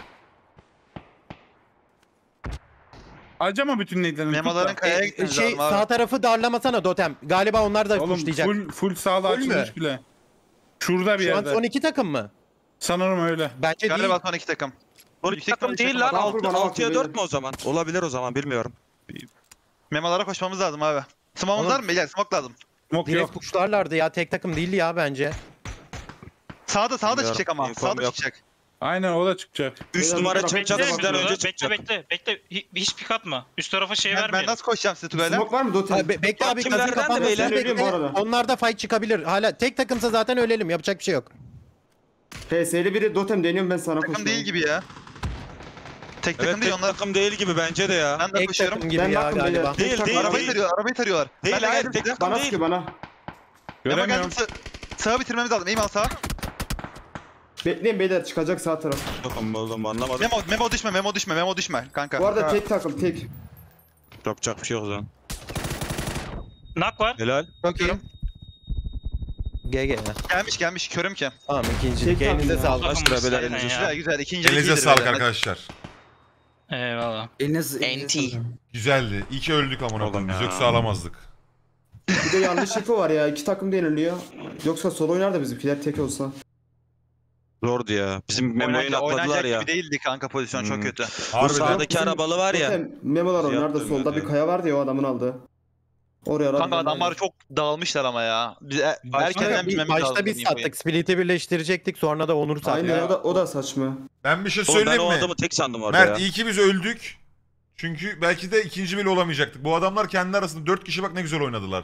S2: Harcama bütün neylerini.
S7: Memoların kayaya gitmemiz
S6: Şey
S7: lazım abi.
S6: sağ tarafı darlamasana Dotem. Galiba onlar da
S2: Oğlum
S6: kuşlayacak.
S2: full sağla
S6: Full mü?
S2: açılmış bile. Şurada bir
S6: Şu an
S2: yerde.
S6: son 2 takım mı?
S2: Sanırım öyle.
S6: Bence değil.
S7: Galiba son 2 takım.
S1: Doğru
S7: Yüksek
S1: takım
S7: ihtimalle
S1: değil lan.
S8: takım. Bana bakın
S1: 6'ya 4
S8: beyler.
S1: mü o zaman? Olabilir o zaman bilmiyorum.
S7: Memolara koşmamız lazım abi. Smoke'umuz
S6: Oğlum-
S7: var mı beyler? Smoke lazım.
S2: Smoke
S6: Direkt
S2: yok.
S6: kuşlarlardı ya. Tek takım değildi ya bence.
S7: Sağda
S1: Bilmiyorum,
S7: çıkacak ama.
S1: infom
S7: Sağda
S1: yok.
S7: çıkacak.
S2: Aynen o da çıkacak.
S1: 3 numara çıkacak sizden önce çıkacak.
S3: Bekle. Hiç pik atma. Üst tarafa şey
S7: Ben
S3: vermeyelim.
S7: nasıl koşacağım size Tugay'la?
S8: Smoke var mı Dotem?
S6: Bekle abi
S1: Kim
S6: gazın
S1: nereden de
S6: kapanmasını
S1: beyler?
S8: Bu arada.
S6: bekle. Onlarda fight çıkabilir. Hala tek takımsa zaten ölelim. Yapacak bir şey yok.
S8: PS'li biri Dotem deniyorum ben sana
S7: Takım
S8: koşuyorum.
S7: değil gibi ya. Tek
S1: Evet,
S7: takım değil
S1: tek
S7: onlar.
S1: takım değil gibi bence de ya.
S7: Ben de
S6: Tek
S7: koşuyorum.
S6: takım gibi
S8: Ben
S6: ya
S8: baktım
S6: galiba.
S8: beyler. Tek takım.
S7: Arabayı tarıyor, arabayı tarıyorlar.
S1: Değil,
S7: Ben de
S1: hayır,
S7: geldim
S1: tek
S7: size.
S1: takım
S8: Bana
S1: değil.
S8: sıkıyor bana.
S7: Ama
S2: Göremiyorum.
S7: geldim sağa bitirmemiz lazım. Eyvallah sağa.
S8: Bekleyin beyler çıkacak sağ taraf.
S1: Takım oğlum anlamadım.
S7: Memo düşme kanka.
S8: Bu arada tek takım tek.
S1: Yapacak bir şey yok o zaman.
S3: Nak var.
S1: Helal.
S7: Bakıyorum.
S6: GG ya.
S7: Gelmiş körüm ki.
S6: Tamam ikincilik.
S8: Tek
S6: Elinize
S8: takım
S6: sağlık.
S1: Kaç lira beyler
S3: Aynen
S1: elinize?
S3: ya.
S7: Güzel. İkinci
S4: Elinize sağlık arkadaşlar.
S3: Eyvallah.
S12: Elinize
S4: Güzeldi. İyi ki öldük amına
S1: Oğlum
S4: koyayım. Biz
S1: ya.
S4: yoksa alamazdık.
S8: Bir de yanlış info var ya. 2 takım deniliyor. Yoksa solo oynar da bizimkiler tek olsa.
S1: Zordu ya. Bizim Memo'yu atladılar
S7: Oynayacak
S1: ya.
S7: gibi değildi kanka pozisyon çok kötü.
S1: Bu
S4: Harbiden.
S1: sağdaki
S8: Bizim
S1: arabalı var ya.
S8: Dotem Memolar
S1: Şey
S8: oynar da
S1: yaptım
S8: solda
S1: ben
S8: bir
S1: de.
S8: kaya vardı ya o adamın aldığı. Oraya
S7: Kanka
S8: aradılar.
S7: adamlar çok dağılmışlar ama ya. Biz
S6: Başta,
S7: erkenden bilmemiz lazım.
S6: başta biz sattık. Split'i birleştirecektik. Sonra da Onur sattı.
S8: Aynen o da saçma.
S4: Ben bir şey
S1: Oğlum ben
S4: söyleyeyim
S1: o
S4: mi?
S1: adamı tek sandım orada
S4: Mert
S1: ya.
S4: iyi ki biz öldük. Çünkü belki de ikinci bile olamayacaktık. Bu adamlar kendi arasında 4 kişi bak ne güzel oynadılar.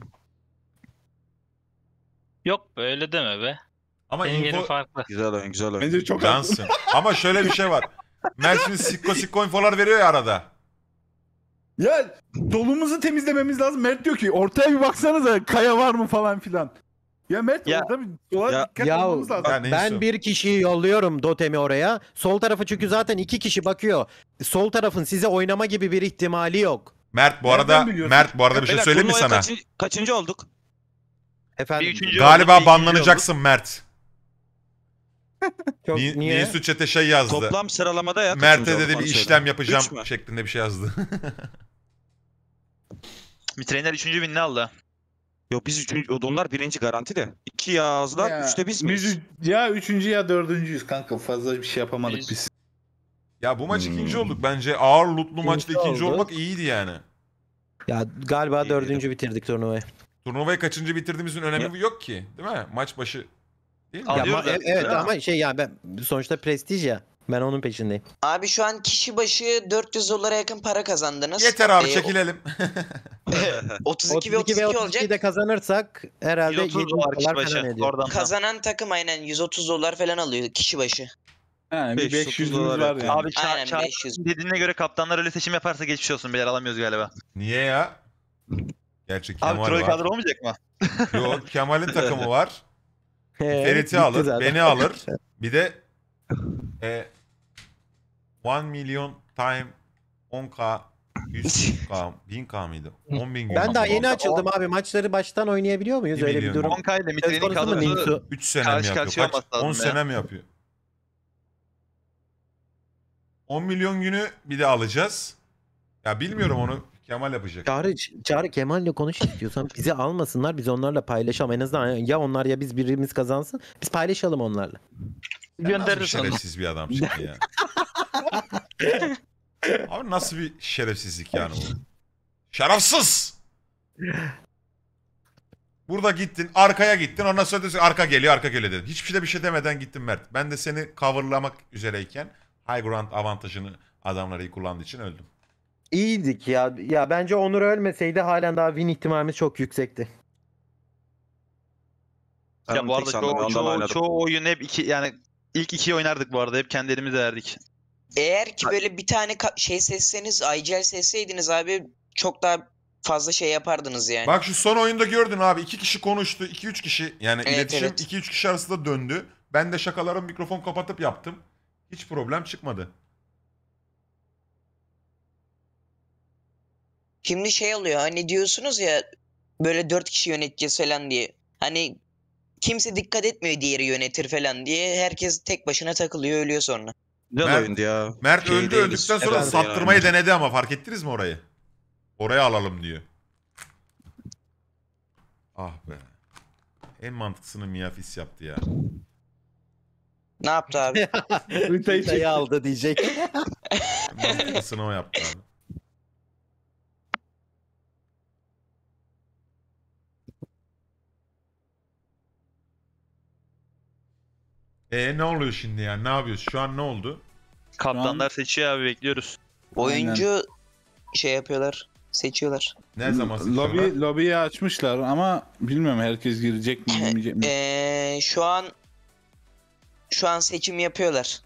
S3: Yok be öyle deme be.
S4: Ama
S3: Benim yerim
S4: info
S3: farklı.
S1: Güzel oyun güzel oyun.
S2: Bence çok az.
S4: cansın. Ama şöyle bir şey var. Mert şimdi sikko infolar veriyor ya arada.
S2: Ya dolumuzu temizlememiz lazım. Mert diyor ki ortaya bir baksanıza kaya var mı falan filan. Ya Mert
S7: Ya-
S2: orada bir doğa
S1: Ya-
S2: dikkat
S6: Ya
S2: etmemiz lazım.
S4: Ya neyse.
S6: ben bir kişiyi yolluyorum Dotem'i oraya. Sol tarafı çünkü zaten 2 kişi bakıyor. Sol tarafın size oynama gibi bir ihtimali yok.
S4: Mert bu
S2: Nereden
S4: arada
S2: biliyorsun?
S4: bir şey
S1: Beyler,
S4: söyleyeyim mi
S1: turnuvaya
S4: sana?
S1: Kaçıncı olduk?
S6: Efendim.
S7: Bir üçüncü
S4: Galiba
S7: olduk, bir ikinci
S4: banlanacaksın Mert.
S6: Çok, niye?
S4: Nisu chat'e şey yazdı.
S1: Toplam sıralamada ya.
S4: Mert'e
S1: kaçıncı
S4: dedi
S1: olduk
S4: bir
S1: onu söyle.
S4: işlem yapacağım
S1: Üç mü?
S4: şeklinde bir şey yazdı.
S7: Bir trainer 3. binini aldı.
S1: Yok biz üçüncü, onlar birinci garanti de. 2 yazlar,
S2: Ya,
S1: 3'te biz miyiz?
S2: ya üçüncü ya dördüncüyüz kanka. Fazla bir şey yapamadık biz.
S4: Ya bu maç ikinci olduk. Bence ağır lootlu maçta ikinci
S6: olduk.
S4: olmak iyiydi yani.
S6: Ya galiba
S1: İyi
S6: 4. bitirdik turnuvayı.
S4: Turnuvayı kaçıncı bitirdiğimizin önemi yok ki. Değil mi? Maç başı. Değil mi?
S6: Ya,
S7: Alıyoruz da.
S6: evet
S7: Ya.
S6: ama şey ya ben sonuçta prestij ya. Ben onun peşindeyim.
S5: Abi şu an kişi başı 400 dolara yakın para kazandınız.
S4: Yeter abi
S5: Ee,
S4: çekilelim.
S5: 32 ve
S6: 32 ve
S5: 32
S6: 32
S5: olacak.
S6: de kazanırsak herhalde
S7: 130
S6: 7
S7: dolar kişi
S6: dolar
S7: başı.
S6: falan ediyor.
S7: Oradan da.
S5: Kazanan takım aynen 130 dolar falan alıyor kişi başı.
S2: Ha, bir
S1: 500
S2: 500
S1: dolar
S2: var
S1: yapıyor.
S2: yani.
S7: Abi
S5: Aynen, 500.
S7: dediğine göre kaptanlar öyle seçim yaparsa geçmiş olsun beyler alamıyoruz galiba.
S4: Niye ya? Gerçi
S7: Abi
S4: Kemal
S7: troll
S4: var.
S7: kadro olmayacak mı?
S4: Yok Kemal'in takımı var. Ferit'i
S6: Bitti
S4: alır,
S6: zaten.
S4: beni alır. Bir de 1 milyon time 10k 100k 1000k mıydı? 10.000 gün.
S6: Ben daha yeni açıldım abi. Maçları baştan oynayabiliyor muyuz?
S4: Bir
S6: Öyle bir
S4: milyon.
S6: durum.
S7: 10k ile
S6: Söz
S7: Mitre'nin
S6: konusu mu
S7: kadrosu
S6: Ninsu?
S4: 3 sene mi
S7: Karşı
S4: yapıyor?
S7: karşıya
S4: Kaç?
S7: olması lazım
S4: 10
S7: ya.
S4: sene mi yapıyor? 10 milyon günü bir de alacağız. Ya bilmiyorum onu Kemal yapacak.
S6: Çağrı Kemal'le konuş istiyorsan bizi almasınlar. Biz onlarla paylaşalım. En azından ya onlar ya biz birimiz kazansın. Biz paylaşalım onlarla.
S4: Nasıl bir şerefsiz bir adamsın ya. Abi nasıl bir şerefsizlik yani bu? Şerefsiz! Burada gittin, arkaya gittin. Ondan sonra diyorsun arka geliyor dedim. Hiçbir şey de bir şey demeden gittin Mert. Ben de seni coverlamak üzereyken high ground avantajını adamları iyi kullandığı için öldüm.
S6: İyiydik ya. Ya bence Onur ölmeseydi halen daha win ihtimalimiz çok yüksekti.
S7: Ya bu arada çoğu oyun hep yani ilk 2'yi oynardık bu arada. Hep kendi elimizle verdik.
S5: Eğer ki böyle bir tane şey seçseniz, IGL seçseydiniz abi çok daha fazla şey yapardınız yani.
S4: Bak şu son oyunda gördün abi. 2 kişi konuştu. 2-3 kişi. Yani
S5: Evet,
S4: iletişim
S5: evet.
S4: 2-3 kişi arasında döndü. Ben de şakalarım mikrofon kapatıp yaptım. Hiç problem çıkmadı.
S5: Şimdi şey oluyor hani diyorsunuz ya böyle 4 kişi yöneteceğiz falan diye. Hani kimse dikkat etmiyor diğeri yönetir falan diye. Herkes tek başına takılıyor ölüyor sonra.
S1: Güzel oyundu ya.
S4: Mert
S1: Şey
S4: öldü
S1: değiliz.
S4: öldükten sonra
S1: Efendim
S4: sattırmayı
S1: yani.
S4: denedi ama fark ettiniz mi orayı? Oraya alalım diyor. Ah be. En mantıklısını Miyafis yaptı ya.
S5: Ne yaptı abi?
S6: Ülteyi aldı diyecek.
S4: En mantıklısını o yaptı abi. Ne oluyor şimdi yani? Ne yapıyoruz? Şu an ne oldu?
S7: Kaptanlar seçiyor abi, bekliyoruz.
S5: Oyuncu şey yapıyorlar. Seçiyorlar.
S4: Ne zaman seçiyorlar?
S2: Lobiyi açmışlar ama bilmiyorum herkes girecek mi girmeyecek mi?
S5: Şu an seçim yapıyorlar.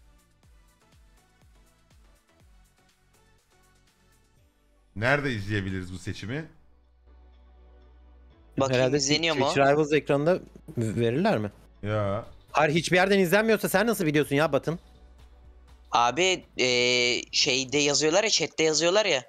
S4: Nerede izleyebiliriz bu seçimi?
S5: Bakayım
S6: Herhalde
S5: izleniyor mu?
S6: Twitch Rivals ekranında verirler mi?
S4: Ya.
S6: Hayır, hiçbir yerden izlenmiyorsa sen nasıl biliyorsun ya Batın?
S5: Abi şeyde yazıyorlar ya, chatte yazıyorlar ya.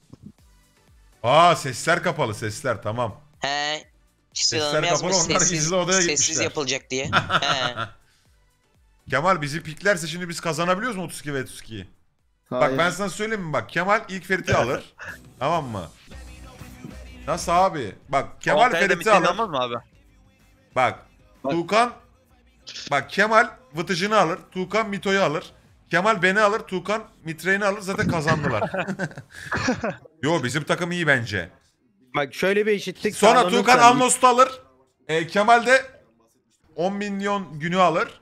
S4: Sesler kapalı, sesler, tamam.
S5: He.
S4: Sesler
S5: Sesler
S4: kapalı, onlar gizli odaya
S5: sessiz
S4: gitmişler.
S5: yapılacak diye. He.
S4: Kemal bizi piklerse şimdi biz kazanabiliyoruz mu 32 ve 32'yi? Bak
S8: Hayır.
S4: ben sana söyleyeyim mi? Bak Kemal ilk Ferit'i alır. Tamam mı? Nasıl abi? Bak Kemal Ferit'i alır.
S7: Mı abi?
S4: Bak Tuğkan. Bak Kemal Vıtıcı'nı alır. Tuğkan Mito'yu alır. Kemal beni alır. Tuğkan Mitre'ni alır. Zaten kazandılar. Yo bizim takım iyi bence.
S6: Bak şöyle bir eşitlik
S4: Sonra
S6: sağlanırsa-
S4: Tuğkan Almost'u alır. Kemal de 10 milyon günü alır.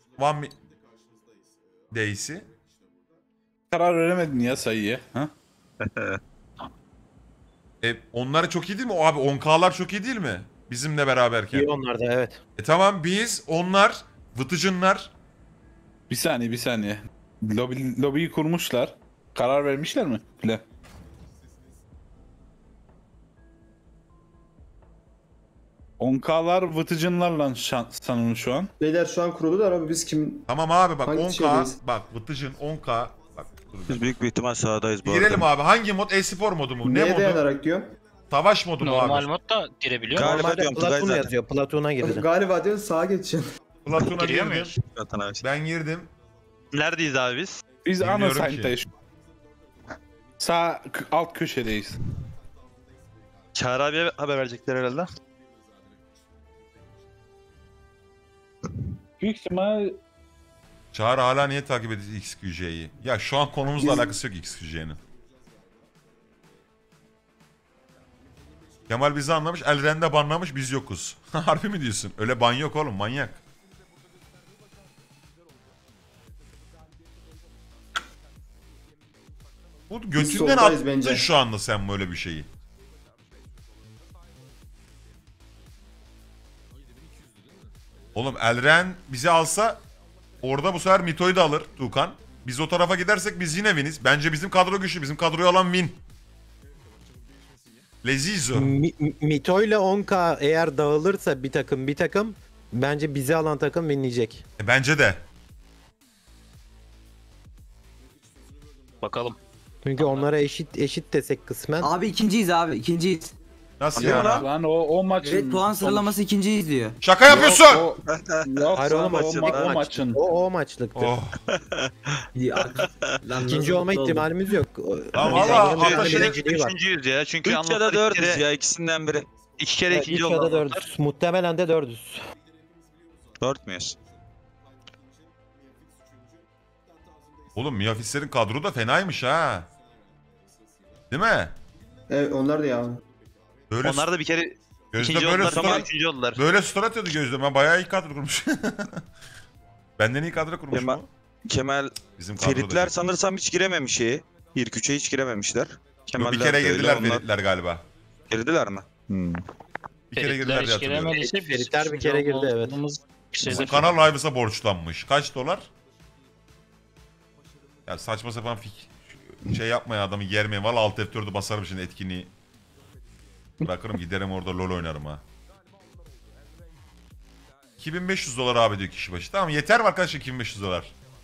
S4: Days'i.
S2: Karar veremedin ya sayıya. Ha?
S4: Onları çok iyi değil mi? O abi 10K'lar çok iyi değil mi? Bizimle beraberken.
S6: İyi onlar da, evet.
S4: Tamam biz, onlar, Vıtıcınlar.
S2: Bir saniye. Lobiyi kurmuşlar. Karar vermişler mi? Bile. Onka'lar Vıtıcınlarla sanırım şu an.
S8: Beyler şu an kurulular abi, biz kim?
S4: Tamam abi bak
S8: Hangi
S4: 10K,
S8: şeydeyiz?
S4: bak Vıtıcın 10K. Bak
S1: Biz büyük bir ihtimal sahadayız bu
S4: girelim
S1: arada.
S4: abi. Hangi mod? E-spor modu mu? Ne
S8: Neye
S4: modu?
S8: dayanarak diyor?
S4: Savaş modu mu
S3: Normal
S4: abi?
S3: modda girebiliyor.
S1: Galiba
S6: Normalde
S1: diyorum, Tugay
S6: Platon
S1: zaten.
S6: yazıyor. Platon'a girdi.
S8: Galiba diyor sağa geçeceksin.
S4: Platon'a
S3: Giriyor
S4: girdim.
S3: muyuz?
S1: Zaten abi.
S4: Ben girdim.
S7: Neredeyiz abi biz?
S2: Biz ana
S4: Bilmiyorum ki.
S2: site'dayız. Sağ alt köşedeyiz.
S7: Çağrı abiye haber verecekler herhalde.
S2: Büyük ihtimal
S4: Çağrı hala niye takip ediyor XQJ'yi? Ya şu an konumuzla
S8: Biz-
S4: alakası yok XQJ'nin. Kemal bizi anlamış, Elren'de banlamış, biz yokuz. Harbi mi diyorsun? Öyle ban yok oğlum, manyak. Bu götünden
S8: soldayız
S4: attın
S8: bence.
S4: şu anda sen böyle bir şeyi. Oğlum Elren bizi alsa orada bu sefer Mito'yu da alır Tuğkan. Biz o tarafa gidersek biz yine winiz. Bence bizim kadro güçlü. Bizim kadroyu alan win. Lezizo.
S6: Mito ile 10K eğer dağılırsa bir takım bence bizi alan takım winleyecek.
S4: Bence de.
S3: Bakalım.
S6: Çünkü onlara eşit desek kısmen.
S12: Abi ikinciyiz abi, ikinciyiz.
S4: Nasıl
S1: Değil mi
S4: ya?
S1: lan?
S2: lan o maçın...
S12: Evet, puan sıralaması ikinciyiz diyor.
S4: Şaka yapıyorsun.
S2: Yok,
S6: Hayır oğlum,
S2: o maçın.
S6: O maçlıktır.
S4: Oh.
S6: İkinci olma ihtimalimiz yok.
S4: Tamam,
S6: Bizim
S4: valla
S6: takımın
S4: Ataş'ın
S6: birinciliği var.
S7: Üçüncüyüz ya. Çünkü
S1: 3 ya da
S7: anlattık
S1: 4'üz ya, ikisinden biri.
S7: 2 kere
S6: Evet,
S7: ikinci
S6: 3 ya da
S7: oldu.
S6: 4'üz. Muhtemelen de 4'üz.
S1: 4 müyüz?
S4: Oğlum Miyafisler'in kadro da fenaymış ha. Değil mi?
S8: Evet onlar da ya.
S4: Böyle
S7: Onlar da bir kere
S4: Gözde
S7: ikinci
S4: böyle
S7: oldular, sonra
S4: story,
S7: üçüncü oldular.
S4: böyle story atıyordu Gözde. Ben bayağı iyi kadro kurmuş. Benden iyi kadro kurmuş
S1: Kemal,
S4: mu?
S1: Kemal
S4: Bizim kadroda.
S1: Feritler sanırsam hiç girememiş şeye. İlk 3'e hiç girememişler.
S4: Yok,
S1: Kemaller
S4: bir
S1: de
S4: kere
S1: öyle,
S4: girdiler
S1: onlar-
S4: Feritler galiba.
S1: Girdiler mi?
S4: Bir kere girdiler diye hatırlıyorum.
S6: Feritler bir kere girdi, evet.
S4: Bizim kanal Lives'a borçlanmış. Kaç dolar? Ya saçma sapan şey yapmaya adamı yermeyin. Valla alt F4'ü basarım şimdi etkinliği. Bırakırım giderim orada LoL oynarım ha. 2500 dolar abi diyor kişi başı. Tamam yeter mi arkadaşlar 2500 dolar?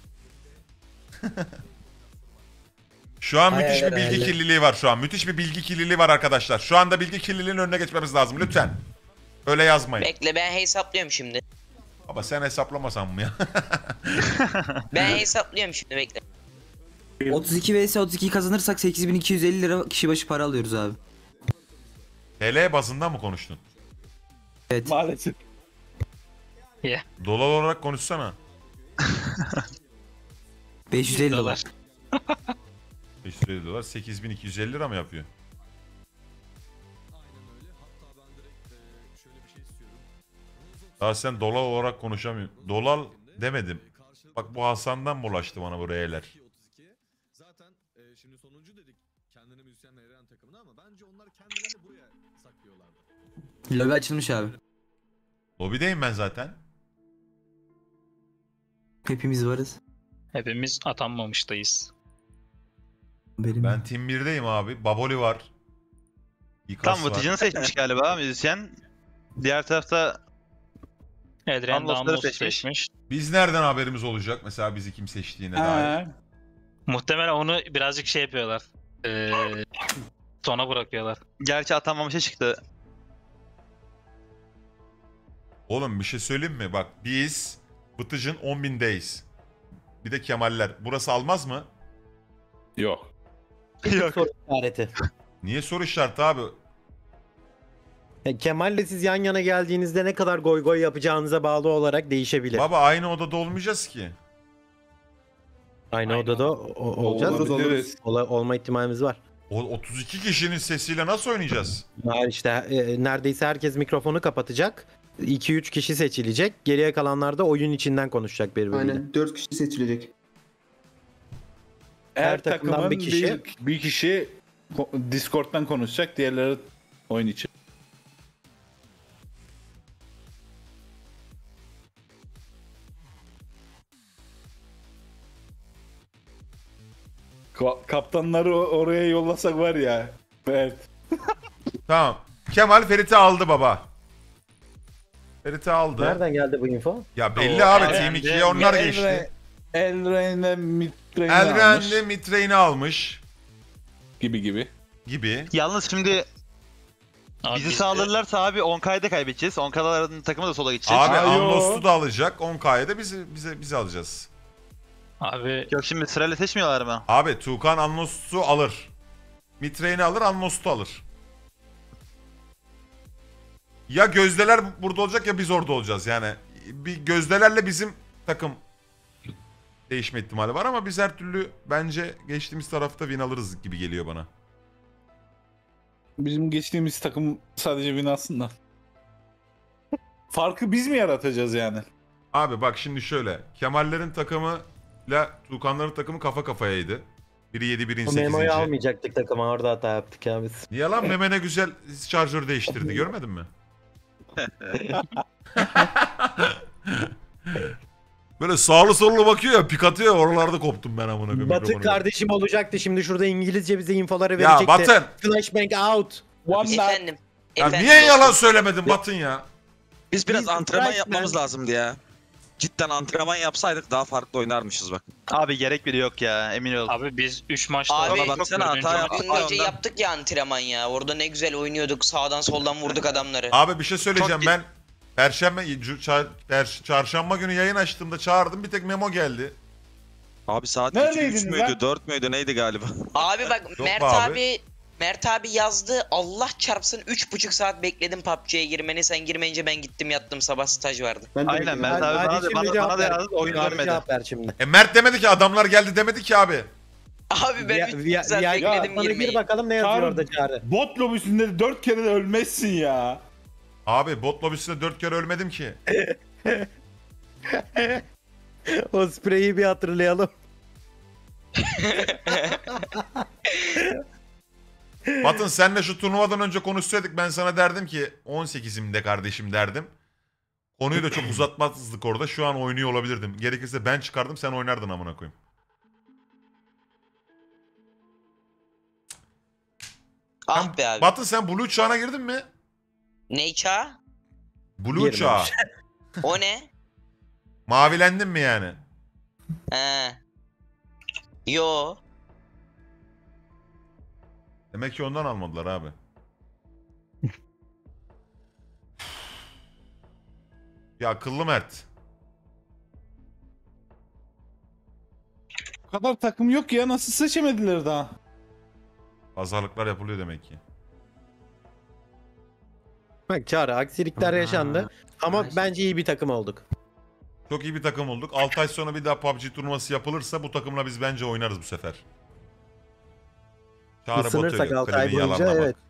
S4: Şu an müthiş bir bilgi kirliliği var şu an. Müthiş bir bilgi kirliliği var arkadaşlar. Şu anda bilgi kirliliğinin önüne geçmemiz lazım lütfen. Öyle yazmayın.
S5: Bekle, ben hesaplıyorum şimdi.
S4: Ama sen hesaplamasan mı ya?
S5: Ben hesaplıyorum şimdi, bekle.
S12: 32 vs 32 kazanırsak 8250 lira kişi başı para alıyoruz abi.
S4: TL bazında mı konuştun?
S12: Evet.
S2: Maalesef.
S4: Dolar olarak konuşsana.
S12: 550 dolar.
S4: 550 dolar 8250 lira mı yapıyor? Daha sen dolar olarak konuşamıyorsun. Dolar Demedim. Bak bu Hasan'dan bulaştı bana bu R'ler.
S15: Zaten şimdi sonuncu dedik kendini müzisyenle veren takımına ama bence onlar kendilerini buraya saklıyorlardı.
S12: Lobi açılmış abi.
S4: Lobideyim ben zaten.
S12: Hepimiz varız.
S3: Hepimiz atanmamıştayız.
S4: Ben Team 1'deyim abi. Baboli var. İkas
S7: Tam
S4: var.
S7: Vıtıcı'nı seçmiş galiba müzisyen. Diğer tarafta
S3: Edren
S7: Amlos'ları
S3: Damlos
S7: seçmiş.
S3: seçmiş.
S4: Biz nereden haberimiz olacak mesela bizi kim seçtiğine dair?
S3: Muhtemelen onu birazcık şey yapıyorlar. Sona bırakıyorlar.
S7: Gerçi atanmamışa çıktı.
S4: Oğlum bir şey söyleyeyim mi? Bak biz Vıtıcın 10.000'deyiz. Bir de Kemaller. Burası almaz mı?
S2: Yok.
S7: Yok.
S6: Soru işareti.
S4: Niye soru işareti abi?
S6: Kemal'le siz yan yana geldiğinizde ne kadar goy goy yapacağınıza bağlı olarak değişebilir.
S4: Baba aynı odada olmayacağız ki.
S6: Aynı odada olacağız.
S2: Oluruz.
S6: Olma ihtimalimiz var.
S4: O 32 kişinin sesiyle nasıl oynayacağız?
S6: Hayır işte neredeyse herkes mikrofonu kapatacak. 2-3 kişi seçilecek. Geriye kalanlar da oyun içinden konuşacak birbiriyle.
S8: Aynen 4 kişi seçilecek.
S2: Her
S6: takımdan
S2: takımın
S6: bir kişi.
S2: bir kişi Discord'dan konuşacak, diğerleri oyun için. Kaptanları oraya yollasak var ya. Evet.
S4: Tamam. Kemal Ferit'i aldı baba. Ferit'i aldı.
S6: Nereden geldi bu info?
S4: Ya belli abi Team
S3: Elren'de
S4: 2'ye onlar geçti.
S2: Elren'de Mitrain'i almış.
S4: Elren'de Mitrain'i almış.
S2: Gibi.
S4: Gibi.
S7: Yalnız şimdi
S3: Abi
S7: bizi
S3: biz de-
S7: sağlarlarsa abi 10K'yı da kaybedeceğiz. 10K'ların takımı da sola geçecek.
S4: Abi
S2: Aa, yo.
S4: Amlos'u da alacak. 10K'ya da bizi alacağız.
S3: Abi
S7: Yok şimdi sırayla seçmiyorlar mı?
S4: Abi Tuğkan Amlos'u alır. Mitrain'i alır, Amlos'u alır. Ya gözdeler burada olacak ya biz orada olacağız yani. Bir gözdelerle bizim takım değişme ihtimali var ama biz her türlü bence geçtiğimiz tarafta win alırız gibi geliyor bana.
S2: Bizim geçtiğimiz takım sadece win aslında. Farkı biz mi yaratacağız yani?
S4: Abi bak şimdi şöyle. Kemallerin takımıyla Tuğkanların takımı kafa kafayaydı. Biri 7 birin
S6: Bu
S4: 8.
S6: memoyu almayacaktık takıma, orada hata yaptık ya biz.
S4: Niye lan Meme ne güzel şarjör değiştirdi görmedin mi? Böyle sağlı sollu bakıyor ya, pik atıyor ya, oralarda koptum ben amına koyayım.
S6: Batı
S4: mikrofonu.
S6: kardeşim olacaktı şimdi şurada İngilizce bize infoları
S4: Ya
S6: verecekti.
S4: Batın.
S6: Flashbang out.
S5: Efendim.
S4: Ya
S5: efendim
S4: niye yalan
S5: dostum.
S4: söylemedin Batın ya?
S1: Biz biraz
S6: Biz
S1: antrenman
S6: Christman-
S1: yapmamız lazımdı ya. Cidden antrenman yapsaydık daha farklı oynarmışız bak.
S7: Abi gerek bile yok ya emin ol.
S3: Abi biz 3 maçta
S5: Abi,
S3: oynadık,
S1: baksana,
S3: dördüncü
S1: hata
S3: maç-
S1: yaptık.
S5: Dün gece
S1: ondan.
S5: yaptık ya antrenman ya. Orada ne güzel oynuyorduk. Sağdan soldan vurduk adamları.
S4: Abi bir şey söyleyeceğim,
S1: Çok-
S4: ben çarşamba günü yayın açtığımda çağırdım, bir tek Memo geldi.
S1: Abi saat
S2: Neredeydiniz
S1: 2-3 müydü
S2: lan?
S1: 4 müydü neydi galiba?
S5: Abi bak
S4: Yok
S5: Mert
S4: be abi.
S5: abi yazdı. Allah çarpsın 3,5 saat bekledim PUBG'ye girmeni. Sen girmeyince ben gittim yattım, sabah staj vardı.
S8: Ben de
S7: Aynen
S8: bekliyorum.
S7: Mert abi bana da,
S6: şimdi
S7: bana,
S6: cevap
S7: bana da
S6: ver.
S7: yazdı oyun
S6: Çağrı
S7: dönmedi.
S6: cevap ver şimdi.
S4: Mert demedi ki, adamlar geldi demedi ki abi.
S5: Abi ben 3,5 saat bekledim
S6: Bana gir
S5: girmeyi.
S6: bakalım ne yazıyor
S2: Çağrı-
S6: orada Çağrı.
S2: Bot lobisinde 4 kere de ölmezsin ya.
S4: Abi bot lobisinde 4 kere ölmedim ki.
S6: O spreyi bir hatırlayalım.
S4: Batın senle şu turnuvadan önce konuşsaydık ben sana derdim ki 18'imde kardeşim derdim. Konuyu da çok uzatmazdık orada. Şu an oynuyor olabilirdim. Gerekirse ben çıkardım, sen oynardın amına koyayım.
S5: Ah be abi.
S4: Batın sen Blue çağına girdin mi?
S5: Ne çağ?
S4: Blue
S6: Girmemiş.
S4: çağı.
S5: O ne?
S4: Mavilendin mi yani?
S5: He. Yo.
S4: Demek ki ondan almadılar abi. Ya akıllı Mert.
S2: Bu kadar takım yok ya, nasıl seçemediler daha?
S4: Pazarlıklar yapılıyor demek ki.
S6: Bak Çağrı, aksilikler yaşandı. Ama bence iyi bir takım olduk.
S4: Çok iyi bir takım olduk. 6 ay sonra bir daha PUBG turnuvası yapılırsa bu takımla biz bence oynarız bu sefer. Çağrı
S6: Isınırsak
S4: Batı,
S6: 6 ay
S4: klibi
S6: boyunca
S4: yalanlamak.
S6: evet.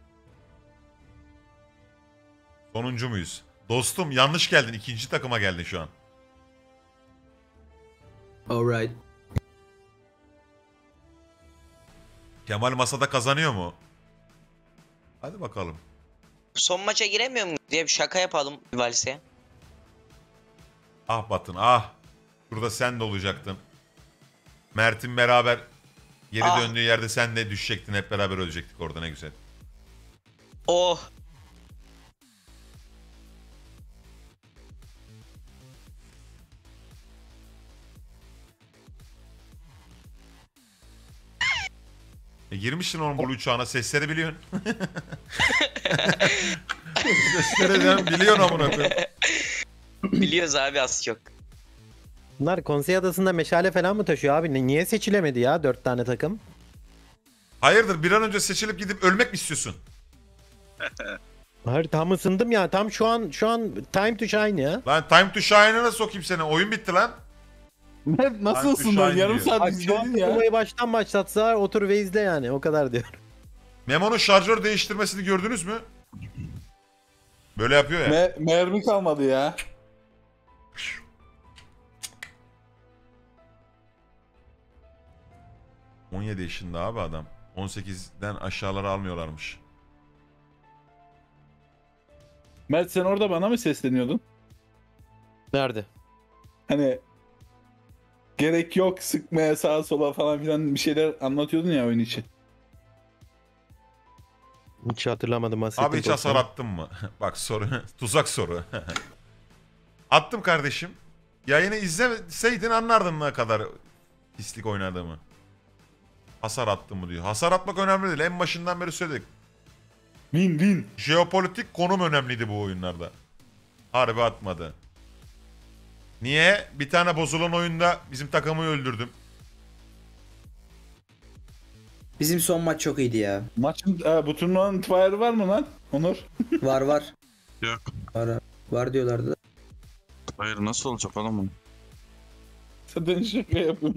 S4: Sonuncu muyuz? Dostum yanlış geldin. İkinci takıma geldin şu an.
S12: Alright.
S4: Kemal masada kazanıyor mu? Hadi bakalım.
S5: Son maça giremiyor muyuz diye bir şaka yapalım Vals'e.
S4: Ah Batın ah. Şurada sen de olacaktın. Mert'in beraber geri
S5: Ah.
S4: döndüğü yerde sen de düşecektin. Hep beraber ölecektik orada, ne güzel.
S5: Oh.
S4: Girmişsin onun Blue uçağına, sesleri biliyorsun. Sesleri de biliyorsun amına koyayım.
S5: Biliyoruz abi az çok.
S6: Bunlar konsey adasında meşale falan mı taşıyor abi? Niye seçilemedi ya 4 tane takım?
S4: Hayırdır, bir an önce seçilip gidip ölmek mi istiyorsun?
S6: Hayır, tam ısındım ya. Tam şu an time to shine ya.
S4: Lan time to shine'ına sokayım seni. Oyun bitti lan.
S2: Nasıl
S4: Time to
S2: ısındın?
S4: shine
S2: Yarım
S4: diyor.
S2: saat
S6: Bak şu an
S2: izledin ya.
S6: turnuvarı baştan başlatsalar otur ve izle yani. O kadar diyor.
S4: Memo'nun şarjör değiştirmesini gördünüz mü? Böyle yapıyor ya.
S2: Mermi kalmadı ya.
S4: Hı. 17 yaşında abi adam. 18'den aşağılara almıyorlarmış.
S2: Mert sen orada bana mı sesleniyordun?
S6: Nerede?
S2: Hani gerek yok sıkmaya sağa sola falan filan bir şeyler anlatıyordun ya oyun için.
S6: Hiç hatırlamadım.
S4: Abi hiç hasar attın mı? Bak soru. Tuzak soru. Attım kardeşim. Yayını izleseydin anlardın ne kadar pislik oynadığımı. Hasar attım mı diyor. Hasar atmak önemli değil. En başından beri söyledik.
S2: Win.
S4: Jeopolitik konum önemliydi bu oyunlarda. Harbi atmadı. Niye? Bir tane bozulan oyunda bizim takımı öldürdüm.
S12: Bizim son maç çok iyiydi ya.
S2: Maçın bu turnuvanın itibari var mı lan Onur?
S12: Var.
S1: Yok.
S12: Var diyorlardı da.
S1: Hayır, nasıl olacak oğlum bu?
S2: Zaten şaka yapıyorum.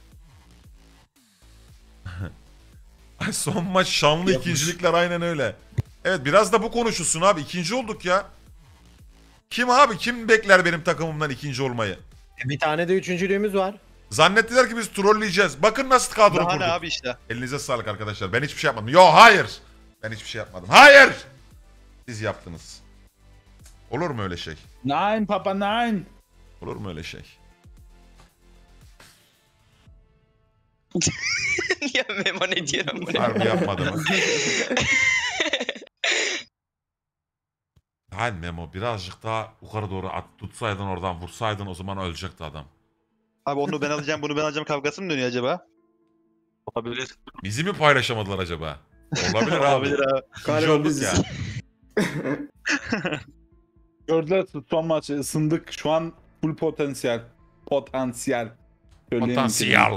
S4: Son maç şanlı ikincilikler aynen öyle. Evet, biraz da bu konuşulsun abi. İkinci olduk ya. Kim abi? Kim bekler benim takımımdan ikinci olmayı?
S6: Bir tane de üçüncülüğümüz var.
S4: Zannettiler ki biz trolleyeceğiz. Bakın nasıl kadro
S7: Daha
S4: kurduk.
S7: ne abi işte.
S4: Elinize sağlık arkadaşlar. Ben hiçbir şey yapmadım. Yo hayır. Ben hiçbir şey yapmadım. Hayır. Siz yaptınız. Olur mu öyle şey?
S2: Nein papa nein.
S4: Olur mu öyle şey?
S5: Ya Memo ne diyorum bunu?
S4: Harbi yapmadım. Hayır Memo, birazcık daha yukarı doğru tutsaydın, oradan vursaydın, o zaman ölecekti adam.
S7: Abi onu ben alacağım, bunu ben alacağım kavgası mı dönüyor acaba?
S1: Olabilir.
S4: Bizi mi paylaşamadılar acaba? Olabilir abi.
S7: Olabilir abi.
S4: İkinci
S8: Galiba
S4: olduk
S8: biziz.
S4: ya.
S2: Gördüler son maçı ısındık. Şu an full potansiyel. Potansiyel.
S4: Potansiyel.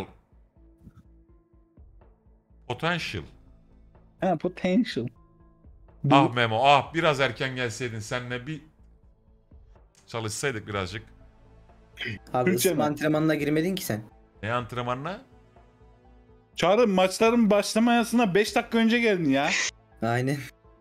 S4: Potential.
S2: Ha potential.
S4: Ah Memo, ah biraz erken gelseydin, seninle bir çalışsaydık birazcık.
S12: Abi
S2: Türkçe
S12: ısınma
S2: mi?
S12: antrenmanına girmedin ki sen.
S4: Ne antrenmanla?
S2: Çağrı maçların başlamayasına 5 dakika önce geldin ya.
S12: Aynen.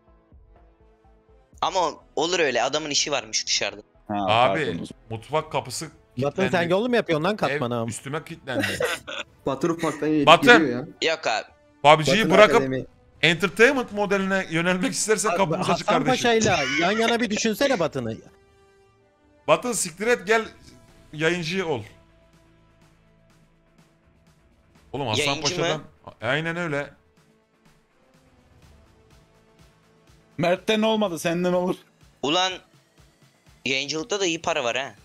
S5: Ama olur öyle, adamın işi varmış dışarıda.
S2: Ha,
S4: Abi
S2: pardon.
S4: mutfak kapısı
S6: Batın sen
S4: kilitlendi.
S6: yol mu yapıyorsun lan katmana?
S4: Ev üstüme kilitlendi.
S8: Batur Park'tan
S4: Batın.
S8: geliyor ya.
S5: Yok abi.
S4: PUBG'yi
S12: Batın
S4: bırakıp
S12: Akademi.
S4: entertainment modeline yönelmek istersen kapımız açık
S6: Hasan
S4: kardeşim.
S6: Paşa'yla yan yana bir düşünsene Batın'ı.
S4: Batın siktir et, gel yayıncı ol. Oğlum Hasan
S5: Yayıncı
S4: Paşa'dan...
S5: mı?
S4: Aynen öyle.
S2: Mert'ten olmadı, senden olur.
S5: Ulan yayıncılıkta da iyi para var ha.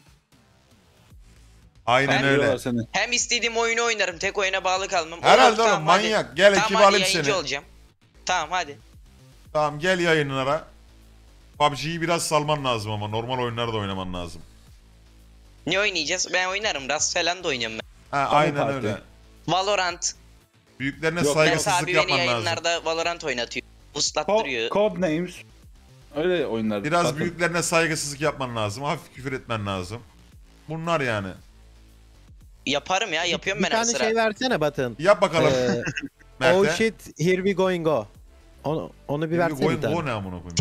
S4: Aynen
S5: Ben-
S4: öyle.
S2: Diyorlar seni.
S5: Hem istediğim oyunu oynarım, tek oyuna bağlı kalmam.
S4: Herhalde
S5: Olur,
S4: oğlum,
S5: hadi.
S4: manyak. Gel
S5: Tamam,
S4: ekip
S5: hadi
S4: alayım
S5: yayıncı
S4: seni.
S5: olacağım. Tamam hadi.
S4: Tamam, gel yayınlara. PUBG'yi biraz salman lazım ama normal oyunları da oynaman lazım.
S5: Ne oynayacağız? Ben oynarım. Rust falan da oynuyorum ben.
S4: Ha,
S2: Tamam,
S4: aynen
S2: parti.
S4: öyle.
S5: Valorant.
S4: Büyüklerine
S2: Yok,
S5: Mert
S4: saygısızlık
S5: abi beni
S4: yapman lazım.
S5: yayınlarda Valorant oynatıyor. Uslattırıyor.
S2: Codenames. Öyle oyunlar.
S4: Biraz
S2: Batın.
S4: büyüklerine saygısızlık yapman lazım. Hafif küfür etmen lazım. Bunlar yani.
S5: Yaparım ya, yapıyorum
S6: Bir
S5: ben
S6: tane
S5: ara sıra.
S6: şey versene Batın.
S4: Yap bakalım. Mert'e.
S6: Oh shit here we going go. Onu bir versene bir tane.
S4: Go ne amına koyayım.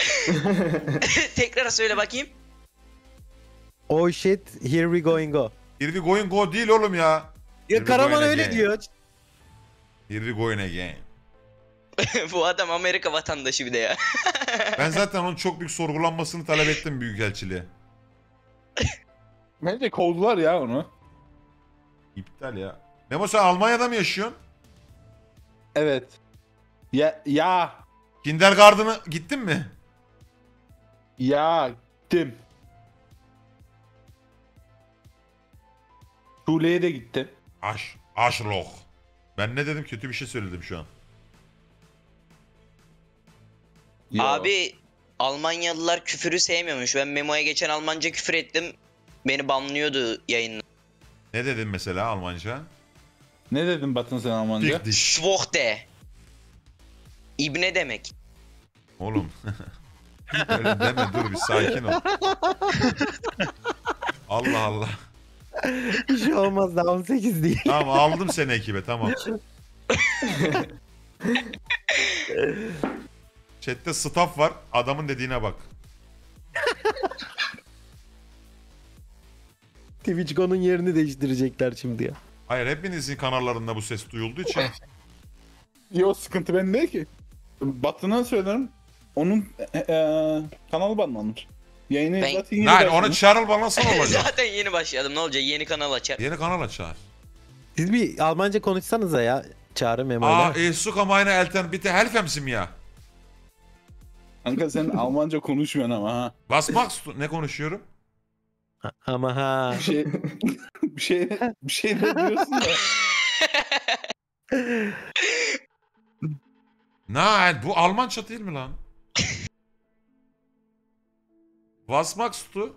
S5: Tekrar söyle bakayım.
S6: Oh shit here we going go.
S4: Here we going go değil oğlum ya.
S6: Ya
S4: Here we
S6: Karaman
S4: going
S6: öyle
S4: again.
S6: diyor.
S4: Here we going again.
S5: Bu adam Amerika vatandaşı bir de ya.
S4: Ben zaten onun çok büyük sorgulanmasını talep ettim Büyükelçiliğe.
S2: Bence kovdular ya onu.
S4: İptal ya. Memo sen Almanya'da mı yaşıyorsun?
S2: Evet. Ya.
S4: Kindergarten'a gittin mi?
S2: Ya gittim. Şule'ye de gittim.
S4: Aşloch. Ben ne dedim? Kötü bir şey söyledim şu an.
S5: Abi Almanyalılar küfürü sevmiyormuş. Ben Memo'ya geçen Almanca küfür ettim. Beni banlıyordu yayında.
S4: Ne dedin mesela Almanca?
S2: Ne dedin Batın sen Almanca?
S5: Schwochte. İbne demek.
S4: Oğlum. Öyle deme, dur bir sakin ol. Allah Allah.
S6: Bir şey olmaz daha 18 değil.
S4: Tamam aldım seni ekibe tamam. Chat'te staff var. Adamın dediğine bak.
S6: Twitch.com'un yerini değiştirecekler şimdi ya.
S4: Hayır hepinizin kanallarında bu ses duyulduğu için.
S2: Yok sıkıntı bende değil ki. Batı'na söylerim. Onun kanalı banlanmış. Yayını
S5: Ben-
S2: zaten yeni
S4: Lan
S2: başladı.
S4: onu çağrıl bana nasıl olacak?
S5: Zaten yeni başladım. Ne olacak? Yeni kanal açar.
S4: Yeni kanal açar.
S6: Siz bir Almanca konuşsanıza ya. Çağrı Memo'yla.
S4: Suka meine Eltern bitte helfen Sie mir.
S2: Kanka sen Almanca konuşmuyorsun ama ha.
S4: Was machst du? Ne konuşuyorum?
S6: Ama ha.
S2: Bir şey ne diyorsun da.
S4: Nein, bu Almanca değil mi lan? Was machst du?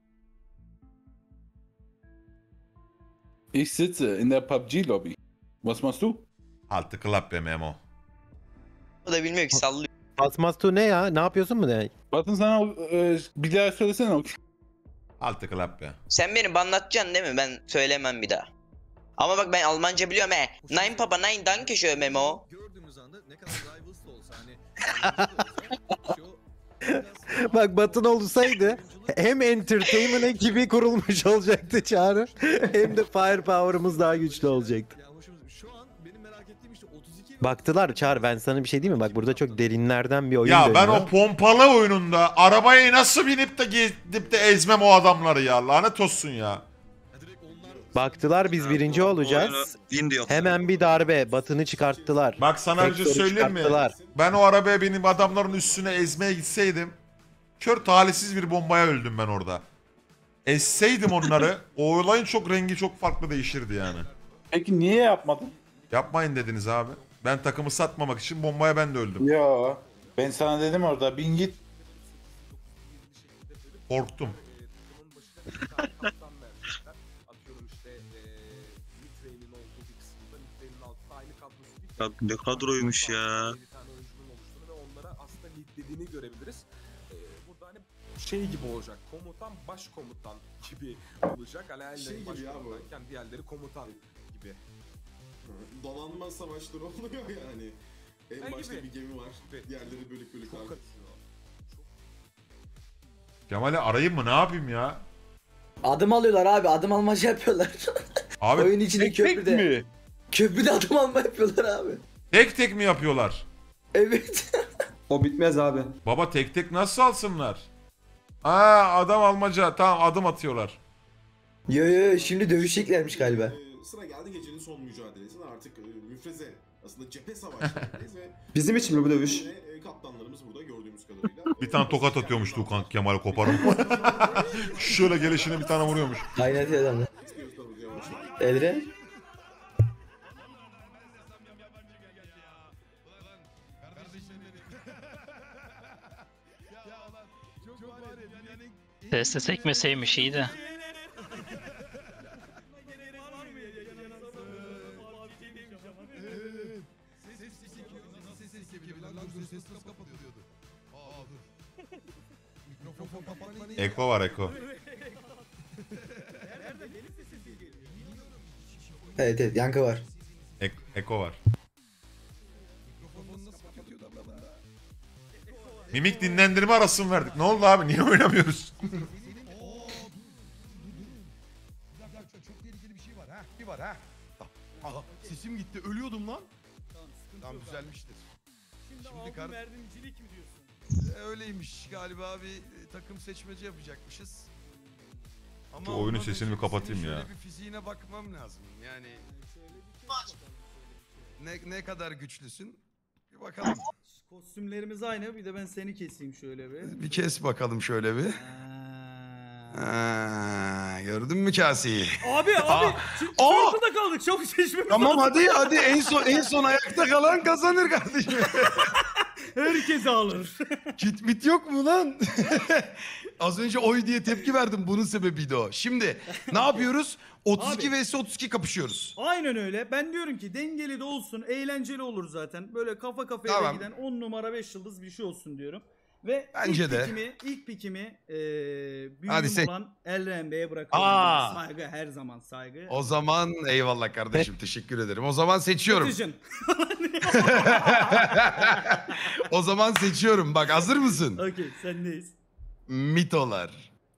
S2: Ich sitze in der PUBG Lobby. Was machst du?
S4: Altı klap be Memo.
S5: O da bilmiyor ki sallıyor.
S6: Basmastu ne ya? Ne yapıyorsun mu demek?
S2: Batın sana bir daha söylesene o.
S4: Altı klap be.
S5: Sen beni banlatacaksın değil mi? Ben söylemem bir daha. Ama bak ben Almanca biliyorum he. Nein Papa nein danke schön Memo.
S15: Gördüğümüz anda ne kadar rivals da olsa hani
S6: Bak Batın olsaydı hem entertainment ekibi kurulmuş olacaktı Çağrı hem de firepower'ımız daha güçlü olacaktı. Baktılar Çağrı ben sana bir şey diyeyim mi? Bak burada çok derinlerden bir oyun
S4: Ya
S6: dönüyor.
S4: ben o pompalı oyununda arabaya nasıl binip de gidip de ezmem o adamları ya. Lanet olsun ya.
S6: Baktılar biz birinci olacağız. Hemen bir darbe Batın'ı çıkarttılar.
S4: Bak sana bir şey
S6: Vektör'ü
S4: söyleyeyim mi?
S6: çıkarttılar.
S4: Ben o arabaya binip adamların üstüne ezmeye gitseydim kör talihsiz bir bombaya öldüm ben orada. Ezseydim onları o olayın çok rengi çok farklı değişirdi yani.
S2: Peki niye yapmadın?
S4: Yapmayın dediniz abi. Ben takımı satmamak için bombaya ben de öldüm.
S2: Ya ben sana dedim orada bin git.
S4: Korktum.
S14: Atıyorum işte Mitre'nin olduğu bir kısımda Mitre'nin altında aynı kadrosu değil.
S1: Ya ne kadroymuş ya.
S14: 50 tane oyuncunun oluştuğunu ve onlara aslında leadlediğini görebiliriz. Burada hani şey gibi olacak. Komutan başkomutan gibi olacak. Aleyhine
S13: Şey gibi ya bu.
S14: başkomutanken diğerleri komutan gibi.
S13: Dolanma savaşları oluyor yani. En
S14: Ha,
S13: başta
S14: gibi.
S13: bir gemi var. Diğerleri bölük bölük
S14: Çok
S13: abi.
S4: Kemal'i arayayım mı ne yapayım ya?
S12: Adım alıyorlar abi. Adım almaca yapıyorlar.
S4: Abi
S12: Oyun içinde köprüde.
S2: mi?
S12: Köprüde adım alma yapıyorlar abi.
S4: tek tek mi yapıyorlar?
S12: Evet.
S8: O bitmez abi.
S4: Baba tek tek nasıl alsınlar? Aa adam almaca tamam adım atıyorlar.
S12: Yo şimdi dövüşeceklermiş galiba.
S13: Sıra geldi gecenin son mücadelesine artık müfreze. Aslında cephe savaşlarındayız ve
S8: Bizim için mi bu dövüş?
S13: kaptanlarımız burada gördüğümüz kadarıyla.
S4: Bir tane tokat atıyormuş Tuğkan Kemal koparım. Şöyle gelişine bir tane vuruyormuş.
S12: Aynen adamlar. Edre.
S3: Teste sekmeseymiş iyi de.
S4: Eko var Eko.
S12: Evet yankı var.
S4: Eko var. Mimik dinlendirme arası mı verdik? Ne oldu abi? Niye oynamıyoruz?
S17: Çok tehlikeli bir şey var ha. Bir var ha. Aha, sesim gitti. Ölüyordum lan. Tamam düzelmiştir.
S9: Şimdi
S17: kar-
S9: verdiğimcilik mi diyorsun?
S17: Öyleymiş galiba bir takım seçmece yapacakmışız. Ama
S4: Şu oyunun
S17: ondan
S4: sesini
S17: önce
S4: bir kapatayım
S17: senin
S4: ya.
S17: Şöyle bir fiziğine bakmam lazım. Yani ne kadar güçlüsün? Bir bakalım.
S9: Kostümlerimiz aynı. Bir de ben seni keseyim şöyle bir.
S17: Bir kes bakalım şöyle bir. Gördün mü kaseyi?
S9: Abi ortada kaldık. Çok şaşırdım.
S17: Tamam hadi en son ayakta kalan kazanır kardeşim.
S9: Herkes alır.
S17: Kit mit yok mu lan? Az önce oy diye tepki verdim. Bunun sebebiydi o. Şimdi ne yapıyoruz? 32 vs 32 kapışıyoruz.
S9: Aynen öyle. Ben diyorum ki dengeli de olsun. Eğlenceli olur zaten. Böyle kafa kafaya
S17: Tamam.
S9: giden 10 numara 5 yıldız bir şey olsun diyorum. Ve
S17: Bence de.
S9: ilk pikimi
S17: Hadi
S9: büyüğüm
S17: seç.
S9: olan Elrenbe'ye bırakıyorum.
S17: Aa!
S9: Saygı, her zaman saygı.
S17: O zaman eyvallah kardeşim teşekkür ederim. O zaman seçiyorum.
S9: Bıtıcın.
S17: O zaman seçiyorum. Bak hazır mısın?
S9: Okey, sendeyiz.
S17: Mitolar.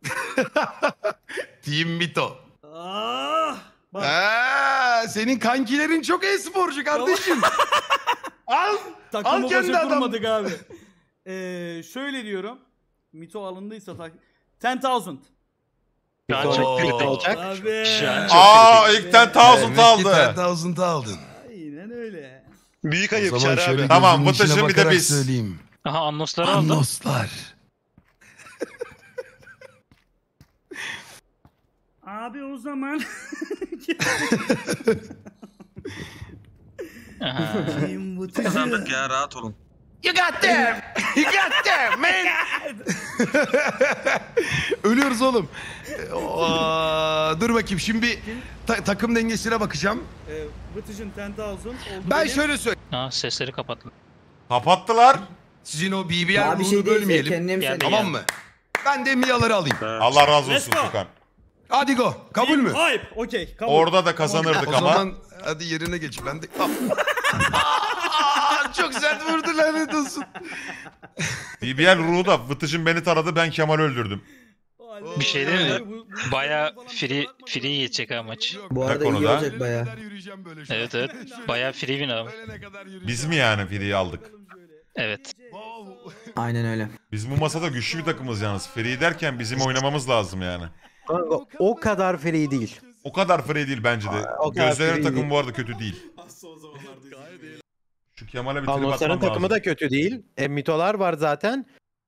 S17: Team Mito.
S9: Bak.
S17: Senin kankilerin çok e-sporcu kardeşim. Al
S9: Takımı
S17: kendi
S9: başa
S17: adam.
S9: kurmadık abi. Şöyle diyorum. Mito alındıysa 10,000.
S6: Bir sonraki birlikte olacak.
S9: Abi.
S4: İlk 10,000 aldı.
S17: 10,000 aldın.
S9: Aynen öyle.
S11: Büyük
S17: O
S11: ayıp
S17: zaman
S11: Çağrı
S17: şöyle
S11: abi.
S4: Tamam,
S17: gözünün içine
S4: Vıtıcın bir de
S17: bakarak
S4: biz.
S17: söyleyeyim.
S3: Aha Annos'ları aldım.
S17: Annoslar.
S9: Abi o zaman.
S1: Kazandık ya rahat olun.
S17: You got them. You got them man. Ölüyoruz oğlum. Dur bakayım şimdi takım dengesine bakacağım.
S9: Vıtıcın 10,000 oldu.
S17: Ben
S9: benim.
S17: şöyle söyleyeyim.
S3: Ha sesleri kapattım.
S4: Kapattılar.
S17: Sizin o BBL
S12: Abi
S17: ruhunu
S12: şey değil,
S17: bölmeyelim.
S12: kendine mi
S3: Geldi,
S12: sen?
S17: Tamam mı? Ben de Mia'ları alayım.
S4: Allah razı
S9: Let's
S4: olsun
S9: go.
S4: Furkan.
S17: Hadi go. Kabul mü?
S9: Hype. Okey. Kabul.
S4: Orada da kazanırdık
S17: O
S4: ama.
S17: zaman hadi yerine geç. Ben de... Çok sert vurdu lanet olsun.
S4: BBL ruhu da Vıtıcın beni taradı, ben Kemal'i öldürdüm.
S3: Bir şey değil mi?
S9: Abi bu
S3: Baya
S9: falan
S3: free geçecek ha maç.
S12: Bu arada iyi
S4: konuda?
S12: olacak baya.
S17: Yürüyeceğim böyle şu an.
S3: Evet evet. Baya free win abi.
S17: Ölene kadar yürüyeceğim.
S4: Biz mi yani Free'yi aldık?
S3: Evet.
S17: Wow.
S12: Aynen öyle.
S4: Biz bu masada güçlü bir takımız yalnız. Free derken bizim oynamamız lazım yani.
S6: Kanka, o kadar free değil.
S4: O kadar free değil bence de.
S6: O kadar
S4: Gözlerin
S6: free
S4: takımı
S6: değil.
S4: bu arada kötü değil.
S13: Son zamanlarda izlediğim.
S4: Şu Kemal'e bir trip
S6: Alnosların
S4: atmam
S6: takımı
S4: lazım.
S6: da kötü değil. Mitolar var zaten.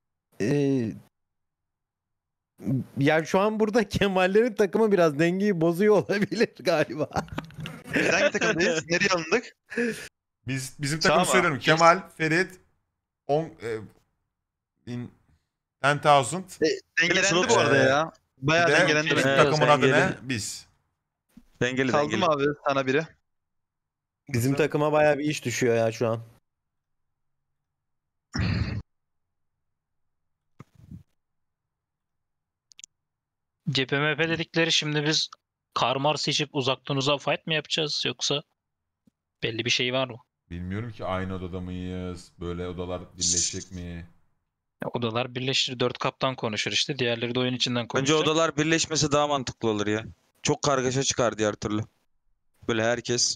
S6: Yani şu an burada Kemallerin takımı biraz dengeyi bozuyor olabilir galiba.
S7: Biz hangi takımdayız? Nereye alındık?
S4: Bizim takım
S7: Tamam.
S4: söylüyorum. Kemal, Ferit, 10,000.
S7: Dengelendi bu arada ya. Bayağı
S4: Bir de
S7: dengelendi.
S4: bizim
S7: bence.
S4: takımın adı ne? Biz.
S1: Dengeli
S7: Kaldı
S1: dengeli.
S7: mı abi sana biri?
S6: Bizim takıma bayağı bir iş düşüyor ya şu an.
S3: CPMP dedikleri şimdi biz karmar seçip uzaktan uzağa fight mı yapacağız yoksa belli bir şey var mı?
S4: Bilmiyorum ki aynı odada mıyız? Böyle odalar birleşecek mi?
S3: Ya odalar birleşir 4 kaptan konuşur işte diğerleri de oyun içinden
S1: Bence
S3: konuşacak.
S1: odalar birleşmesi daha mantıklı olur ya. Çok kargaşa çıkar diğer türlü. Böyle herkes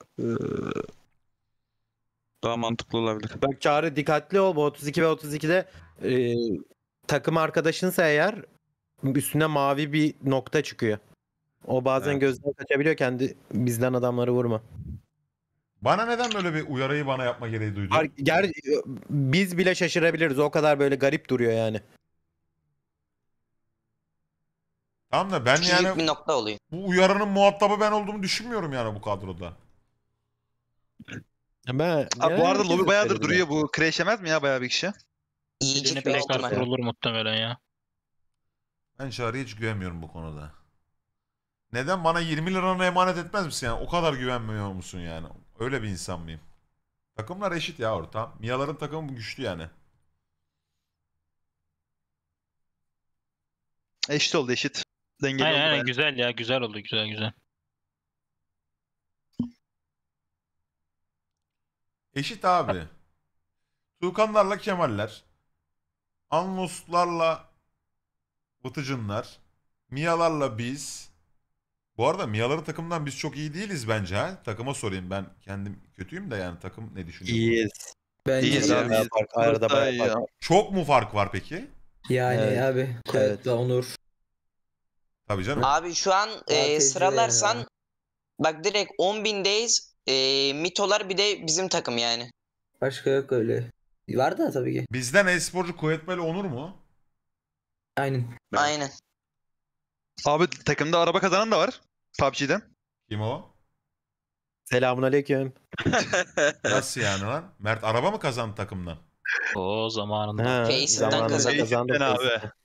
S1: daha mantıklı olabilir.
S6: Bak Çağrı dikkatli ol. Bu 32 ve 32'de takım arkadaşınsa eğer üstüne mavi bir nokta çıkıyor. O bazen
S4: Evet.
S6: gözden kaçabiliyor. Kendi bizden adamları vurma.
S4: Bana neden böyle bir uyarıyı bana yapma gereği duydun?
S6: Biz bile şaşırabiliriz. O kadar böyle garip duruyor yani.
S4: Tamam da ben
S5: Küçük
S4: yani
S5: bir nokta oluyor.
S4: bu uyarının muhatabı ben olduğumu düşünmüyorum yani bu kadroda.
S6: Ben,
S7: Abi bu arada lobi bayağıdır
S6: söyledim
S7: duruyor bu. Crash yemez mi ya bayağı bir kişi?
S5: Yiyecek
S3: Yine
S5: bir
S3: tekrar
S5: ihtimal.
S3: kurulur muhtemelen ya.
S4: Ben Çağrı'ya hiç güvenmiyorum bu konuda. Neden? Bana 20 liranı emanet etmez misin yani? O kadar güvenmiyor musun yani? Öyle bir insan mıyım? Takımlar eşit ya ortam. Mia'ların takımı güçlü yani.
S7: Eşit oldu eşit. Dengeli
S3: Aynen
S7: oldu
S3: aynen
S7: bayağı.
S3: güzel ya güzel oldu güzel güzel.
S4: Eşit abi. Tuğkanlarla Kemaller. Anloslarla Vıtıcınlar. Mia'larla biz. Bu arada Miaların takımdan biz çok iyi değiliz bence ha. Takıma sorayım, ben kendim kötüyüm de yani takım ne düşünüyor?
S6: İyiyiz.
S12: Bence
S7: İyiyiz
S12: de.
S7: ya.
S6: Bayağı fark, arada bayağı fark var.
S4: Çok mu fark var peki?
S12: Yani
S6: Evet.
S12: abi. Evet. Onur.
S4: Tabii canım.
S5: Abi şu an
S12: tecrübe
S5: sıralarsan
S12: ya.
S5: bak direkt 10.000'deyiz. Mitolar bir de bizim takım yani.
S12: Başka yok öyle. Var da tabii ki.
S4: Bizden e-sporcu Kuvvetmeli Onur mu?
S12: Aynen.
S5: Aynen.
S7: Abi takımda araba kazanan da var. PUBG'den.
S4: Kim o?
S6: Selamünaleyküm.
S4: Nasıl yani lan? Mert araba mı kazandı takımdan?
S3: O zamanında.
S6: Ha,
S5: Faceit'ten
S6: zamanında
S5: kazandı.
S6: kazandım.
S7: Faceit'ten abi.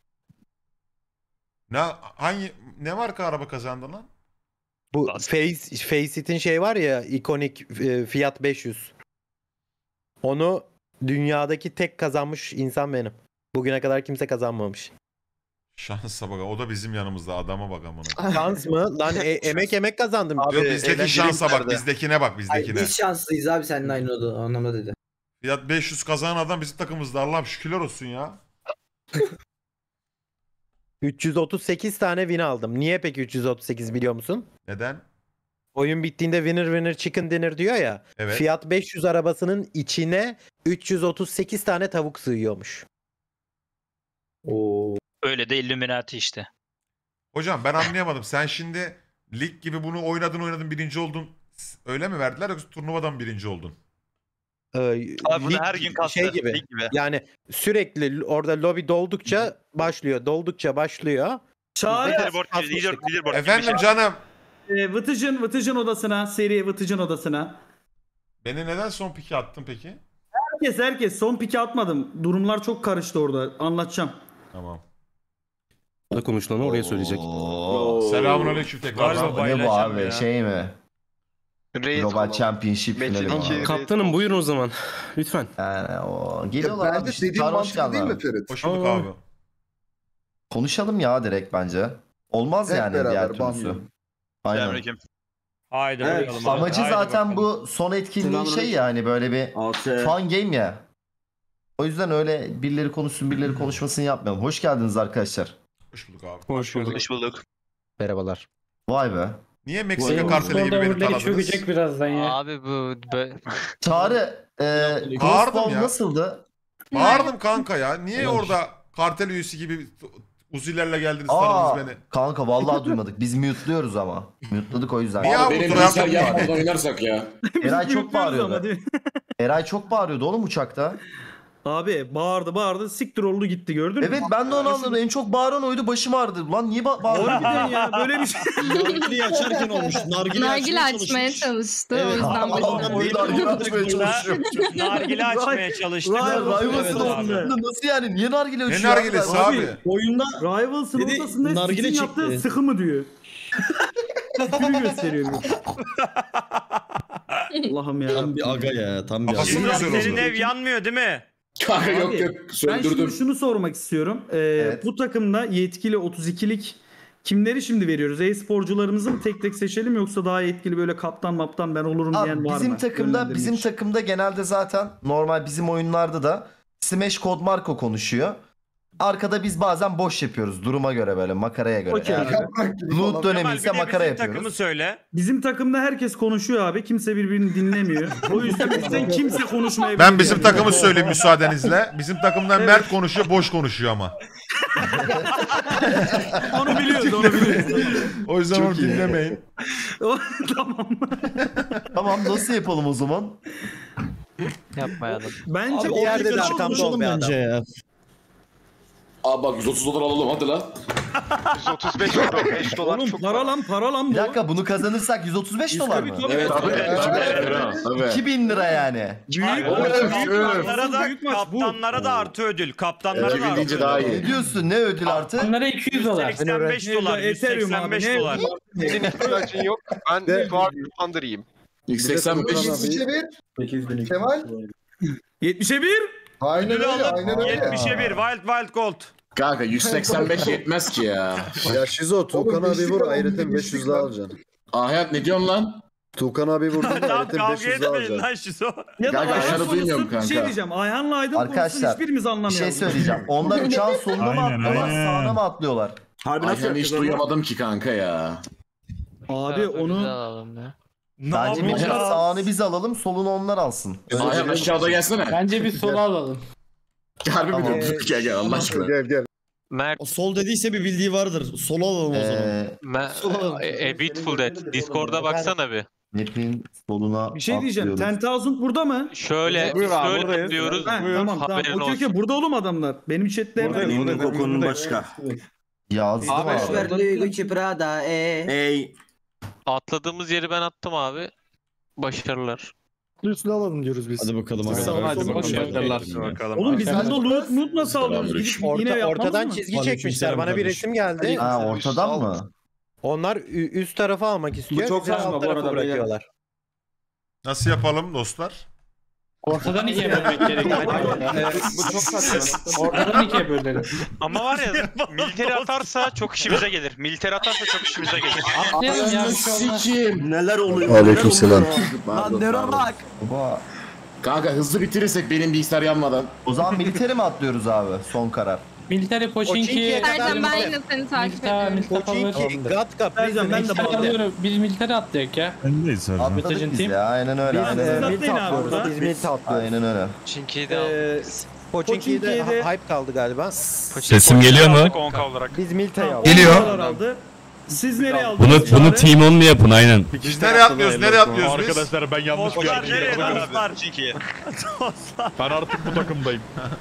S6: Faceit'ten.
S4: Ne marka araba kazandı lan?
S6: Bu Faceit'in şey var ya, ikonik Fiat 500. Onu dünyadaki tek kazanmış insan benim. Bugüne kadar kimse kazanmamış.
S4: Şansa bak, o da bizim yanımızda, adama bak amına.
S6: Şans mı? Lan emek kazandım.
S4: Yok, bizdeki şansa bak, bizdekine bak, bizdekine.
S12: Biz şanslıyız abi, seninle aynı anlamda dedi.
S4: Fiat 500 kazanan adam bizim takımımızda, Allah'ım şükürler olsun ya.
S6: 338 tane win aldım. Niye peki 338 biliyor musun?
S4: Neden?
S6: Oyun bittiğinde winner winner chicken dinner diyor ya.
S4: Evet.
S6: Fiat 500 arabasının içine 338 tane tavuk sığıyormuş.
S12: Oo.
S3: Öyle de Illuminati işte.
S4: Hocam ben anlayamadım. Sen şimdi lig gibi bunu oynadın birinci oldun. Öyle mi verdiler, yoksa turnuvadan birinci oldun?
S7: Abi bunu her gün kastı.
S6: Şey gibi.
S7: Lig gibi.
S6: Yani sürekli orada lobi doldukça başlıyor. Doldukça başlıyor.
S9: Çağrı.
S4: Efendim canım.
S9: Vıtıcın odasına. Seri Vıtıcın odasına.
S4: Beni neden son piki attın peki?
S9: Herkes son piki atmadım. Durumlar çok karıştı orada. Anlatacağım.
S4: Tamam.
S18: Ne konuşulanı oraya söyleyecek.
S4: Selamünaleyküm tekrar.
S18: Ne bu abi, şey mi? Global Championship finali mi? Kaptanım buyurun o zaman. Lütfen.
S19: Yani o geliyorlar abi.
S18: dediğim mantıklı değil mi
S19: Ferit?
S4: Hoş bulduk abi.
S19: Konuşalım ya direkt bence. Olmaz
S18: Hep
S19: yani
S18: beraber,
S19: diğer türlüsü.
S18: banlayalım.
S19: Aynen.
S16: Haydi
S19: Evet,
S16: bakalım.
S19: amacı
S16: Haydi
S19: zaten
S16: bakalım.
S19: bu son etkinliğin şey yani böyle bir fun game ya. O yüzden öyle birileri konuşsun birileri konuşmasını yapmayalım. Hoş geldiniz arkadaşlar.
S4: Hoş bulduk abi.
S18: Hoş bulduk.
S7: Hoş bulduk.
S6: Merhabalar.
S19: Vay be.
S4: Niye Meksika karteli gibi beni taradınız?
S16: Çökecek birazdan ya.
S10: Abi bu
S19: Çağrı,
S4: Bağırdım
S19: Crossbow
S4: ya.
S19: nasıldı?
S4: Bağırdım kanka ya. Niye orada kartel üyesi gibi uzilerle geldiniz, taradınız beni?
S19: Kanka vallahi duymadık. Biz mute'luyoruz ama. Mute'ladık o yüzden.
S4: Niye abi,
S18: Benim
S4: Oturan
S18: bilgisayar
S4: yapma.
S18: yapmadan oynarsak ya.
S19: Eray çok
S9: Ama
S19: bağırıyordu.
S9: değil mi?
S19: Eray çok bağırıyordu oğlum uçakta.
S9: Abi bağırdı siktir oldu gitti, gördün mü?
S19: Evet ben de onu anladım. En çok bağıran oydu, başım ağrıdı. Lan niye bağırıyor?
S9: Harbiden ya, böyle bir şey.
S17: Nargileyi açarken olmuş.
S20: Nargile açmaya çalıştı. O yüzden
S19: Adam
S20: başına.
S19: niye nargile açmaya çalışıyor?
S16: Nargile açmaya çalıştı.
S19: Rivals'ın ortasında nasıl yani? Niye nargile
S4: Ne
S19: açıyor?
S4: nargilesi abi?
S9: Oyunda Rivals'ın
S17: Dedi,
S9: ortasında
S17: nargile
S9: sizin yaptığı
S17: çekti.
S9: sıkı mı diyor. Kimi gösteriyor bu? Allah'ım ya.
S17: Tam bir aga ya. Tam bir
S4: Kafası
S17: aga.
S4: güzel
S16: Senin
S4: oldu.
S16: ev yanmıyor değil mi?
S17: Kanka yok
S9: Abi,
S17: yok.
S9: Ben
S17: Söndürdüm.
S9: şimdi şunu sormak istiyorum. Bu takımda yetkili 32'lik kimleri şimdi veriyoruz? E-sporcularımızı mı tek tek seçelim, yoksa daha yetkili böyle kaptan maptan ben olurum
S19: Abi
S9: diyen var mı?
S19: bizim takımda genelde zaten normal bizim oyunlarda da Smash Code Marco konuşuyor. Arkada biz bazen boş yapıyoruz duruma göre, böyle makaraya göre.
S9: Okey.
S19: Yani loot dönemi ise makara yapıyoruz.
S16: Takımı söyle.
S9: Bizim takımda herkes konuşuyor abi. Kimse birbirini dinlemiyor. O yüzden bizden kimse konuşmayabilir.
S4: Ben bizim
S9: yani.
S4: takımı söyleyeyim müsaadenizle. Bizim takımdan Mert konuşuyor, boş konuşuyor ama.
S9: Onu biliyoruz.
S4: O yüzden onu dinlemeyin.
S9: Tamam.
S19: Tamam, nasıl yapalım o zaman?
S10: yapmayalım.
S9: Bence
S6: Bir yerde de arkamda
S17: Konuşalım
S6: ol be adam.
S17: bence ya.
S18: Abi bak 130 dolar alalım hadi la.
S7: 135 euro. 5 dolar
S9: Oğlum
S7: çok
S9: para lan bu.
S19: Bir dakika, bunu kazanırsak 135 dolar mı?
S17: Evet abi. Evet.
S19: 2000 lira yani.
S16: Kaptanlara da artı ödül. Kaptanlara da artı
S18: daha
S16: ödül.
S19: Ne diyorsun, ne ödül artı?
S16: Onlara 200 dolar. 85 dolar.
S9: Ethereum abi,
S16: 185
S9: ne?
S16: dolar.
S11: Senin ihtiyacın yok. Ben Fuat Kandırayım.
S18: X85.
S8: Kemal.
S9: 70'e 1.
S8: Aynen
S16: Ödül
S8: öyle,
S16: alıp
S8: aynen öyle.
S16: 70'e 1 Wild Gold.
S18: Kanka 185 yetmez ki ya.
S8: Ya Şizo, Tuğkan abi vur, ayrıca 500 daha alacaksın.
S18: Hayat ne diyorsun lan?
S8: Tuğkan abi vurdun da
S16: Tamam
S8: ayrıca
S16: kavga
S8: 500 daha
S16: etmeyin
S8: alacaksın.
S16: lan Şizo.
S9: Ya da
S18: Kanka,
S9: Ayhan
S18: aşağıda duymuyorum
S9: konuşsun, bir şey
S18: kanka.
S9: diyeceğim. Ayhan'la Aydın konuşsun,
S19: Arkadaşlar,
S9: hiçbirimiz
S19: Bir
S9: anlamıyoruz.
S19: şey söyleyeceğim. Onlar uçağın sonuna mı atlıyorlar, sağına mı atlıyorlar?
S18: Ayhan'ı hiç duyamadım ki kanka ya.
S9: Abi onu
S19: Bence Mithat sağını biz alalım, solunu onlar alsın.
S21: Ayhan aşağıda gelsene.
S22: Bence bir sola alalım.
S21: Harbi mi diyorsun? Gel Allah aşkına.
S11: Gel.
S10: Mert.
S23: O sol dediyse bir bildiği vardır. Sola alalım o zaman.
S10: A Beautiful Dead. Discord'a baksana bir.
S19: Map'in soluna
S9: bir şey diyeceğim. 10,000 burada mı?
S10: Şöyle diyoruz.
S9: Tamam. Okey. Burada oğlum adamlar. Benim chatte hemen.
S21: Benim kokunun başka.
S19: Yazdım abi.
S10: Atladığımız yeri ben attım abi. Başarılar.
S23: Üstüne alalım diyoruz biz. Hadi bakalım.
S9: Oğlum biz bunda loot nasıl alıyoruz?
S6: Ortadan çizgi çekmişler. Bana bir resim geldi.
S19: Ha, ortadan mı?
S6: Onlar üst tarafı almak istiyor.
S23: Bu çok saçma bu arada,
S6: bırakıyorlar.
S4: Nasıl yapalım dostlar?
S22: Ortadan ikiye bölmek gerekiyor.
S11: Bu çok saçma.
S22: Ortadan ikiye bölelim.
S10: Ama var ya militeri atarsa çok işimize gelir. Militeri atarsa çok işimize gelir.
S22: Atlayalım ya.
S21: Sikim. Neler oluyor?
S19: Aleykümselam.
S21: Lan Nero bak. Baba. Kanka hızlı bitirirsek benim bilgisayar yanmadan.
S19: O zaman militeri mi atlıyoruz abi? Son karar.
S22: Militeri Pochinki'ye
S20: Ercan ben yine seni takip ediyorum.
S6: Pochinki, Gatka,
S9: Ercan ben de bağlıyorum.
S22: Biz militeri atlayak ya.
S23: Öndeyiz abi.
S19: Atladık biz ya, aynen öyle.
S6: Biz milite atlıyoruz. Biz milite atlıyoruz.
S19: Aynen öyle.
S10: Pochinki'yi de aldık.
S6: Pochinki'de hype kaldı galiba.
S23: Sesim geliyor mu?
S6: Biz militeyi aldık.
S23: Geliyor.
S9: Siz nereye aldınız?
S23: Bunu team onlu yapın aynen.
S4: Biz nereye atlıyoruz? Nereye atlıyoruz biz?
S23: Arkadaşlar ben yanlış bir
S16: Dostlar nereye
S23: yerde
S16: dostlar? Pochinki'ye.
S23: Ben artık bu takımdayım.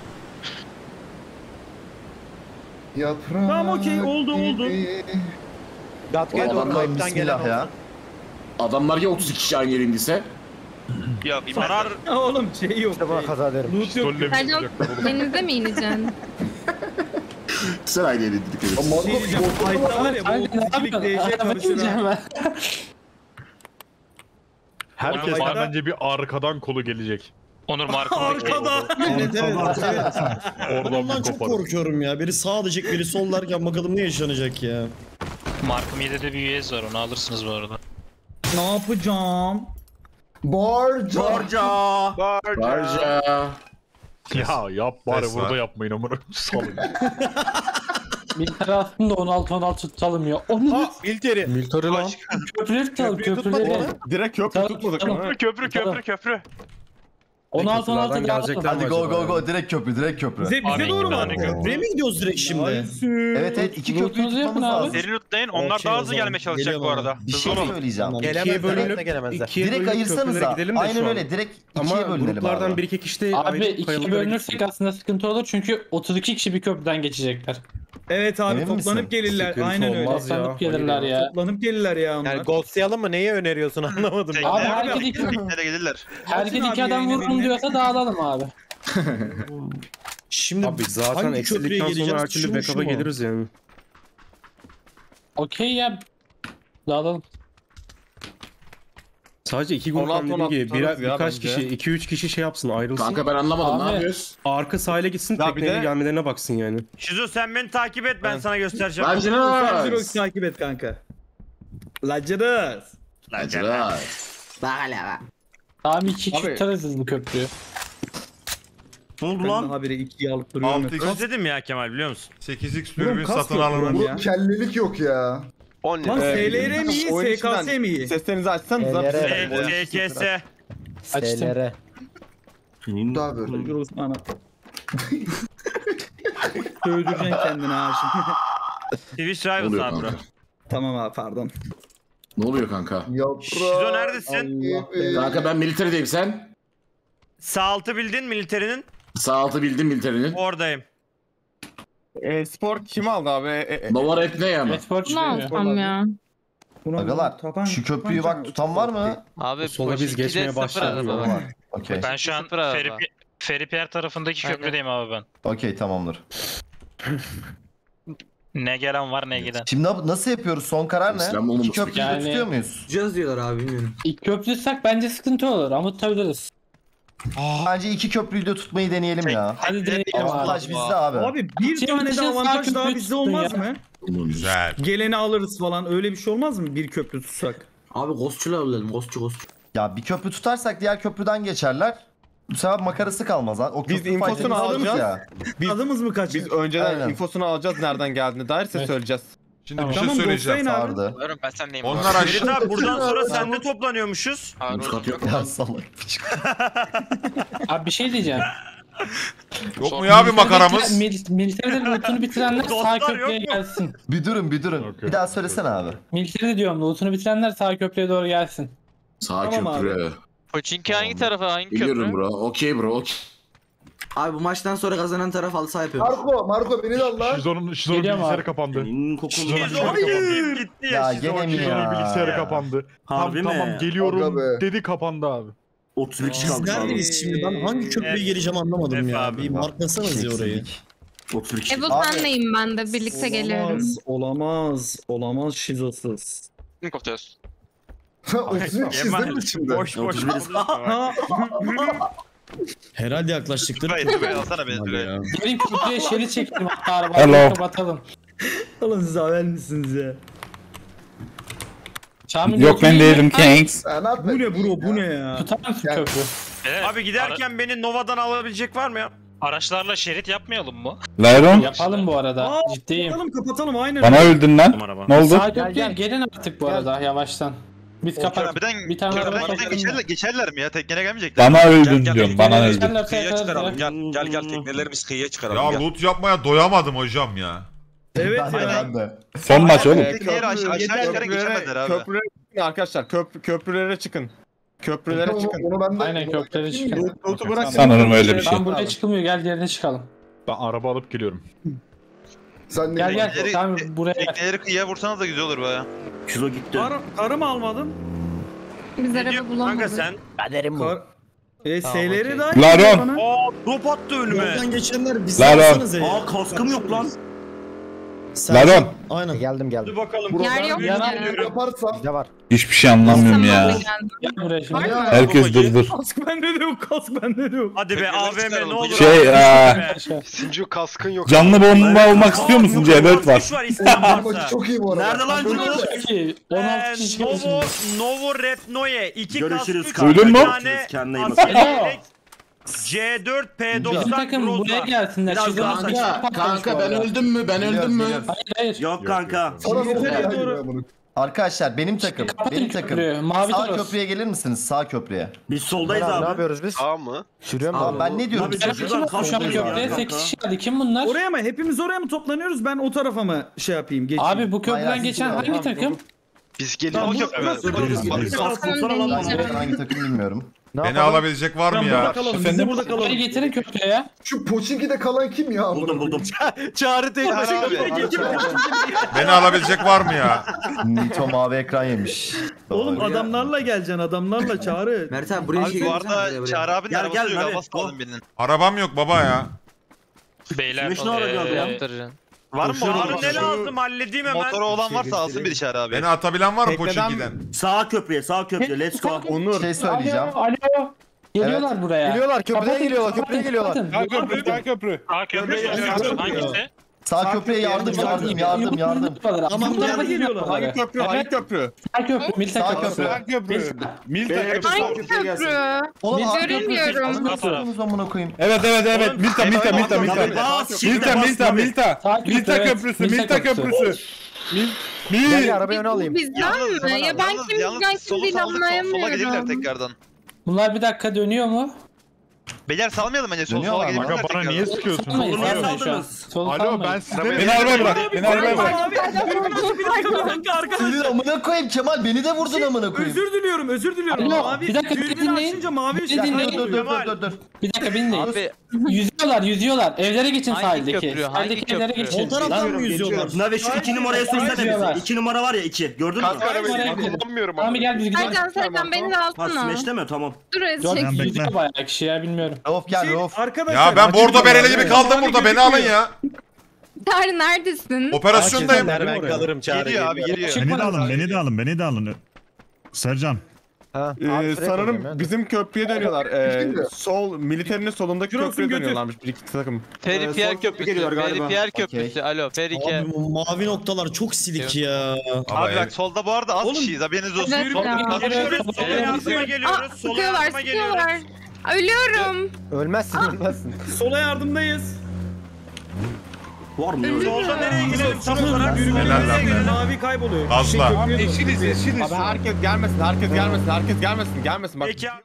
S9: Tamam okey oldu.
S6: Gatka'ya doğru
S19: Adamlar
S6: hype'tan gelen
S19: bismillah ya.
S6: oldu.
S21: Adamlar ya 32 kişi aynı yere indiyse.
S10: Yok zarar.
S9: Oğlum şey yok.
S6: İşte bana kaza derim.
S9: Loot yok.
S20: Ercan denize mi ineceksin?
S21: Sen aynı yere indik.
S9: Şey diyeceğim. Fight'ta var ya bu ikilik DC karışır ha.
S23: Herkes bence bir arkadan kolu gelecek.
S10: Onur marka.
S9: Arkada.
S23: Evet. Oradan çok korkuyorum ya. Biri sağ diyecek, biri sol derken bakalım ne yaşanacak ya.
S3: Markım 7'de bir üyez var, onu alırsınız bu arada.
S9: Ne yapacağım?
S21: Barca.
S23: Ya yap bari burada yapmayın amına salın.
S22: Militeri aslında 16-16 tutalım ya. Onu
S6: Militeri.
S23: Militeri lan.
S22: köprüleri tutalım, köprüleri.
S23: Direkt köprü tutmadık ama.
S10: Köprü.
S22: 16-16 dağıtalım.
S19: Hadi go direkt köprü.
S9: Bize doğru mu?
S23: Köprüye mi gidiyoruz direkt şimdi?
S19: Evet iki köprüyü tutmamız lazım.
S10: Seri lootlayın. Onlar daha hızlı gelmeye çalışacak bu arada.
S19: Bir şey söyleyeceğim.
S6: Gelemezler.
S19: Direkt ayırsanız da. Aynen öyle direkt ikiye bölünelim abi.
S23: 1-2 kişi de
S22: Abi ikiye bölünürsek aslında sıkıntı olur çünkü 32 kişi bir köprüden geçecekler.
S9: Evet abi
S19: Emin
S9: toplanıp
S19: misin?
S9: gelirler.
S23: Sıkıntı
S9: Aynen öyle.
S23: olmaz ya.
S22: Toplanıp gelirler ya.
S9: Toplanıp gelirler ya onlar.
S6: Yani ghostlayalım mı? Neyi öneriyorsun anlamadım.
S22: Abi herkes iki adam vururum diyorsa dağılalım abi.
S23: Şimdi abi zaten eksilikten sonra her türlü backup'a geliriz yani.
S22: Okey ya. Dağılalım.
S23: Sadece iki grup dediği gibi birkaç kişi, 2-3 kişi şey yapsın ayrılsın.
S21: Kanka ben anlamadım ne yapıyoruz?
S23: Arka sahile gitsin tekneyle gelmelerine baksın yani.
S16: Şizo sen beni takip et, ben sana göstereceğim.
S9: Laceros takip et kanka. Laceros.
S22: Tamam iki kişi tutarız hızlı köprüyü.
S16: Ne oldu
S9: Ben
S16: lan?
S9: haberi 2'ye alıp duruyorum.
S4: 6x,
S16: Özledim ya Kemal, biliyor musun?
S4: 8x dürbün satın alınır.
S8: Kellelik yok ya.
S9: Lan SLR mi iyi, SKS mi iyi?
S11: Seslerinizi açsanıza.
S16: TKS.
S22: Açtım.
S8: Daha böyle.
S9: Dur Osman'a. Öldüreceksin kendini ha şimdi.
S16: Twitch Rivals
S21: Oluyor
S16: abi bro.
S21: kanka.
S9: Tamam abi pardon.
S21: Ne oluyor kanka?
S16: Şizo neredesin?
S21: Kanka ben militerideyim sen.
S16: Sağ altı bildin militerinin.
S21: Sağ altı bildim militerinin.
S16: Oradayım.
S11: Spor kim aldı abi?
S21: Nova Rap ne yani?
S20: Ne yapalım ya?
S19: Agalar şu köprüyü bak tutan var mı?
S10: Abi
S23: Sola biz geçmeye başladık.
S19: Okey.
S3: Ben şu an Feripier tarafındaki köprüdeyim abi ben.
S19: Okey tamamdır.
S3: Ne gelen var ne giden.
S19: Şimdi nasıl yapıyoruz? Son karar ne? İki köprüyü de tutuyor muyuz?
S12: Tutacağız diyorlar abi bilmiyorum.
S22: İlk köprü tutsak bence sıkıntı olur ama tutabiliriz.
S19: Bence iki köprüyü de tutmayı deneyelim ya.
S22: Hadi deneyelim abi.
S19: Avantaj bizde abi.
S9: Abi bir tane de avantaj daha bizde olmaz mı?
S4: Güzel.
S9: Geleni alırız falan, öyle bir şey olmaz mı bir köprü tutsak?
S12: Abi ghostçular alalım ghostçu.
S19: Ya bir köprü tutarsak diğer köprüden geçerler. Bu sefer makarası kalmaz ha. O
S11: Biz
S19: köprü
S11: infosunu
S19: fight'ını alırız
S11: alacağız.
S19: ya.
S9: Adımız mı kaçır?
S11: Biz önceden
S19: Aynen.
S11: infosunu alacağız nereden geldiğini dair size söyleyeceğiz.
S4: Şimdi bir
S9: Tamam,
S4: şey söyleyeceğim.
S9: Ghostlayın abi.
S19: Sardı.
S10: Ben sen neyim?
S4: Onlar
S16: Ferit
S4: aşağı...
S16: abi buradan sonra sende toplanıyormuşuz.
S19: Ya salak.
S22: Abi bir şey diyeceğim.
S4: Yok mu ya bir makaramız?
S22: Militeride lootunu bitirenler sağ
S16: Dostlar
S22: köprüye
S16: yok mu?
S22: gelsin.
S19: Bir durun. Bir daha söylesene abi.
S22: Militeride diyorum lootunu bitirenler sağ köprüye doğru gelsin.
S21: Sağ
S9: Tamam
S21: köprü.
S10: Pochinki hangi tarafa, hangi
S21: Biliyorum
S10: köprü?
S21: bro. Okey bro. Okey.
S12: Abi bu maçtan sonra kazanan taraf halı saha yapıyor.
S8: Marco beni de al lan.
S22: Şizon'un bilgisayarı
S2: kapandı.
S16: Gitti
S19: Ya gene mi ya?
S2: kapandı.
S22: Harbi mi?
S8: Aga be.
S2: Dedi kapandı abi.
S23: 32 kişi kaldı. Neredeyiz şimdi? Ben hangi köprüye geleceğim anlamadım ya.
S16: abi.
S23: Bir marklasanız ya orayı.
S19: 32.
S20: Ebu senleyim ben de birlikte geliyorum.
S9: Olamaz şizosuz.
S10: Kim kotuyoruz?
S8: 33 çizdim mi şimdi?
S16: Boş boş.
S23: Herhalde yaklaştıkları.
S10: Alsana beni
S23: Ya.
S22: Gelin köprüye şerit çekelim hatta arabayı kapatalım.
S9: Oğlum siz haber misiniz ya?
S22: Şamil
S14: Yok ben değilim Kings.
S9: Bu ne bro bu ne ya?
S22: Tutar mısın köprü?
S16: Abi giderken beni Nova'dan alabilecek var mı ya?
S3: Araçlarla şerit yapmayalım mı?
S14: Lyron
S22: Yapalım bu arada. Ciddiyim.
S9: Kapatalım aynen.
S14: bana öldün lan. Ne oldu?
S22: Sağ köprüye gelin artık bu arada yavaştan. Biz kapat. Bir tane araba
S7: geçerler mi ya? Tekneye gelmeyecekler.
S14: Bana öldün diyorum. Bana öldün.
S1: Kıyıya çıkaralım. Gel teknelerimiz kıyıya çıkaralım.
S4: Ya
S1: Gel.
S4: loot yapmaya doyamadım hocam ya.
S9: Evet
S19: Ben de.
S14: Son maç oğlum.
S7: Tekneye aşağı yukarı geçemediler abi.
S2: Arkadaşlar köprülere çıkın. Köprülere çıkın.
S8: Onu ben de...
S22: Aynen köprülere çıkın.
S2: Loot'u bırak.
S14: Sanırım öyle bir şey.
S22: Ben buraya çıkılmıyor gel diğerine çıkalım.
S2: Ben araba alıp geliyorum.
S8: Sen
S22: Gel tamam buraya gel.
S7: Tekneleri kıyıya vursanız da güzel olur baya.
S23: Şizo gitti.
S9: Karı mı almadın?
S20: Biz araba bulamadık.
S16: Kanka sen.
S6: Kaderim bu.
S9: Seyleri daha iyi
S14: Laron.
S9: bana.
S16: Aa drop attı önüme.
S23: Yoldan geçenler bizi
S14: Laron.
S23: alsanıza ya. Kaskım yok lan.
S14: Laron.
S23: Aynen.
S6: Geldim.
S16: Hadi bakalım.
S20: Yer yok mu?
S8: yaparsan...
S6: Bizde var.
S14: Hiçbir şey anlamıyorum ya.
S22: Gel buraya şimdi.
S20: Var mı?
S14: Herkes durdur.
S9: Kask bende de yok, kask bende de yok.
S16: Hadi be AVM ne olur.
S2: Sincu kaskın yok.
S14: Canlı bomba olmak istiyor musun? C4 var.
S16: Var İslam varsa.
S8: Çok iyi bu arada.
S2: Nerede lan Cino?
S22: 16 kişi
S16: Novo Repnoye 2
S23: Görüşürüz
S16: kaskı
S14: Duydun mu?
S23: Kendine iyi
S22: bakın.
S16: C4
S22: Bizim
S16: P90
S22: takım buraya
S16: Groza.
S22: gelsinler.
S21: Kanka ben öldüm mü? Ben öldüm mü?
S22: Hayır.
S23: Yok kanka.
S19: Arkadaşlar benim takım. Benim takım.
S22: Köprüyü, mavi
S19: Sağ
S22: toros.
S19: köprüye gelir misiniz? Sağ köprüye.
S23: Biz soldayız abi.
S6: Ne yapıyoruz biz?
S2: Sağ mı?
S6: Sürüyorum
S19: Tamam, ben ne diyorum?
S22: Kim şu an köprüye 8 kişi geldi. Kim bunlar?
S9: Oraya mı? Hepimiz oraya mı toplanıyoruz? Ben o tarafa mı şey yapayım? Geçeyim.
S22: Abi bu köprüden
S19: Bayağı
S22: geçen
S19: sizi
S22: hangi takım?
S7: Biz geliyoruz.
S19: Hangi takım bilmiyorum.
S4: Beni alabilecek var mı ya?
S9: Biz burada kalalım.
S22: Burayı getirin köprüye ya.
S8: Şu Pochinki'de kalan kim ya?
S23: Buldum.
S9: Çağrı tek
S4: Beni alabilecek var mı ya?
S19: Nito mavi ekran yemiş.
S9: Oğlum adamlarla geleceksin, adamlarla Çağrı.
S12: Mert abi buraya şey
S7: Bu arada Çağrı abinin arabası yok. Arabası lazım birinin.
S4: Arabam yok baba ya.
S3: Beyler
S16: yaptıracaksın.
S7: Var mı?
S16: Abi ne lazım halledeyim hemen.
S7: Motoru olan varsa alsın bir Çağrı abi.
S4: Beni atabilen var mı Pochinki'den?
S23: Sağ köprüye. Let's go.
S19: Bir şey söyleyeceğim.
S22: Alo. Geliyorlar buraya.
S6: Geliyorlar köprüye geliyorlar.
S2: Sağ köprü.
S3: Hangisi?
S19: Sağ köprüye yardım.
S22: Ama
S9: bunlar da geliyorlar.
S2: Hangi köprü? Hangi köprü?
S22: Sağ köprü. Milta
S19: Sağ
S22: köprü.
S19: köprü.
S2: Hangi köprü? Milta köprü.
S20: Hangi köprü?
S19: Oğlum
S20: Göremiyorum.
S19: Nasılsınız amına koyayım?
S14: Evet. Milta köprüsü.
S6: Gel arabaya öne alayım.
S20: Bizden mi? Ya ben kimden kim değil
S7: Sola gelirler
S20: anlayamıyorum.
S7: tekrardan.
S22: Bunlar bir dakika dönüyor mu?
S7: Beyler salmayalım bence. Sola
S19: Dönüyorlar mı?
S7: gelirler
S2: Aga bana
S7: tekrardan.
S2: niye sıkıyorsun?
S22: Salmayın,
S2: Oğlum,
S22: salmayın şu an. Solu
S2: Alo
S22: salmayın.
S2: ben size
S14: Beni arabaya bırak.
S19: Senin amına koyayım Kemal beni de vurdun amına koyayım.
S9: Özür diliyorum.
S22: Alo,
S9: Mavi
S22: bir dakika,
S9: dürbünü
S22: dinleyin.
S9: açınca mavi
S22: Bir
S9: ışık
S22: dinleyin.
S9: yanıyor.
S19: Dur.
S22: Bir dakika dinleyin. Yüzüyorlar. Evlere geçin sahildeki. Sahildeki evlere geçin.
S23: O taraftan mı yüzüyorlar? Navi şu 2 numaraya sürsene bizi. 2 numara var ya 2. Gördün mü?
S22: Tamam gel biz gidelim.
S20: Sercan beni de alsana.
S23: Smash deme tamam.
S20: Dur
S22: Yok
S20: ezecek.
S22: yüzüyor bayağı kişi ya bilmiyorum.
S19: Rauf gel Rauf.
S9: Arkadaşlar.
S4: Ya ben bordo bereli gibi kaldım burada. Beni alın ya.
S20: Çağrı neredesin?
S4: Operasyondayım.
S6: Ben kalırım Çağrı.
S7: Geliyor abi geliyor.
S2: Beni de alın. Sercan.
S6: Sanırım
S2: bizim köprüye dönüyorlar. Sol militerinin solundaki
S9: köprüye dönüyorlarmış
S2: bir iki takım.
S10: Feripiyer Köprüsü. Feripiyer Köprüsü. Alo Ferike.
S23: Abi bu mavi noktalar çok silik ya.
S7: Abi bak solda bu arada az kişiyiz haberiniz olsun.
S20: Evet ya.
S16: Sola yardıma geliyoruz. Sola
S20: Sıkıyorlar
S16: yardıma geliyoruz.
S20: sıkıyorlar. Ölüyorum.
S6: Ölmezsin.
S9: Sola yardımdayız.
S23: Var mı?
S16: Solda nereye gidelim tam olarak?
S4: Helal lan be.
S9: Mavi kayboluyor.
S4: Gazla.
S2: Eşiniz. Abi herkes gelmesin. Bak.
S16: Peki abi.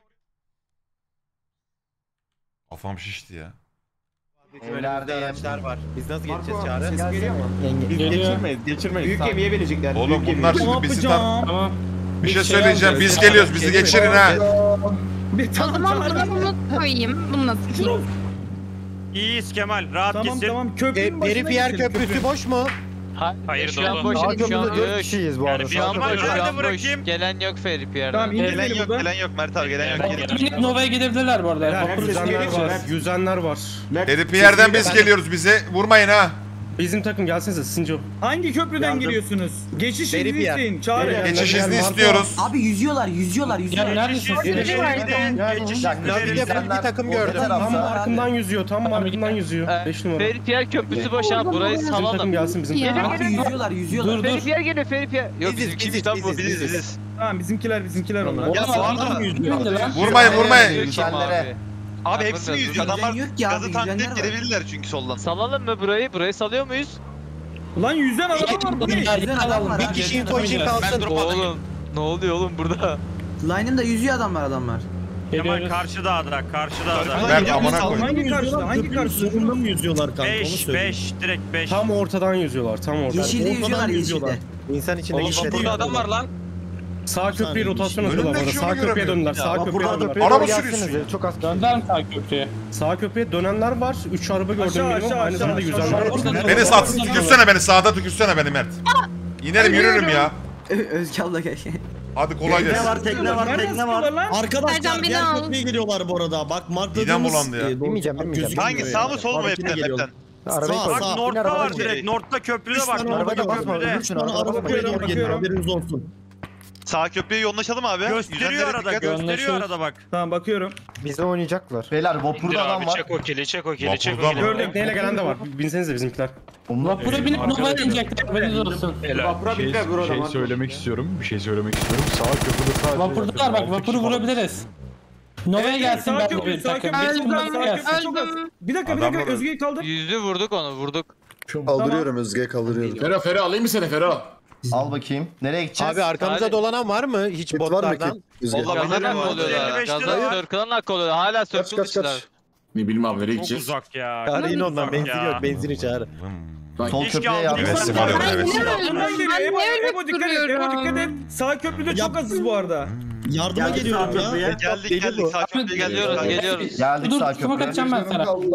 S4: Kafam şişti ya.
S19: Evlerdeyim.
S6: Araçlar var. Biz nasıl geçeceğiz Çağrı?
S23: Ses geliyor mu?
S2: Biz geçirmeyiz.
S23: Büyük gemiye binecekler.
S4: Oğlum
S23: büyük
S4: bunlar
S23: gemiye.
S4: şimdi bizi
S22: Tamam.
S4: Bir şey söyleyeceğim. Biz geliyoruz. Bizi geçirin ha.
S9: Bir
S20: O zaman buna bunu koyayım. Bunu nasıl koyayım?
S16: İyiyiz Kemal. Rahat
S9: Tamam
S16: gitsin.
S9: tamam köprünün başına
S6: Perifer
S9: geçelim,
S6: köprüsü boş mu?
S3: Hayır
S12: Şu an
S3: dolu.
S12: boş. Şu an
S6: 4 kişiyiz bu arada.
S16: Şu an nerede bırakayım?
S12: Gelen yok Feripier'den.
S9: Tamam
S7: Gelen
S9: indirelim
S7: yok,
S9: buradan.
S7: gelen yok Mert abi, gelen yok.
S22: Binip Nova'ya gidebilirler bu arada.
S2: Yüzenler var.
S4: Herif bir yerden biz geliyoruz bize. Vurmayın ha.
S2: Bizim takım gelsenize Sinco.
S9: Hangi köprüden giriyorsunuz? Geçiş izni
S6: Perifer.
S9: isteyin. Çağrı.
S4: Geçiş izni istiyoruz.
S12: Abi yüzüyorlar.
S22: Ya neredesin?
S6: Navigasyonda bir takım gördüm.
S2: Tam arkamdan yüzüyor. yüzüyor. 5 numara.
S12: Feripier köprüsü boş abi. Burayı
S2: Bizim takım gelsin bizim
S20: Ya.
S2: takım.
S12: Abi yüzüyorlar.
S22: Dur.
S12: Feripier geliyor Feripier. Yok
S6: Biziz,
S12: bizimkiymiş lan bu.
S6: biziz.
S12: Biziz.
S9: Tamam bizimkiler onlar.
S7: Ya bu arada
S4: Vurmayın.
S19: Yüzenlere.
S7: abi hepsini yüzüyor. Adamlar
S12: Yok ya abi,
S7: gazı tanklayıp
S12: yüzenler var.
S7: girebilirler çünkü soldan.
S12: Salalım mı burayı? Burayı salıyor muyuz?
S9: Lan yüzen adam var bu ne?
S12: Yüzen adam var.
S6: Bir kişi info için kalsın.
S12: Oğlum ne oluyor oğlum burada? Line'ında yüzüyor adamlar.
S16: Kemal karşı dağda. Karşı dağda.
S4: Ben amına koyayım.
S9: Hangi karşıda? Hangi karşıda?
S23: Zorunda mı yüzüyorlar kanka? Onu
S16: 5
S23: söyle.
S16: 5 direkt 5.
S2: Tam ortadan yüzüyorlar. Tam ortadan.
S12: Yeşilde yüzüyorlar yeşilde.
S6: İnsan içinde gitmedi.
S10: Burada adam var lan.
S2: Sağ köprüye rotasyon atıyorlar
S4: Önümdeki
S2: orada. Sağ
S4: yolu
S2: köprüye döndüler.
S4: göremiyorum.
S2: Sağ köprüye döndüler.
S4: Araba sürüyorsun.
S6: Çok az.
S22: Döndüler sağ köprüye.
S2: Sağ köprüye dönenler var. 3 araba gördüm
S9: Aşağı,
S2: benim.
S9: aşağı,
S2: Aynı zamanda
S9: aşağı,
S2: yüzenler
S9: aşağı.
S2: var.
S4: Beni sağ tükürsene beni. Sağda tükürsene beni Mert. İnerim yürürüm ya.
S12: Özge abla gel.
S4: Hadi kolay gelsin.
S23: Tekne var. Arkadaşlar
S20: Sercan beni
S23: diğer
S20: al.
S23: köprüye geliyorlar bu arada. Bak
S4: Midem
S23: markladığımız...
S4: bulandı ya.
S6: Bilmeyeceğim.
S7: Hangi sağ mı sol mu hepten?
S6: Arabayı
S23: Sağ,
S6: koy.
S16: Bak
S23: sağ.
S16: North'ta var direkt. North'ta köprüde bak.
S23: tane
S16: North'ta
S23: araba
S6: basma,
S16: köprüde.
S6: 3 tane
S23: Araba
S6: araba
S23: geliyor,
S9: bakıyorum.
S23: haberiniz olsun.
S7: Sağ köprüye yoğunlaşalım abi.
S16: Gösteriyor
S7: Yüzenlere
S16: arada.
S7: dikkat.
S16: Gösteriyor arada bak.
S9: Tamam bakıyorum.
S6: Bizde oynayacaklar.
S19: Beyler vapurda adam var.
S3: Çek o kili, çek o kili, çek o
S4: Vapurda
S3: kili.
S4: mı?
S2: Tekneyle gelen de var. Binsenize bizimkiler.
S22: Vapura binip Nova'ya inecekler. Haberiniz olsun.
S5: Bir şey söylemek istiyorum. Sağ köprüde sadece...
S22: Vapurdalar bak. Vapuru vurabiliriz. Nova'ya gelsin
S9: Sağ
S22: ben de
S9: köprü,
S22: bir
S9: sağ
S22: takım.
S9: köprü,
S22: Bizim
S9: sağ
S22: Nova'ya
S9: köprü
S22: gelsin.
S9: çok az. Bir dakika
S4: Adamlar-
S9: Özge'yi kaldır.
S12: Yüzü vurduk onu vurduk.
S23: Kaldırıyorum Özge'ye kaldırıyorum.
S21: Fero alayım mı seni Fero?
S19: Al bakayım. Nereye gideceğiz?
S6: Abi arkamıza
S12: Hadi.
S6: dolanan var mı? Hiç botlardan.
S12: Gaza mı oluyorlar?
S16: 55 lira
S12: Gaza
S16: var.
S12: circle'dan hakkı oluyorlar. Hala circle dışlar.
S21: Ne bileyim abi nereye
S16: Çok
S21: gideceğiz?
S16: uzak ya.
S6: Arayın ondan.
S16: Uzak
S6: Benzin
S16: ya.
S6: yok. Benzini çağır.
S19: Sol
S16: Keşke
S19: köprüye
S16: aldım.
S19: yardım.
S4: Hevesim var ya,
S20: Ben
S4: hevesim.
S20: ne
S9: Altından geliyor.
S20: Ben
S9: Ebo,
S20: niye öyle
S9: Ebo dikkat et. Ebo dikkat et.
S20: duruyorum?
S9: Sağ köprüde çok azız bu arada.
S23: Yardıma geliyorum ya.
S7: Geldik sağ köprüye
S12: Geliyoruz
S7: geldik.
S12: geliyoruz.
S19: Geldik
S22: Dur
S19: sağ
S22: smoke
S19: köprüye.
S22: atacağım ben sana.
S7: Al abi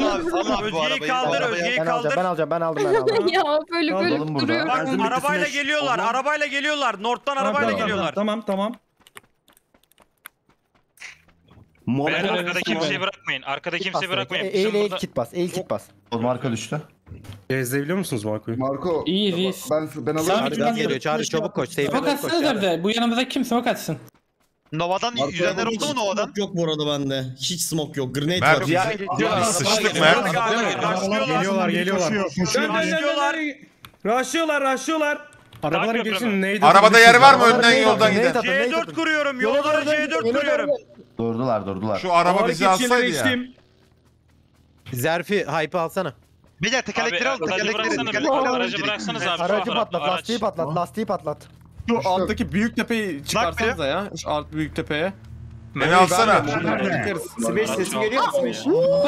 S7: bu
S16: Özge'yi
S7: arabayı.
S16: kaldır. Özge'yi kaldır.
S6: Ben alacağım.
S20: Ya böyle
S19: Alalım
S20: böyle
S19: burada.
S20: duruyorum.
S16: Bak arabayla geliyorlar. Arabayla geliyorlar. North'tan arabayla geliyorlar.
S9: Tamam.
S3: Beyler arkada kimseyi bırakmayın. Arkada kimseyi bırakmayın.
S6: Eğil
S3: Bizim
S6: eğil
S3: burada...
S6: kit bas. Eğil kit bas.
S19: O marka düştü.
S2: Gezdebiliyor musunuz Marco'yu?
S23: Marco.
S22: İyiyiz.
S23: Ben
S22: Sağ
S6: Çağrı gaz geliyor. Çağrı çabuk koş.
S22: Smoke
S6: Seyfe'den koş.
S22: atsanıza bir de. Bu yanımıza kim smoke atsın?
S7: Nova'dan yüzenler oldu mu Nova'dan?
S23: Smoke yok bu arada bende. Hiç smoke yok. Grenade
S4: Mert.
S23: var.
S4: Ya sıçtık Mert.
S2: Geliyorlar.
S9: Raşlıyorlar.
S2: Arabaların geçin neydi?
S4: Arabada yer var mı önden yoldan giden?
S16: C4 kuruyorum. Yollara C4 kuruyorum.
S19: Durdular.
S4: Şu araba bizi alsaydı ya.
S6: Zerfi hype alsana.
S7: Beyler tekerlekleri al. Tekerlekleri
S3: Aracı bıraksanız abi.
S6: Aracı patlat. Lastiği patlat. Lastiği patlat.
S2: Şu alttaki büyük tepeyi çıkarsanıza ya. Şu alt büyük tepeye.
S4: Beni alsana.
S8: Smash sesim geliyor mu Smash?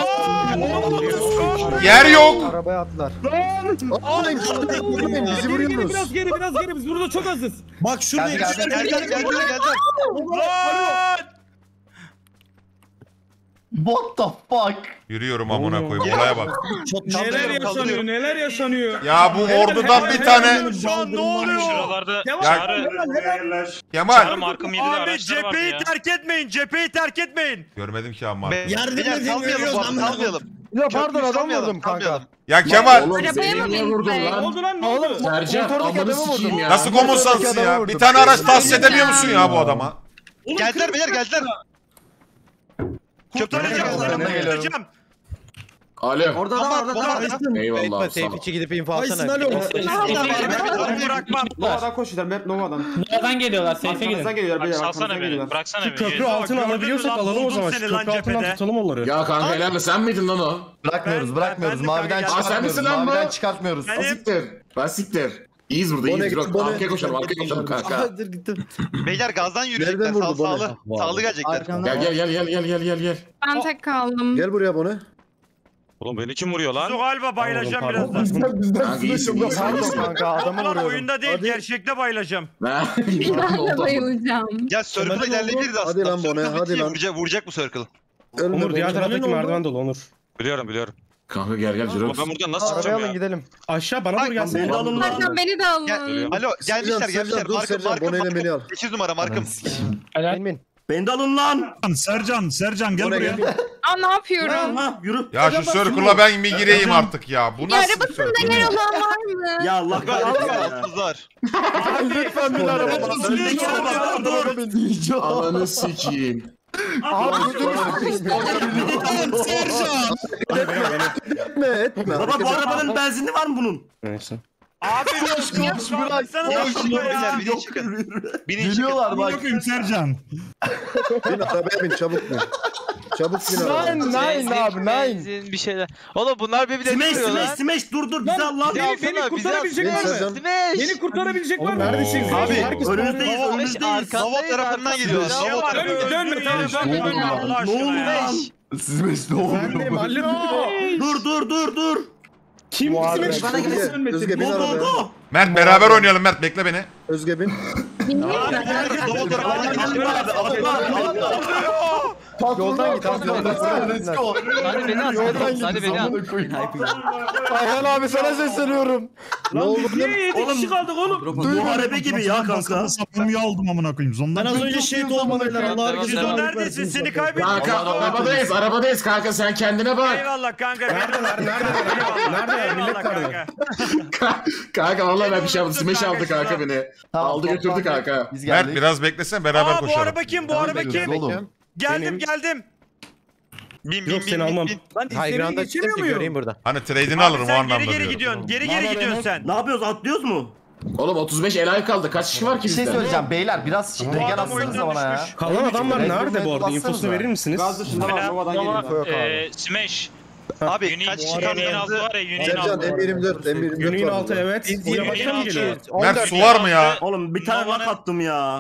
S4: Yer yok.
S6: Arabaya attılar.
S8: Bizi vuruyorsunuz.
S9: Biraz geri biz burada çok azız.
S23: Bak şurada
S7: Geldiler.
S19: What the fuck?
S4: Yürüyorum amına koyayım. Olaya bak.
S9: Neler yaşanıyor.
S4: Ya bu ordudan bir tane.
S9: Şu an ne oluyor?
S3: Şuralarda
S4: Ya-
S3: Çağrı
S4: Kemal.
S3: markım 7'de
S16: Abi
S3: araçlar vardı
S16: cepheyi
S3: ya.
S16: terk etmeyin. Cepheyi terk etmeyin.
S4: Görmedim ki amma.
S7: Beyler salmayalım bu arada salmayalım.
S6: Ya pardon
S7: Köprüyü
S6: adam
S7: salmayalım,
S6: vurdum kanka.
S7: salmayalım.
S4: Ya Kemal.
S21: Oğlum
S20: Arabaya
S21: seni
S20: mı
S21: niye vurdun
S20: bindin?
S9: Ne
S21: lan?
S9: oldu lan ne
S6: Oğlum
S9: oldu?
S21: Sercan
S6: motordaki
S21: amanı
S6: adamı
S21: sikeyim
S6: vurdum.
S21: ya.
S4: Nasıl komunsansın ya? Bir tane araç tahsis edemiyor musun ya bu adama?
S7: Geldiler beyler geldiler.
S16: Kurtaracağım.
S19: Köprüden
S16: Kurtaracağım.
S21: Alo.
S8: Orada da orada.
S21: Eyvallah.
S6: Seyfiçi gidip info
S23: Aysin
S6: alsana.
S23: alo.
S16: Bırakmam.
S8: Nova'dan koşuyorlar. Map Nova'dan.
S22: Nereden geliyorlar? Safe'e
S8: Arkanızdan
S22: gidin.
S8: geliyorlar. beyler,
S3: Salsana
S8: arkanızdan
S3: beni.
S8: geliyorlar.
S3: Bıraksana beni.
S23: Köprü altına alabiliyorsak alalım o zaman. Şu köprü altından tutalım onları.
S21: Ya kanka helal sen miydin lan o?
S19: Bırakmıyoruz bırakmıyoruz.
S16: Ben-
S19: Maviden
S16: Aa,
S21: sen
S19: çıkartmıyoruz.
S21: misin lan bu?
S19: Maviden çıkartmıyoruz.
S21: Ben siktir. İyiyiz burada iyiyiz. Arkaya koşalım kanka.
S7: Beyler gazdan yürüyecekler. Sağlı. Sağlı gelecekler.
S21: Gel.
S20: Ben tek kaldım.
S23: Gel buraya bunu.
S1: Oğlum beni kim vuruyor lan?
S16: Su galiba bayılacağım birazdan.
S21: Kanka iyisin.
S6: Pardon kanka adamı
S16: Ulan
S6: vuruyorum.
S16: oyunda değil gerçekte bayılacağım.
S20: Ben de bayılacağım.
S7: Ya Circle'a ilerleyebiliriz aslında.
S23: Hadi lan Bone, hadi lan.
S7: Vuracak bu Circle.
S23: Onur diğer taraftaki merdiven dolu Onur.
S1: Biliyorum.
S21: Kanka gel Jirox.
S1: Ben buradan nasıl
S6: Arabaya
S1: çıkacağım
S6: alın
S1: ya?
S6: gidelim.
S23: Aşağı bana doğru gelsin.
S20: Sercan beni de alın.
S7: Alo gelmişler. Markım. 8 numara Markım.
S6: Emin.
S23: Beni de alın lan. Sercan gel buraya.
S20: Aa ne yapıyorum?
S23: Yürü.
S4: Ya şu circle'a ben bir gireyim artık ya. Bu
S20: Ya
S4: nasıl bir
S20: arabasında
S4: circle?
S20: yer olan var mı?
S23: Ya Allah
S7: Altımızlar.
S6: Lütfen bin arabama.
S21: Ananı sikeyim.
S23: Etme. Baba bu arabanın benzini var mı bunun? Neyse.
S16: Abi bıraksana da şunu ya.
S19: Geliyorlar bak.
S23: Sercan. Bin arabaya bin çabuk bin. Çabuk bin arabaya.
S6: Nine abi nine.
S10: Bir şeyler. Oğlum bunlar birbirlerini kırıyor lan.
S23: Smash dur bizi Allah.
S10: Beni kurtarabilecek
S23: var mı? Beni kurtarabilecek var mı? Neredesin? Abi önümüzdeyiz.
S7: Nova tarafından geliyorlar. Nova tarafından.
S16: Dönme Allah aşkına.
S23: Ne oldu lan?
S19: Smash ne oluyor?
S23: Dur. Kim Smash?
S19: Bana gelsin. Özge bin arabaya.
S4: Mert beraber oynayalım Mert bekle beni.
S23: Özge bin.
S6: Yoldan git abi yoldan.
S19: Let's go.
S10: Hadi beni al. Hadi beni al.
S6: Ayhan abi sana sesleniyorum.
S23: Ne oldu? Niye 7 kişi kaldık oğlum? Muharebe gibi ya kanka.
S5: Sapımı aldım amına koyayım.
S23: Ben az önce şehit olmadım. Allah herkese
S16: Sen neredesin? Seni kaybettim.
S21: Kanka arabadayız kanka sen kendine bak.
S16: Eyvallah kanka.
S23: Nerede? Millet nerede?
S21: Kanka vallahi ben bir şey yaptım. Smash aldı kanka beni. Aldı götürdü kanka.
S4: Mert biraz beklesen beraber
S16: Aa bu
S4: koşalım.
S16: araba kim? Bu araba kim? Geldim.
S23: Yok seni almam.
S6: Highground'a çıktım ki göreyim burada.
S4: Hani trade'ini alırım o
S16: Sen
S4: anlamda
S16: geri
S4: diyorum.
S16: gidiyorsun. Geri gidiyorsun sen.
S23: Ne yapıyoruz? Atlıyoruz mu?
S21: Oğlum 35 el ay kaldı. Kaç kişi var ki
S19: Bir şey
S21: bizde?
S19: söyleyeceğim beyler biraz regen atsanıza bana ya.
S23: Kalan adamlar nerede bu arada? İnfosunu verir misiniz?
S8: Gaz dışında var. Nova'dan geliyor.
S3: Smash.
S7: Abi kaç kişi
S3: Uni'nin altı var ya Uni'nin altı.
S23: M24 Güney'in altı evet. O yavaştan mı geliyor?
S4: Mert su var mı ya?
S23: Oğlum bir tane lak attım ya.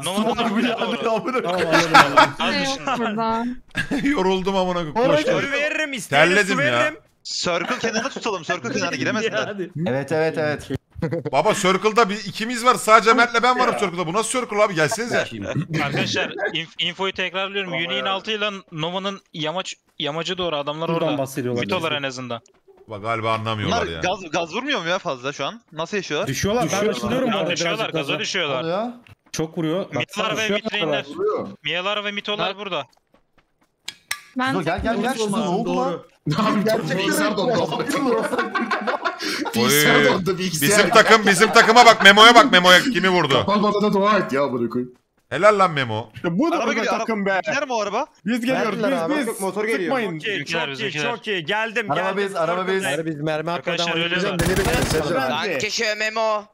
S20: Burada.
S4: Yoruldum amına koyayım. Koş.
S16: Soru veririm. İsteyene su
S4: Terledim ya.
S16: veririm.
S7: Circle kenarına tutalım. Circle kenarına giremezler.
S19: Evet.
S4: Baba Circle'da bir ikimiz var. Sadece Mert'le ben varım Circle'da. Bu nasıl Circle abi? Gelsenize.
S3: Arkadaşlar infoyu tekrarlıyorum. Uni'nin altı ile Nova'nın yamacı doğru adamlar orada. Mitolar en azından.
S4: Bak galiba anlamıyorlar
S7: Bunlar
S4: ya.
S7: gaz vurmuyor mu ya fazla şu an? Nasıl yaşıyorlar?
S23: Düşüyorlar. Ben açılıyorum bu arada
S3: Düşüyorlar,
S23: birazcık
S3: gaza
S23: gaza.
S3: düşüyorlar.
S23: Çok vuruyor.
S3: Mitolar ve mitreinler. Miyalar ve mitolar burada.
S20: Ben
S19: Gel
S20: tek
S19: Şizo ne oldu lan?
S21: Bilgisayar dondu. Bilgisayar dondu bilgisayar.
S4: Bizim takıma bak Memo'ya bak Memo'ya kimi vurdu.
S21: Kapanmadan da dua et ya bunu koy.
S4: Helal lan Memo.
S23: Bu da
S7: Araba
S23: burada
S7: geliyor.
S23: takım be.
S7: Gider mi o araba?
S23: Biz geliyoruz biz.
S8: Motor geliyor.
S16: Çok iyi. Geldim.
S19: Araba biz.
S6: Biz mermi atmadan
S3: Arkadaşlar öyle
S6: oynayacağız.
S3: mi?
S10: Danke Memo.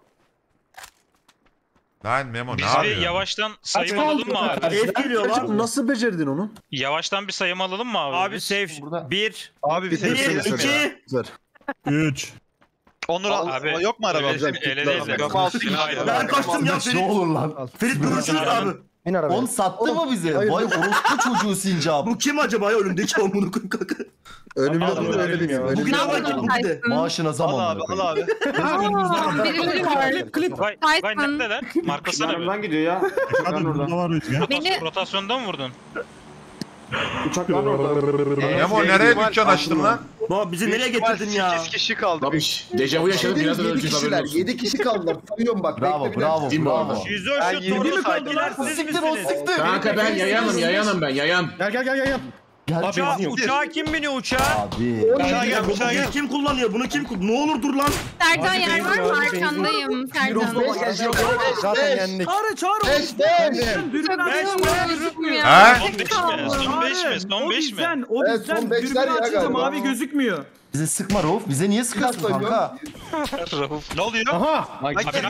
S4: Lan Memo ne
S3: Biz bir
S4: yapıyorsun?
S3: yavaştan sayım alalım mı abi?
S23: Ev geliyorlar. Nasıl becerdin onu?
S3: Yavaştan bir sayım alalım mı abi?
S16: Abi safe. 1.
S7: Abi bir
S23: 1, 2,
S5: 3.
S7: Onur
S3: Abi,
S7: yok mu araba?
S3: Eledeyiz.
S23: ben kaçtım ya
S19: Ne
S23: Ferit.
S19: olur lan.
S23: Ferit görüşürüz abi.
S6: Bin arabaya.
S19: Oğlum sattı mı bizi? Vay orospu çocuğu sincap.
S23: Bu kim acaba ya önümdeki amına koyayım kanka?
S8: Öyle bilmiyorum.
S23: Bu
S20: Ne
S23: kim
S20: yapalım
S23: acaba? Bu bir de.
S19: Maaşına
S7: Al
S19: zaman.
S7: abi al abi.
S20: Aa, birileri var.
S3: Vay
S20: Tyson.
S3: neredeler? Markasana bir.
S8: Arabdan gidiyor ya. Uçaklar orada.
S5: var Rüzgar.
S20: Beni
S3: Rotasyonda mı vurdun?
S8: Uçaklar orada.
S4: Memo nereye dükkan açtın lan?
S23: Baba bizi nereye getirdin ya?
S7: 8 kişi kaldı.
S21: Babiş. Dejavu yaşadık birazdan öleceğiz haberin olsun.
S8: 7 kişi kaldılar. Sayıyorum bak.
S19: Bravo.
S16: Yüzü şu toru sankiler siz misiniz?
S21: Kanka ben yayanım ben yayan.
S23: Gel.
S16: Uçağa kim biniyor uçağa?
S19: Abi.
S23: Uçağı gel. Kim kullanıyor? Bunu kim kullanıyor? Ne olur dur lan.
S20: Sercan yer var mı? Arkandayım Sercan.
S6: Zaten yendik.
S23: Çağır.
S20: Gözükmüyor.
S4: Ha?
S3: Son 5 mi? Son 5 mi?
S23: O bizden dürbün açacağım abi gözükmüyor.
S19: Bize sıkma Rauf. Bize niye sıkıyorsun kanka?
S10: Ne oluyor?
S2: Aha.
S19: Nerede?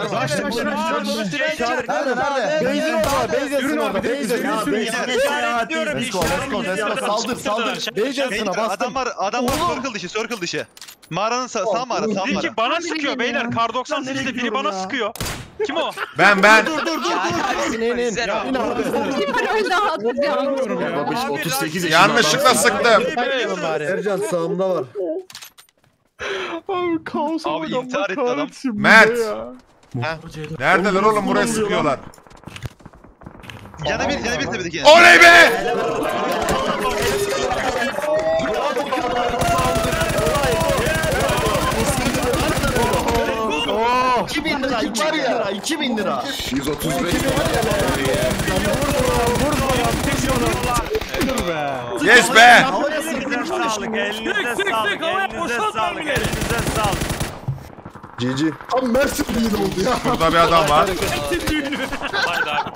S2: Benzin orada.
S7: Adamlar circle dışı. Mağaranın sağ mağara.
S10: Peki bana sıkıyor beyler. Kar 98'de biri bana sıkıyor. Kim o?
S4: Ben.
S21: Babiş 38 yaşında.
S4: Yanlışlıkla sıktım.
S8: Ercan sağımda var.
S5: Abi kaos
S7: Abi intihar etti adam.
S4: Mert. Neredeler oğlum, buraya sıkıyorlar.
S7: Yana bir tepedeki.
S4: Oley be!
S19: Oo, 2000 lira, 2000 lira.
S21: 135.
S4: Yes be!
S16: Elinize sağlık, elinize sağlık, elinize sağlık.
S21: GG. Abi Mersin düğünü oldu ya.
S4: Burada bir adam var.
S10: Haydi abi.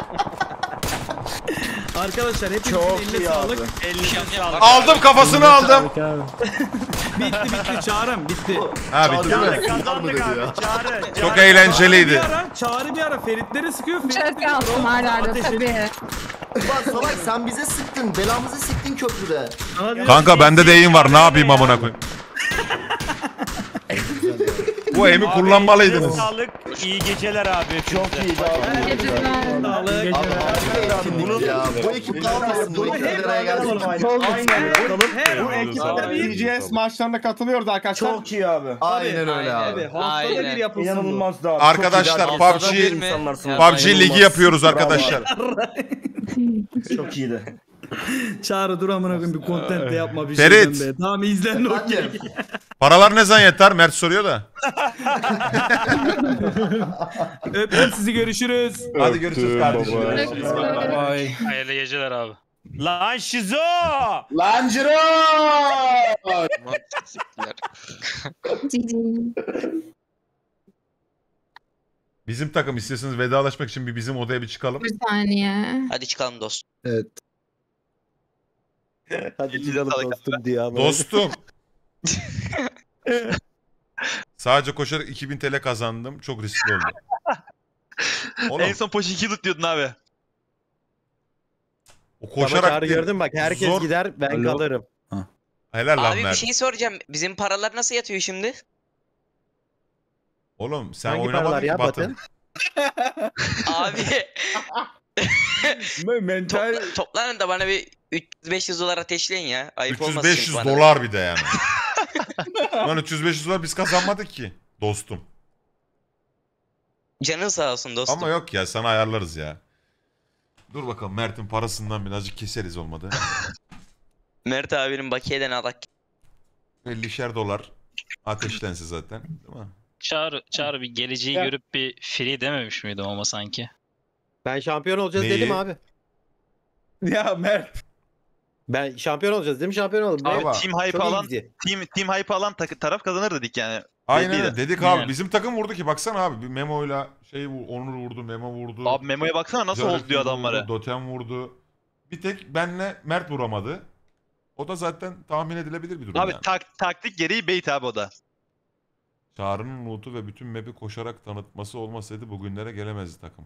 S23: Arkadaşlar hepinizin eline sağlık.
S16: Elinize sağlık.
S4: Aldım, kafasını aldım.
S9: Bitti Çağrım bitti.
S4: Ha bitti mi?
S16: Kazandık abi. Çağrı.
S4: Çok eğlenceliydi.
S9: Çağrı bir ara Feritleri sıkıyor.
S20: Çok aldım hala tabii.
S19: Ulan salak sen bize sıktın. Belamızı siktin köprüde.
S4: Kanka bende de eğim var, ne yapayım amına koyayım. Bu eğimi kullanmalıydınız.
S16: Sağlık. İyi geceler abi. Çok iyi.
S19: Bu ekip kalmasın. Bu ekiplere gelsin.
S2: Bu ekipte TGS maçlarına katılıyoruz arkadaşlar.
S8: Çok iyi abi.
S19: Aynen öyle abi.
S8: Haftada bir yapılsın. İnanılmaz da abi.
S4: Arkadaşlar PUBG ligi yapıyoruz arkadaşlar.
S8: Çok iyiydi.
S9: Çağrı dur amına koyayım bir content de yapma bir
S4: Ferit.
S9: şeyden be. Tamam izlen okey.
S4: Paralar ne zaman yeter? Mert soruyor da.
S9: Öpüyorum sizi görüşürüz.
S4: Hadi görüşürüz kardeşim.
S3: Hayırlı geceler abi.
S16: Lan Şizo!
S21: Lan Ciro!
S4: Bizim takım, istiyorsanız vedalaşmak için bizim odaya bir çıkalım.
S20: Bir saniye.
S13: Hadi çıkalım dost.
S6: Evet. Hadi çıkalım dostum diye ama.
S4: Dostum. Sadece koşarak 2000 TL kazandım. Çok riskli oldu. Oğlum,
S7: En son poşi 2 loot diyordun abi.
S4: o koşarak değil,
S6: gördün bak herkes
S4: zor.
S6: gider ben kalırım.
S4: Helal lan
S13: Abi bir
S4: Mert.
S13: şey soracağım. Bizim paralar nasıl yatıyor şimdi?
S4: Oğlum sen
S6: Hangi
S4: oynamadın
S6: paralar
S4: ki
S6: ya
S4: Batın.
S13: Abi
S9: Mental
S13: toplanın da bana bir 300-500 dolar ateşleyin ya. Ayıp olmasın
S4: 300-500
S13: çünkü bana.
S4: dolar bir de yani. Lan 300-500 dolar biz kazanmadık ki. Dostum.
S13: Canın sağ olsun dostum.
S4: Ama yok ya, sana ayarlarız ya. Dur bakalım, Mert'in parasından birazcık keseriz olmadı.
S13: Mert abinin bakiyeden alak.
S4: 50'şer dolar ateşlense zaten, değil mi?
S3: Çağrı bir geleceği görüp bir free dememiş miydim ama sanki?
S6: Ben şampiyon olacağız
S4: Neyi?
S6: dedim abi.
S2: Ya Mert.
S6: Ben şampiyon olacağız dedim, şampiyon oldum.
S7: Abi
S4: Baba,
S7: team hype
S6: çok
S7: alan
S6: easy.
S7: team hype alan taraf kazanır dedik yani.
S4: Aynen
S7: Belliydi.
S4: öyle dedik abi. Bizim takım vurdu ki, baksana abi. Bir Memo'yla Onur vurdu, Memo vurdu.
S7: Abi Memo'ya baksana nasıl
S4: Zarif
S7: hold diyor adamları.
S4: vurdu, Dotem vurdu. Bir tek benle Mert vuramadı. O da zaten tahmin edilebilir bir durum
S7: Abi
S4: yani.
S7: taktik gereği bait abi o da.
S4: Çağrı'nın loot'u ve bütün map'i koşarak tanıtması olmasaydı bugünlere gelemezdi takım.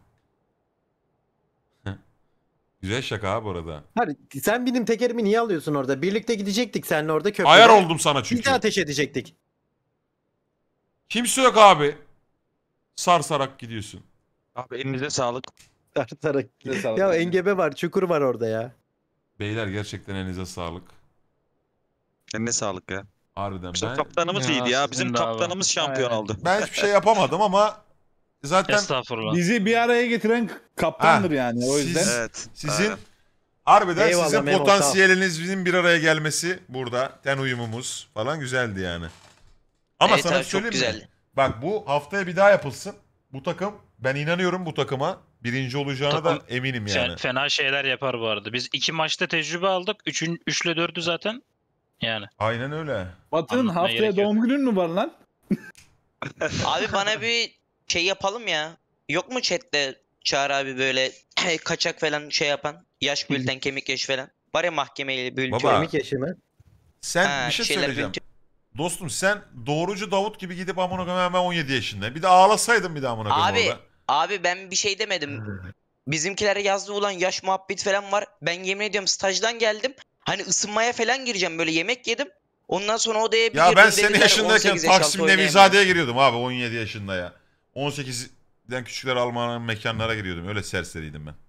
S4: Güzel şaka ha bu arada.
S6: Hadi sen benim tekerimi niye alıyorsun orada? Birlikte gidecektik seninle orada köprüde.
S4: Ayar oldum sana çünkü.
S6: Biz de ateş edecektik.
S4: Kimse yok abi. Sarsarak gidiyorsun.
S1: Abi elinize sağlık.
S6: Tartarak. Ya engebe var, çukur var orada ya.
S4: Beyler gerçekten elinize sağlık.
S1: Eline sağlık ya.
S4: Harbiden
S1: Bizim
S4: ben...
S1: kaptanımız iyiydi ya. Bizim
S3: sizin de abi.
S1: kaptanımız şampiyon oldu.
S4: Ben hiçbir şey yapamadım ama zaten
S3: Estağfurullah.
S2: Bizi bir araya getiren kaptandır
S4: Ha,
S2: yani o yüzden.
S1: Evet.
S4: sizin harbiden
S6: Eyvallah
S4: sizin
S6: Memo,
S4: potansiyelinizin bir araya gelmesi burada. Ten uyumumuz falan güzeldi yani. Ama
S13: Evet
S4: sana
S13: abi, çok
S4: söyleyeyim mi?
S13: güzeldi.
S4: Bak bu haftaya bir daha yapılsın. Bu takım, ben inanıyorum bu takıma. Birinci olacağına da eminim yani.
S3: Fena şeyler yapar bu arada. Biz 2 maçta tecrübe aldık. 3 ile 4'ü zaten. Yani.
S4: Aynen öyle.
S2: Batı'nın
S3: Anlatmaya
S2: haftaya
S3: gerek yok.
S2: doğum günün mü var lan?
S13: Abi bana bir şey yapalım ya. Yok mu chatte Çağrı abi böyle kaçak falan şey yapan? Yaş bülten, kemik yaşı falan. Var ya mahkemeyle bülten.
S4: Baba.
S6: Kemik yaşı mı?
S4: Sen bir şey söyleyeceğim. Dostum sen doğrucu Davut gibi gidip amına koyayım hemen 17 yaşında. Bir de ağlasaydın bir de amına koyayım orada.
S13: Abi ben bir şey demedim. Bizimkiler yazdı ulan yaş muhabbet falan var. Ben yemin ediyorum stajdan geldim. Hani ısınmaya falan gireceğim böyle yemek yedim. Ondan sonra odaya bir
S4: Ya
S13: girdim
S4: ben senin
S13: dediler,
S4: yaşındayken
S13: 18 yaş altı
S4: Taksim
S13: oynayamam.
S4: Nevizade'ye giriyordum abi 17 yaşında ya. 18'den küçükler Alman mekanlara giriyordum. Öyle serseriydim ben.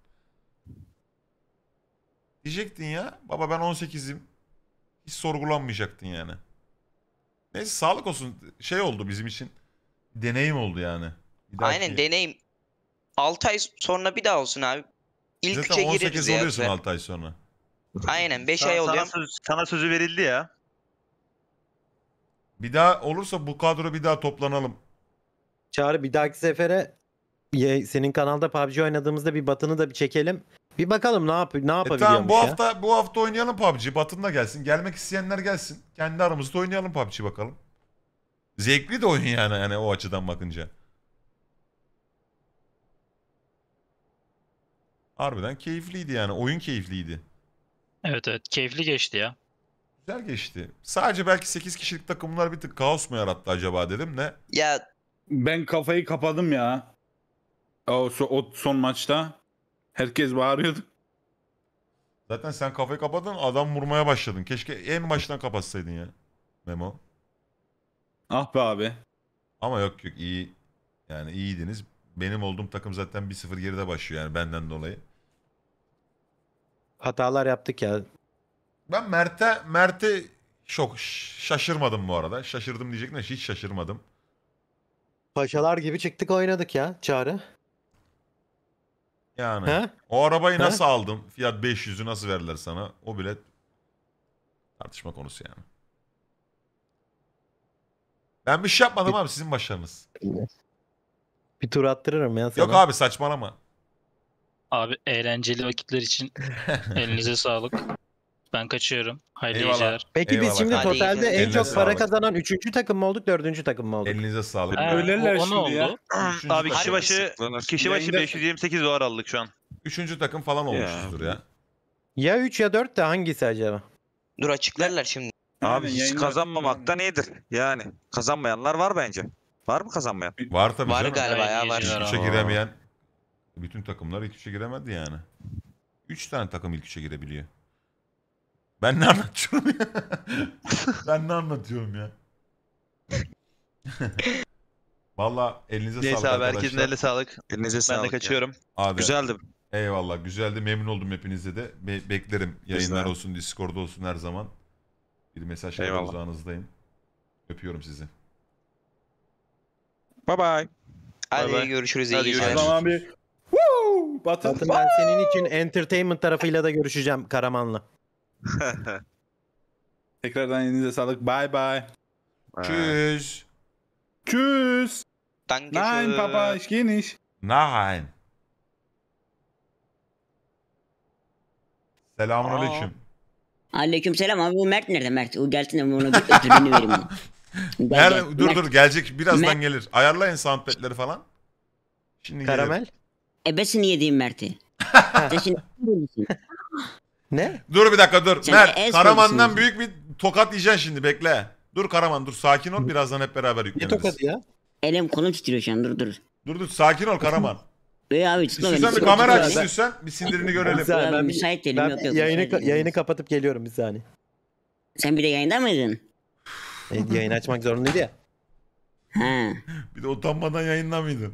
S4: Diyecektin ya. Baba ben 18'im. Hiç sorgulanmayacaktın yani. Neyse sağlık olsun. Şey oldu bizim için. Deneyim oldu yani.
S13: Aynen deneyim. 6 ay sonra bir daha olsun abi. İlk
S4: Zaten
S13: 3'e gireriz
S4: 18
S13: ya.
S4: oluyorsun 6 ay sonra.
S13: Aynen 5 ay oluyor.
S7: Sana sözü verildi ya.
S4: Bir daha olursa bu kadro bir daha toplanalım.
S6: Çağrı bir dahaki sefere senin kanalda PUBG oynadığımızda bir Batın'ı da bir çekelim. Bir bakalım ne yapabiliyormuş
S4: Tamam
S6: ya.
S4: bu hafta oynayalım PUBG. Batın da gelsin. Gelmek isteyenler gelsin. Kendi aramızda oynayalım PUBG bakalım. Zevkli de oyun yani o açıdan bakınca. Harbiden keyifliydi yani. Oyun keyifliydi.
S3: Evet keyifli geçti ya.
S4: Güzel geçti. Sadece belki 8 kişilik takımlar bir tık kaos mu yarattı acaba dedim de.
S13: Ya
S14: ben kafayı kapadım ya. O son maçta. Herkes bağırıyordu.
S4: Zaten sen kafayı kapadın adam vurmaya başladın. Keşke en baştan kapatsaydın ya. Memo.
S14: Ah be abi.
S4: Ama yok iyi. Yani iyiydiniz. Benim olduğum takım zaten 1-0 geride başlıyor yani benden dolayı.
S6: Hatalar yaptık ya.
S4: Ben Mert'e çok şaşırmadım bu arada. Şaşırdım diyecektim de hiç şaşırmadım.
S6: Paşalar gibi çıktık oynadık ya Çağrı.
S4: Yani
S6: He?
S4: o arabayı
S6: He?
S4: nasıl aldın? Fiyat 500'ü nasıl verdiler sana? O bile tartışma konusu yani. Ben bir şey yapmadım abi sizin başarınız.
S6: Bir tur attırırım ya sana.
S4: Yok abi saçmalama.
S3: Abi eğlenceli vakitler için elinize sağlık. Ben kaçıyorum. Hayırlı
S4: Eyvallah.
S3: geceler.
S6: Peki biz şimdi totalde en
S4: Eline
S6: çok para
S4: sağlık.
S6: kazanan 3. takım mı olduk 4. takım mı olduk?
S4: Elinize sağlık.
S14: Öyleler şimdi ya.
S7: Abi kişi başı 528 dolar aldık şu an.
S4: 3. takım falan olmuşuzdur ya.
S6: Ya 3 ya 4 de hangisi acaba?
S13: Dur açıklarlar şimdi.
S1: Abi hiç kazanmamaktan iyidir. Yani kazanmayanlar var bence. Var mı kazanmayan?
S4: Var tabii
S13: Var
S4: canım.
S13: galiba ya var.
S4: İlk üçe giremeyen bütün takımlar ilk üçe giremedi yani. 3 tane takım ilk üçe girebiliyor. Ben ne anlatıyorum ya? Ben ne anlatıyorum ya? Valla elinize
S7: Neyse
S4: sağlık
S7: abi
S4: arkadaşlar.
S7: herkesin eline sağlık.
S1: Elinize sağlık.
S7: Ben de kaçıyorum.
S4: Abi,
S1: Güzeldi.
S4: Eyvallah güzeldi memnun oldum hepinizde de. Beklerim yayınlar
S1: Güzel.
S4: olsun Discord'da olsun her zaman. Bir mesaj
S1: Eyvallah.
S4: uzağınızdayım. Öpüyorum sizi.
S1: Bye bye.
S13: Hadi
S7: Bay bay.
S13: görüşürüz iyi
S7: Hadi
S13: geceler.
S7: görüşürüz.
S14: Tamam abi. Batın.
S6: Batın ben senin için entertainment tarafıyla da görüşeceğim Karaman'la.
S14: Tekrardan elinize sağlık. Bye bye.
S4: Tschüss.
S14: Tschüss.
S13: Dankeschön.
S14: Nein Papa, ich gehe nicht.
S4: Nein. Selamünaleyküm.
S15: Aleykümselam abi bu Mert nerede Mert? O gelsin de ona bir ödülünü vereyim. Gel,
S4: Nerede?
S15: gel.
S4: Dur
S15: Mert.
S4: dur gelecek birazdan
S15: Mert.
S4: gelir. Ayarlayın soundpad'leri falan. Şimdi
S6: Karamel.
S4: gelir.
S15: Ebesini yediğim Mert'i. Sen şimdi
S6: Ne?
S4: Dur bir dakika dur.
S15: Sen
S4: Mert
S15: en
S4: Karaman'dan
S15: sevdiğin-
S4: büyük bir tokat yiyeceksin şimdi bekle. Dur Karaman dur sakin ol birazdan hep beraber
S6: Ne
S4: yükleniriz.
S6: tokadı ya?
S15: elim kolum titriyor şu an dur.
S4: Dur sakin ol Karaman.
S15: Abi tutma beni.
S4: İstiyorsan bir kamera aç istiyorsan bir sindirini
S6: Bir
S4: görelim.
S6: saniye,
S15: Abi,
S6: ben,
S15: müsait değilim,
S6: ben
S15: yok, yok,
S6: yayını,
S15: müsait değilim.
S6: yayını kapatıp geliyorum bir saniye.
S15: Sen bir de yayında mıydın?
S6: Yayın açmak zorundaydı ya.
S15: Ha.
S4: Bir de utanmadan yayında mıydın?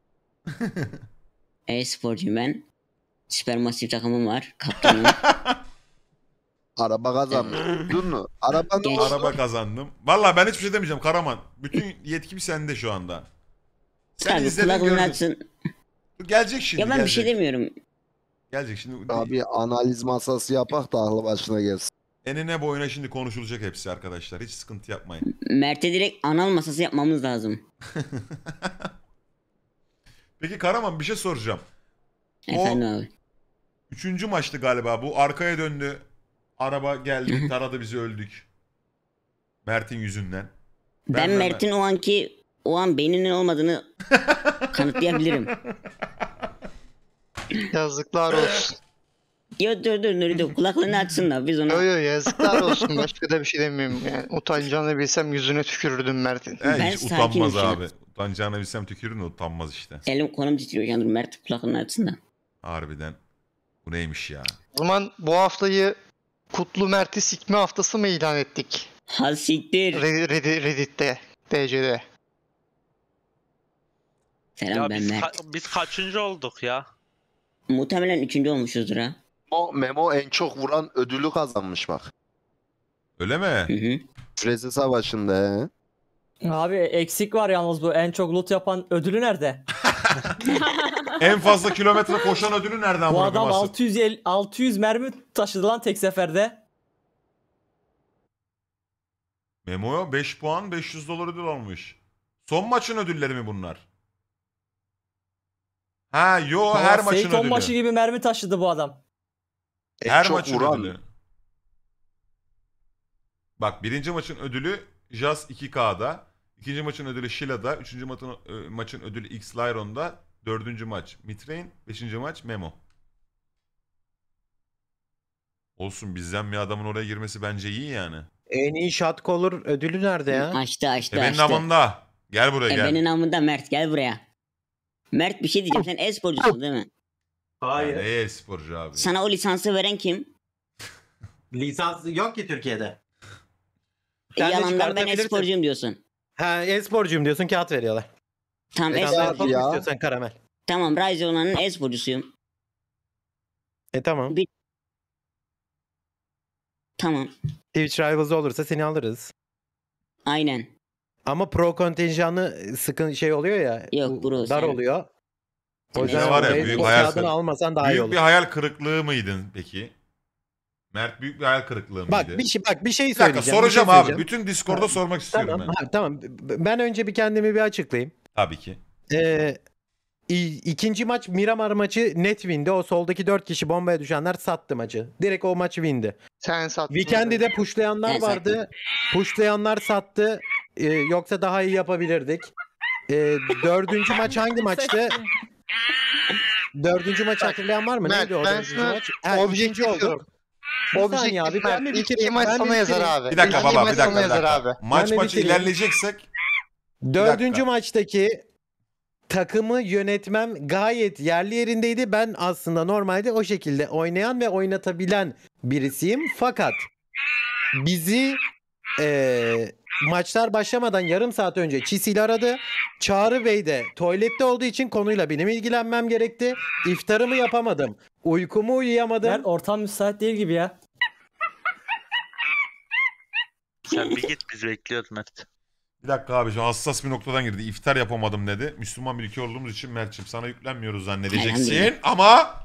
S15: E-sporcuyum ben. Süpermasif takımım var. Kaptanım.
S17: Araba kazandın mı?
S4: Araba kazandım. Valla ben hiçbir şey demeyeceğim Karaman. Bütün yetkim sende şu anda. Sen
S15: Abi
S4: izledin
S15: kulaklığını
S4: gördün.
S15: açsın.
S4: Gelecek şimdi.
S15: Ya ben bir şey demiyorum.
S4: Gelecek şimdi.
S17: Abi analiz masası yapak da aklı başına gelsin.
S4: Enine boyuna şimdi konuşulacak hepsi arkadaşlar. Hiç sıkıntı yapmayın.
S15: Mert'e direkt anal masası yapmamız lazım.
S4: Peki Karaman bir şey soracağım.
S15: Efendim abi.
S4: 3. maçtı galiba bu. Arkaya döndü. Araba geldi taradı bizi öldük. Mert'in yüzünden.
S15: Ben Mert'in o an beyninin olmadığını kanıtlayabilirim.
S18: Yazıklar olsun.
S15: Yo dur kulaklığını açsın da biz ona.
S11: Yo yazıklar olsun, başka da bir şey demiyorum yani. Utanacağını bilsem yüzüne tükürürdüm Mert'in.
S15: Ben
S4: Hiç utanmaz
S15: sakinim şu an.
S4: abi. Utanacağını bilsem tükürün, utanmaz işte.
S15: Elim kolum titriyor şu an. Dur Mert kulaklığını açsın da.
S4: Harbiden. Bu neymiş ya?
S11: O zaman bu haftayı Kutlu Mert'i sikme haftası mı ilan ettik?
S15: Ha siktir.
S11: Reddit'te, DC'de.
S15: Selam
S16: Ya
S15: ben Mert.
S16: biz kaçıncı olduk ya?
S15: Muhtemelen 3. olmuşuzdur ha.
S17: Memo en çok vuran ödülü kazanmış bak.
S4: Öyle mi?
S17: Freze Savaşı'nda he.
S12: Abi eksik var yalnız bu en çok loot yapan ödülü nerede?
S4: En fazla kilometre koşan ödülü nereden
S12: Bu adam
S4: bulabilirsin?
S12: 600 mermi taşıdı lan tek seferde.
S4: Memo'ya 5 puan 500 dolar ödül almış. Son maçın ödülleri mi bunlar? Ha yo her maçın
S12: Seyton
S4: ödülü.
S12: maçı gibi mermi taşıdı bu adam.
S4: Her maçın ödülü. Bak birinci maçın ödülü Jazz 2K'da. İkinci maçın ödülü Shila'da. Üçüncü maçın ödülü X Lyron'da. Dördüncü maç Mitrain. Beşinci maç Memo. Olsun bizden bir adamın oraya girmesi bence iyi yani.
S6: En iyi shot caller ödülü nerede ya?
S15: Açtı.
S4: Benim namında. Gel buraya gel.
S15: Benim namında Mert gel buraya. Mert bir şey diyeceğim, sen e-sporcusun değil mi?
S6: Hayır.
S4: Ne e-sporcu abi?
S15: Sana o lisansı veren kim?
S6: Lisans yok ki Türkiye'de.
S15: Yalandan ben e-sporcuyum diyorsun.
S6: Ha e-sporcuyum diyorsun, kağıt veriyorlar.
S15: Tamam
S6: e-sporcu istiyorsan karamel.
S15: Tamam Rise olanın e-sporcusuyum.
S6: Tamam.
S15: Tamam.
S6: Twitch Rivals'ı olursa seni alırız.
S15: Aynen.
S6: Ama pro kontenjanı sıkın şey oluyor ya.
S15: Yok bro.
S6: Dar oluyor. O
S4: İşte
S6: yüzden
S4: var ya
S6: orayı
S4: büyük
S6: o
S4: hayal
S6: kağıdını almasan daha iyi
S4: büyük
S6: olur.
S4: bir hayal kırıklığı mıydın peki? Mert büyük bir hayal kırıklığı mıydı?
S6: Bak bir şey
S4: Bir dakika
S6: söyleyeceğim.
S4: soracağım
S6: bir şey
S4: abi.
S6: söyleyeceğim.
S4: Bütün Discord'da sormak istiyorum
S6: Tamam,
S4: ben.
S6: tamam. Ben önce bir kendimi bir açıklayayım.
S4: Tabii ki.
S6: İkinci maç Miramar maçı net win'di. O soldaki 4 kişi bombaya düşenler sattı maçı. Direkt o maç win'di.
S11: Sen sattın.
S6: Weekend'de de pushlayanlar
S15: Ben
S6: vardı.
S15: sattım.
S6: Pushlayanlar sattı. Yoksa daha iyi yapabilirdik. Dördüncü maç hangi maçtı? Dördüncü maç hatırlayan var mı? Neydi o
S11: ben
S6: dördüncü
S11: sana
S6: maç?
S11: objektif
S6: İkinci oldu.
S11: diyorum.
S6: Bir saniye abi. Ben bir
S11: İki
S6: bitireyim.
S11: maç
S6: ben
S11: sana
S6: bir
S11: yazar
S6: bitireyim.
S11: abi.
S4: Bir dakika
S11: İki
S4: baba
S11: maç
S4: bir dakika.
S11: sana
S4: Bir
S11: yazar
S4: dakika.
S11: abi.
S4: Maç
S6: Ben de
S4: maçı
S6: bitireyim.
S4: ilerleyeceksek
S6: Dördüncü maçtaki takımı yönetmem gayet yerli yerindeydi. Ben aslında normalde o şekilde oynayan ve oynatabilen birisiyim. Fakat bizi maçlar başlamadan yarım saat önce Çisil aradı. Çağrı Bey de tuvalette olduğu için konuyla benim ilgilenmem gerekti. İftarımı yapamadım. Uykumu uyuyamadım.
S12: Mert ortam müsait değil gibi ya.
S16: Sen bir git, biz bekliyoruz Mert.
S4: bir dakika abi şu hassas bir noktadan girdi. İftar yapamadım dedi. Müslüman bir ülke olduğumuz için Mert'ciğim sana yüklenmiyoruz zannedeceksin.
S15: Elhamdülillah.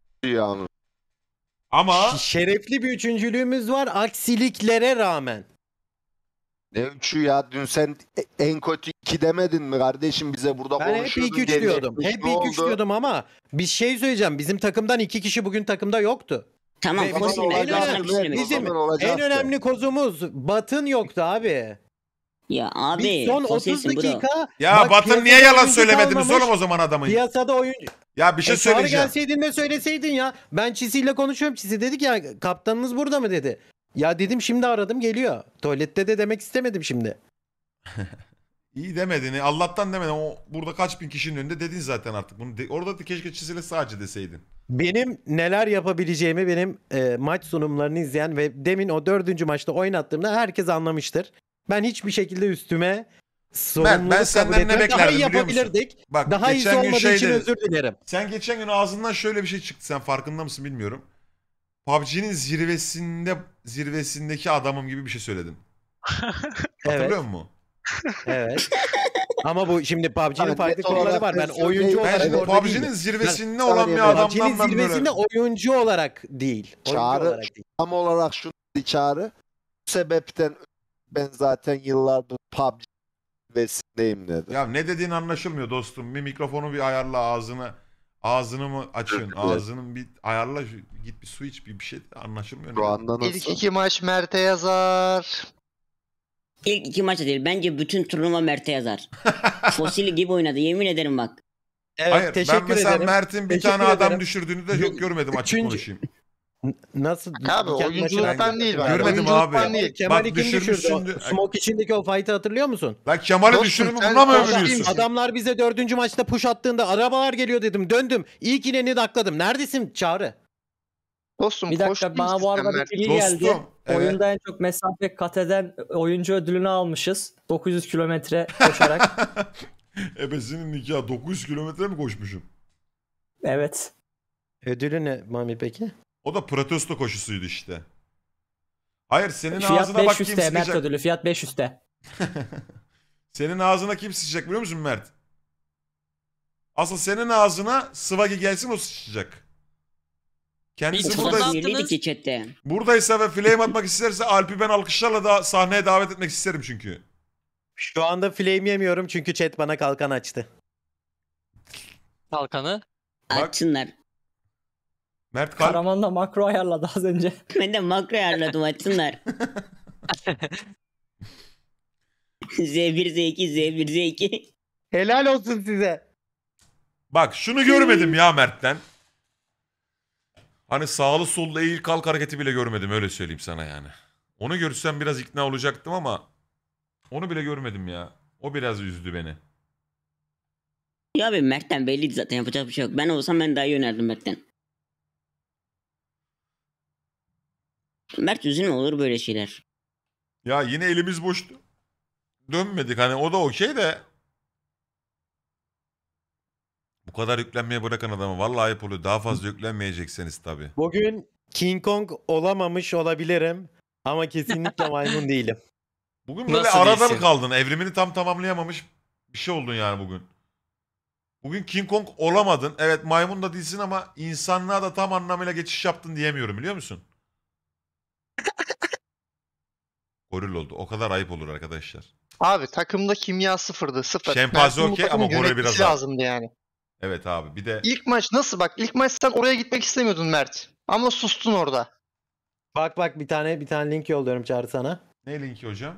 S4: Ama
S6: Şerefli bir üçüncülüğümüz var aksiliklere rağmen.
S17: Ne üçü ya? Dün sen en kötü 2 demedin mi kardeşim bize burada
S6: Ben hep
S17: konuşuyordun.
S6: ilk 3 diyordum. Hep ilk 3 diyordum ama bir şey söyleyeceğim. Bizim takımdan 2 kişi bugün takımda yoktu.
S15: Tamam.
S6: Ve
S15: Fosil
S6: bizim
S15: ben sana bir şey söylemek
S6: bizim
S15: istiyorum.
S6: en önemli kozumuz Batın yoktu abi.
S15: Ya abi.
S6: Biz son 30
S15: Fosilsin bro.
S6: dakika...
S4: ya
S6: Bak,
S4: Batın niye
S6: piyasada
S4: yalan
S6: oyuncu
S4: söylemediniz
S6: kalmamış.
S4: oğlum o zaman adamın?
S6: Piyasada oyuncu...
S4: Ya bir şey
S6: Çağrı
S4: söyleyeceğim.
S6: gelseydin de söyleseydin ya. Ben Çisi'yle konuşuyorum. Çisi dedi ki ya kaptanınız burada mı dedi. Ya dedim şimdi aradım geliyor. Tuvalette de demek istemedim şimdi.
S4: İyi demedin. Allah'tan demedin. O burada kaç bin kişinin önünde dedin zaten artık. Bunu orada da keşke Çisil'e sadece deseydin.
S6: Benim neler yapabileceğimi benim maç sunumlarını izleyen ve demin o 4. maçta oynattığımda herkes anlamıştır. Ben hiçbir şekilde üstüme sorumluluk
S4: ben senden
S6: kabul
S4: ne
S6: etmem. Daha iyi
S4: beklerdim biliyor musun?
S6: yapabilirdik.
S4: Bak,
S6: Daha
S4: geçen
S6: iyisi
S4: gün
S6: olmadığı için
S4: şeydi-
S6: özür dilerim.
S4: Sen geçen gün ağzından şöyle bir şey çıktı. Sen farkında mısın bilmiyorum. PUBG'nin zirvesindeki adamım gibi bir şey söyledin. Hatırlıyor musun?
S6: Evet. Ama bu şimdi PUBG'nin
S17: Abi,
S6: farklı
S17: net
S6: konuları
S17: olarak
S6: var. Ben
S17: ben
S6: oyuncu
S17: söyleyeyim.
S6: olarak
S4: Ben şimdi
S6: orada
S4: PUBG'nin
S6: değilim.
S4: zirvesinde
S6: Ben-
S4: olan bir
S6: PUBG'nin
S4: adamdan ben
S6: zirvesinde
S4: böyle...
S6: oyuncu olarak değil. Oyuncu
S17: Çağrı
S6: olarak değil.
S17: tam olarak şu Çağrı. Bu sebepten ben zaten yıllardır PUBG vesindeyim dedi.
S4: Ya ne dediğin anlaşılmıyor dostum. Bir mikrofonu bir ayarla ağzını. Ağzını mı açıyorsun? Ağzının bir ayarla. Git bir su iç bir şey anlaşılmıyor.
S17: Şu anda nasıl?
S11: İlk 2 maç Mert'e yazar.
S15: İlk 2 maç değil. Bence bütün turnuva Mert'e yazar. Fosil gibi oynadı. Yemin ederim bak.
S6: Evet,
S4: Hayır ben
S6: teşekkür
S4: mesela
S6: ederim.
S4: Mert'in bir
S6: Teşekkür
S4: tane adam
S6: ederim.
S4: düşürdüğünü de çok görmedim açık
S6: Üçüncü-
S4: konuşayım.
S6: Nasıl?
S11: Abi
S6: Weekend
S11: oyunculuktan
S6: maçına-
S11: değil bak.
S4: Görmedim
S11: Oyunculuktan
S4: abi.
S11: değil.
S6: Kemal'i
S4: Bak
S6: kim düşürdü?
S4: düşürmüşsün.
S6: O Smoke içindeki o fight'ı hatırlıyor musun?
S4: Lan Kemal'i
S11: Dostum,
S4: düşürümü
S11: sen
S4: buna mı
S11: korkak
S4: övünüyorsun?
S11: değilsin.
S6: Adamlar bize 4. maçta push attığında arabalar geliyor dedim. Döndüm. İlk ineni dakladım. Neredesin Çağrı?
S11: Dostum
S12: Bir
S11: koş
S12: dakika bana bu arada bir bilgi
S4: Dostum,
S12: geldi.
S4: evet.
S12: Oyunda en çok mesafe kat eden oyuncu ödülünü almışız. 900 kilometre koşarak.
S4: Ebesinin nikahı 900 kilometre mi koşmuşum?
S12: Evet.
S6: Ödülü ne Mami peki?
S4: O da protesto koşusuydu işte. Hayır senin
S12: Fiyat
S4: ağzına bak
S12: 500
S4: kim
S12: T Mert
S4: sıçacak.
S12: ödülü. Fiyat 500 T.
S4: Senin ağzına kim sıçacak biliyor musun Mert? Asıl senin ağzına Swaggy gelsin o sıçacak. Kendisi
S15: O
S4: buradaysa,
S15: kadar sinirliydi ki chatte.
S4: buradaysa ve flame atmak isterse Alp'i ben alkışlarla da sahneye davet etmek isterim çünkü.
S6: Şu anda flame yemiyorum çünkü chat bana kalkan açtı.
S12: Kalkanı.
S15: Açsınlar.
S4: Mert kalp.
S12: Karaman da makro ayarladı az önce.
S15: Ben de makro ayarladım açsınlar. Z1 Z2 Z1 Z2.
S6: Helal olsun size.
S4: Bak şunu görmedim ya Mert'ten. Hani sağlı sollu eğil kalk hareketi bile görmedim öyle söyleyeyim sana yani. Onu görsem biraz ikna olacaktım ama onu bile görmedim ya. O biraz üzdü beni.
S15: Ya abi Mert'ten belliydi zaten yapacak bir şey yok. Ben olsam ben daha iyi oynardım Mert'ten. Mert üzülme olur böyle şeyler.
S4: Ya yine elimiz boştu. Dönmedik hani o da okey de. Bu kadar yüklenmeye bırakan adamı vallahi ayıp oluyor. Daha fazla yüklenmeyecekseniz tabii.
S6: Bugün King Kong olamamış olabilirim ama kesinlikle maymun değilim.
S4: Bugün böyle
S6: Nasıl
S4: arada mı
S6: değilsin?
S4: kaldın? Evrimini tam tamamlayamamış bir şey oldun yani bugün. Bugün King Kong olamadın. Evet maymun da değilsin ama insanlığa da tam anlamıyla geçiş yaptın diyemiyorum biliyor musun? Goril oldu. O kadar ayıp olur arkadaşlar.
S11: Abi takımda kimya sıfırdı. Sıfır.
S4: Şempanze
S11: Mert'in bu
S4: okey
S11: takımı
S4: ama goril
S11: yönetmesi
S4: biraz daha.
S11: lazımdı yani.
S4: Evet abi bir de
S11: İlk maç nasıl bak? İlk maç sen oraya gitmek istemiyordun Mert. Ama sustun orada.
S6: Bak bir tane link yolluyorum Çağrı sana.
S4: ne linki hocam?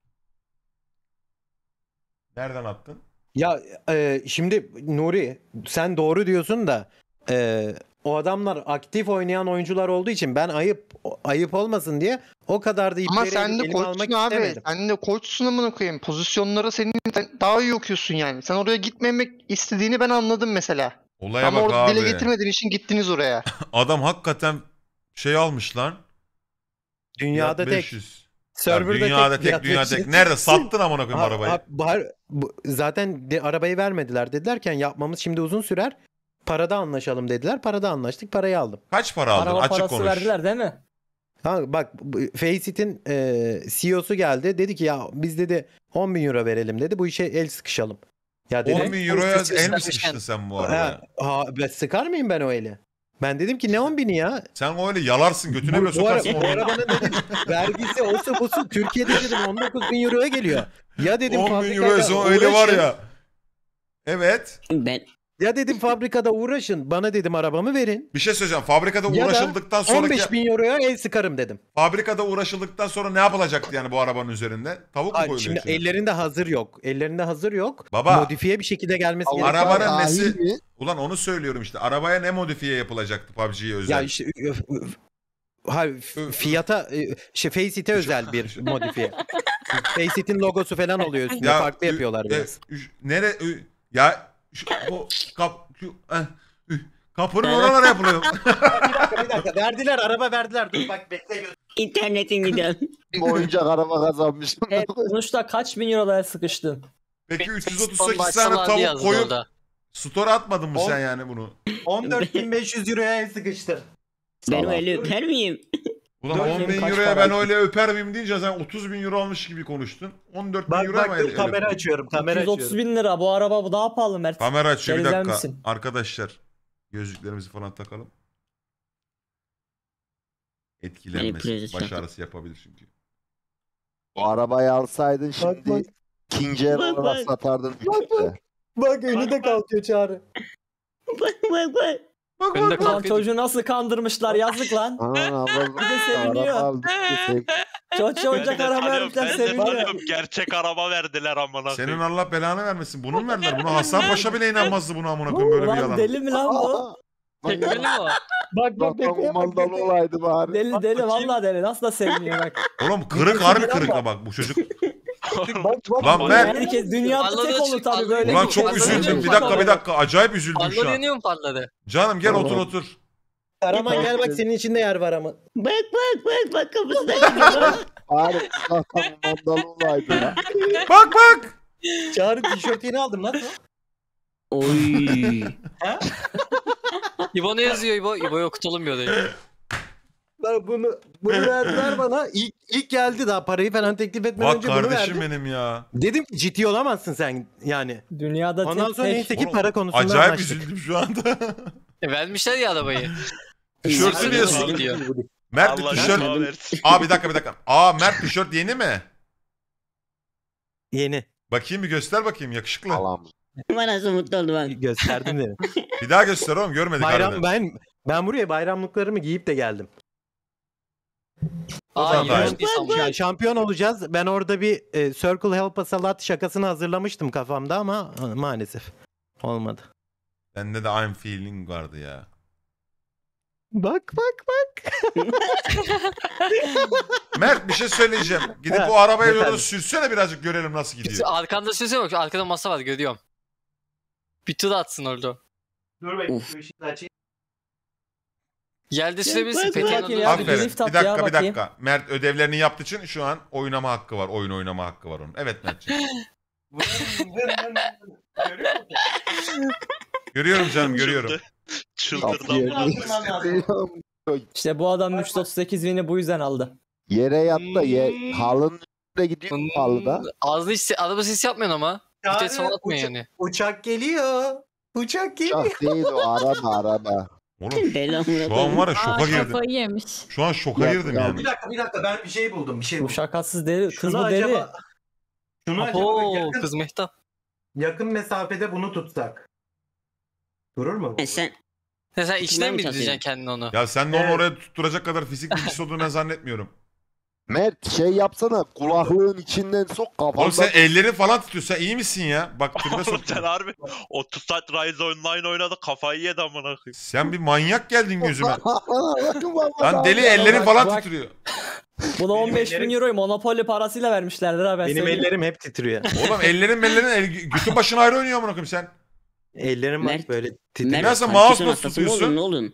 S4: Nereden attın?
S6: Ya şimdi Nuri sen doğru diyorsun da o adamlar aktif oynayan oyuncular olduğu için ben ayıp olmasın diye o kadar da
S11: Ama
S6: ipleri
S11: sen de
S6: elime almak
S11: koçsun abi.
S6: istemedim.
S11: Sen de koçsun amına koyayım. Pozisyonları senin daha iyi okuyorsun yani. Sen oraya gitmemek istediğini ben anladım mesela.
S4: Olaya
S11: Ama
S4: bak
S11: orada
S4: abi.
S11: dile getirmediğin için gittiniz oraya.
S4: Adam hakikaten şey almış lan.
S6: Dünyada
S4: Fiyat
S6: tek.
S4: 500. Ya
S6: Server'da
S4: dünyada
S6: tek.
S4: tek,
S6: fiyat
S4: dünyada
S6: 500.
S4: tek. Nerede? Sattın amına koyayım
S6: Ha-
S4: arabayı.
S6: zaten arabayı vermediler dedilerken yapmamız şimdi uzun sürer. Parada anlaşalım dediler. Parada anlaştık. Parayı aldım.
S4: Kaç para aldın?
S12: Araba
S4: Açık
S12: parası
S4: konuş.
S12: verdiler değil mi?
S6: Ha bak Facet'in CEO'su geldi. Dedi ki ya biz dedi 10 bin euro verelim dedi. Bu işe el sıkışalım. Ya dedim,
S4: 10 bin euroya el mi sıkıştın sen bu arabaya?
S6: sıkar mıyım ben o eli? Ben dedim ki ne 10 bini ya?
S4: Sen öyle yalarsın götüne bile sokarsın
S6: bu
S4: 10 bin.
S6: arabanın dedim vergisi osu busu Türkiye'de dedim 19 bin euroya geliyor. Ya dedim
S4: 10 bin
S6: fabrikayla
S4: euroya sonra öyle var
S6: uğraşın.
S4: ya. Evet.
S6: Ya dedim fabrikada uğraşın. Bana dedim arabamı verin.
S4: Bir şey söyleyeceğim. Fabrikada
S6: Ya da
S4: uğraşıldıktan sonraki...
S6: 15 bin euroya el sıkarım dedim.
S4: Fabrikada uğraşıldıktan sonra ne yapılacaktı yani bu arabanın üzerinde? Tavuk mu
S6: Ay,
S4: koyuluyor
S6: şimdi
S4: içine?
S6: ellerinde hazır yok. Ellerinde hazır yok.
S4: Baba.
S6: Modifiye bir şekilde gelmesi gerekiyor.
S4: Arabanın nesi... Ulan onu söylüyorum işte. Arabaya ne modifiye yapılacaktı PUBG'ye özel?
S6: Ya işte fiyata Facet'e özel bir modifiye. Facet'in logosu falan oluyor üstünde. Farklı yapıyorlar biraz.
S4: Ya bu kapının oralara yapılıyor.
S6: bir dakika verdiler araba verdiler. Dur bak bekle.
S15: İnternetin gidiyor.
S17: Bu oyuncak araba kazanmış.
S12: Evet, sonuçta kaç bin eurolara sıkıştın?
S4: Peki 338 tane tavuk koyup store atmadın mı sen yani bunu?
S6: 14.500 euroya el sıkıştı.
S15: Ben öyle öper miyim?
S4: Ulan 10 bin euroya ben öyle öper miyim deyince sen 30 bin euro almış gibi konuştun. 14 bin euro ama
S6: dur, kamera açıyorum.
S12: 130 bin lira bu araba bu daha pahalı Mert.
S4: Kamera açıyor bir
S12: Gerizler
S4: dakika.
S12: misin?
S4: Arkadaşlar gözlüklerimizi falan takalım. Etkilenmesin. Baş ağrısı yapabilir çünkü.
S17: Bu arabayı alsaydın şimdi ikinci el olarak satardın.
S6: Bak önü de kalkıyor Çağrı.
S15: Bak.
S12: Lan çocuğu nasıl kandırmışlar yazık lan. Bir de seviniyor. Çocuğa oyuncak araba vermişler seviniyor.
S10: Gerçek araba verdiler amına
S4: Senin Allah belanı vermesin. Bunu mu verdiler? Buna Hasan Paşa bile inanmazdı buna amına koyayım böyle bir
S12: Ulan
S4: yalan.
S12: deli mi lan bu? Tekmeli mi o? Bak
S17: Bak o mandal olaydı bari.
S12: Deli vallahi deli. Nasıl da seviniyor bak.
S4: Oğlum kırık harbi kırık ha bak bu çocuk.
S12: bak.
S4: Lan Mert.
S12: Herkes dünyada tek olur tabii böyle.
S4: Ulan çok üzüldüm. Bir dakika. Acayip üzüldüm şu an.
S12: yanıyor mu parladı?
S4: Canım gel otur.
S6: Karaman gel bak senin içinde yer var ama.
S15: Bak kapısına.
S17: Bari mandal olaydı ya.
S4: Bak.
S6: Çağrı tişört yeni aldım lan.
S15: Oy.
S12: İbo ne yazıyor İbo? İbo'yu okutalım diyor.
S6: Ben bunu verdiler bana. İlk geldi daha parayı falan teklif etmeden
S4: Bak
S6: önce bunu verdi.
S4: kardeşim benim ya.
S6: Dedim ki ciddi olamazsın sen yani.
S12: Dünyada
S6: Ondan sonra neyse ki
S4: Oğlum,
S6: para konusunda
S4: acayip
S6: anlaştık.
S4: üzüldüm şu anda.
S12: Vermişler ya arabayı.
S4: Tişörtü niye sordun? Mert
S1: Allah
S4: tişört.
S1: şifa versin.
S4: Bir dakika. Mert tişört yeni mi?
S6: Yeni.
S4: Bakayım bir göster bakayım yakışıklı.
S15: Ama nasıl mutlu oldum abi.
S6: Gösterdim dedim.
S4: Bir daha göster oğlum görmedik harbiden.
S6: Ben buraya bayramlıklarımı giyip de geldim. Şampiyon olacağız. Ben orada bir Circle Help Us a Lot şakasını hazırlamıştım kafamda ama maalesef olmadı.
S4: Bende de I'm feeling vardı ya.
S6: Bak.
S4: Mert bir şey söyleyeceğim. Gidip o arabaya yolda sürsene birazcık görelim nasıl gidiyor.
S12: Arkanda sürsene bak. Arkada masa var görüyorum. Bir tur atsın orada.
S6: Dur bekle şu ışığı açayım.
S12: Yerde sürebilirsin.
S4: Aferin. Bir dakika. Mert ödevlerini yaptığı için şu an oynama hakkı var. Oyun oynama hakkı var onun. Evet Mert'ciğim. Görüyorum canım görüyorum.
S1: Çıldırdım.
S12: İşte bu adam 338 win'i bu yüzden aldı.
S17: Yere yattı. Halının üstüne gidiyor halıda.
S12: Ağzı araba sesi yapmıyorsun ama. Vites falan atmıyor yani.
S6: Uçak geliyor.
S17: Uçak değil o araba.
S4: Oğlum şu an var ya şoka girdim.
S20: Kafayı yemiş.
S4: Şu an şoka girdim yani.
S6: Bir dakika ben bir şey buldum.
S12: Bu şakasız deli. Kız bu deli.
S6: Şunu acaba
S12: kız Mehtap.
S6: yakın mesafede bunu tutsak. Durur mu?
S12: Sen içten mi diyeceksin kendini onu?
S4: Ya sen de onu oraya tutturacak kadar fizik bilgisi olduğunu ben zannetmiyorum.
S17: Mert şey yapsana kulaklığın içinden sok kafandan.
S4: Oğlum sen ellerin falan tutuyorsun. Sen iyi misin ya? Bak tribe sok.
S1: Sen harbi 30 saat Rise Online oynadı kafayı yedi amına koyayım.
S4: Sen bir manyak geldin gözüme. Lan deli ellerin falan titriyor.
S12: Buna 15.000 euroyu Monopoly parasıyla vermişlerdir ha ben
S6: Benim
S12: söyleyeyim.
S6: ellerim hep titriyor.
S4: Oğlum ellerin götün başına ayrı oynuyor amına koyayım sen.
S6: Ellerim bak böyle titriyor.
S4: Nasıl mouse nasıl tutuyorsun?
S15: Ne olun?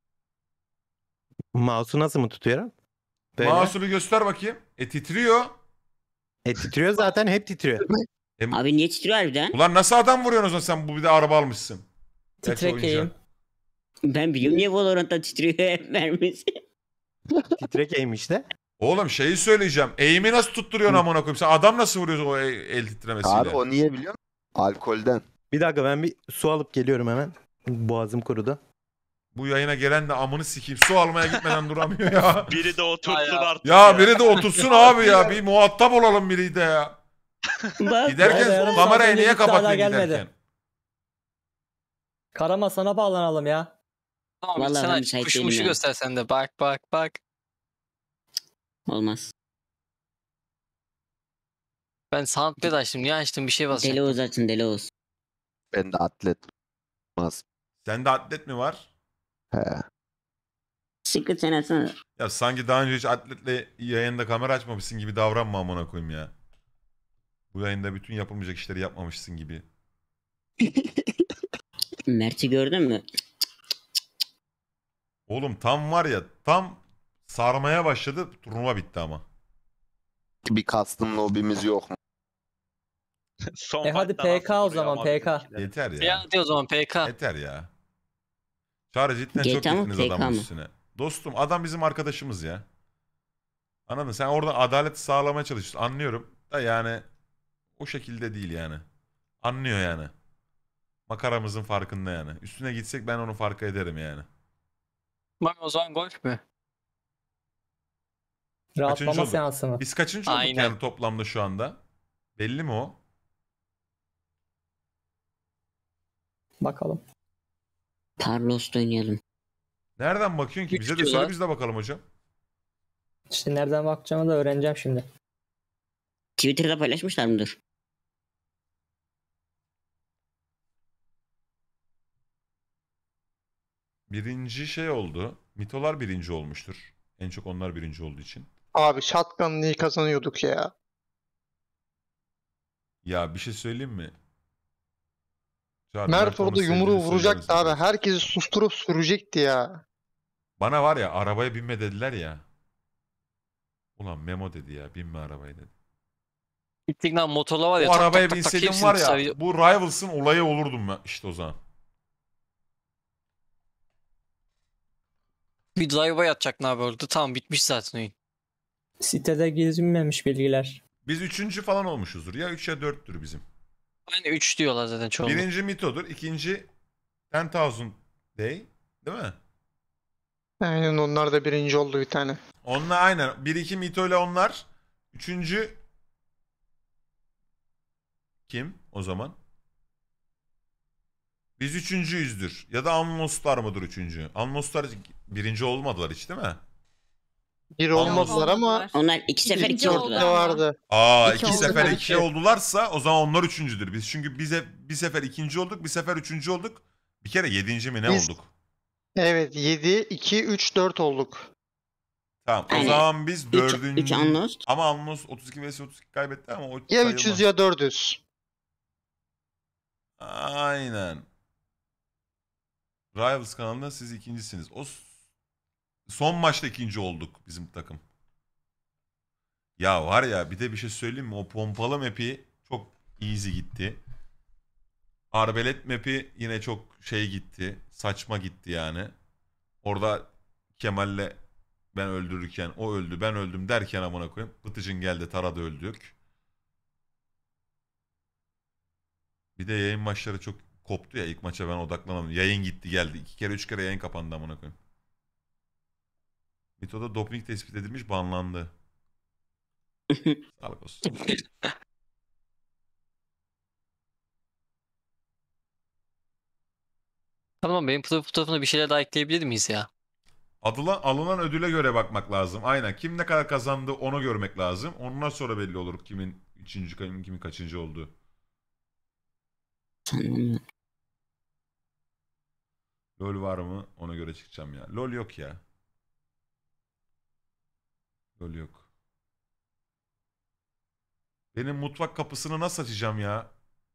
S6: Mouse'u nasıl mı tutuyorum? Böyle.
S4: Mouse'u bir göster bakayım. Titriyor.
S6: Titriyor zaten hep titriyor.
S15: Abi niye titriyor harbiden?
S4: Ulan nasıl adam vuruyorsun o zaman sen bu bir de araba almışsın.
S12: Titrek eğim.
S15: Ben biliyorum niye Valorant'ta titriyor mermisi.
S6: Titrek eğim işte.
S4: Oğlum şeyi söyleyeceğim. Eğimi nasıl tutturuyorsun amına koyayım? Sen adam nasıl vuruyorsun o el titremesiyle?
S17: Abi o niye biliyor musun? Alkolden.
S6: Bir dakika ben bir su alıp geliyorum hemen. Boğazım kurudu.
S4: Bu yayına gelen de amını sikeyim. Su almaya gitmeden duramıyor ya.
S1: Biri de otursun artık.
S4: Ya biri de otursun abi ya. Bir muhatap olalım biri de ya. Giderken kamerayı niye kapatıyorsun giderken?
S12: Karama sana bağlanalım ya. Tamam
S15: Vallahi
S12: sen
S15: ben
S12: aç.
S15: müsait
S12: Kuşmuşu
S15: değilim ya.
S12: göster sen de. Bak.
S15: Olmaz.
S12: Ben soundpad açtım. Niye açtım? Bir şey basacağım.
S15: Deli Oğuz açın Deli Oğuz.
S17: Ben de atlet. Olmaz.
S4: Sende atlet mi var?
S17: He.
S15: Secret sen açsana.
S4: Ya sanki daha önce hiç atletle yayında kamera açmamışsın gibi davranma amına koyayım ya. Bu yayında bütün yapılmayacak işleri yapmamışsın gibi.
S15: Mert'i gördün mü?
S4: Oğlum tam var ya tam sarmaya başladı turnuva bitti ama.
S17: Bir custom lobimiz yok mu?
S12: Hadi PK o zaman PK.
S4: Yeter ya.
S12: Ya hadi o zaman PK.
S4: Yeter ya. Çağrı cidden çok
S15: GTA mı,
S4: gittiniz
S15: PK
S4: adamın
S15: mı?
S4: üstüne. Dostum adam bizim arkadaşımız ya. Anladın? Sen orada adaleti sağlamaya çalışıyorsun. Anlıyorum da yani o şekilde değil yani. Anlıyor yani. Makaramızın farkında yani. Üstüne gitsek ben onu fark ederim yani.
S12: Bak o zaman golf mü?
S4: Kaçıncı
S12: Rahatlama
S4: olduk?
S12: seansı mı?
S4: Biz kaçıncı olduk
S12: Aynen.
S4: yani toplamda şu anda? Belli mi o?
S12: Bakalım.
S15: Parlos'ta oynayalım.
S4: Nereden bakıyorsun ki? Bize de söyle biz de bakalım hocam.
S12: İşte nereden bakacağımı da öğreneceğim şimdi.
S15: Twitter'da paylaşmışlar mıdır?
S4: birinci şey oldu. Mitolar birinci olmuştur. En çok onlar birinci olduğu için.
S11: Abi shotgun'la iyi kazanıyorduk ya.
S4: Ya bir şey söyleyeyim mi?
S11: Mert orada yumruğu vuracaktı abi. Herkesi susturup sürecekti ya.
S4: Bana var ya arabaya binme dediler ya. Ulan Memo dedi ya binme arabaya dedi.
S5: Gittik lan motorla var ya.
S4: O
S5: tak
S4: arabaya
S5: tak tak tak
S4: binseydim
S5: hepsini
S4: var ya
S5: sarıyor.
S4: bu Rivals'ın olayı olurdum ben işte o zaman.
S5: Bir drive'a yatacaktın abi orada. Tamam bitmiş zaten oyun.
S12: Sitede gezinmemiş bilgiler.
S4: Biz üçüncü falan olmuşuzdur. Ya 3 ya 4'tür bizim.
S5: Aynen 3 diyorlar zaten çoğunlukla.
S4: Birinci Mito'dur. İkinci 10,000 Day. Değil mi?
S11: Aynen onlar da birinci oldu bir tane.
S4: Onunla aynen. 1-2 Mito ile onlar. Üçüncü kim o zaman? Biz üçüncüyüzdür. Ya da Unlost'lar mıdır üçüncü? Unlost'lar birinci olmadılar hiç değil mi?
S11: Bir olmadılar ama
S15: Onlar 2 sefer 2 oldular.
S11: vardı.
S4: Aa
S11: İki
S4: 2
S11: oldu
S4: sefer
S11: belki.
S4: 2 oldularsa o zaman onlar üçüncüdür. Biz çünkü bize bir sefer ikinci olduk, bir sefer üçüncü olduk. Bir kere 7. mi ne
S11: Biz-
S4: olduk?
S11: Evet 7, 2, 3, 4 olduk.
S4: Tamam o
S15: Aynen.
S4: zaman biz
S15: Üç-
S4: dördüncü.
S15: üç Unlost.
S4: Ama Unlost 32 vs 32 kaybetti ama o
S11: Ya
S4: sayılmaz.
S11: 300 ya 400.
S4: Aynen. Rivals kanalında siz ikincisiniz. Son maçta ikinci olduk bizim takım. Ya var ya bir de bir şey söyleyeyim mi? O pompalı map'i çok easy gitti. Arbelet map'i yine çok şey gitti. Saçma gitti yani. Orada Kemal'le ben öldürürken o öldü ben öldüm derken amına koyayım. Bıtıcın geldi taradı öldük. Bir de yayın maçları çok koptu ya ilk maça ben odaklanamadım. Yayın gitti geldi. 2 kere 3 kere yayın kapandı amına koyayım. Mito'da doping tespit edilmiş banlandı. Sağlık olsun.
S5: Tamam benim profil fotoğrafına bir şeyler daha ekleyebilir miyiz ya?
S4: Alınan ödüle göre bakmak lazım. Aynen. Kim ne kadar kazandı onu görmek lazım. Ondan sonra belli olur kimin üçüncü, kimin kaçıncı olduğu. LOL var mı? Ona göre çıkacağım ya. LOL yok ya. LOL yok. Benim mutfak kapısını nasıl açacağım ya?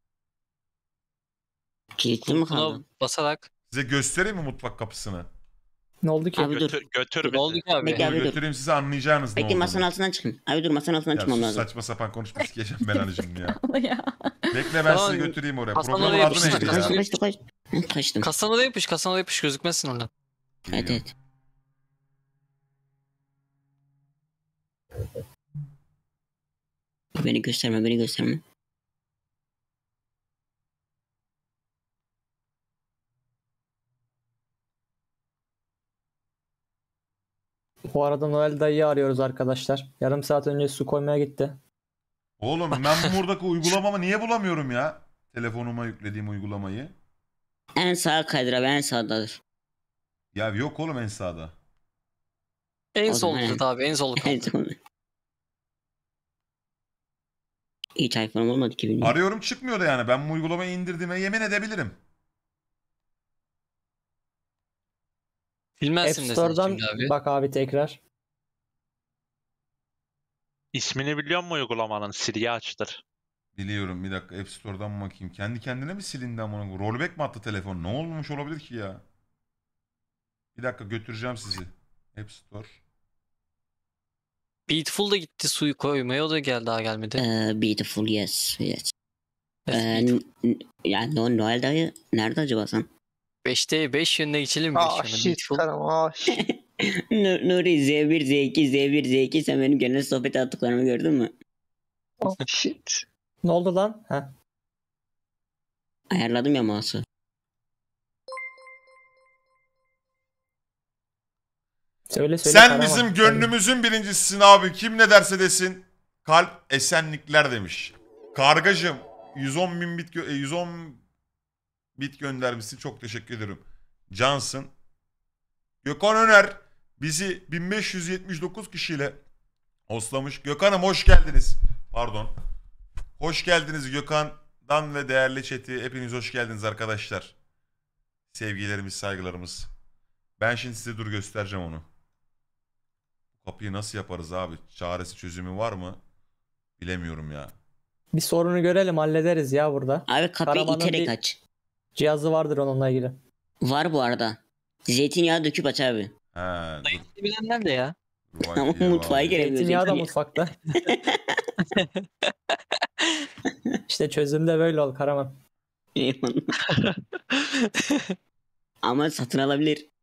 S15: Kilitli mi kaldı?
S5: Basarak.
S4: Size göstereyim mi mutfak kapısını?
S12: Ne oldu ki?
S15: Abi dur.
S10: Götür
S5: Ne oldu ki abi?
S15: Bekle abi dur.
S4: Götüreyim size anlayacağınız ne
S15: Bekle
S4: olduğunu.
S15: masanın altından çıkın. Abi dur masanın altından
S4: Ya
S15: çıkmam
S4: sus,
S15: lazım.
S4: saçma sapan konuşma sikeceğim ben Ali'cim ya.
S20: Ya.
S4: Bekle ben
S5: Tamam,
S4: sizi götüreyim oraya.
S5: Hasan'a
S4: Programın
S5: da
S4: adı
S5: yapıştır,
S4: neydi ya?
S15: Kaçtım kaçtım kaçtım. Hı, kaçtım.
S5: Kasana da yapış gözükmezsin oradan.
S15: Evet evet. Beni gösterme.
S12: Bu arada Noel dayıyı arıyoruz arkadaşlar. Yarım saat önce su koymaya gitti.
S4: Oğlum ben buradaki uygulamamı niye bulamıyorum ya? Telefonuma yüklediğim uygulamayı.
S15: En sağa kaydır abi en sağdadır.
S4: Ya yok oğlum en sağda.
S5: En
S15: O zaman
S5: solda abi en solda
S15: En
S5: kaldı.
S15: son. Hiç iPhone'um olmadı ki bilmiyorum.
S4: Arıyorum çıkmıyor da yani. Ben bu uygulamayı indirdiğime yemin edebilirim.
S12: App
S5: Bilmezsin de sen
S12: Store'dan
S5: şimdi abi.
S12: bak abi tekrar.
S10: İsmini biliyor musun uygulamanın? Siri'yi açtır.
S4: Biliyorum bir dakika App Store'dan mı bakayım. Kendi kendine mi silindi amına koyayım? Rollback mi attı telefon? Ne olmuş olabilir ki ya? Bir dakika götüreceğim sizi. App Store.
S5: Beautiful da gitti suyu koymaya o da daha gelmedi.
S15: Beautiful yes.
S5: Yes,
S15: Yani Noel dayı nerede acaba sen?
S5: 5'te 5 yönüne geçelim mi?
S11: Ah shit karım shit.
S15: Nuri Z1 Z2 Z1 Z2 sen benim genel sohbet attıklarımı gördün mü?
S11: Oh shit.
S12: Ne oldu lan? Heh.
S15: Ayarladım ya mouse'u.
S12: Söyle
S4: Sen
S12: Karaman.
S4: bizim gönlümüzün birincisisin abi. Kim ne derse desin. Kalp esenlikler demiş. Kargacım 110 bit göndermişsin. Çok teşekkür ederim. Cansın. Gökhan Öner bizi 1579 kişiyle hoslamış. Gökhan'ım hoş geldiniz. Pardon. Hoş geldiniz Gökhan'dan ve değerli chat'i. Hepiniz hoş geldiniz arkadaşlar. Sevgilerimiz, saygılarımız. Ben şimdi size dur göstereceğim onu. Kapıyı nasıl yaparız abi? Çaresi çözümü var mı? Bilemiyorum ya.
S12: Bir sorunu görelim hallederiz ya burada.
S15: Abi kapıyı
S12: Karaman'ın
S15: iterek
S12: bir
S15: aç.
S12: cihazı vardır onunla ilgili.
S15: Var bu arada. Zeytinyağı döküp aç abi.
S4: He, dur.
S5: Bilenler de ya.
S15: Ama mutfağa giremiyor.
S12: Zeytinyağı da mutfakta. İşte çözüm de böyle ol Karaman.
S15: Eyvallah. Ama satın alabilir.